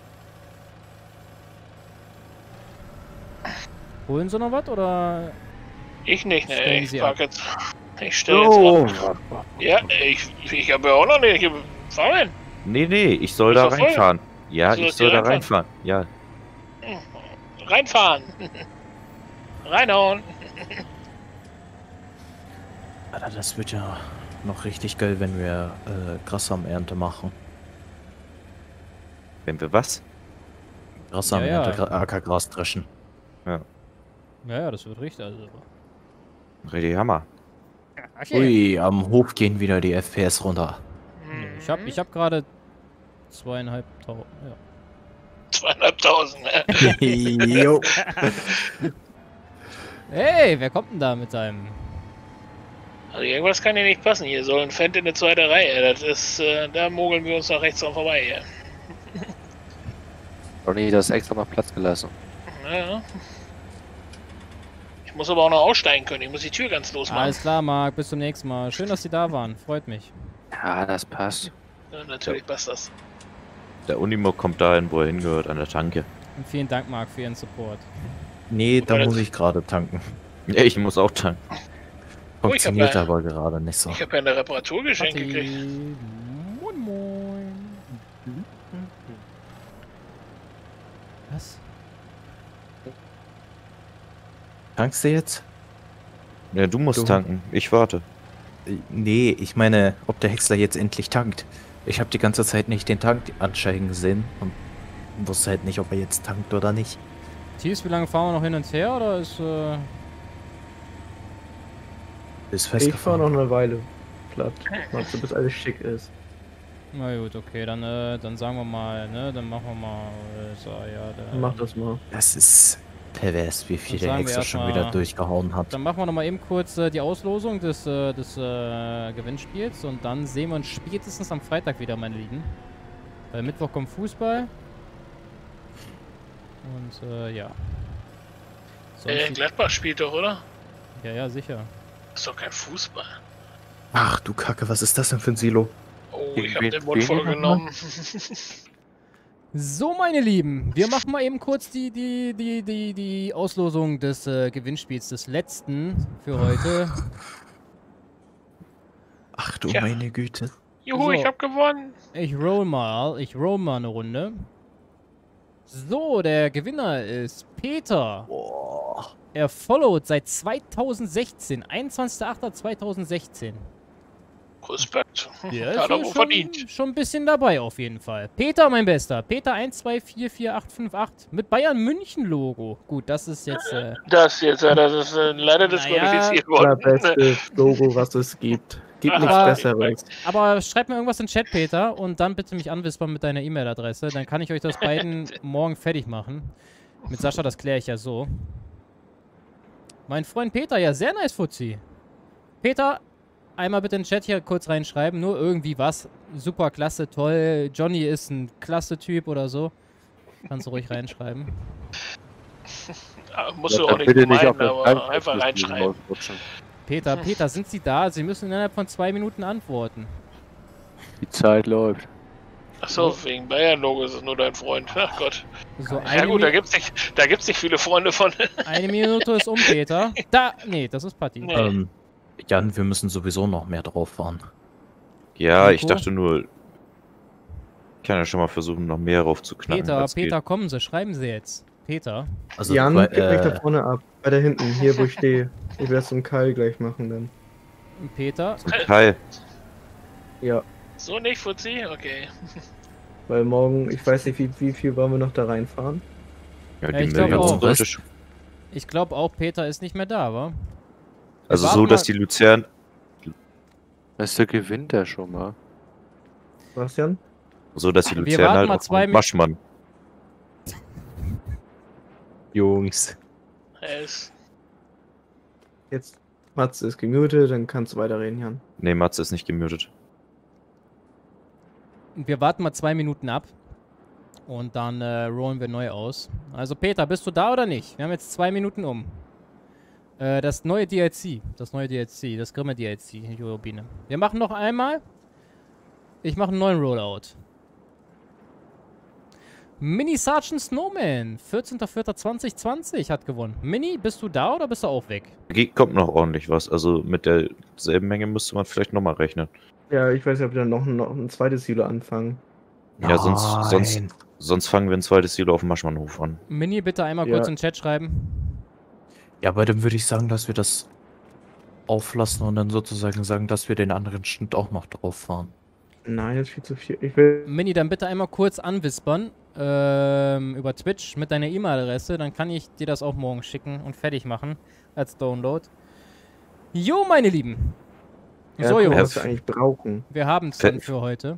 Holen sie noch was oder? Ich nicht, ne? Stellen Ich Sie park ab. jetzt. Ich stelle jetzt mal. Ja, ich habe ja auch noch nicht. Fahr hin. Nee, ich soll Ist da doch voll. reinfahren. Ja, Du ich sollst soll hier da reinfahren. Ja. Reinfahren. Reinhauen. Alter, das wird ja noch richtig geil, wenn wir Gras am Ernte machen. Wenn wir was? Gras am Ja, ja. Ernte, Ackergras dreschen. Ja, das wird richtig. Also. Richtig Hammer. Ui, am Hof gehen wieder die FPS runter. Ich hab gerade 2.500. Ja. 2.500. Jo. Hey, wer kommt denn da mit seinem? Also irgendwas kann hier nicht passen. Hier soll ein Fendt in der zweiten Reihe. Das ist, da mogeln wir uns nach rechts dran vorbei hier. Johnny, das extra noch Platz gelassen. Ja. Ich muss aber auch noch aussteigen können. Ich muss die Tür ganz losmachen. Alles klar, Marc, bis zum nächsten Mal. Schön, dass Sie da waren. Freut mich. Ja, das passt. Ja, natürlich passt das. Der Unimog kommt dahin, wo er hingehört, an der Tanke. Und vielen Dank, Marc, für Ihren Support. Nee, da muss ich gerade tanken. Ja, ich muss auch tanken. Funktioniert ja- aber gerade nicht so. Ich habe ja eine Reparatur geschenkt Patti. gekriegt. Moin, moin. Was? Tankst du jetzt? Ja, du musst tanken. Ich warte. Nee, ich meine, ob der Häcksler jetzt endlich tankt. Ich habe die ganze Zeit nicht den Tank ansteigen gesehen und wusste halt nicht, ob er jetzt tankt oder nicht. Thies, wie lange fahren wir noch hin und her oder ist Ist Ich fahre festgefahren. noch eine Weile platt. Matze, bis alles schick ist. Na gut, okay, dann sagen wir mal, ne, dann machen wir mal so, ja, Mach das mal. Das ist pervers, wie viel Dann der sagen wir Häcksler schon erstmal- wieder durchgehauen hat. Dann machen wir noch mal eben kurz die Auslosung des Gewinnspiels und dann sehen wir uns spätestens am Freitag wieder, meine Lieben. Weil Mittwoch kommt Fußball. Und ja. Sonst- Gladbach spielt doch, oder? ja, sicher. Das ist doch kein Fußball. Ach du Kacke, was ist das denn für ein Silo? Oh, Gegen ich habe wen den Mund spielen die vollgenommen. So, meine Lieben, wir machen mal eben kurz die Auslosung des Gewinnspiels, des letzten für heute. Ach du Tja. meine Güte. Juhu, So. ich hab gewonnen. Ich roll mal eine Runde. So, der Gewinner ist Peter. Boah. Er followt seit 2016, 21.08.2016. Respekt. Der Hat er wohl ist verdient. schon ein bisschen dabei auf jeden Fall. Peter, mein Bester. Peter 12444858 mit Bayern München Logo. Gut, das ist jetzt Das jetzt, ja, das ist leider disqualifiziert worden. Allerbeste Logo, was es gibt. Gibt nichts Aber- Besseres. aber schreib mir irgendwas in den Chat, Peter, und dann bitte mich anwispern mit deiner E-Mail-Adresse. Dann kann ich euch das beiden morgen fertig machen. Mit Sascha, das kläre ich ja so. Mein Freund Peter, ja, sehr nice, Fuzzi. Peter, einmal bitte in den Chat hier kurz reinschreiben, nur irgendwie was. Super, klasse, toll. Johnny ist ein klasse Typ oder so. Kannst du ruhig reinschreiben. Musst du Ja, auch nicht bitte nicht meinen, auf den aber Feind einfach müssen reinschreiben. ausrutschen. Peter, sind Sie da? Sie müssen innerhalb von 2 Minuten antworten. Die Zeit läuft. Achso, wegen Bayern-Logo ist es nur dein Freund. Ach Gott. So, Ja gut, da gibt's nicht viele Freunde von. eine Minute ist um, Peter. Nee, das ist Patti. Nee. Jan, wir müssen sowieso noch mehr drauf fahren. Ja, ich Nico? dachte nur, ich kann ja schon mal versuchen, noch mehr raufzuknallen. Peter, kommen Sie, schreiben Sie jetzt. Peter. Also, Jan, weil, gib mich da vorne ab. Weiter hinten, hier wo ich stehe. Ich werde es zum Kai gleich machen dann. Peter. Kai, Ja, So nicht, Fuzzi? Okay. weil morgen, ich weiß nicht, wie viel wollen wir noch da reinfahren? ja, Ja, die ich glaub Million auch. sollte schon. Ich glaube auch, Peter ist nicht mehr da, wa? Also warten so, dass mal- die Luzern, Weißt du, gewinnt er schon mal. Was, Jan? so dass die Wir Luzern warten halt mal auf 2 den Maschmann. Jungs. Jetzt, Matze ist gemutet, dann kannst du weiterreden, Jan. Nee, Matze ist nicht gemutet. Wir warten mal 2 Minuten ab. Und dann rollen wir neu aus. Also Peter, bist du da oder nicht? Wir haben jetzt 2 Minuten um. Das neue DLC. Das Grimme DLC, Eurobine. Wir machen noch einmal. Ich mache einen neuen Rollout. Mini Sergeant Snowman, 14.04.2020 hat gewonnen. Mini, bist du da oder bist du auch weg? Kommt noch ordentlich was. Also mit derselben Menge müsste man vielleicht nochmal rechnen. Ja, ich weiß nicht, ob wir dann noch ein zweites Silo anfangen. Ja, sonst fangen wir ein zweites Silo auf dem Maschmannhof an. Mini, bitte einmal Ja. kurz in den Chat schreiben. Ja, aber dann würde ich sagen, dass wir das auflassen und dann sozusagen sagen, dass wir den anderen Schnitt auch noch drauf fahren. Nein, das ist viel zu viel. Ich will. Mini, dann bitte einmal kurz anwispern über Twitch mit deiner E-Mail-Adresse. Dann kann ich dir das auch morgen schicken und fertig machen als Download. Jo, meine Lieben. Ja, So, guck mal, Jungs. was wir eigentlich brauchen. Wir haben es dann für heute.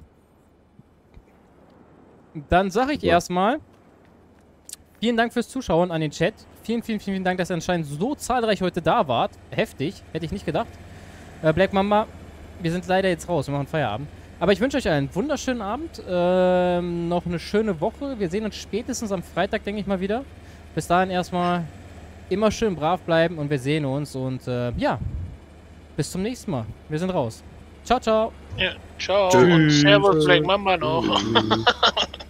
Dann sage ich erstmal vielen Dank fürs Zuschauen an den Chat. Vielen Dank, dass ihr anscheinend so zahlreich heute da wart. Heftig, hätte ich nicht gedacht. Black Mamba, wir sind leider jetzt raus, wir machen Feierabend. Aber ich wünsche euch einen wunderschönen Abend, noch eine schöne Woche. Wir sehen uns spätestens am Freitag, denke ich mal wieder. Bis dahin erstmal immer schön brav bleiben und wir sehen uns. Und ja, bis zum nächsten Mal. Wir sind raus. Ciao, ciao. Ja, ciao Tschüss. und Servus Black Mamba noch.